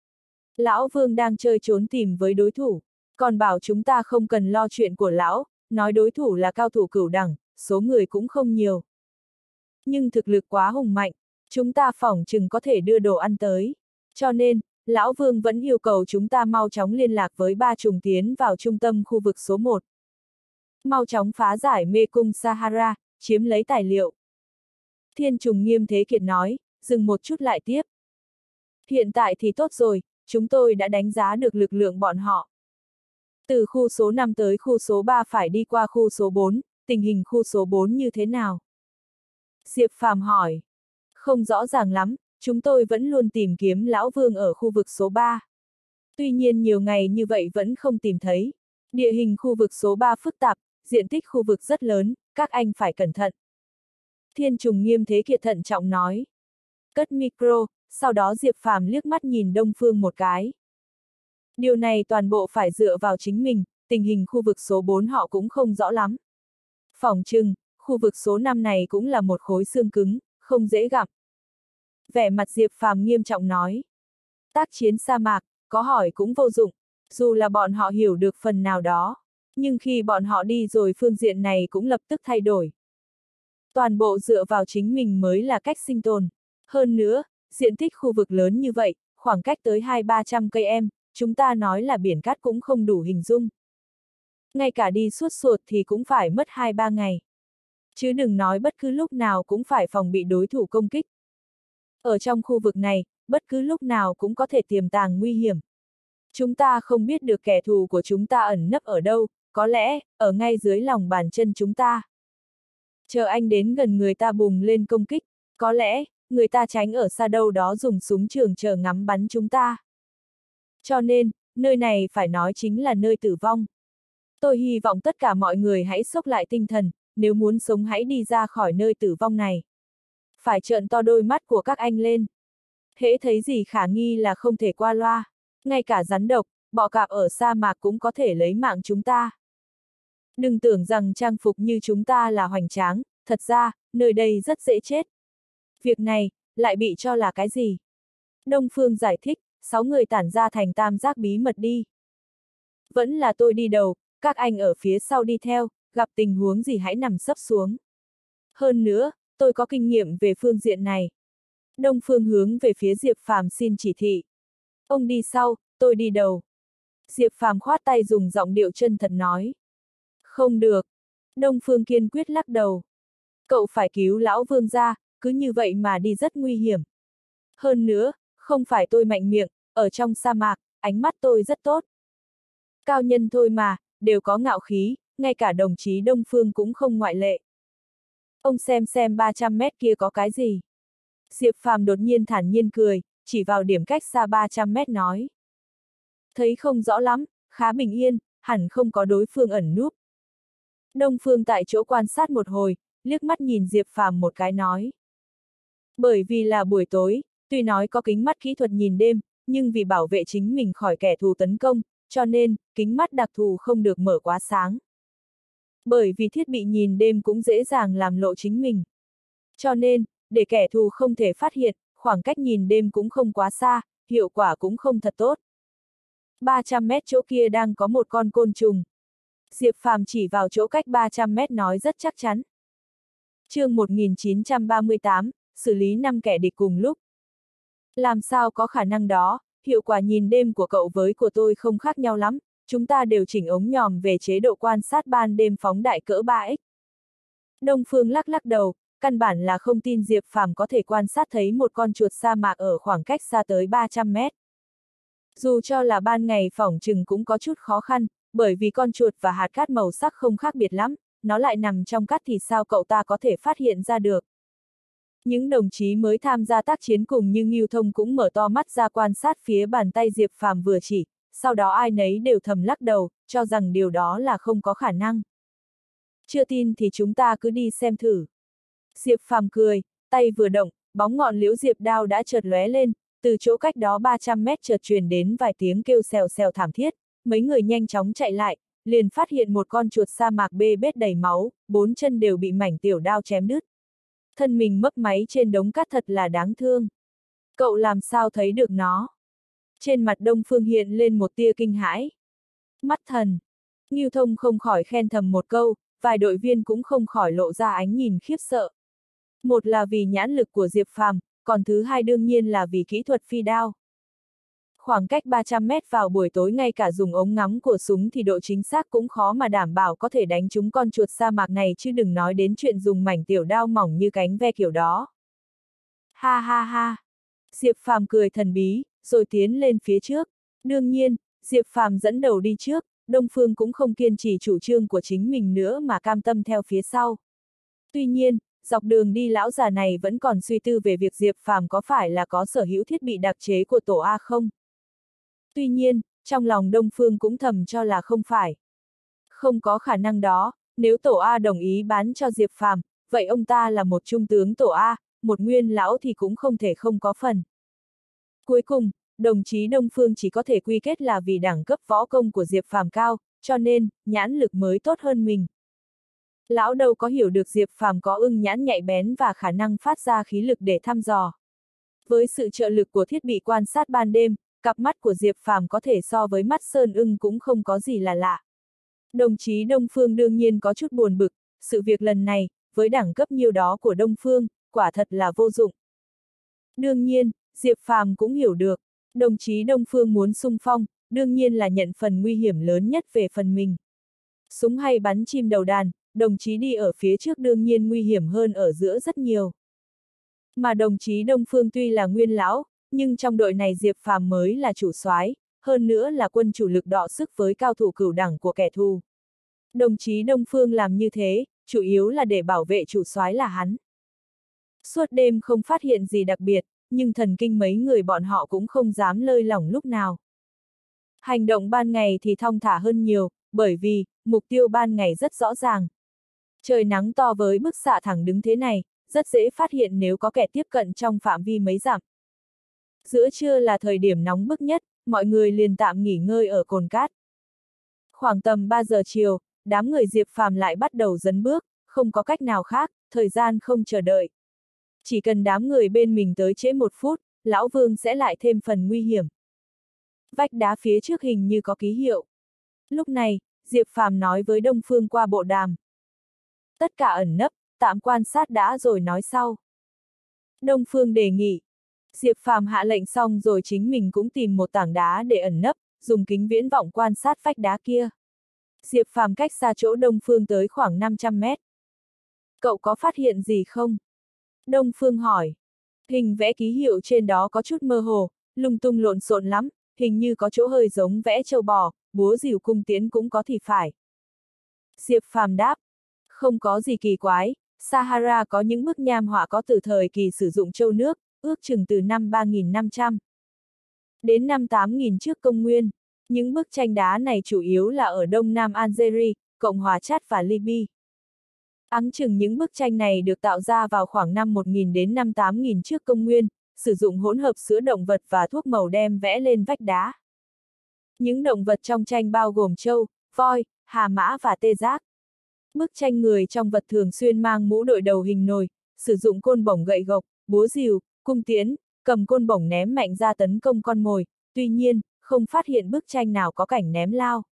Lão Vương đang chơi trốn tìm với đối thủ, còn bảo chúng ta không cần lo chuyện của Lão, nói đối thủ là cao thủ cửu đẳng, số người cũng không nhiều. Nhưng thực lực quá hùng mạnh, chúng ta phỏng chừng có thể đưa đồ ăn tới. Cho nên, Lão Vương vẫn yêu cầu chúng ta mau chóng liên lạc với ba trùng tiến vào trung tâm khu vực số một. Mau chóng phá giải mê cung Sahara, chiếm lấy tài liệu. Thiên trùng Nghiêm Thế Kiệt nói, dừng một chút lại tiếp. Hiện tại thì tốt rồi, chúng tôi đã đánh giá được lực lượng bọn họ. Từ khu số năm tới khu số ba phải đi qua khu số bốn, tình hình khu số bốn như thế nào? Diệp Phàm hỏi. Không rõ ràng lắm, chúng tôi vẫn luôn tìm kiếm Lão Vương ở khu vực số ba. Tuy nhiên nhiều ngày như vậy vẫn không tìm thấy. Địa hình khu vực số ba phức tạp, diện tích khu vực rất lớn, các anh phải cẩn thận. Thiên trùng Nghiêm Thế Kiệt thận trọng nói. Cất micro, sau đó Diệp Phàm liếc mắt nhìn Đông Phương một cái. Điều này toàn bộ phải dựa vào chính mình, tình hình khu vực số bốn họ cũng không rõ lắm. Phỏng chừng, khu vực số năm này cũng là một khối xương cứng, không dễ gặp. Vẻ mặt Diệp Phàm nghiêm trọng nói. Tác chiến sa mạc, có hỏi cũng vô dụng, dù là bọn họ hiểu được phần nào đó, nhưng khi bọn họ đi rồi phương diện này cũng lập tức thay đổi. Toàn bộ dựa vào chính mình mới là cách sinh tồn. Hơn nữa, diện tích khu vực lớn như vậy, khoảng cách tới hai ba trăm cây em, chúng ta nói là biển cát cũng không đủ hình dung. Ngay cả đi suốt ruột thì cũng phải mất hai ba ngày. Chứ đừng nói bất cứ lúc nào cũng phải phòng bị đối thủ công kích. Ở trong khu vực này, bất cứ lúc nào cũng có thể tiềm tàng nguy hiểm. Chúng ta không biết được kẻ thù của chúng ta ẩn nấp ở đâu, có lẽ, ở ngay dưới lòng bàn chân chúng ta. Chờ anh đến gần người ta bùng lên công kích, có lẽ, người ta tránh ở xa đâu đó dùng súng trường chờ ngắm bắn chúng ta. Cho nên, nơi này phải nói chính là nơi tử vong. Tôi hy vọng tất cả mọi người hãy xốc lại tinh thần, nếu muốn sống hãy đi ra khỏi nơi tử vong này. Phải trợn to đôi mắt của các anh lên. Hễ thấy gì khả nghi là không thể qua loa. Ngay cả rắn độc, bọ cạp ở sa mạc cũng có thể lấy mạng chúng ta. Đừng tưởng rằng trang phục như chúng ta là hoành tráng, thật ra, nơi đây rất dễ chết. Việc này, lại bị cho là cái gì? Đông Phương giải thích, sáu người tản ra thành tam giác bí mật đi. Vẫn là tôi đi đầu, các anh ở phía sau đi theo, gặp tình huống gì hãy nằm sấp xuống. Hơn nữa, tôi có kinh nghiệm về phương diện này. Đông Phương hướng về phía Diệp Phàm xin chỉ thị. Ông đi sau, tôi đi đầu. Diệp Phàm khoát tay dùng giọng điệu chân thật nói. Không được. Đông Phương kiên quyết lắc đầu. Cậu phải cứu Lão Vương ra, cứ như vậy mà đi rất nguy hiểm. Hơn nữa, không phải tôi mạnh miệng, ở trong sa mạc, ánh mắt tôi rất tốt. Cao nhân thôi mà, đều có ngạo khí, ngay cả đồng chí Đông Phương cũng không ngoại lệ. Ông xem xem ba trăm mét kia có cái gì. Diệp Phàm đột nhiên thản nhiên cười, chỉ vào điểm cách xa ba trăm mét nói. Thấy không rõ lắm, khá bình yên, hẳn không có đối phương ẩn núp. Đông Phương tại chỗ quan sát một hồi, liếc mắt nhìn Diệp Phàm một cái nói. Bởi vì là buổi tối, tuy nói có kính mắt kỹ thuật nhìn đêm, nhưng vì bảo vệ chính mình khỏi kẻ thù tấn công, cho nên, kính mắt đặc thù không được mở quá sáng. Bởi vì thiết bị nhìn đêm cũng dễ dàng làm lộ chính mình. Cho nên, để kẻ thù không thể phát hiện, khoảng cách nhìn đêm cũng không quá xa, hiệu quả cũng không thật tốt. ba trăm mét chỗ kia đang có một con côn trùng. Diệp Phàm chỉ vào chỗ cách ba trăm mét nói rất chắc chắn. chương một nghìn chín trăm ba mươi tám, xử lý năm kẻ địch cùng lúc. Làm sao có khả năng đó, hiệu quả nhìn đêm của cậu với của tôi không khác nhau lắm, chúng ta đều chỉnh ống nhòm về chế độ quan sát ban đêm phóng đại cỡ ba x. Đông Phương lắc lắc đầu, căn bản là không tin Diệp Phàm có thể quan sát thấy một con chuột sa mạc ở khoảng cách xa tới ba trăm mét. Dù cho là ban ngày phỏng chừng cũng có chút khó khăn, bởi vì con chuột và hạt cát màu sắc không khác biệt lắm, nó lại nằm trong cát thì sao cậu ta có thể phát hiện ra được. Những đồng chí mới tham gia tác chiến cùng như Ngưu Thông cũng mở to mắt ra quan sát phía bàn tay Diệp Phàm vừa chỉ, sau đó ai nấy đều thầm lắc đầu, cho rằng điều đó là không có khả năng. Chưa tin thì chúng ta cứ đi xem thử. Diệp Phàm cười, tay vừa động, bóng ngọn liễu diệp đao đã chợt lóe lên, từ chỗ cách đó ba trăm mét chợt truyền đến vài tiếng kêu xèo xèo thảm thiết, mấy người nhanh chóng chạy lại, liền phát hiện một con chuột sa mạc bê bết đầy máu, bốn chân đều bị mảnh tiểu đao chém đứt. Thân mình mấp máy trên đống cát thật là đáng thương. Cậu làm sao thấy được nó? Trên mặt Đông Phương hiện lên một tia kinh hãi. Mắt thần. Ngưu Thông không khỏi khen thầm một câu, vài đội viên cũng không khỏi lộ ra ánh nhìn khiếp sợ. Một là vì nhãn lực của Diệp Phàm, còn thứ hai đương nhiên là vì kỹ thuật phi đao. Khoảng cách ba trăm mét vào buổi tối ngay cả dùng ống ngắm của súng thì độ chính xác cũng khó mà đảm bảo có thể đánh trúng con chuột sa mạc này chứ đừng nói đến chuyện dùng mảnh tiểu đao mỏng như cánh ve kiểu đó. Ha ha ha! Diệp Phàm cười thần bí, rồi tiến lên phía trước. Đương nhiên, Diệp Phàm dẫn đầu đi trước, Đông Phương cũng không kiên trì chủ trương của chính mình nữa mà cam tâm theo phía sau. Tuy nhiên, dọc đường đi lão già này vẫn còn suy tư về việc Diệp Phàm có phải là có sở hữu thiết bị đặc chế của tổ A không? Tuy nhiên, trong lòng Đông Phương cũng thầm cho là không phải. Không có khả năng đó, nếu tổ A đồng ý bán cho Diệp Phàm, vậy ông ta là một trung tướng tổ A, một nguyên lão thì cũng không thể không có phần. Cuối cùng, đồng chí Đông Phương chỉ có thể quy kết là vì đẳng cấp võ công của Diệp Phàm cao, cho nên, nhãn lực mới tốt hơn mình. Lão đâu có hiểu được Diệp Phàm có ưng nhãn nhạy bén và khả năng phát ra khí lực để thăm dò. Với sự trợ lực của thiết bị quan sát ban đêm, cặp mắt của Diệp Phàm có thể so với mắt sơn ưng cũng không có gì là lạ. Đồng chí Đông Phương đương nhiên có chút buồn bực, sự việc lần này, với đẳng cấp nhiêu đó của Đông Phương, quả thật là vô dụng. Đương nhiên, Diệp Phàm cũng hiểu được, đồng chí Đông Phương muốn xung phong, đương nhiên là nhận phần nguy hiểm lớn nhất về phần mình. Súng hay bắn chim đầu đàn, đồng chí đi ở phía trước đương nhiên nguy hiểm hơn ở giữa rất nhiều. Mà đồng chí Đông Phương tuy là nguyên lão, nhưng trong đội này Diệp Phàm mới là chủ soái, hơn nữa là quân chủ lực đọ sức với cao thủ cửu đẳng của kẻ thù. Đồng chí Đông Phương làm như thế, chủ yếu là để bảo vệ chủ soái là hắn. Suốt đêm không phát hiện gì đặc biệt, nhưng thần kinh mấy người bọn họ cũng không dám lơi lỏng lúc nào. Hành động ban ngày thì thong thả hơn nhiều, bởi vì, mục tiêu ban ngày rất rõ ràng. Trời nắng to với bức xạ thẳng đứng thế này, rất dễ phát hiện nếu có kẻ tiếp cận trong phạm vi mấy dặm. Giữa trưa là thời điểm nóng bức nhất, mọi người liền tạm nghỉ ngơi ở cồn cát. Khoảng tầm ba giờ chiều, đám người Diệp Phàm lại bắt đầu dấn bước, không có cách nào khác, thời gian không chờ đợi. Chỉ cần đám người bên mình tới trễ một phút, Lão Vương sẽ lại thêm phần nguy hiểm. Vách đá phía trước hình như có ký hiệu. Lúc này, Diệp Phàm nói với Đông Phương qua bộ đàm. Tất cả ẩn nấp, tạm quan sát đã rồi nói sau. Đông Phương đề nghị. Diệp Phàm hạ lệnh xong rồi chính mình cũng tìm một tảng đá để ẩn nấp, dùng kính viễn vọng quan sát vách đá kia. Diệp Phàm cách xa chỗ Đông Phương tới khoảng năm trăm mét. Cậu có phát hiện gì không? Đông Phương hỏi. Hình vẽ ký hiệu trên đó có chút mơ hồ, lung tung lộn xộn lắm, hình như có chỗ hơi giống vẽ châu bò, búa rìu cung tiến cũng có thì phải. Diệp Phàm đáp. Không có gì kỳ quái, Sahara có những bức nham họa có từ thời kỳ sử dụng châu nước, ước chừng từ năm ba nghìn năm trăm đến năm tám nghìn trước công nguyên. Những bức tranh đá này chủ yếu là ở Đông Nam Algeria, Cộng hòa Chad và Libya. Áng chừng những bức tranh này được tạo ra vào khoảng năm một nghìn đến năm tám nghìn trước công nguyên, sử dụng hỗn hợp sữa động vật và thuốc màu đem vẽ lên vách đá. Những động vật trong tranh bao gồm trâu, voi, hà mã và tê giác. Bức tranh người trong vật thường xuyên mang mũ đội đầu hình nồi, sử dụng côn bổng gậy gộc, búa rìu, cung tiễn, cầm côn bổng ném mạnh ra tấn công con mồi, tuy nhiên, không phát hiện bức tranh nào có cảnh ném lao.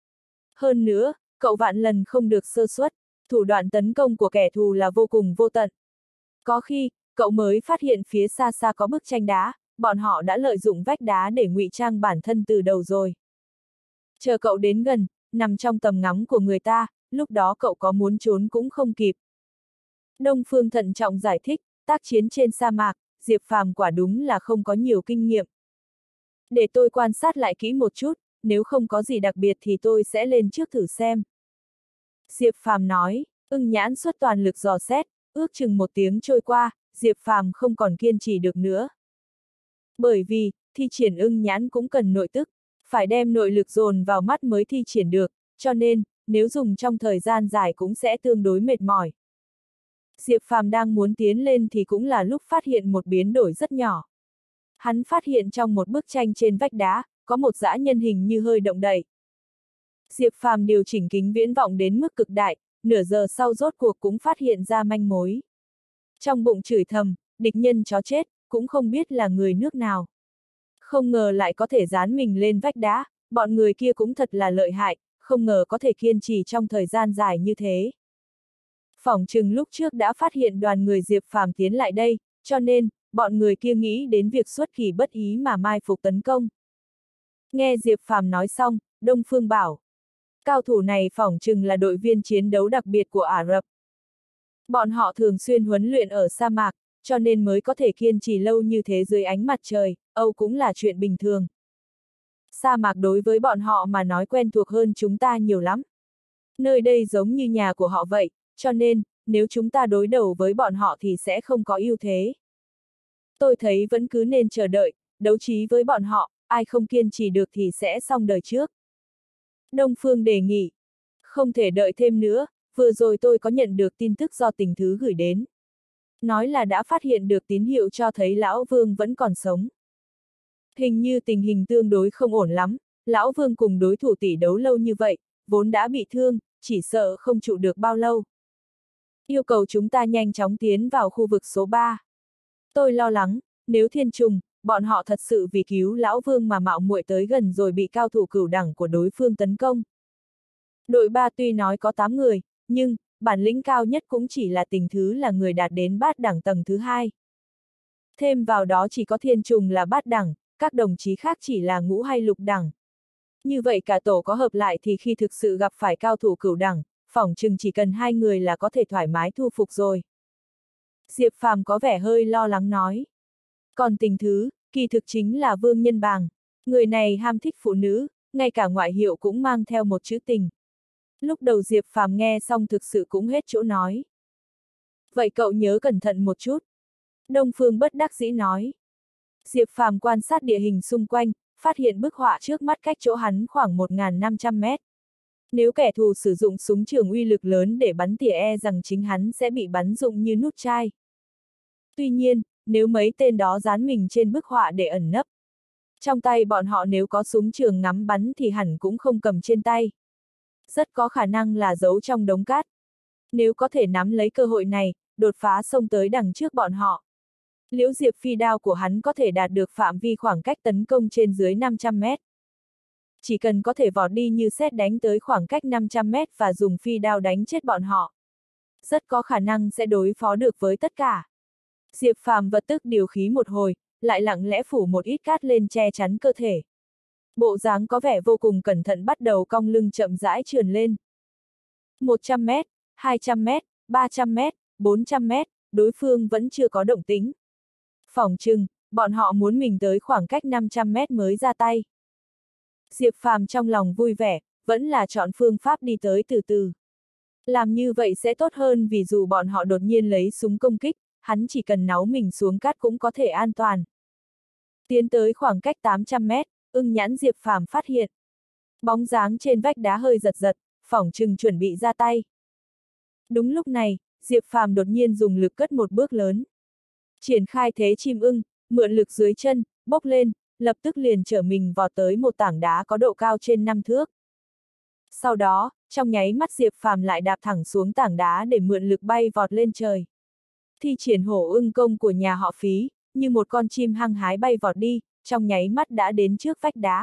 Hơn nữa, cậu vạn lần không được sơ suất, thủ đoạn tấn công của kẻ thù là vô cùng vô tận. Có khi, cậu mới phát hiện phía xa xa có bức tranh đá, bọn họ đã lợi dụng vách đá để ngụy trang bản thân từ đầu rồi. Chờ cậu đến gần, nằm trong tầm ngắm của người ta, lúc đó cậu có muốn trốn cũng không kịp. Đông Phương thận trọng giải thích, tác chiến trên sa mạc, Diệp Phàm quả đúng là không có nhiều kinh nghiệm. Để tôi quan sát lại kỹ một chút, nếu không có gì đặc biệt thì tôi sẽ lên trước thử xem. Diệp Phàm nói, ưng nhãn xuất toàn lực dò xét, ước chừng một tiếng trôi qua, Diệp Phàm không còn kiên trì được nữa. Bởi vì, thi triển ưng nhãn cũng cần nội tức, phải đem nội lực dồn vào mắt mới thi triển được, cho nên, nếu dùng trong thời gian dài cũng sẽ tương đối mệt mỏi. Diệp Phàm đang muốn tiến lên thì cũng là lúc phát hiện một biến đổi rất nhỏ. Hắn phát hiện trong một bức tranh trên vách đá, có một dã nhân hình như hơi động đậy. Diệp Phàm điều chỉnh kính viễn vọng đến mức cực đại, nửa giờ sau rốt cuộc cũng phát hiện ra manh mối. Trong bụng chửi thầm, địch nhân chó chết, cũng không biết là người nước nào. Không ngờ lại có thể dán mình lên vách đá, bọn người kia cũng thật là lợi hại, không ngờ có thể kiên trì trong thời gian dài như thế. Phỏng chừng lúc trước đã phát hiện đoàn người Diệp Phàm tiến lại đây, cho nên, bọn người kia nghĩ đến việc xuất kỳ bất ý mà mai phục tấn công. Nghe Diệp Phàm nói xong, Đông Phương bảo. Cao thủ này phỏng chừng là đội viên chiến đấu đặc biệt của Ả Rập. Bọn họ thường xuyên huấn luyện ở sa mạc, cho nên mới có thể kiên trì lâu như thế dưới ánh mặt trời, Âu cũng là chuyện bình thường. Sa mạc đối với bọn họ mà nói quen thuộc hơn chúng ta nhiều lắm. Nơi đây giống như nhà của họ vậy, cho nên, nếu chúng ta đối đầu với bọn họ thì sẽ không có ưu thế. Tôi thấy vẫn cứ nên chờ đợi, đấu trí với bọn họ, ai không kiên trì được thì sẽ xong đời trước. Đông Phương đề nghị, không thể đợi thêm nữa, vừa rồi tôi có nhận được tin tức do Tình Thứ gửi đến. Nói là đã phát hiện được tín hiệu cho thấy Lão Vương vẫn còn sống. Hình như tình hình tương đối không ổn lắm, Lão Vương cùng đối thủ tỷ đấu lâu như vậy, vốn đã bị thương, chỉ sợ không trụ được bao lâu. Yêu cầu chúng ta nhanh chóng tiến vào khu vực số ba. Tôi lo lắng, nếu Thiên Trùng, bọn họ thật sự vì cứu Lão Vương mà mạo muội tới gần rồi bị cao thủ cửu đẳng của đối phương tấn công. Đội ba tuy nói có tám người, nhưng, bản lĩnh cao nhất cũng chỉ là Tình Thứ là người đạt đến bát đẳng tầng thứ hai. Thêm vào đó chỉ có Thiên Trùng là bát đẳng, các đồng chí khác chỉ là ngũ hay lục đẳng. Như vậy cả tổ có hợp lại thì khi thực sự gặp phải cao thủ cửu đẳng, phỏng chừng chỉ cần hai người là có thể thoải mái thu phục rồi. Diệp Phàm có vẻ hơi lo lắng nói. Còn Tình Thứ, kỳ thực chính là Vương Nhân Bàng. Người này ham thích phụ nữ, ngay cả ngoại hiệu cũng mang theo một chữ tình. Lúc đầu Diệp Phàm nghe xong thực sự cũng hết chỗ nói. Vậy cậu nhớ cẩn thận một chút. Đông Phương bất đắc dĩ nói. Diệp Phàm quan sát địa hình xung quanh, phát hiện bức họa trước mắt cách chỗ hắn khoảng một nghìn năm trăm mét. Nếu kẻ thù sử dụng súng trường uy lực lớn để bắn tỉa e rằng chính hắn sẽ bị bắn rụng như nút chai. Tuy nhiên, nếu mấy tên đó dán mình trên bức họa để ẩn nấp. Trong tay bọn họ nếu có súng trường ngắm bắn thì hẳn cũng không cầm trên tay. Rất có khả năng là giấu trong đống cát. Nếu có thể nắm lấy cơ hội này, đột phá xông tới đằng trước bọn họ. Liễu Diệp phi đao của hắn có thể đạt được phạm vi khoảng cách tấn công trên dưới năm trăm mét. Chỉ cần có thể vọt đi như sét đánh tới khoảng cách năm trăm mét và dùng phi đao đánh chết bọn họ. Rất có khả năng sẽ đối phó được với tất cả. Diệp Phàm vật tức điều khí một hồi, lại lặng lẽ phủ một ít cát lên che chắn cơ thể. Bộ dáng có vẻ vô cùng cẩn thận bắt đầu cong lưng chậm rãi trườn lên. một trăm mét, hai trăm mét, ba trăm mét, bốn trăm mét, đối phương vẫn chưa có động tĩnh. Phỏng chừng, bọn họ muốn mình tới khoảng cách năm trăm mét mới ra tay. Diệp Phàm trong lòng vui vẻ, vẫn là chọn phương pháp đi tới từ từ. Làm như vậy sẽ tốt hơn vì dù bọn họ đột nhiên lấy súng công kích, hắn chỉ cần náu mình xuống cát cũng có thể an toàn. Tiến tới khoảng cách tám trăm mét, ưng nhãn Diệp Phàm phát hiện. Bóng dáng trên vách đá hơi giật giật, phỏng chừng chuẩn bị ra tay. Đúng lúc này, Diệp Phàm đột nhiên dùng lực cất một bước lớn. Triển khai thế chim ưng, mượn lực dưới chân, bốc lên, lập tức liền trở mình vọt tới một tảng đá có độ cao trên năm thước. Sau đó, trong nháy mắt Diệp Phàm lại đạp thẳng xuống tảng đá để mượn lực bay vọt lên trời. Thi triển hổ ưng công của nhà họ Phí, như một con chim hăng hái bay vọt đi, trong nháy mắt đã đến trước vách đá.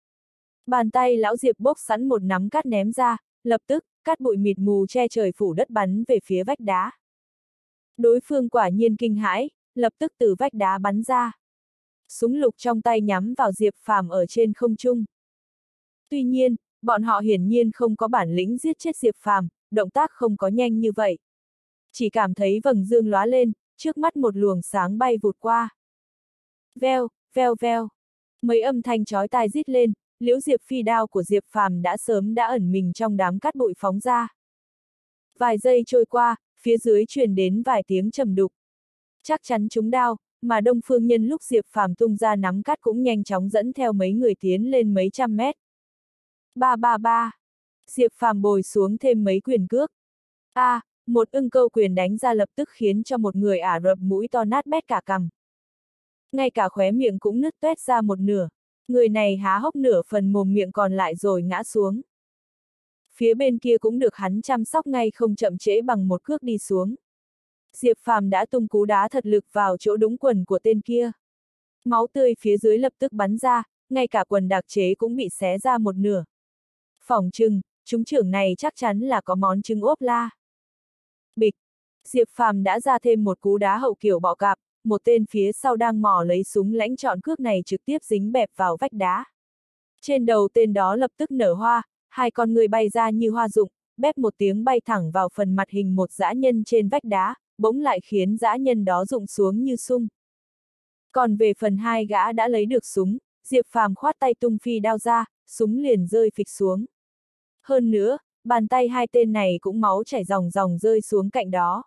Bàn tay lão Diệp bốc sẵn một nắm cát ném ra, lập tức, cát bụi mịt mù che trời phủ đất bắn về phía vách đá. Đối phương quả nhiên kinh hãi, lập tức từ vách đá bắn ra. Súng lục trong tay nhắm vào Diệp Phàm ở trên không trung. Tuy nhiên, bọn họ hiển nhiên không có bản lĩnh giết chết Diệp Phàm, động tác không có nhanh như vậy. Chỉ cảm thấy vầng dương lóa lên, trước mắt một luồng sáng bay vụt qua. Veo, veo veo. Mấy âm thanh chói tai rít lên, liễu diệp phi đao của Diệp Phàm đã sớm đã ẩn mình trong đám cát bụi phóng ra. Vài giây trôi qua, phía dưới truyền đến vài tiếng trầm đục. Chắc chắn trúng đao, mà Đông Phương nhân lúc Diệp Phàm tung ra nắm cát cũng nhanh chóng dẫn theo mấy người tiến lên mấy trăm mét. Ba ba ba. Diệp Phàm bồi xuống thêm mấy quyền cước. A, à, một ưng câu quyền đánh ra lập tức khiến cho một người Ả Rập mũi to nát bét cả cằm. Ngay cả khóe miệng cũng nứt toét ra một nửa. Người này há hốc nửa phần mồm miệng còn lại rồi ngã xuống. Phía bên kia cũng được hắn chăm sóc ngay không chậm trễ bằng một cước đi xuống. Diệp Phàm đã tung cú đá thật lực vào chỗ đúng quần của tên kia. Máu tươi phía dưới lập tức bắn ra, ngay cả quần đặc chế cũng bị xé ra một nửa. Phỏng chừng, chúng trưởng này chắc chắn là có món trứng ốp la. Bịch! Diệp Phàm đã ra thêm một cú đá hậu kiểu bọ cạp, một tên phía sau đang mò lấy súng lãnh chọn cước này trực tiếp dính bẹp vào vách đá. Trên đầu tên đó lập tức nở hoa, hai con người bay ra như hoa rụng, bép một tiếng bay thẳng vào phần mặt hình một dã nhân trên vách đá, bỗng lại khiến dã nhân đó rụng xuống như sung. Còn về phần hai gã đã lấy được súng, Diệp Phàm khoát tay tung phi đao ra, súng liền rơi phịch xuống. Hơn nữa, bàn tay hai tên này cũng máu chảy ròng ròng rơi xuống cạnh đó.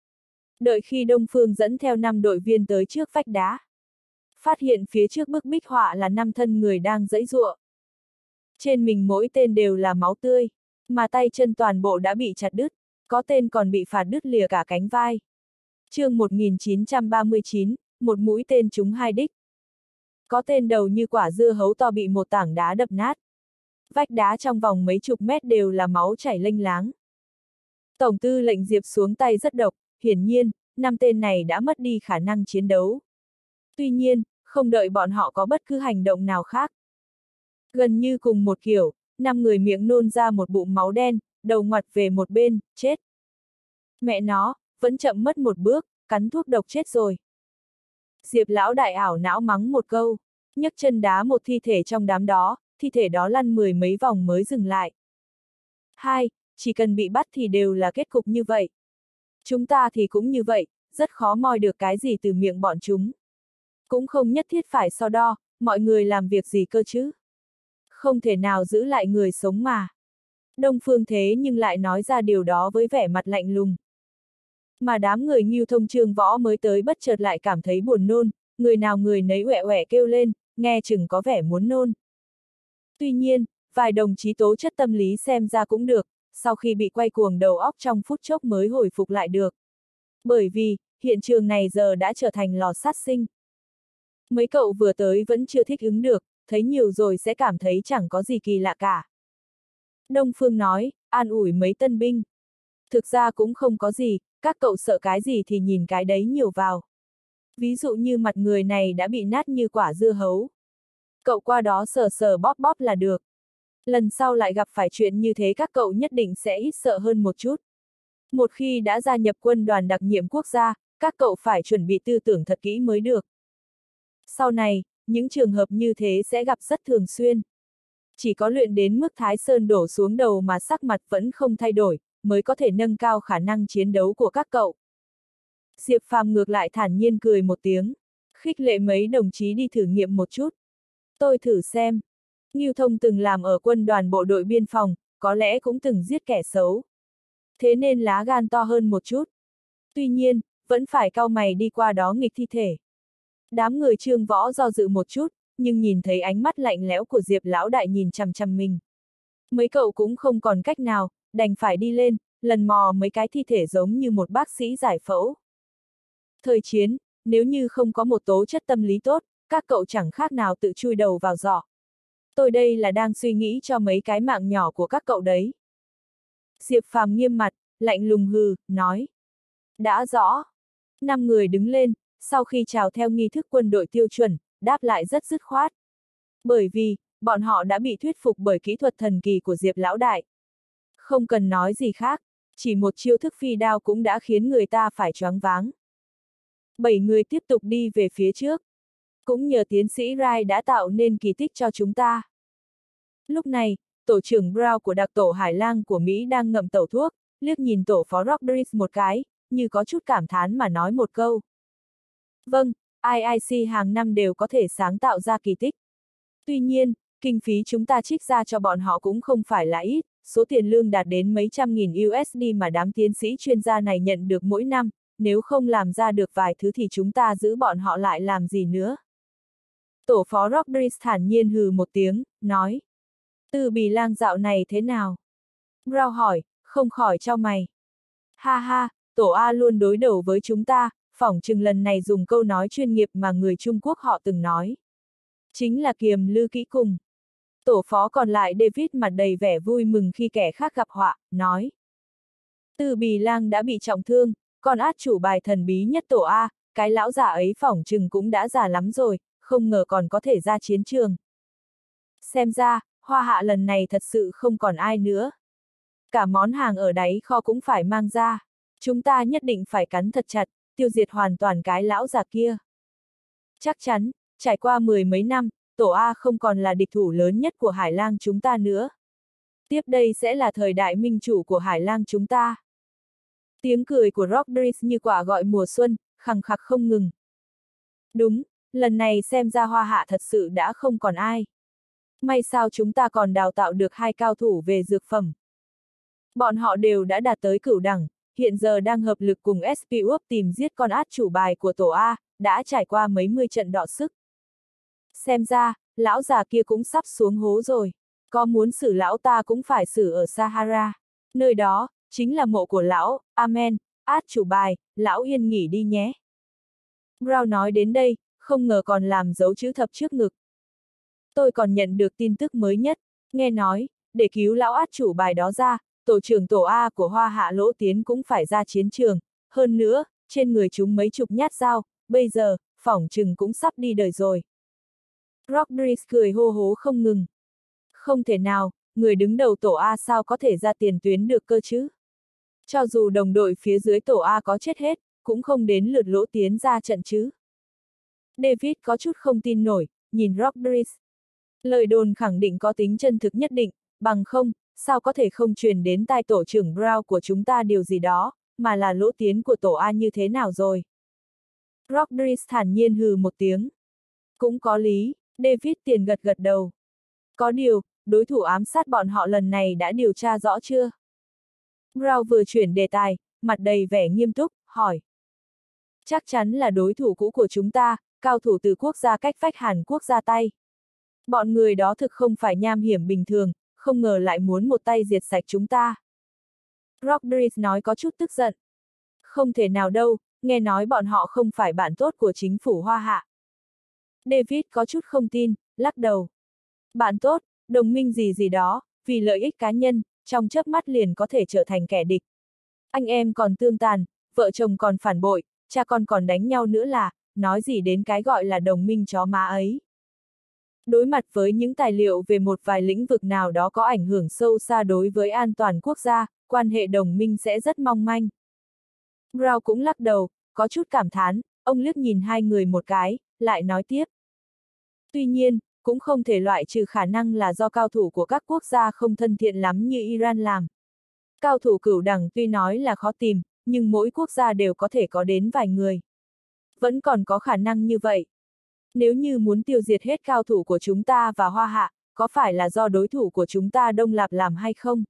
Đợi khi Đông Phương dẫn theo năm đội viên tới trước vách đá, phát hiện phía trước bức bích họa là năm thân người đang giãy giụa. Trên mình mỗi tên đều là máu tươi, mà tay chân toàn bộ đã bị chặt đứt, có tên còn bị phạt đứt lìa cả cánh vai. Chương một nghìn chín trăm ba mươi chín, một mũi tên trúng hai đích. Có tên đầu như quả dưa hấu to bị một tảng đá đập nát. Vách đá trong vòng mấy chục mét đều là máu chảy lênh láng. Tổng tư lệnh Diệp xuống tay rất độc, hiển nhiên, năm tên này đã mất đi khả năng chiến đấu. Tuy nhiên, không đợi bọn họ có bất cứ hành động nào khác. Gần như cùng một kiểu, năm người miệng nôn ra một bụng máu đen, đầu ngoặt về một bên, chết. Mẹ nó, vẫn chậm mất một bước, cắn thuốc độc chết rồi. Diệp lão đại ảo não mắng một câu, nhấc chân đá một thi thể trong đám đó, thi thể đó lăn mười mấy vòng mới dừng lại. Hai, chỉ cần bị bắt thì đều là kết cục như vậy. Chúng ta thì cũng như vậy, rất khó moi được cái gì từ miệng bọn chúng. Cũng không nhất thiết phải so đo, mọi người làm việc gì cơ chứ. Không thể nào giữ lại người sống mà. Đông Phương thế nhưng lại nói ra điều đó với vẻ mặt lạnh lùng. Mà đám người Ngưu Thông Trương Võ mới tới bất chợt lại cảm thấy buồn nôn, người nào người nấy uệ uệ kêu lên, nghe chừng có vẻ muốn nôn. Tuy nhiên, vài đồng chí tố chất tâm lý xem ra cũng được, sau khi bị quay cuồng đầu óc trong phút chốc mới hồi phục lại được. Bởi vì, hiện trường này giờ đã trở thành lò sát sinh. Mấy cậu vừa tới vẫn chưa thích ứng được, thấy nhiều rồi sẽ cảm thấy chẳng có gì kỳ lạ cả. Đông Phương nói, an ủi mấy tân binh. Thực ra cũng không có gì, các cậu sợ cái gì thì nhìn cái đấy nhiều vào. Ví dụ như mặt người này đã bị nát như quả dưa hấu. Cậu qua đó sờ sờ bóp bóp là được. Lần sau lại gặp phải chuyện như thế các cậu nhất định sẽ ít sợ hơn một chút. Một khi đã gia nhập quân đoàn đặc nhiệm quốc gia, các cậu phải chuẩn bị tư tưởng thật kỹ mới được. Sau này, những trường hợp như thế sẽ gặp rất thường xuyên. Chỉ có luyện đến mức Thái Sơn đổ xuống đầu mà sắc mặt vẫn không thay đổi, mới có thể nâng cao khả năng chiến đấu của các cậu. Diệp Phàm ngược lại thản nhiên cười một tiếng, khích lệ mấy đồng chí đi thử nghiệm một chút. Tôi thử xem. Ngưu Thông từng làm ở quân đoàn bộ đội biên phòng, có lẽ cũng từng giết kẻ xấu. Thế nên lá gan to hơn một chút. Tuy nhiên, vẫn phải cau mày đi qua đó nghịch thi thể. Đám người Trương Võ do dự một chút, nhưng nhìn thấy ánh mắt lạnh lẽo của Diệp lão đại nhìn chằm chằm mình. Mấy cậu cũng không còn cách nào, đành phải đi lên, lần mò mấy cái thi thể giống như một bác sĩ giải phẫu. Thời chiến, nếu như không có một tố chất tâm lý tốt, các cậu chẳng khác nào tự chui đầu vào giỏ. Tôi đây là đang suy nghĩ cho mấy cái mạng nhỏ của các cậu đấy. Diệp Phàm nghiêm mặt, lạnh lùng hừ, nói. Đã rõ. Năm người đứng lên, sau khi chào theo nghi thức quân đội tiêu chuẩn, đáp lại rất dứt khoát. Bởi vì, bọn họ đã bị thuyết phục bởi kỹ thuật thần kỳ của Diệp lão đại. Không cần nói gì khác, chỉ một chiêu thức phi đao cũng đã khiến người ta phải choáng váng. Bảy người tiếp tục đi về phía trước. Cũng nhờ tiến sĩ Rai đã tạo nên kỳ tích cho chúng ta. Lúc này, tổ trưởng Brown của đặc tổ Hải Lang của Mỹ đang ngậm tẩu thuốc, liếc nhìn tổ phó Rockbridge một cái, như có chút cảm thán mà nói một câu. Vâng, i i xê hàng năm đều có thể sáng tạo ra kỳ tích. Tuy nhiên, kinh phí chúng ta trích ra cho bọn họ cũng không phải là ít, số tiền lương đạt đến mấy trăm nghìn u ét đê mà đám tiến sĩ chuyên gia này nhận được mỗi năm, nếu không làm ra được vài thứ thì chúng ta giữ bọn họ lại làm gì nữa. Tổ phó Rockbridge thản nhiên hừ một tiếng, nói. Từ Bì Lang dạo này thế nào? Brown hỏi, không khỏi chau mày. Ha ha, tổ A luôn đối đầu với chúng ta, phỏng chừng lần này dùng câu nói chuyên nghiệp mà người Trung Quốc họ từng nói. Chính là kiềm lư kỹ cùng. Tổ phó còn lại David mặt đầy vẻ vui mừng khi kẻ khác gặp họa, nói. Từ Bì Lang đã bị trọng thương, còn át chủ bài thần bí nhất tổ A, cái lão già ấy phỏng chừng cũng đã già lắm rồi, không ngờ còn có thể ra chiến trường. Xem ra, Hoa Hạ lần này thật sự không còn ai nữa. Cả món hàng ở đáy kho cũng phải mang ra. Chúng ta nhất định phải cắn thật chặt, tiêu diệt hoàn toàn cái lão già kia. Chắc chắn, trải qua mười mấy năm, tổ A không còn là địch thủ lớn nhất của Hải Lang chúng ta nữa. Tiếp đây sẽ là thời đại minh chủ của Hải Lang chúng ta. Tiếng cười của Rockbridge như quả gọi mùa xuân, khằng khặc không ngừng. Đúng, lần này xem ra Hoa Hạ thật sự đã không còn ai. May sao chúng ta còn đào tạo được hai cao thủ về dược phẩm. Bọn họ đều đã đạt tới cửu đẳng, hiện giờ đang hợp lực cùng ét pê u ép tìm giết con át chủ bài của tổ A, đã trải qua mấy mươi trận đọ sức. Xem ra, lão già kia cũng sắp xuống hố rồi. Có muốn xử lão ta cũng phải xử ở Sahara. Nơi đó, chính là mộ của lão, amen, át chủ bài, lão yên nghỉ đi nhé. Brown nói đến đây, không ngờ còn làm dấu chữ thập trước ngực. Tôi còn nhận được tin tức mới nhất, nghe nói, để cứu lão át chủ bài đó ra, tổ trưởng tổ A của Hoa Hạ Lỗ Tiến cũng phải ra chiến trường, hơn nữa, trên người chúng mấy chục nhát dao, bây giờ, phỏng chừng cũng sắp đi đời rồi. Rockbridge cười hô hố không ngừng. Không thể nào, người đứng đầu tổ A sao có thể ra tiền tuyến được cơ chứ? Cho dù đồng đội phía dưới tổ A có chết hết, cũng không đến lượt Lỗ Tiến ra trận chứ. David có chút không tin nổi, nhìn Rockbridge. Lời đồn khẳng định có tính chân thực nhất định, bằng không, sao có thể không truyền đến tai tổ trưởng Brown của chúng ta điều gì đó, mà là Lỗ Tiến của tổ A như thế nào rồi? Rockbridge thản nhiên hừ một tiếng. Cũng có lý, David tiền gật gật đầu. Có điều, đối thủ ám sát bọn họ lần này đã điều tra rõ chưa? Brown vừa chuyển đề tài, mặt đầy vẻ nghiêm túc, hỏi. Chắc chắn là đối thủ cũ của chúng ta, cao thủ từ quốc gia cách vách Hàn Quốc ra tay. Bọn người đó thực không phải nham hiểm bình thường, không ngờ lại muốn một tay diệt sạch chúng ta. Rockbridge nói có chút tức giận. Không thể nào đâu, nghe nói bọn họ không phải bạn tốt của chính phủ Hoa Hạ. David có chút không tin, lắc đầu. Bạn tốt, đồng minh gì gì đó, vì lợi ích cá nhân, trong chớp mắt liền có thể trở thành kẻ địch. Anh em còn tương tàn, vợ chồng còn phản bội, cha con còn đánh nhau nữa là, nói gì đến cái gọi là đồng minh chó má ấy. Đối mặt với những tài liệu về một vài lĩnh vực nào đó có ảnh hưởng sâu xa đối với an toàn quốc gia, quan hệ đồng minh sẽ rất mong manh. Brown cũng lắc đầu, có chút cảm thán, ông liếc nhìn hai người một cái, lại nói tiếp. Tuy nhiên, cũng không thể loại trừ khả năng là do cao thủ của các quốc gia không thân thiện lắm như Iran làm. Cao thủ cửu đẳng tuy nói là khó tìm, nhưng mỗi quốc gia đều có thể có đến vài người. Vẫn còn có khả năng như vậy. Nếu như muốn tiêu diệt hết cao thủ của chúng ta và Hoa Hạ, có phải là do đối thủ của chúng ta Đông Lạp làm hay không?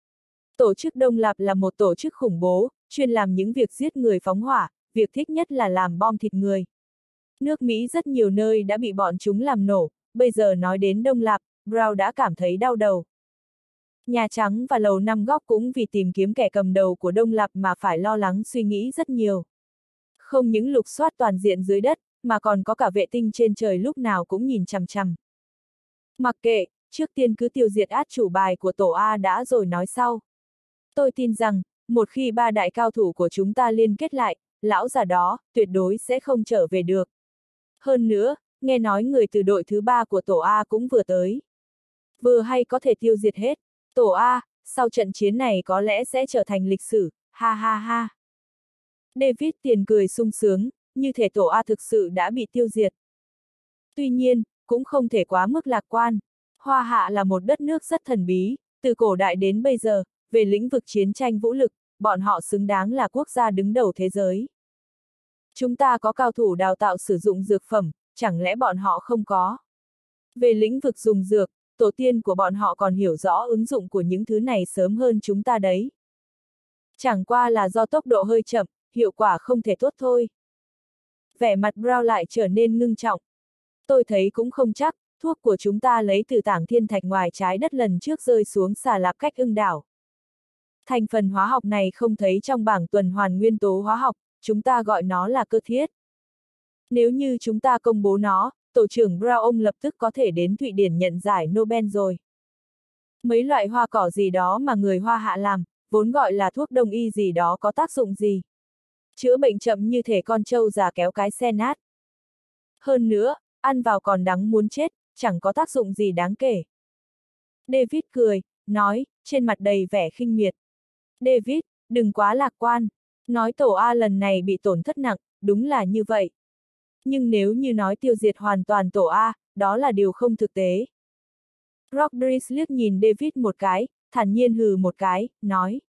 Tổ chức Đông Lạp là một tổ chức khủng bố, chuyên làm những việc giết người phóng hỏa, việc thích nhất là làm bom thịt người. Nước Mỹ rất nhiều nơi đã bị bọn chúng làm nổ, bây giờ nói đến Đông Lạp, Brown đã cảm thấy đau đầu. Nhà Trắng và Lầu Năm Góc cũng vì tìm kiếm kẻ cầm đầu của Đông Lạp mà phải lo lắng suy nghĩ rất nhiều. Không những lục soát toàn diện dưới đất, mà còn có cả vệ tinh trên trời lúc nào cũng nhìn chằm chằm. Mặc kệ, trước tiên cứ tiêu diệt át chủ bài của tổ A đã rồi nói sau. Tôi tin rằng, một khi ba đại cao thủ của chúng ta liên kết lại, lão già đó, tuyệt đối sẽ không trở về được. Hơn nữa, nghe nói người từ đội thứ ba của tổ A cũng vừa tới. Vừa hay có thể tiêu diệt hết. Tổ A, sau trận chiến này có lẽ sẽ trở thành lịch sử, ha ha ha. David Tiền cười sung sướng, như thể tổ A thực sự đã bị tiêu diệt. Tuy nhiên, cũng không thể quá mức lạc quan. Hoa Hạ là một đất nước rất thần bí, từ cổ đại đến bây giờ, về lĩnh vực chiến tranh vũ lực, bọn họ xứng đáng là quốc gia đứng đầu thế giới. Chúng ta có cao thủ đào tạo sử dụng dược phẩm, chẳng lẽ bọn họ không có? Về lĩnh vực dùng dược, tổ tiên của bọn họ còn hiểu rõ ứng dụng của những thứ này sớm hơn chúng ta đấy. Chẳng qua là do tốc độ hơi chậm, hiệu quả không thể tốt thôi. Vẻ mặt Brown lại trở nên ngưng trọng. Tôi thấy cũng không chắc, thuốc của chúng ta lấy từ tảng thiên thạch ngoài trái đất lần trước rơi xuống Xà Lạp Cách Ưng đảo. Thành phần hóa học này không thấy trong bảng tuần hoàn nguyên tố hóa học, chúng ta gọi nó là cơ thiết. Nếu như chúng ta công bố nó, Tổ trưởng Brown ông lập tức có thể đến Thụy Điển nhận giải Nobel rồi. Mấy loại hoa cỏ gì đó mà người Hoa Hạ làm, vốn gọi là thuốc đông y gì đó có tác dụng gì? Chữa bệnh chậm như thể con trâu già kéo cái xe nát. Hơn nữa, ăn vào còn đắng muốn chết, chẳng có tác dụng gì đáng kể. David cười, nói, trên mặt đầy vẻ khinh miệt. David, đừng quá lạc quan. Nói tổ A lần này bị tổn thất nặng, đúng là như vậy. Nhưng nếu như nói tiêu diệt hoàn toàn tổ A, đó là điều không thực tế. Rodriguez liếc nhìn David một cái, thản nhiên hừ một cái, nói.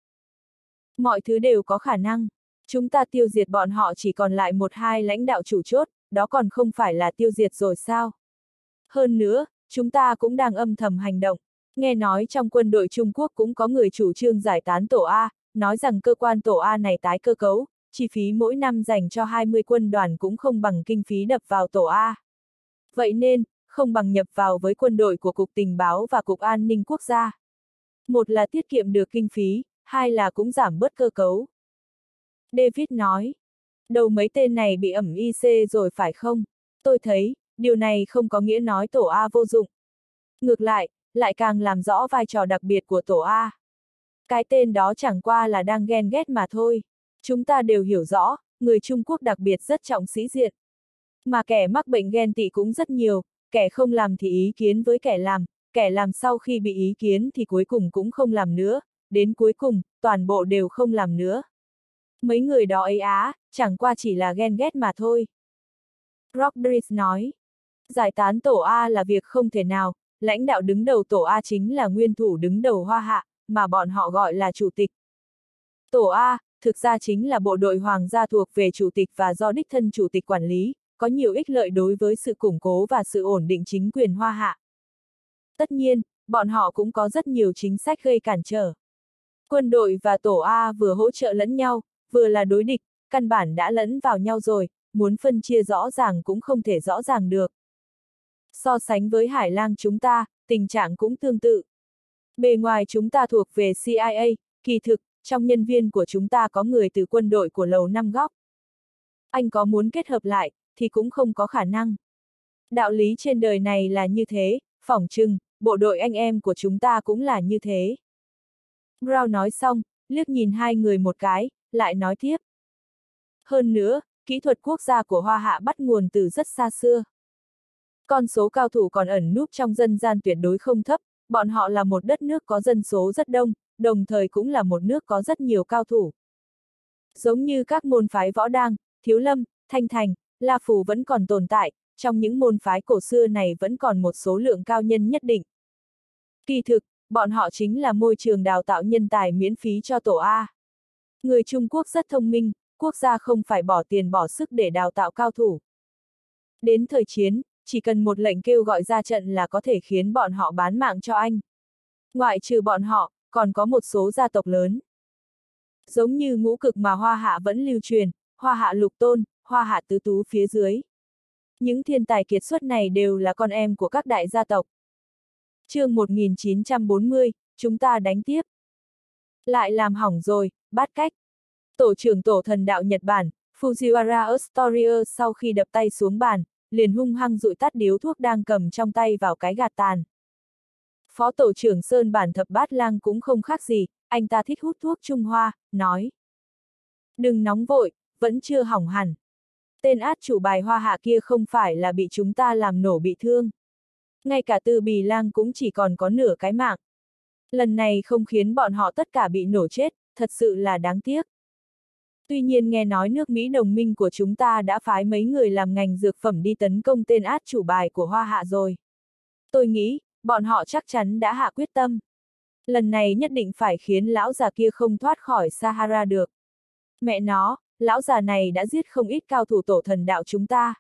Mọi thứ đều có khả năng. Chúng ta tiêu diệt bọn họ chỉ còn lại một hai lãnh đạo chủ chốt, đó còn không phải là tiêu diệt rồi sao? Hơn nữa, chúng ta cũng đang âm thầm hành động. Nghe nói trong quân đội Trung Quốc cũng có người chủ trương giải tán tổ A, nói rằng cơ quan tổ A này tái cơ cấu, chi phí mỗi năm dành cho hai mươi quân đoàn cũng không bằng kinh phí đập vào tổ A. Vậy nên, không bằng nhập vào với quân đội của Cục Tình báo và Cục An ninh Quốc gia. Một là tiết kiệm được kinh phí, hai là cũng giảm bớt cơ cấu. David nói, đầu mấy tên này bị ẩm i xê rồi phải không? Tôi thấy, điều này không có nghĩa nói tổ A vô dụng. Ngược lại, lại càng làm rõ vai trò đặc biệt của tổ A. Cái tên đó chẳng qua là đang ghen ghét mà thôi. Chúng ta đều hiểu rõ, người Trung Quốc đặc biệt rất trọng sĩ diện. Mà kẻ mắc bệnh ghen tị cũng rất nhiều, kẻ không làm thì ý kiến với kẻ làm, kẻ làm sau khi bị ý kiến thì cuối cùng cũng không làm nữa, đến cuối cùng, toàn bộ đều không làm nữa. Mấy người đó ấy á, chẳng qua chỉ là ghen ghét mà thôi. Rodriguez nói, giải tán tổ A là việc không thể nào, lãnh đạo đứng đầu tổ A chính là nguyên thủ đứng đầu Hoa Hạ, mà bọn họ gọi là chủ tịch. Tổ A, thực ra chính là bộ đội hoàng gia thuộc về chủ tịch và do đích thân chủ tịch quản lý, có nhiều ích lợi đối với sự củng cố và sự ổn định chính quyền Hoa Hạ. Tất nhiên, bọn họ cũng có rất nhiều chính sách gây cản trở. Quân đội và tổ A vừa hỗ trợ lẫn nhau, vừa là đối địch, căn bản đã lẫn vào nhau rồi, muốn phân chia rõ ràng cũng không thể rõ ràng được. So sánh với Hải Lang chúng ta, tình trạng cũng tương tự. Bề ngoài chúng ta thuộc về xê i a, kỳ thực, trong nhân viên của chúng ta có người từ quân đội của Lầu Năm Góc. Anh có muốn kết hợp lại, thì cũng không có khả năng. Đạo lý trên đời này là như thế, phỏng chừng, bộ đội anh em của chúng ta cũng là như thế. Brown nói xong, liếc nhìn hai người một cái, lại nói tiếp. Hơn nữa, kỹ thuật quốc gia của Hoa Hạ bắt nguồn từ rất xa xưa. Con số cao thủ còn ẩn núp trong dân gian tuyệt đối không thấp, bọn họ là một đất nước có dân số rất đông, đồng thời cũng là một nước có rất nhiều cao thủ. Giống như các môn phái võ đăng, Thiếu Lâm, Thanh Thành, La Phù vẫn còn tồn tại, trong những môn phái cổ xưa này vẫn còn một số lượng cao nhân nhất định. Kỳ thực, bọn họ chính là môi trường đào tạo nhân tài miễn phí cho tổ A. Người Trung Quốc rất thông minh, quốc gia không phải bỏ tiền bỏ sức để đào tạo cao thủ. Đến thời chiến, chỉ cần một lệnh kêu gọi ra trận là có thể khiến bọn họ bán mạng cho anh. Ngoại trừ bọn họ, còn có một số gia tộc lớn. Giống như ngũ cực mà Hoa Hạ vẫn lưu truyền, Hoa Hạ Lục Tôn, Hoa Hạ Tứ Tú phía dưới. Những thiên tài kiệt xuất này đều là con em của các đại gia tộc. Chương một nghìn chín trăm bốn mươi, chúng ta đánh tiếp. Lại làm hỏng rồi, bát cách. Tổ trưởng tổ thần đạo Nhật Bản, Fujiwara Astoria sau khi đập tay xuống bàn, liền hung hăng dụi tắt điếu thuốc đang cầm trong tay vào cái gạt tàn. Phó tổ trưởng Sơn Bản Thập Bát Lang cũng không khác gì, anh ta thích hút thuốc Trung Hoa, nói. Đừng nóng vội, vẫn chưa hỏng hẳn. Tên át chủ bài Hoa Hạ kia không phải là bị chúng ta làm nổ bị thương. Ngay cả Tư Bì Lang cũng chỉ còn có nửa cái mạng. Lần này không khiến bọn họ tất cả bị nổ chết, thật sự là đáng tiếc. Tuy nhiên nghe nói nước Mỹ đồng minh của chúng ta đã phái mấy người làm ngành dược phẩm đi tấn công tên át chủ bài của Hoa Hạ rồi. Tôi nghĩ, bọn họ chắc chắn đã hạ quyết tâm. Lần này nhất định phải khiến lão già kia không thoát khỏi Sahara được. Mẹ nó, lão già này đã giết không ít cao thủ tổ thần đạo chúng ta.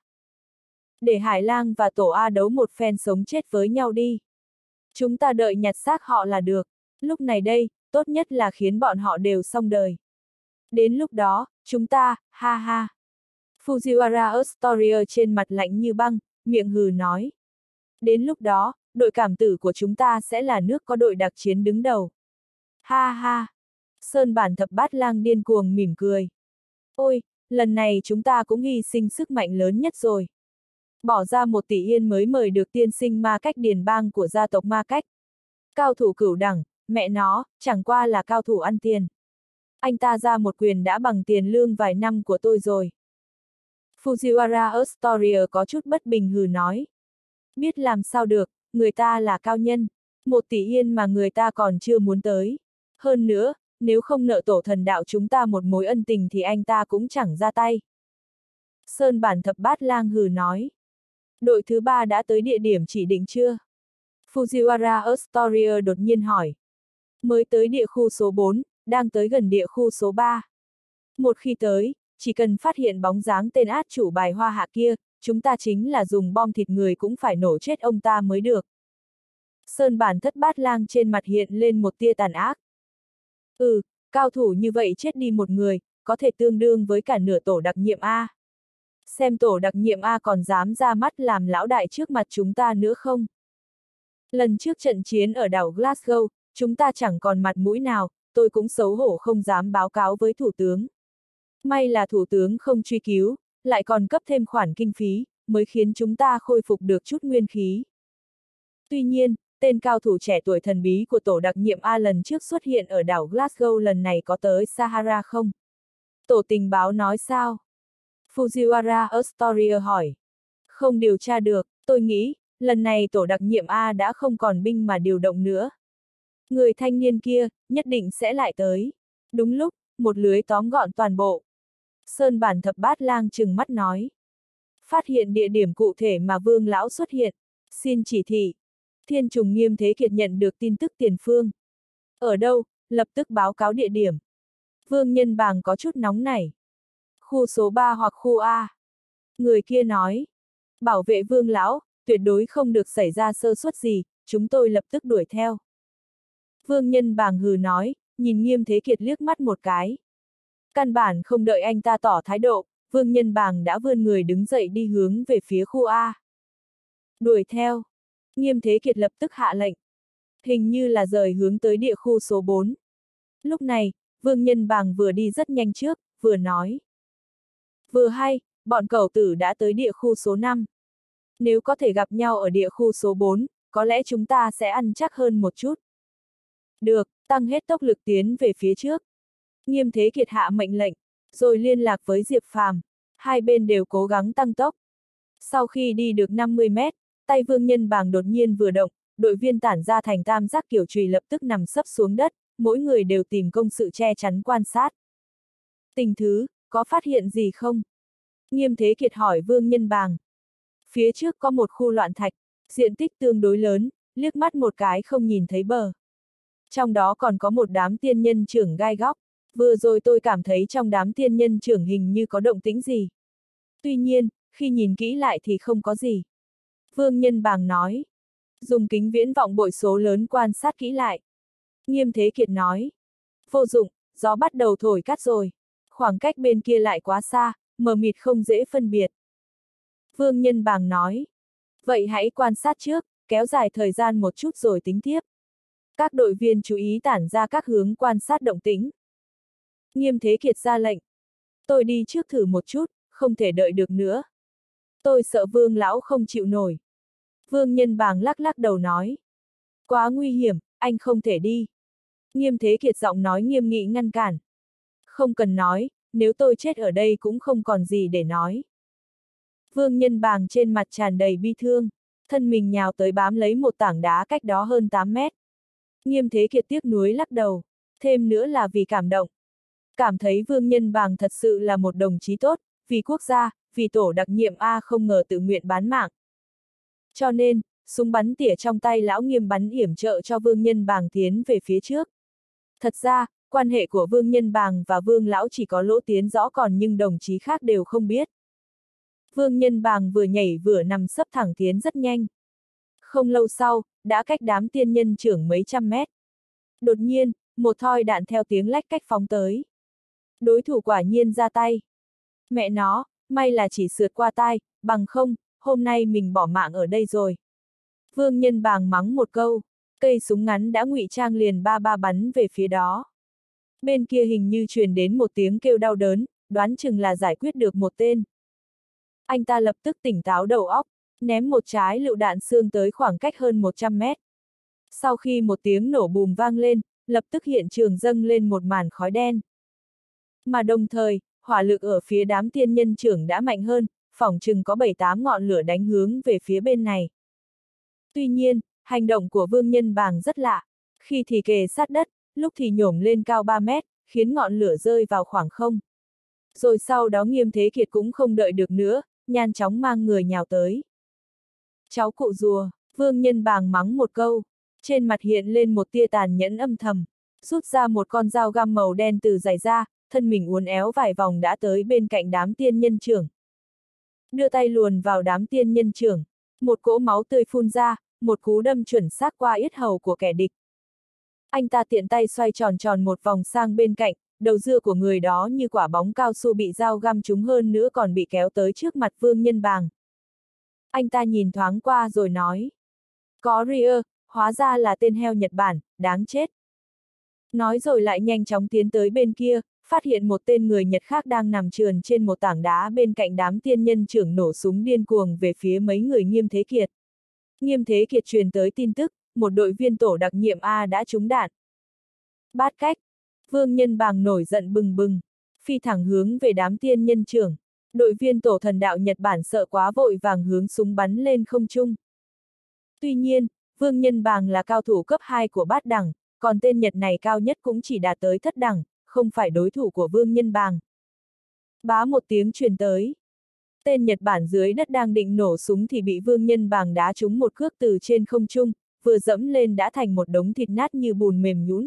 Để Hải Lang và Tổ A đấu một phen sống chết với nhau đi. Chúng ta đợi nhặt xác họ là được. Lúc này đây, tốt nhất là khiến bọn họ đều xong đời. Đến lúc đó, chúng ta, ha ha. Fujiwara Astoria trên mặt lạnh như băng, miệng hừ nói. Đến lúc đó, đội cảm tử của chúng ta sẽ là nước có đội đặc chiến đứng đầu. Ha ha. Sơn Bản Thập Bát Lang điên cuồng mỉm cười. Ôi, lần này chúng ta cũng hy sinh sức mạnh lớn nhất rồi. Bỏ ra một tỷ yên mới mời được tiên sinh Ma Cách Điền Bang của gia tộc Ma Cách. Cao thủ cửu đẳng, mẹ nó, chẳng qua là cao thủ ăn tiền. Anh ta ra một quyền đã bằng tiền lương vài năm của tôi rồi. Fujiwara Astoria có chút bất bình hừ nói. Biết làm sao được, người ta là cao nhân. Một tỷ yên mà người ta còn chưa muốn tới. Hơn nữa, nếu không nợ tổ thần đạo chúng ta một mối ân tình thì anh ta cũng chẳng ra tay. Sơn Bản Thập Bát Lang hừ nói. Đội thứ ba đã tới địa điểm chỉ định chưa? Fujiwara Astoria đột nhiên hỏi. Mới tới địa khu số bốn, đang tới gần địa khu số ba. Một khi tới, chỉ cần phát hiện bóng dáng tên át chủ bài Hoa Hạ kia, chúng ta chính là dùng bom thịt người cũng phải nổ chết ông ta mới được. Sơn Bản Thất Bát Lang trên mặt hiện lên một tia tàn ác. Ừ, cao thủ như vậy chết đi một người, có thể tương đương với cả nửa tổ đặc nhiệm A. Xem tổ đặc nhiệm A còn dám ra mắt làm lão đại trước mặt chúng ta nữa không? Lần trước trận chiến ở đảo Glasgow, chúng ta chẳng còn mặt mũi nào, tôi cũng xấu hổ không dám báo cáo với thủ tướng. May là thủ tướng không truy cứu, lại còn cấp thêm khoản kinh phí, mới khiến chúng ta khôi phục được chút nguyên khí. Tuy nhiên, tên cao thủ trẻ tuổi thần bí của tổ đặc nhiệm A lần trước xuất hiện ở đảo Glasgow lần này có tới Sahara không? Tổ tình báo nói sao? Fujiwara Astoria hỏi. Không điều tra được, tôi nghĩ, lần này tổ đặc nhiệm A đã không còn binh mà điều động nữa. Người thanh niên kia, nhất định sẽ lại tới. Đúng lúc, một lưới tóm gọn toàn bộ. Sơn Bản Thập Bát Lang trừng mắt nói. Phát hiện địa điểm cụ thể mà Vương Lão xuất hiện. Xin chỉ thị. Thiên Trùng Nghiêm Thế Kiệt nhận được tin tức tiền phương. Ở đâu, lập tức báo cáo địa điểm. Vương Nhân Bàng có chút nóng nảy. Khu số ba hoặc khu A. Người kia nói. Bảo vệ Vương Lão, tuyệt đối không được xảy ra sơ suất gì, chúng tôi lập tức đuổi theo. Vương Nhân Bàng hừ nói, nhìn Nghiêm Thế Kiệt liếc mắt một cái. Căn bản không đợi anh ta tỏ thái độ, Vương Nhân Bàng đã vươn người đứng dậy đi hướng về phía khu A. Đuổi theo. Nghiêm Thế Kiệt lập tức hạ lệnh. Hình như là rời hướng tới địa khu số bốn. Lúc này, Vương Nhân Bàng vừa đi rất nhanh trước, vừa nói. Vừa hay, bọn cẩu tử đã tới địa khu số năm. Nếu có thể gặp nhau ở địa khu số bốn, có lẽ chúng ta sẽ ăn chắc hơn một chút. Được, tăng hết tốc lực tiến về phía trước. Nghiêm Thế Kiệt hạ mệnh lệnh, rồi liên lạc với Diệp Phàm. Hai bên đều cố gắng tăng tốc. Sau khi đi được năm mươi mét, tay Vương Nhân Bàng đột nhiên vừa động, đội viên tản ra thành tam giác kiểu chùy lập tức nằm sấp xuống đất, mỗi người đều tìm công sự che chắn quan sát. Tình thứ, có phát hiện gì không? Nghiêm Thế Kiệt hỏi Vương Nhân Bàng. Phía trước có một khu loạn thạch, diện tích tương đối lớn, liếc mắt một cái không nhìn thấy bờ. Trong đó còn có một đám tiên nhân trưởng gai góc, vừa rồi tôi cảm thấy trong đám tiên nhân trưởng hình như có động tĩnh gì. Tuy nhiên, khi nhìn kỹ lại thì không có gì. Vương Nhân Bàng nói. Dùng kính viễn vọng bội số lớn quan sát kỹ lại. Nghiêm Thế Kiệt nói. Vô dụng, gió bắt đầu thổi cắt rồi. Khoảng cách bên kia lại quá xa, mờ mịt không dễ phân biệt. Vương Nhân Bàng nói. Vậy hãy quan sát trước, kéo dài thời gian một chút rồi tính tiếp. Các đội viên chú ý tản ra các hướng quan sát động tĩnh. Nghiêm Thế Kiệt ra lệnh. Tôi đi trước thử một chút, không thể đợi được nữa. Tôi sợ Vương Lão không chịu nổi. Vương Nhân Bàng lắc lắc đầu nói. Quá nguy hiểm, anh không thể đi. Nghiêm Thế Kiệt giọng nói nghiêm nghị ngăn cản. Không cần nói, nếu tôi chết ở đây cũng không còn gì để nói. Vương Nhân Bàng trên mặt tràn đầy bi thương, thân mình nhào tới bám lấy một tảng đá cách đó hơn tám mét. Nghiêm Thế Kiệt tiếc nuối lắc đầu, thêm nữa là vì cảm động. Cảm thấy Vương Nhân Bàng thật sự là một đồng chí tốt, vì quốc gia, vì tổ đặc nhiệm A không ngờ tự nguyện bán mạng. Cho nên, súng bắn tỉa trong tay lão Nghiêm bắn yểm trợ cho Vương Nhân Bàng tiến về phía trước. Thật ra, quan hệ của Vương Nhân Bàng và Vương Lão chỉ có Lỗ Tiến rõ còn nhưng đồng chí khác đều không biết. Vương Nhân Bàng vừa nhảy vừa nằm sấp thẳng tiến rất nhanh. Không lâu sau, đã cách đám tiên nhân trưởng mấy trăm mét. Đột nhiên, một thoi đạn theo tiếng lách cách phóng tới. Đối thủ quả nhiên ra tay. Mẹ nó, may là chỉ sượt qua tai, bằng không, hôm nay mình bỏ mạng ở đây rồi. Vương Nhân Bàng mắng một câu, cây súng ngắn đã ngụy trang liền ba ba bắn về phía đó. Bên kia hình như truyền đến một tiếng kêu đau đớn, đoán chừng là giải quyết được một tên. Anh ta lập tức tỉnh táo đầu óc, ném một trái lựu đạn xương tới khoảng cách hơn một trăm mét. Sau khi một tiếng nổ bùm vang lên, lập tức hiện trường dâng lên một màn khói đen. Mà đồng thời, hỏa lực ở phía đám tiên nhân trưởng đã mạnh hơn, phỏng chừng có bảy tám ngọn lửa đánh hướng về phía bên này. Tuy nhiên, hành động của Vương Nhân Bàng rất lạ, khi thì kề sát đất, lúc thì nhổm lên cao ba mét, khiến ngọn lửa rơi vào khoảng không. Rồi sau đó Nghiêm Thế Kiệt cũng không đợi được nữa, nhanh chóng mang người nhào tới. Cháu cụ rùa, Vương Nhân Bàng mắng một câu, trên mặt hiện lên một tia tàn nhẫn âm thầm, rút ra một con dao găm màu đen từ giày ra, thân mình uốn éo vài vòng đã tới bên cạnh đám tiên nhân trưởng. Đưa tay luồn vào đám tiên nhân trưởng, một cỗ máu tươi phun ra, một cú đâm chuẩn xác qua yết hầu của kẻ địch. Anh ta tiện tay xoay tròn tròn một vòng sang bên cạnh, đầu dưa của người đó như quả bóng cao su bị dao găm trúng hơn nữa còn bị kéo tới trước mặt Vương Nhân Bàng. Anh ta nhìn thoáng qua rồi nói. Có Ria, hóa ra là tên heo Nhật Bản, đáng chết. Nói rồi lại nhanh chóng tiến tới bên kia, phát hiện một tên người Nhật khác đang nằm trườn trên một tảng đá bên cạnh đám tiên nhân trưởng nổ súng điên cuồng về phía mấy người Nghiêm Thế Kiệt. Nghiêm Thế Kiệt truyền tới tin tức, một đội viên tổ đặc nhiệm A đã trúng đạn. Bát cách, Vương Nhân Bàng nổi giận bừng bừng, phi thẳng hướng về đám tiên nhân trưởng. Đội viên tổ thần đạo Nhật Bản sợ quá vội vàng hướng súng bắn lên không trung. Tuy nhiên, Vương Nhân Bàng là cao thủ cấp hai của bát đẳng, còn tên Nhật này cao nhất cũng chỉ đạt tới thất đẳng, không phải đối thủ của Vương Nhân Bàng. Bá một tiếng truyền tới. Tên Nhật Bản dưới đất đang định nổ súng thì bị Vương Nhân Bàng đá trúng một cước từ trên không trung, vừa dẫm lên đã thành một đống thịt nát như bùn mềm nhũn.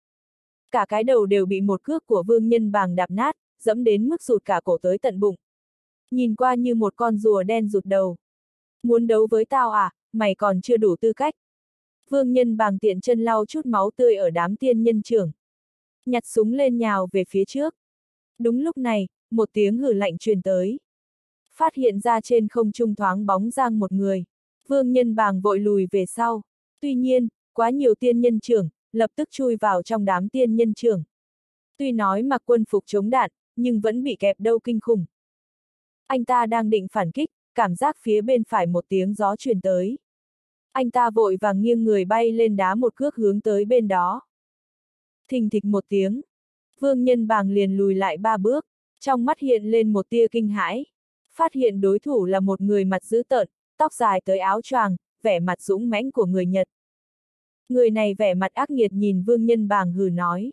Cả cái đầu đều bị một cước của Vương Nhân Bàng đạp nát, dẫm đến mức rụt cả cổ tới tận bụng. Nhìn qua như một con rùa đen rụt đầu. Muốn đấu với tao à, mày còn chưa đủ tư cách. Vương Nhân Bàng tiện chân lau chút máu tươi ở đám tiên nhân trưởng. Nhặt súng lên nhào về phía trước. Đúng lúc này, một tiếng hử lạnh truyền tới. Phát hiện ra trên không trung thoáng bóng dang một người. Vương Nhân Bàng vội lùi về sau. Tuy nhiên, quá nhiều tiên nhân trưởng, lập tức chui vào trong đám tiên nhân trưởng. Tuy nói mặc quân phục chống đạn, nhưng vẫn bị kẹp đâu kinh khủng. Anh ta đang định phản kích, cảm giác phía bên phải một tiếng gió truyền tới. Anh ta vội vàng nghiêng người bay lên đá một cước hướng tới bên đó. Thình thịch một tiếng. Vương Nhân Bàng liền lùi lại ba bước, trong mắt hiện lên một tia kinh hãi. Phát hiện đối thủ là một người mặt dữ tợn, tóc dài tới áo choàng, vẻ mặt dũng mãnh của người Nhật. Người này vẻ mặt ác nghiệt nhìn Vương Nhân Bàng hừ nói.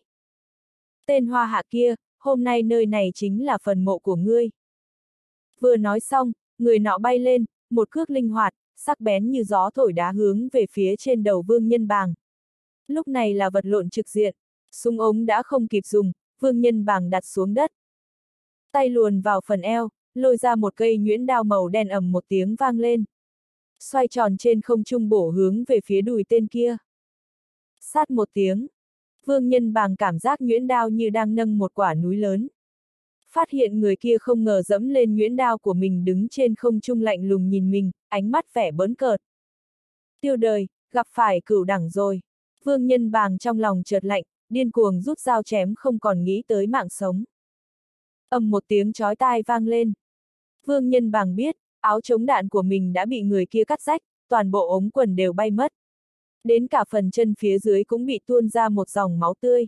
Tên hoa hạ kia, hôm nay nơi này chính là phần mộ của ngươi. Vừa nói xong, người nọ bay lên, một cước linh hoạt, sắc bén như gió thổi đá hướng về phía trên đầu Vương Nhân Bàng. Lúc này là vật lộn trực diện, súng ống đã không kịp dùng, Vương Nhân Bàng đặt xuống đất. Tay luồn vào phần eo, lôi ra một cây nhuyễn đao màu đen ầm một tiếng vang lên. Xoay tròn trên không trung bổ hướng về phía đùi tên kia. Sát một tiếng, Vương Nhân Bàng cảm giác nhuyễn đao như đang nâng một quả núi lớn. Phát hiện người kia không ngờ dẫm lên nhuyễn đao của mình đứng trên không trung lạnh lùng nhìn mình, ánh mắt vẻ bỡn cợt. Tiêu đời, gặp phải cửu đẳng rồi. Vương Nhân Bàng trong lòng chợt lạnh, điên cuồng rút dao chém không còn nghĩ tới mạng sống. Ầm một tiếng chói tai vang lên. Vương Nhân Bàng biết, áo chống đạn của mình đã bị người kia cắt rách, toàn bộ ống quần đều bay mất. Đến cả phần chân phía dưới cũng bị tuôn ra một dòng máu tươi.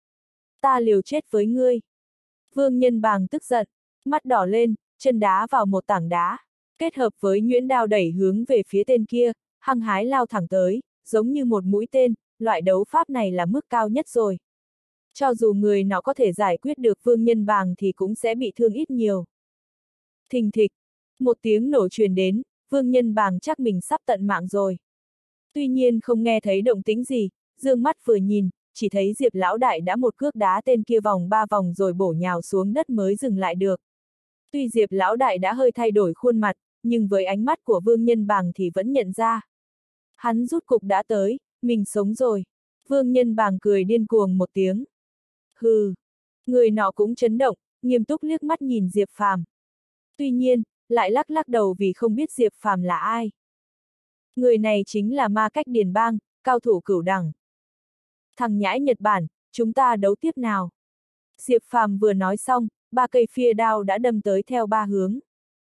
Ta liều chết với ngươi. Vương Nhân Bàng tức giận, mắt đỏ lên, chân đá vào một tảng đá, kết hợp với nhuyễn đao đẩy hướng về phía tên kia, hăng hái lao thẳng tới, giống như một mũi tên, loại đấu pháp này là mức cao nhất rồi. Cho dù người nó có thể giải quyết được Vương Nhân Bàng thì cũng sẽ bị thương ít nhiều. Thình thịch, một tiếng nổ truyền đến, Vương Nhân Bàng chắc mình sắp tận mạng rồi. Tuy nhiên không nghe thấy động tĩnh gì, dương mắt vừa nhìn, chỉ thấy Diệp Lão Đại đã một cước đá tên kia vòng ba vòng rồi bổ nhào xuống đất mới dừng lại được. Tuy Diệp Lão Đại đã hơi thay đổi khuôn mặt, nhưng với ánh mắt của Vương Nhân Bàng thì vẫn nhận ra. Hắn rút cục đã tới, mình sống rồi. Vương Nhân Bàng cười điên cuồng một tiếng. Hừ. Người nọ cũng chấn động, nghiêm túc liếc mắt nhìn Diệp Phàm. Tuy nhiên, lại lắc lắc đầu vì không biết Diệp Phàm là ai. Người này chính là Ma Cách Điền Bang, cao thủ cửu đẳng. Thằng nhãi Nhật Bản, chúng ta đấu tiếp nào. Diệp Phàm vừa nói xong, ba cây phia đao đã đâm tới theo ba hướng.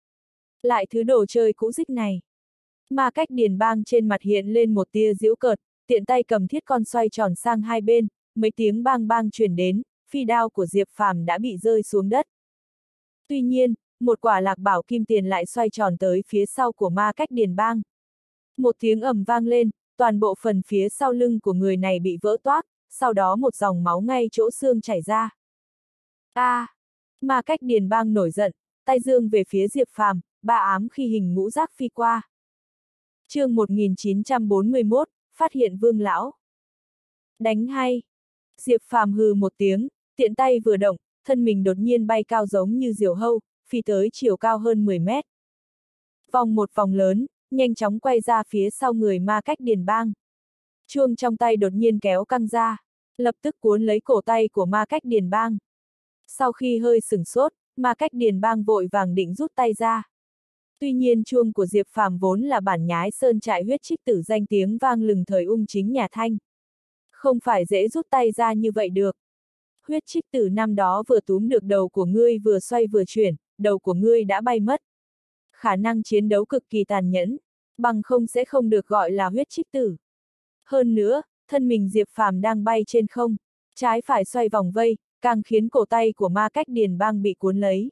Lại thứ đồ chơi cũ dích này. Ma Cách Điền Bang trên mặt hiện lên một tia giễu cợt, tiện tay cầm thiết con xoay tròn sang hai bên, mấy tiếng bang bang truyền đến, phi đao của Diệp Phàm đã bị rơi xuống đất. Tuy nhiên, một quả lạc bảo kim tiền lại xoay tròn tới phía sau của Ma Cách Điền Bang. Một tiếng ầm vang lên, toàn bộ phần phía sau lưng của người này bị vỡ toác, sau đó một dòng máu ngay chỗ xương chảy ra. A! À, Ma Cách Điền Bang nổi giận, tay giương về phía Diệp Phàm, ba ám khi hình ngũ giác phi qua. Chương một nghìn chín trăm bốn mươi mốt, phát hiện Vương lão. Đánh hay! Diệp Phàm hừ một tiếng, tiện tay vừa động, thân mình đột nhiên bay cao giống như diều hâu, phi tới chiều cao hơn mười mét. Vòng một vòng lớn, nhanh chóng quay ra phía sau người Ma Cách Điền Bang. Chuông trong tay đột nhiên kéo căng ra, lập tức cuốn lấy cổ tay của Ma Cách Điền Bang. Sau khi hơi sửng sốt, Ma Cách Điền Bang vội vàng định rút tay ra. Tuy nhiên chuông của Diệp Phàm vốn là bản nhái sơn trại huyết trích tử danh tiếng vang lừng thời ung chính nhà Thanh. Không phải dễ rút tay ra như vậy được. Huyết trích tử năm đó vừa túm được đầu của ngươi vừa xoay vừa chuyển, đầu của ngươi đã bay mất. Khả năng chiến đấu cực kỳ tàn nhẫn, bằng không sẽ không được gọi là huyết trích tử. Hơn nữa, thân mình Diệp Phàm đang bay trên không, trái phải xoay vòng vây, càng khiến cổ tay của Ma Cách Điền Bang bị cuốn lấy.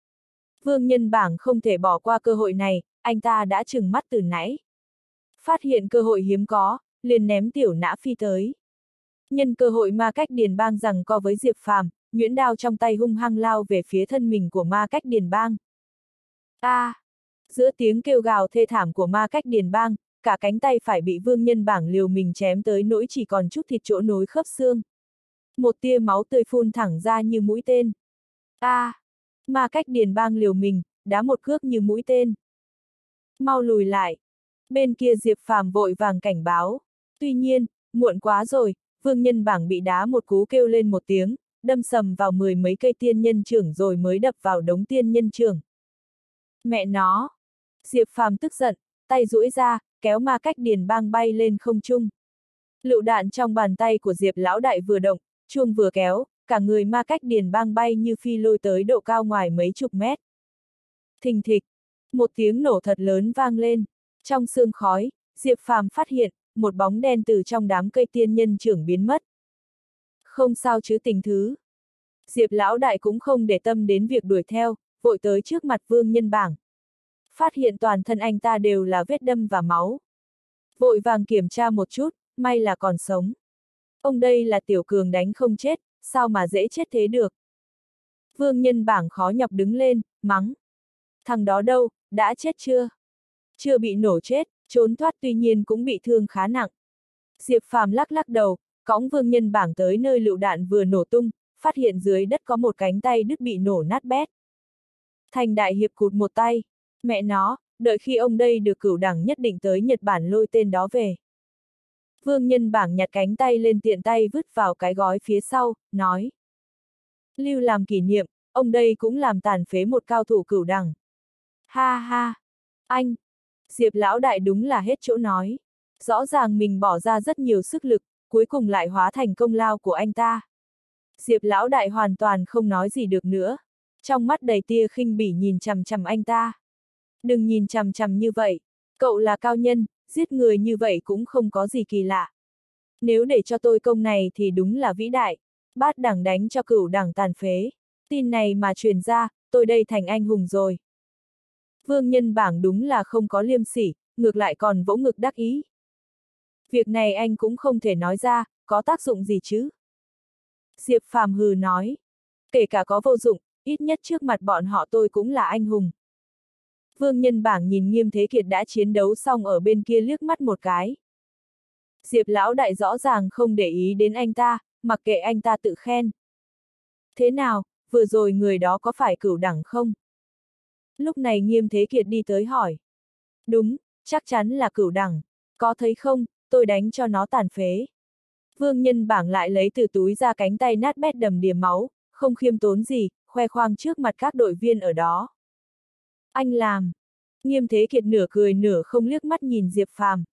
Vương Nhân Bảng không thể bỏ qua cơ hội này, anh ta đã trừng mắt từ nãy. Phát hiện cơ hội hiếm có, liền ném tiểu nã phi tới. Nhân cơ hội Ma Cách Điền Bang giằng co với Diệp Phàm, nhuyễn đao trong tay hung hăng lao về phía thân mình của Ma Cách Điền Bang. A! À, giữa tiếng kêu gào thê thảm của Ma Cách Điền Bang, cả cánh tay phải bị Vương Nhân Bảng liều mình chém tới nỗi chỉ còn chút thịt chỗ nối khớp xương. Một tia máu tươi phun thẳng ra như mũi tên. A! À, Ma Cách Điền Bang liều mình, đá một cước như mũi tên. Mau lùi lại. Bên kia Diệp Phàm vội vàng cảnh báo. Tuy nhiên, muộn quá rồi, Vương Nhân Bảng bị đá một cú kêu lên một tiếng, đâm sầm vào mười mấy cây tiên nhân trưởng rồi mới đập vào đống tiên nhân trưởng. Mẹ nó! Diệp Phàm tức giận, tay duỗi ra, kéo Ma Cách Điền Bang bay lên không trung. Lựu đạn trong bàn tay của Diệp Lão Đại vừa động, chuông vừa kéo, cả người Ma Cách Điền Bang bay như phi lôi tới độ cao ngoài mấy chục mét. Thình thịch! Một tiếng nổ thật lớn vang lên. Trong sương khói, Diệp Phàm phát hiện, một bóng đen từ trong đám cây tiên nhân trưởng biến mất. Không sao chứ tình thứ. Diệp Lão Đại cũng không để tâm đến việc đuổi theo, vội tới trước mặt Vương Nhân Bảng. Phát hiện toàn thân anh ta đều là vết đâm và máu. Vội vàng kiểm tra một chút, may là còn sống. Ông đây là tiểu cường đánh không chết, sao mà dễ chết thế được. Vương Nhân Bảng khó nhọc đứng lên, mắng. Thằng đó đâu, đã chết chưa? Chưa bị nổ chết, trốn thoát tuy nhiên cũng bị thương khá nặng. Diệp Phàm lắc lắc đầu, cõng Vương Nhân Bảng tới nơi lựu đạn vừa nổ tung, phát hiện dưới đất có một cánh tay đứt bị nổ nát bét. Thành đại hiệp cụt một tay, mẹ nó, đợi khi ông đây được cửu đẳng nhất định tới Nhật Bản lôi tên đó về. Vương Nhân Bảng nhặt cánh tay lên tiện tay vứt vào cái gói phía sau, nói. Lưu làm kỷ niệm, ông đây cũng làm tàn phế một cao thủ cửu đẳng. Ha ha! Anh! Diệp Lão Đại đúng là hết chỗ nói. Rõ ràng mình bỏ ra rất nhiều sức lực, cuối cùng lại hóa thành công lao của anh ta. Diệp Lão Đại hoàn toàn không nói gì được nữa. Trong mắt đầy tia khinh bỉ nhìn chằm chằm anh ta. Đừng nhìn chằm chằm như vậy. Cậu là cao nhân, giết người như vậy cũng không có gì kỳ lạ. Nếu để cho tôi công này thì đúng là vĩ đại, bát đẳng đánh cho cửu đẳng tàn phế. Tin này mà truyền ra, tôi đây thành anh hùng rồi. Vương Nhân Bảng đúng là không có liêm sỉ, ngược lại còn vỗ ngực đắc ý. Việc này anh cũng không thể nói ra, có tác dụng gì chứ? Diệp Phàm hừ nói. Kể cả có vô dụng, ít nhất trước mặt bọn họ tôi cũng là anh hùng. Vương Nhân Bảng nhìn Nghiêm Thế Kiệt đã chiến đấu xong ở bên kia liếc mắt một cái. Diệp lão đại rõ ràng không để ý đến anh ta, mặc kệ anh ta tự khen. Thế nào, vừa rồi người đó có phải cửu đẳng không? Lúc này Nghiêm Thế Kiệt đi tới hỏi. Đúng, chắc chắn là cửu đẳng. Có thấy không, tôi đánh cho nó tàn phế. Vương Nhân Bảng lại lấy từ túi ra cánh tay nát bét đầm đìa máu, không khiêm tốn gì, khoe khoang trước mặt các đội viên ở đó. Anh làm. Nghiêm Thế Kiệt nửa cười nửa không liếc mắt nhìn Diệp Phàm.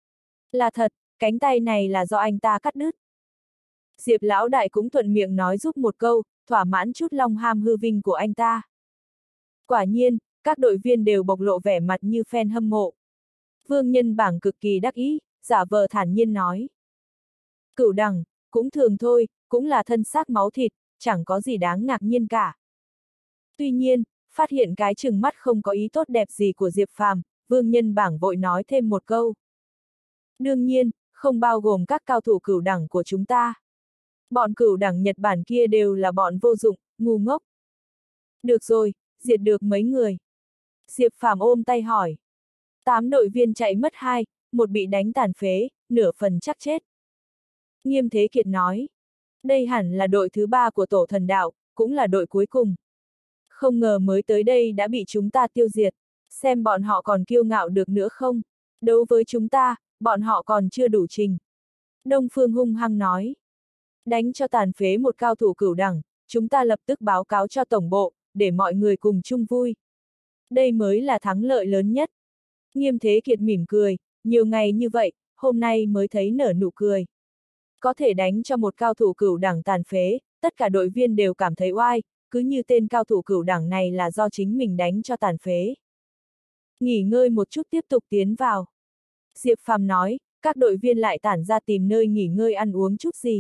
Là thật, cánh tay này là do anh ta cắt đứt. Diệp lão đại cũng thuận miệng nói giúp một câu, thỏa mãn chút lòng ham hư vinh của anh ta. Quả nhiên, các đội viên đều bộc lộ vẻ mặt như fan hâm mộ. Vương Nhân Bảng cực kỳ đắc ý, giả vờ thản nhiên nói. Cửu đẳng, cũng thường thôi, cũng là thân xác máu thịt, chẳng có gì đáng ngạc nhiên cả. Tuy nhiên, phát hiện cái trừng mắt không có ý tốt đẹp gì của Diệp Phàm, Vương Nhân Bảng vội nói thêm một câu. Đương nhiên, không bao gồm các cao thủ cửu đẳng của chúng ta. Bọn cửu đẳng Nhật Bản kia đều là bọn vô dụng, ngu ngốc. Được rồi, diệt được mấy người. Diệp Phàm ôm tay hỏi. Tám đội viên chạy mất hai, một bị đánh tàn phế, nửa phần chắc chết. Nghiêm Thế Kiệt nói. Đây hẳn là đội thứ ba của tổ thần đạo, cũng là đội cuối cùng. Không ngờ mới tới đây đã bị chúng ta tiêu diệt, xem bọn họ còn kiêu ngạo được nữa không? Đấu với chúng ta, bọn họ còn chưa đủ trình. Đông Phương hung hăng nói. Đánh cho tàn phế một cao thủ cửu đẳng, chúng ta lập tức báo cáo cho tổng bộ, để mọi người cùng chung vui. Đây mới là thắng lợi lớn nhất. Nghiêm Thế Kiệt mỉm cười, nhiều ngày như vậy, hôm nay mới thấy nở nụ cười. Có thể đánh cho một cao thủ cửu đẳng tàn phế, tất cả đội viên đều cảm thấy oai, cứ như tên cao thủ cửu đẳng này là do chính mình đánh cho tàn phế. Nghỉ ngơi một chút tiếp tục tiến vào. Diệp Phàm nói, các đội viên lại tản ra tìm nơi nghỉ ngơi ăn uống chút gì.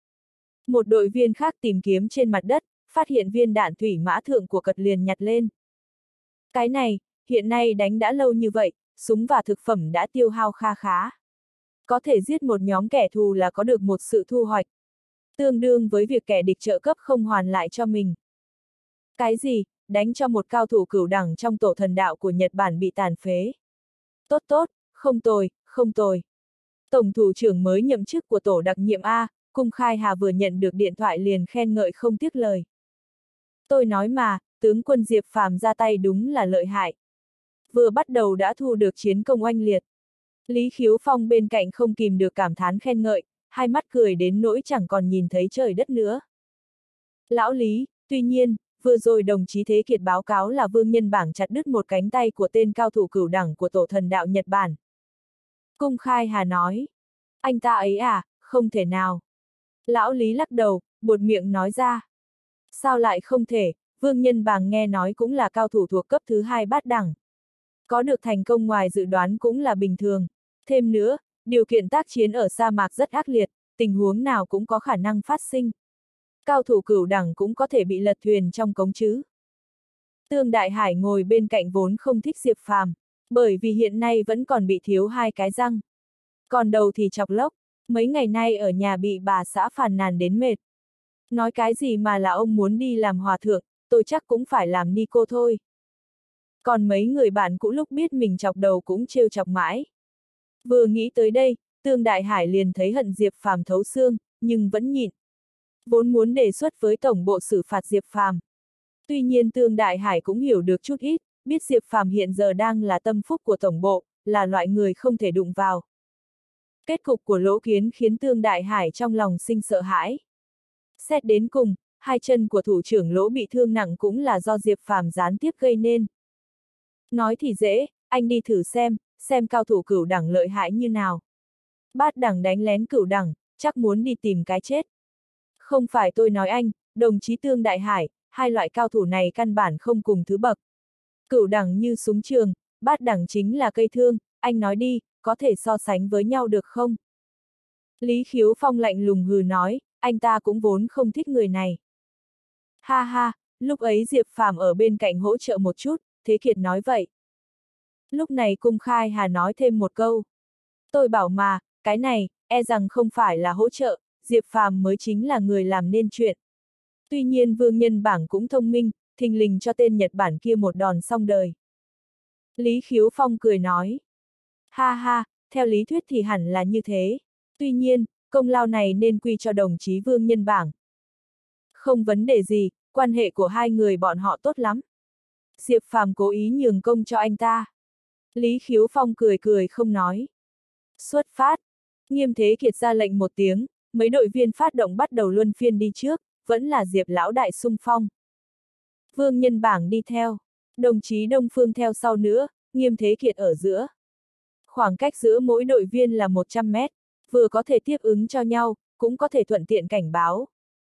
Một đội viên khác tìm kiếm trên mặt đất, phát hiện viên đạn thủy mã thượng của cật liền nhặt lên. Cái này, hiện nay đánh đã lâu như vậy, súng và thực phẩm đã tiêu hao kha khá. Có thể giết một nhóm kẻ thù là có được một sự thu hoạch. Tương đương với việc kẻ địch trợ cấp không hoàn lại cho mình. Cái gì, đánh cho một cao thủ cửu đẳng trong tổ thần đạo của Nhật Bản bị tàn phế. Tốt tốt, không tồi, không tồi. Tổng thủ trưởng mới nhậm chức của tổ đặc nhiệm A, Cung Khai Hà vừa nhận được điện thoại liền khen ngợi không tiếc lời. Tôi nói mà, tướng quân Diệp Phàm ra tay đúng là lợi hại. Vừa bắt đầu đã thu được chiến công oanh liệt. Lý Khiếu Phong bên cạnh không kìm được cảm thán khen ngợi, hai mắt cười đến nỗi chẳng còn nhìn thấy trời đất nữa. Lão Lý, tuy nhiên, vừa rồi đồng chí Thế Kiệt báo cáo là Vương Nhân Bảng chặt đứt một cánh tay của tên cao thủ cửu đẳng của tổ thần đạo Nhật Bản. Cung Khai Hà nói. Anh ta ấy à, không thể nào. Lão Lý lắc đầu, buột miệng nói ra. Sao lại không thể, Vương Nhân Bảng nghe nói cũng là cao thủ thuộc cấp thứ hai bát đẳng. Có được thành công ngoài dự đoán cũng là bình thường. Thêm nữa, điều kiện tác chiến ở sa mạc rất ác liệt, tình huống nào cũng có khả năng phát sinh. Cao thủ cửu đẳng cũng có thể bị lật thuyền trong cống chứ. Tương Đại Hải ngồi bên cạnh vốn không thích Diệp Phàm, bởi vì hiện nay vẫn còn bị thiếu hai cái răng. Còn đầu thì chọc lốc, mấy ngày nay ở nhà bị bà xã phàn nàn đến mệt. Nói cái gì mà là ông muốn đi làm hòa thượng, tôi chắc cũng phải làm ni cô thôi. Còn mấy người bạn cũ lúc biết mình chọc đầu cũng trêu chọc mãi. Vừa nghĩ tới đây, Tương Đại Hải liền thấy hận Diệp Phàm thấu xương, nhưng vẫn nhịn. Vốn muốn đề xuất với tổng bộ xử phạt Diệp Phàm. Tuy nhiên Tương Đại Hải cũng hiểu được chút ít, biết Diệp Phàm hiện giờ đang là tâm phúc của tổng bộ, là loại người không thể đụng vào. Kết cục của Lỗ Kiến khiến Tương Đại Hải trong lòng sinh sợ hãi. Xét đến cùng, hai chân của thủ trưởng Lỗ bị thương nặng cũng là do Diệp Phàm gián tiếp gây nên. Nói thì dễ, anh đi thử xem, xem cao thủ cửu đẳng lợi hại như nào. Bát đẳng đánh lén cửu đẳng, chắc muốn đi tìm cái chết. Không phải tôi nói anh, đồng chí Tương Đại Hải, hai loại cao thủ này căn bản không cùng thứ bậc. Cửu đẳng như súng trường, bát đẳng chính là cây thương, anh nói đi, có thể so sánh với nhau được không? Lý Khiếu Phong lạnh lùng hừ nói, anh ta cũng vốn không thích người này. Ha ha, lúc ấy Diệp Phàm ở bên cạnh hỗ trợ một chút, Thế Kiệt nói vậy. Lúc này Cung Khai Hà nói thêm một câu. Tôi bảo mà, cái này, e rằng không phải là hỗ trợ, Diệp Phàm mới chính là người làm nên chuyện. Tuy nhiên Vương Nhân Bảng cũng thông minh, thình lình cho tên Nhật Bản kia một đòn xong đời. Lý Khiếu Phong cười nói. Ha ha, theo lý thuyết thì hẳn là như thế. Tuy nhiên, công lao này nên quy cho đồng chí Vương Nhân Bảng. Không vấn đề gì, quan hệ của hai người bọn họ tốt lắm. Diệp Phàm cố ý nhường công cho anh ta. Lý Khiếu Phong cười cười không nói. Xuất phát. Nghiêm Thế Kiệt ra lệnh một tiếng, mấy đội viên phát động bắt đầu luân phiên đi trước, vẫn là Diệp lão đại xung phong. Vương Nhân Bảng đi theo, đồng chí Đông Phương theo sau nữa, Nghiêm Thế Kiệt ở giữa. Khoảng cách giữa mỗi đội viên là một trăm mét, vừa có thể tiếp ứng cho nhau, cũng có thể thuận tiện cảnh báo.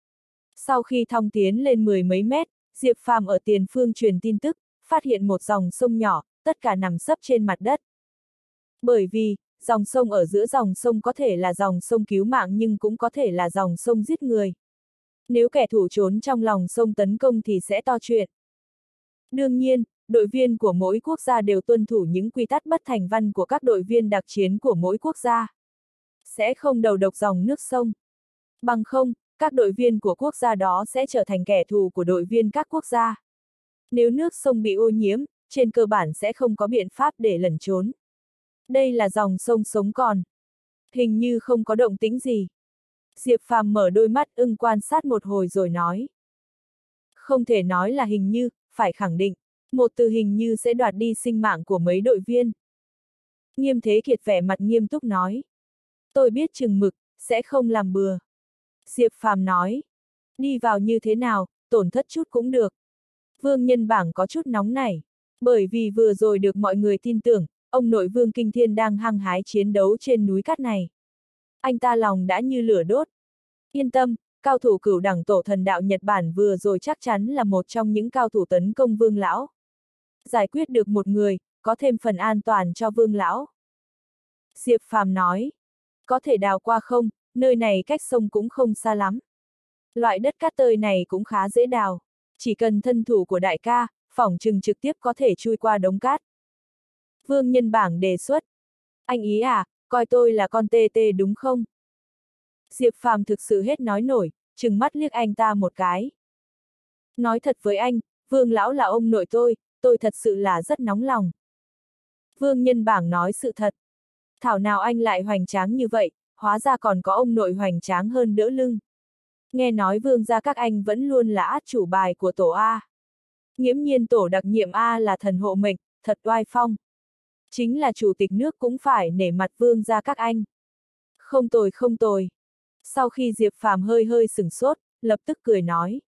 Sau khi thong tiến lên mười mấy mét, Diệp Phàm ở tiền phương truyền tin tức, phát hiện một dòng sông nhỏ, tất cả nằm sấp trên mặt đất. Bởi vì, dòng sông ở giữa dòng sông có thể là dòng sông cứu mạng nhưng cũng có thể là dòng sông giết người. Nếu kẻ thù trốn trong lòng sông tấn công thì sẽ to chuyện. Đương nhiên, đội viên của mỗi quốc gia đều tuân thủ những quy tắc bất thành văn của các đội viên đặc chiến của mỗi quốc gia. Sẽ không đầu độc dòng nước sông. Bằng không, các đội viên của quốc gia đó sẽ trở thành kẻ thù của đội viên các quốc gia. Nếu nước sông bị ô nhiễm, trên cơ bản sẽ không có biện pháp để lẩn trốn. Đây là dòng sông sống còn. Hình như không có động tĩnh gì. Diệp Phàm mở đôi mắt ưng quan sát một hồi rồi nói. Không thể nói là hình như, phải khẳng định. Một từ hình như sẽ đoạt đi sinh mạng của mấy đội viên. Nghiêm Thế Kiệt vẻ mặt nghiêm túc nói. Tôi biết chừng mực, sẽ không làm bừa. Diệp Phàm nói. Đi vào như thế nào, tổn thất chút cũng được. Vương Nhân Bảng có chút nóng nảy. Bởi vì vừa rồi được mọi người tin tưởng, ông nội Vương Kinh Thiên đang hăng hái chiến đấu trên núi cát này. Anh ta lòng đã như lửa đốt. Yên tâm, cao thủ cửu đẳng tổ thần đạo Nhật Bản vừa rồi chắc chắn là một trong những cao thủ tấn công Vương Lão. Giải quyết được một người, có thêm phần an toàn cho Vương Lão. Diệp Phàm nói. Có thể đào qua không, nơi này cách sông cũng không xa lắm. Loại đất cát tơi này cũng khá dễ đào. Chỉ cần thân thủ của đại ca, phỏng chừng trực tiếp có thể chui qua đống cát. Vương Nhân Bảng đề xuất. Anh ý à, coi tôi là con tê tê đúng không? Diệp Phàm thực sự hết nói nổi, trừng mắt liếc anh ta một cái. Nói thật với anh, Vương Lão là ông nội tôi, tôi thật sự là rất nóng lòng. Vương Nhân Bảng nói sự thật. Thảo nào anh lại hoành tráng như vậy, hóa ra còn có ông nội hoành tráng hơn đỡ lưng. Nghe nói Vương gia các anh vẫn luôn là át chủ bài của tổ A. Nghiễm nhiên tổ đặc nhiệm A là thần hộ mệnh, thật oai phong. Chính là chủ tịch nước cũng phải nể mặt Vương gia các anh. Không tồi không tồi. Sau khi Diệp Phàm hơi hơi sửng sốt, lập tức cười nói.